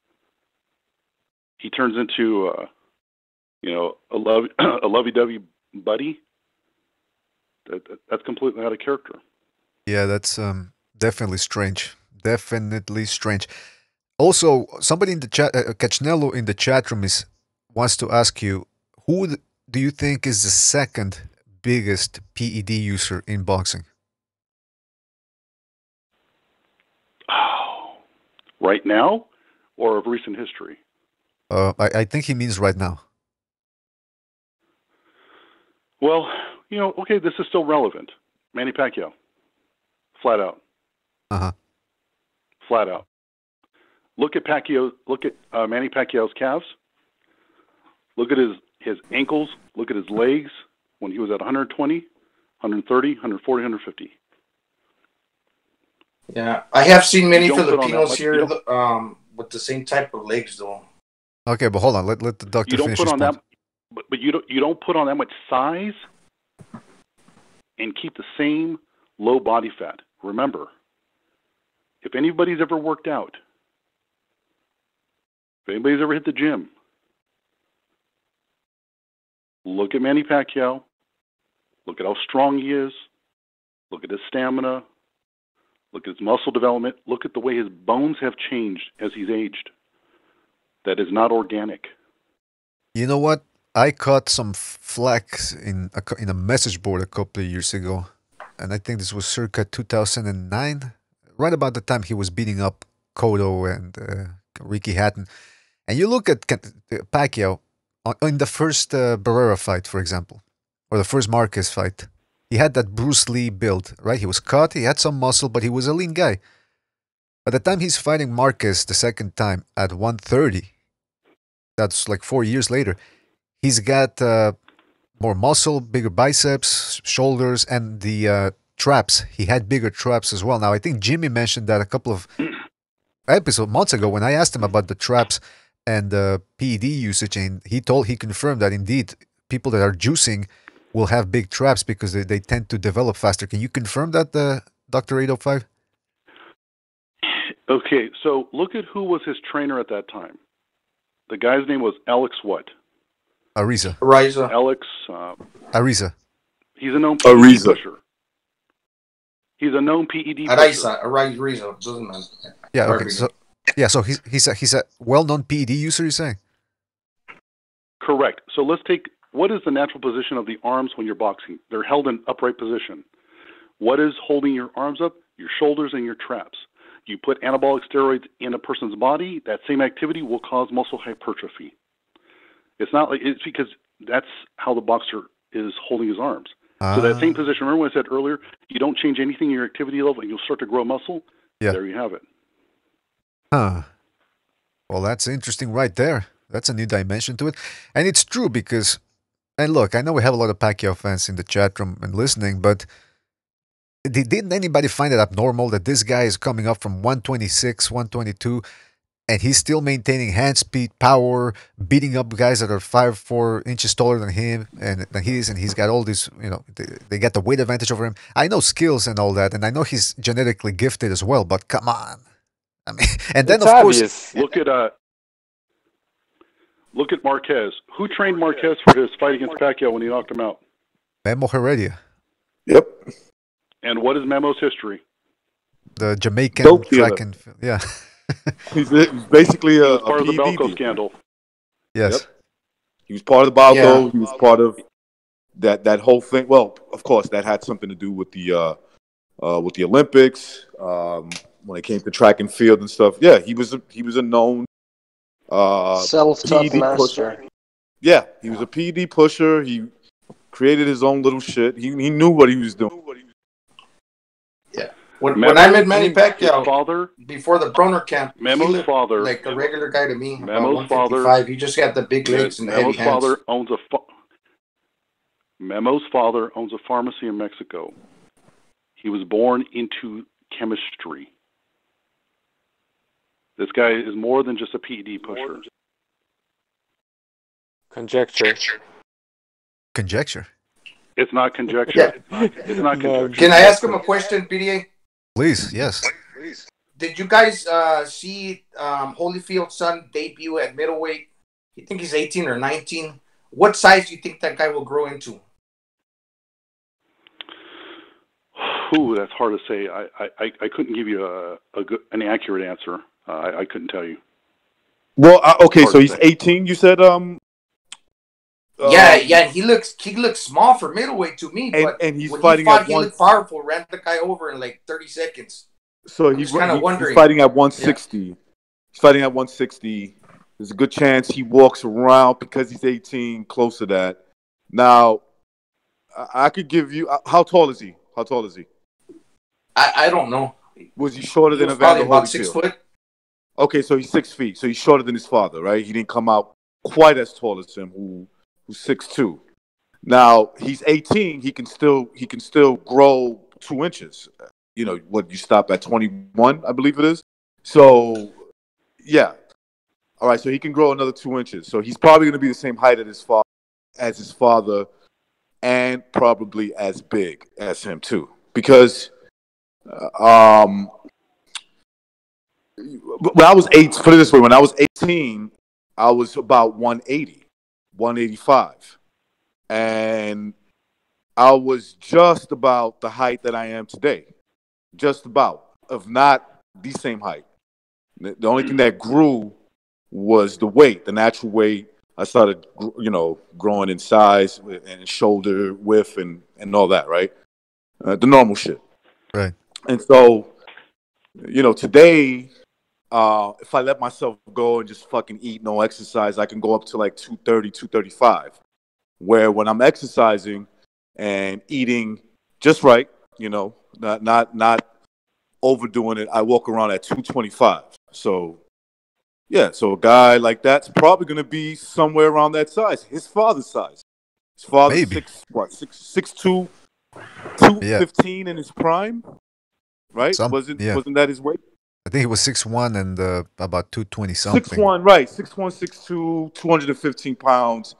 Speaker 16: He turns into a lovey-dovey buddy. That's completely out of character.
Speaker 1: Yeah, that's definitely strange. Definitely strange. Also, somebody in the chat, Cachnello in the chat room wants to ask you, who do you think is the second biggest PED user in boxing?
Speaker 16: Oh, right now or of recent history?
Speaker 1: I think he means right now.
Speaker 16: Well, okay, this is still relevant. Manny Pacquiao, flat out.
Speaker 1: Uh-huh.
Speaker 16: Flat out. Look at Manny Pacquiao's calves. Look at his ankles. Look at his legs when he was at 120, 130, 140, 150.
Speaker 2: Yeah, I have seen many Filipinos here with the same type of legs, though.
Speaker 1: Okay, but hold on. Let the doctor finish his point.
Speaker 16: but you don't put on that much size and keep the same low body fat. Remember, if anybody's ever worked out, if anybody's ever hit the gym, look at Manny Pacquiao. Look at how strong he is. Look at his stamina. Look at his muscle development. Look at the way his bones have changed as he's aged. That is not organic.
Speaker 1: You know what? I caught some flack in a message board a couple of years ago, and I think this was circa 2009, right about the time he was beating up Cotto and Ricky Hatton. And you look at Pacquiao in the first Barrera fight, for example, or the first Marquez fight. He had that Bruce Lee build, right? He was cut, he had some muscle, but he was a lean guy. By the time he's fighting Marquez the second time at 130, that's like 4 years later, he's got more muscle, bigger biceps, shoulders, and the traps. He had bigger traps as well. Now, I think Jimmy mentioned that a couple of months ago when I asked him about the traps and the PED usage, and he confirmed that indeed people that are juicing will have big traps because they tend to develop faster. Can you confirm that, Dr. 805?
Speaker 16: Okay, so look at who was his trainer at that time. The guy's name was Alex what?
Speaker 1: Ariza.
Speaker 16: Alex.
Speaker 1: Ariza.
Speaker 16: He's a known PED pusher. He's a known PED pusher.
Speaker 2: Ariza. Doesn't matter.
Speaker 1: Yeah. Okay. So he's a well-known PED user. You're saying?
Speaker 16: Correct. So let's take what is the natural position of the arms when you're boxing? They're held in upright position. What is holding your arms up? Your shoulders and your traps. You put anabolic steroids in a person's body, that same activity will cause muscle hypertrophy. It's not like it's because that's how the boxer is holding his arms. So that same position, remember when I said earlier, you don't change anything in your activity level and you'll start to grow muscle?
Speaker 1: Yeah.
Speaker 16: There you have it.
Speaker 1: Huh. Well, that's interesting right there. That's a new dimension to it. And it's true because, and look, I know we have a lot of Pacquiao fans in the chat room and listening, but didn't anybody find it abnormal that this guy is coming up from 126, 122, and he's still maintaining hand speed, power, beating up guys that are 5'4" inches taller than him and than he is, and he's got all this, they got the weight advantage over him. I know skills and all that, and I know he's genetically gifted as well, but come on. I mean, and then
Speaker 16: it's
Speaker 1: of
Speaker 16: obvious. course, look at Marquez. Who trained Marquez for his fight against Pacquiao when he knocked him out?
Speaker 1: Memo Heredia.
Speaker 6: Yep.
Speaker 16: And what is Memo's history?
Speaker 1: The Jamaican track and field. Yeah.
Speaker 6: He's basically
Speaker 16: he was part of the Balco scandal.
Speaker 1: Yes.
Speaker 6: Yep. He was part of the Balco. Yeah. He was part of that whole thing. Well, of course, that had something to do with the Olympics when it came to track and field and stuff. Yeah, he was a known
Speaker 17: self-taught master.
Speaker 6: Pusher. Yeah, he was a PED pusher. He created his own little shit. He knew what he was doing.
Speaker 2: Yeah. When I met Manny Pacquiao
Speaker 16: father,
Speaker 2: before the Broner camp,
Speaker 16: Memo's
Speaker 2: he looked
Speaker 16: father,
Speaker 2: like a regular guy to me.
Speaker 16: Memo's father,
Speaker 2: he just got the big legs and the heavy hands.
Speaker 16: Memo's father owns a pharmacy in Mexico. He was born into chemistry. This guy is more than just a PED pusher.
Speaker 8: Conjecture.
Speaker 16: It's not conjecture.
Speaker 2: Yeah.
Speaker 16: It's not conjecture.
Speaker 2: Can I ask him a question, PDA?
Speaker 1: Please, yes.
Speaker 2: Did you guys see Holyfield's son debut at middleweight? You think he's 18 or 19? What size do you think that guy will grow into?
Speaker 16: Ooh, that's hard to say. I couldn't give you an accurate answer. I couldn't tell you.
Speaker 6: Well, okay, so he's 18. You said
Speaker 2: yeah. He looks small for middleweight to me, but
Speaker 6: and he's
Speaker 2: when
Speaker 6: fighting
Speaker 2: he fought,
Speaker 6: at
Speaker 2: he looked powerful. Ran the guy over in like 30 seconds.
Speaker 6: So he's fighting at 160. Yeah. He's fighting at 160. There's a good chance he walks around because he's 18, close to that. Now, I could give you. How tall is he?
Speaker 2: I don't know.
Speaker 6: Was he shorter than
Speaker 2: Evander
Speaker 6: Holyfield?
Speaker 2: About 6 foot.
Speaker 6: Okay, so he's 6 feet. So he's shorter than his father, right? He didn't come out quite as tall as him, who's 6'2". Now he's 18. He can still grow 2 inches. You stop at 21, I believe it is. So, yeah. All right, so he can grow another 2 inches. So he's probably going to be the same height as his father. as his father and probably as big as him too. Because when I was put it this way, when I was 18, I was about 180, 185. And I was just about the height that I am today. Just about, if not the same height. The only thing that grew was the weight, the natural weight. I started, growing in size and shoulder width and all that, right? The normal shit.
Speaker 1: Right.
Speaker 6: And so, today, if I let myself go and just fucking eat, no exercise, I can go up to like 230, 235. Where when I'm exercising and eating just right, not overdoing it, I walk around at 225. So, yeah, so a guy like that's probably going to be somewhere around that size, his father's size. His father's 6'2", 215 in his prime, right? Wasn't that his weight?
Speaker 1: I think he was 6'1" and about 220 something.
Speaker 6: 6'1", right? 6'1", 6'2", 215 pounds.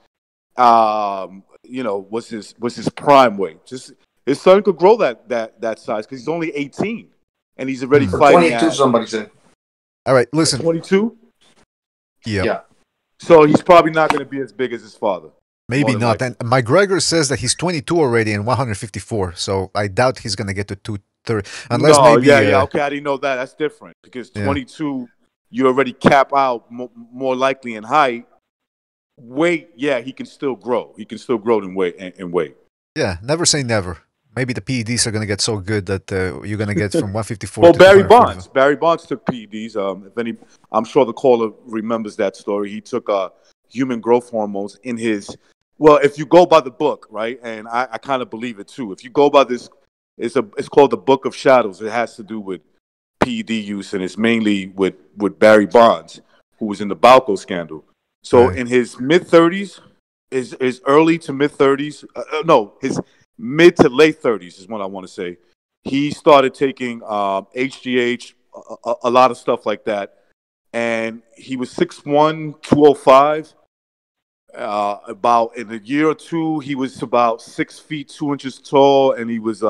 Speaker 6: Was his prime weight. Just his son could grow that size because he's only 18 and he's already fighting.
Speaker 2: 22, somebody said.
Speaker 1: All right, listen.
Speaker 6: 22.
Speaker 1: Yeah.
Speaker 6: So he's probably not going to be as big as his father.
Speaker 1: Maybe not. And McGregor says that he's 22 already and 154. So I doubt he's going to get to 230 unless maybe.
Speaker 6: Yeah. Okay, I didn't know that. That's different because 22, you already cap out more likely in height. Weight, he can still grow. He can still grow in weight.
Speaker 1: Yeah, never say never. Maybe the PEDs are going to get so good that you're going to get from 154
Speaker 6: well,
Speaker 1: to
Speaker 6: Barry Bonds. Barry Bonds took PEDs. I'm sure the caller remembers that story. He took human growth hormones in his. Well, if you go by the book, right, and I kind of believe it too. If you go by this, it's called the Book of Shadows. It has to do with PED use, and it's mainly with Barry Bonds, who was in the Balco scandal. So in his mid-30s, his early to mid-30s, his mid to late 30s is what I want to say. He started taking HGH, a lot of stuff like that. And he was 6'1", 205. About in a year or two, he was about 6 feet, 2 inches tall, and he was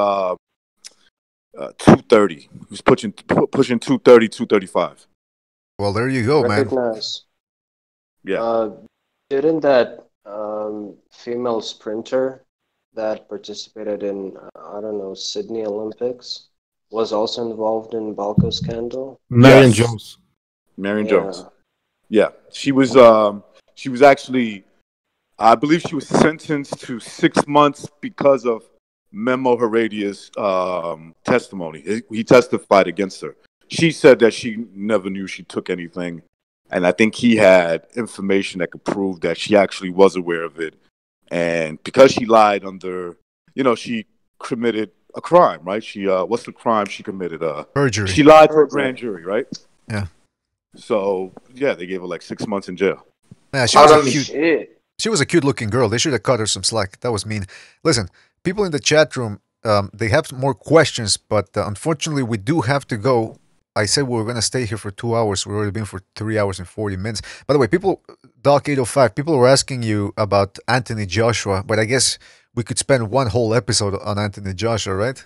Speaker 6: 230. He was pushing 230, 235.
Speaker 1: Well, there you go, man.
Speaker 6: Yeah.
Speaker 17: Didn't that female sprinter that participated in, Sydney Olympics was also involved in Balco scandal?
Speaker 12: Marion Jones.
Speaker 6: Marion Jones. Yeah. She was actually, I believe she was sentenced to 6 months because of Memo Heredia's testimony. He testified against her. She said that she never knew she took anything. And I think he had information that could prove that she actually was aware of it. And because she lied under, she committed a crime, right? She, what's the crime she committed?
Speaker 1: Perjury.
Speaker 6: She lied to a grand jury, right?
Speaker 1: Yeah.
Speaker 6: So, they gave her like 6 months in jail.
Speaker 1: Yeah, she was a cute-looking girl. They should have cut her some slack. That was mean. Listen, people in the chat room, they have more questions, but unfortunately, we do have to go. I said we were going to stay here for 2 hours. We've already been for 3 hours and 40 minutes. By the way, Doc 805, people were asking you about Anthony Joshua, but I guess we could spend one whole episode on Anthony Joshua, right?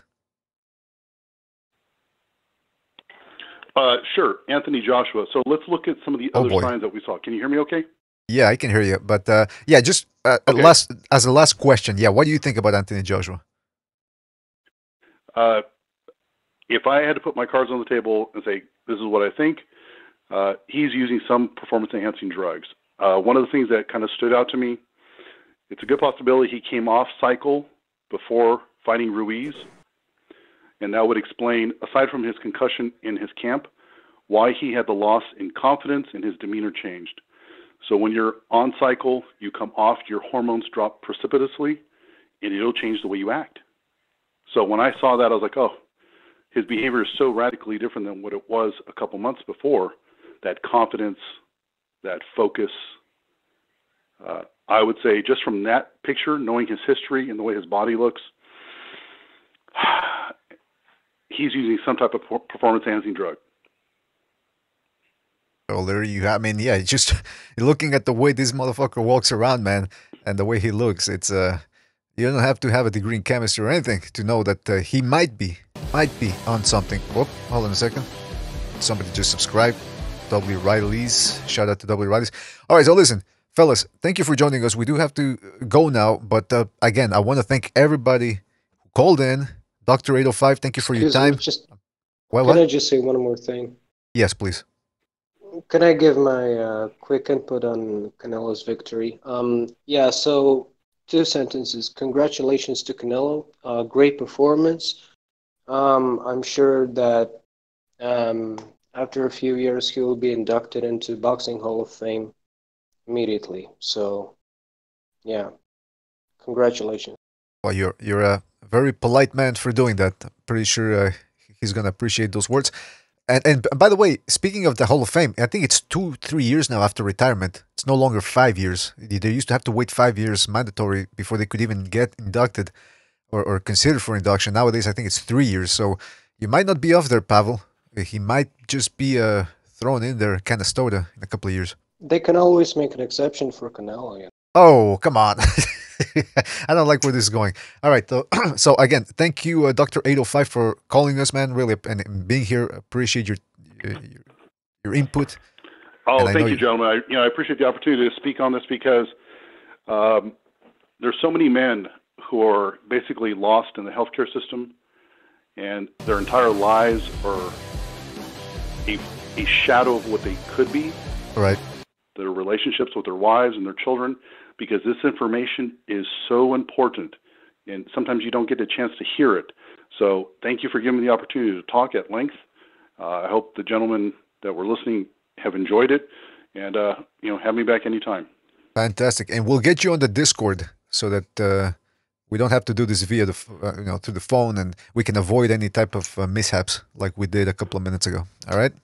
Speaker 16: Sure, Anthony Joshua. So let's look at some of the other signs that we saw. Can you hear me okay?
Speaker 1: Yeah, I can hear you. But just
Speaker 16: okay.
Speaker 1: as a last question, what do you think about Anthony Joshua?
Speaker 16: If I had to put my cards on the table and say, this is what I think, he's using some performance-enhancing drugs. One of the things that kind of stood out to me, it's a good possibility he came off cycle before fighting Ruiz, and that would explain, aside from his concussion in his camp, why he had the loss in confidence and his demeanor changed. So when you're on cycle, you come off, your hormones drop precipitously, and it'll change the way you act. So when I saw that, I was like, oh, his behavior is so radically different than what it was a couple months before. That confidence, that focus. I would say just from that picture, knowing his history and the way his body looks, he's using some type of performance-enhancing drug.
Speaker 1: Well, there you have. I mean, just looking at the way this motherfucker walks around, man. and the way he looks, it's you don't have to have a degree in chemistry or anything to know that he might be on something. Whoop, hold on a second. Somebody just subscribed. W. Riley's. Shout out to W. Riley's. All right, so listen, fellas, thank you for joining us. We do have to go now, but again, I want to thank everybody who called in. Dr. 805, thank you for your time.
Speaker 17: Can I just say one more thing?
Speaker 1: Yes, please.
Speaker 17: Can I give my quick input on Canelo's victory? Yeah, so 2 sentences. Congratulations to Canelo. Great performance. I'm sure that after a few years, he will be inducted into Boxing Hall of Fame immediately. So, yeah, congratulations.
Speaker 1: Well, you're a very polite man for doing that. I'm pretty sure he's gonna appreciate those words. And by the way, speaking of the Hall of Fame, I think it's 2-3 years now after retirement. It's no longer 5 years. They used to have to wait 5 years mandatory before they could even get inducted or considered for induction. Nowadays, I think it's 3 years. So you might not be off there, Pavel. He might just be thrown in there, Canastota, in a couple of years.
Speaker 17: They can always make an exception for Canelo. Yeah.
Speaker 1: Oh, come on. I don't like where this is going. All right. So again, thank you, Dr. 805, for calling us, man. Really, and being here. Appreciate your input.
Speaker 16: Oh, thank you, gentlemen. I appreciate the opportunity to speak on this because there's so many men who are basically lost in the healthcare system, and their entire lives are a shadow of what they could be.
Speaker 1: Right.
Speaker 16: Their relationships with their wives and their children, because this information is so important, and sometimes you don't get a chance to hear it. So thank you for giving me the opportunity to talk at length. I hope the gentlemen that were listening have enjoyed it, and have me back anytime.
Speaker 1: Fantastic, and we'll get you on the Discord so that we don't have to do this via the through the phone, and we can avoid any type of mishaps like we did a couple of minutes ago. All right.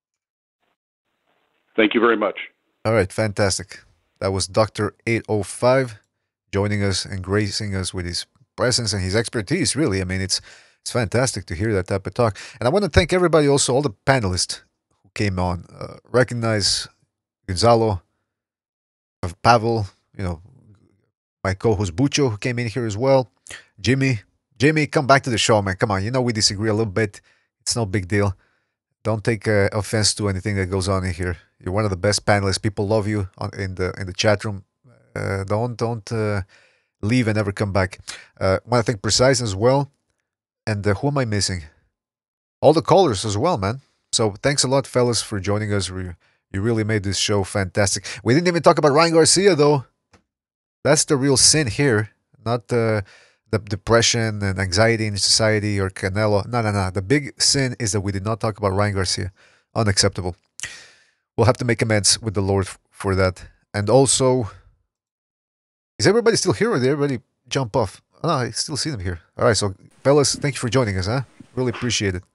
Speaker 16: Thank you very much.
Speaker 1: All right, fantastic. That was Dr. 805 joining us and gracing us with his presence and his expertise, really. I mean, it's fantastic to hear that type of talk. And I want to thank everybody also, all the panelists who came on. Recognize Gonzalo, Pavel, my co-host Bucho, who came in here as well. Jimmy, come back to the show, man. Come on, we disagree a little bit. It's no big deal. Don't take offense to anything that goes on in here. You're one of the best panelists. People love you in the chat room. Don't leave and never come back. I want to thank Precise as well. And who am I missing? All the callers as well, man. So thanks a lot, fellas, for joining us. You really made this show fantastic. We didn't even talk about Ryan Garcia, though. That's the real sin here, not the depression and anxiety in society or Canelo. No. The big sin is that we did not talk about Ryan Garcia. Unacceptable. We'll have to make amends with the Lord for that. And also, is everybody still here or did everybody jump off? Oh, no, I still see them here. All right, so fellas, thank you for joining us, huh? Really appreciate it.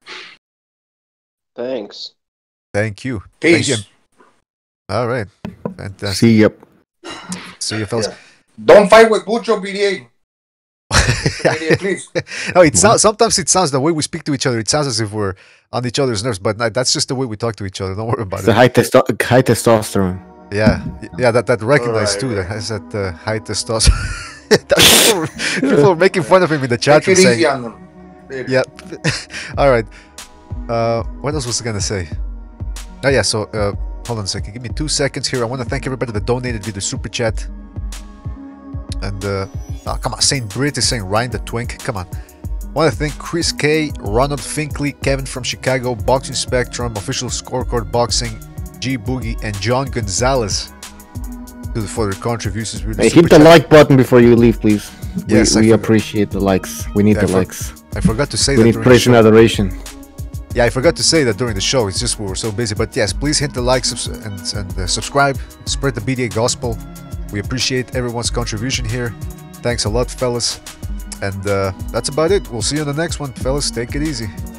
Speaker 17: Thanks.
Speaker 1: Thank you.
Speaker 2: Peace.
Speaker 1: Thank you. All right. Fantastic.
Speaker 12: See you.
Speaker 1: See you, fellas.
Speaker 2: Don't fight with Bucho, BDA. Please.
Speaker 1: No, sometimes it sounds the way we speak to each other. It sounds as if we're on each other's nerves, but that's just the way we talk to each other. Don't worry about
Speaker 12: It's
Speaker 1: it.
Speaker 12: the high testosterone.
Speaker 1: Yeah, that recognized too. That has that high testosterone. people are making fun of him in the chat room saying,
Speaker 2: on them.
Speaker 1: "Yeah." All right. What else was I gonna say? Oh yeah. So hold on a second. Give me 2 seconds here. I want to thank everybody that donated via the super chat. And come on, Saint Brit is saying Ryan the Twink. Come on. I want to thank Chris K, Ronald Finkley, Kevin from Chicago, Boxing Spectrum, Official Scorecard Boxing, G Boogie, and John Gonzalez for their contributions.
Speaker 12: Hey, hit the like button before you leave, please.
Speaker 1: Yes,
Speaker 12: we appreciate the likes. We need the likes.
Speaker 1: I forgot to say
Speaker 12: we
Speaker 1: that.
Speaker 12: We need praise and adoration.
Speaker 1: Yeah, I forgot to say that during the show. It's just we were so busy. But yes, please hit the likes and subscribe. Spread the BDA gospel. We appreciate everyone's contribution here. Thanks a lot, fellas. And that's about it. We'll see you on the next one, fellas. Take it easy.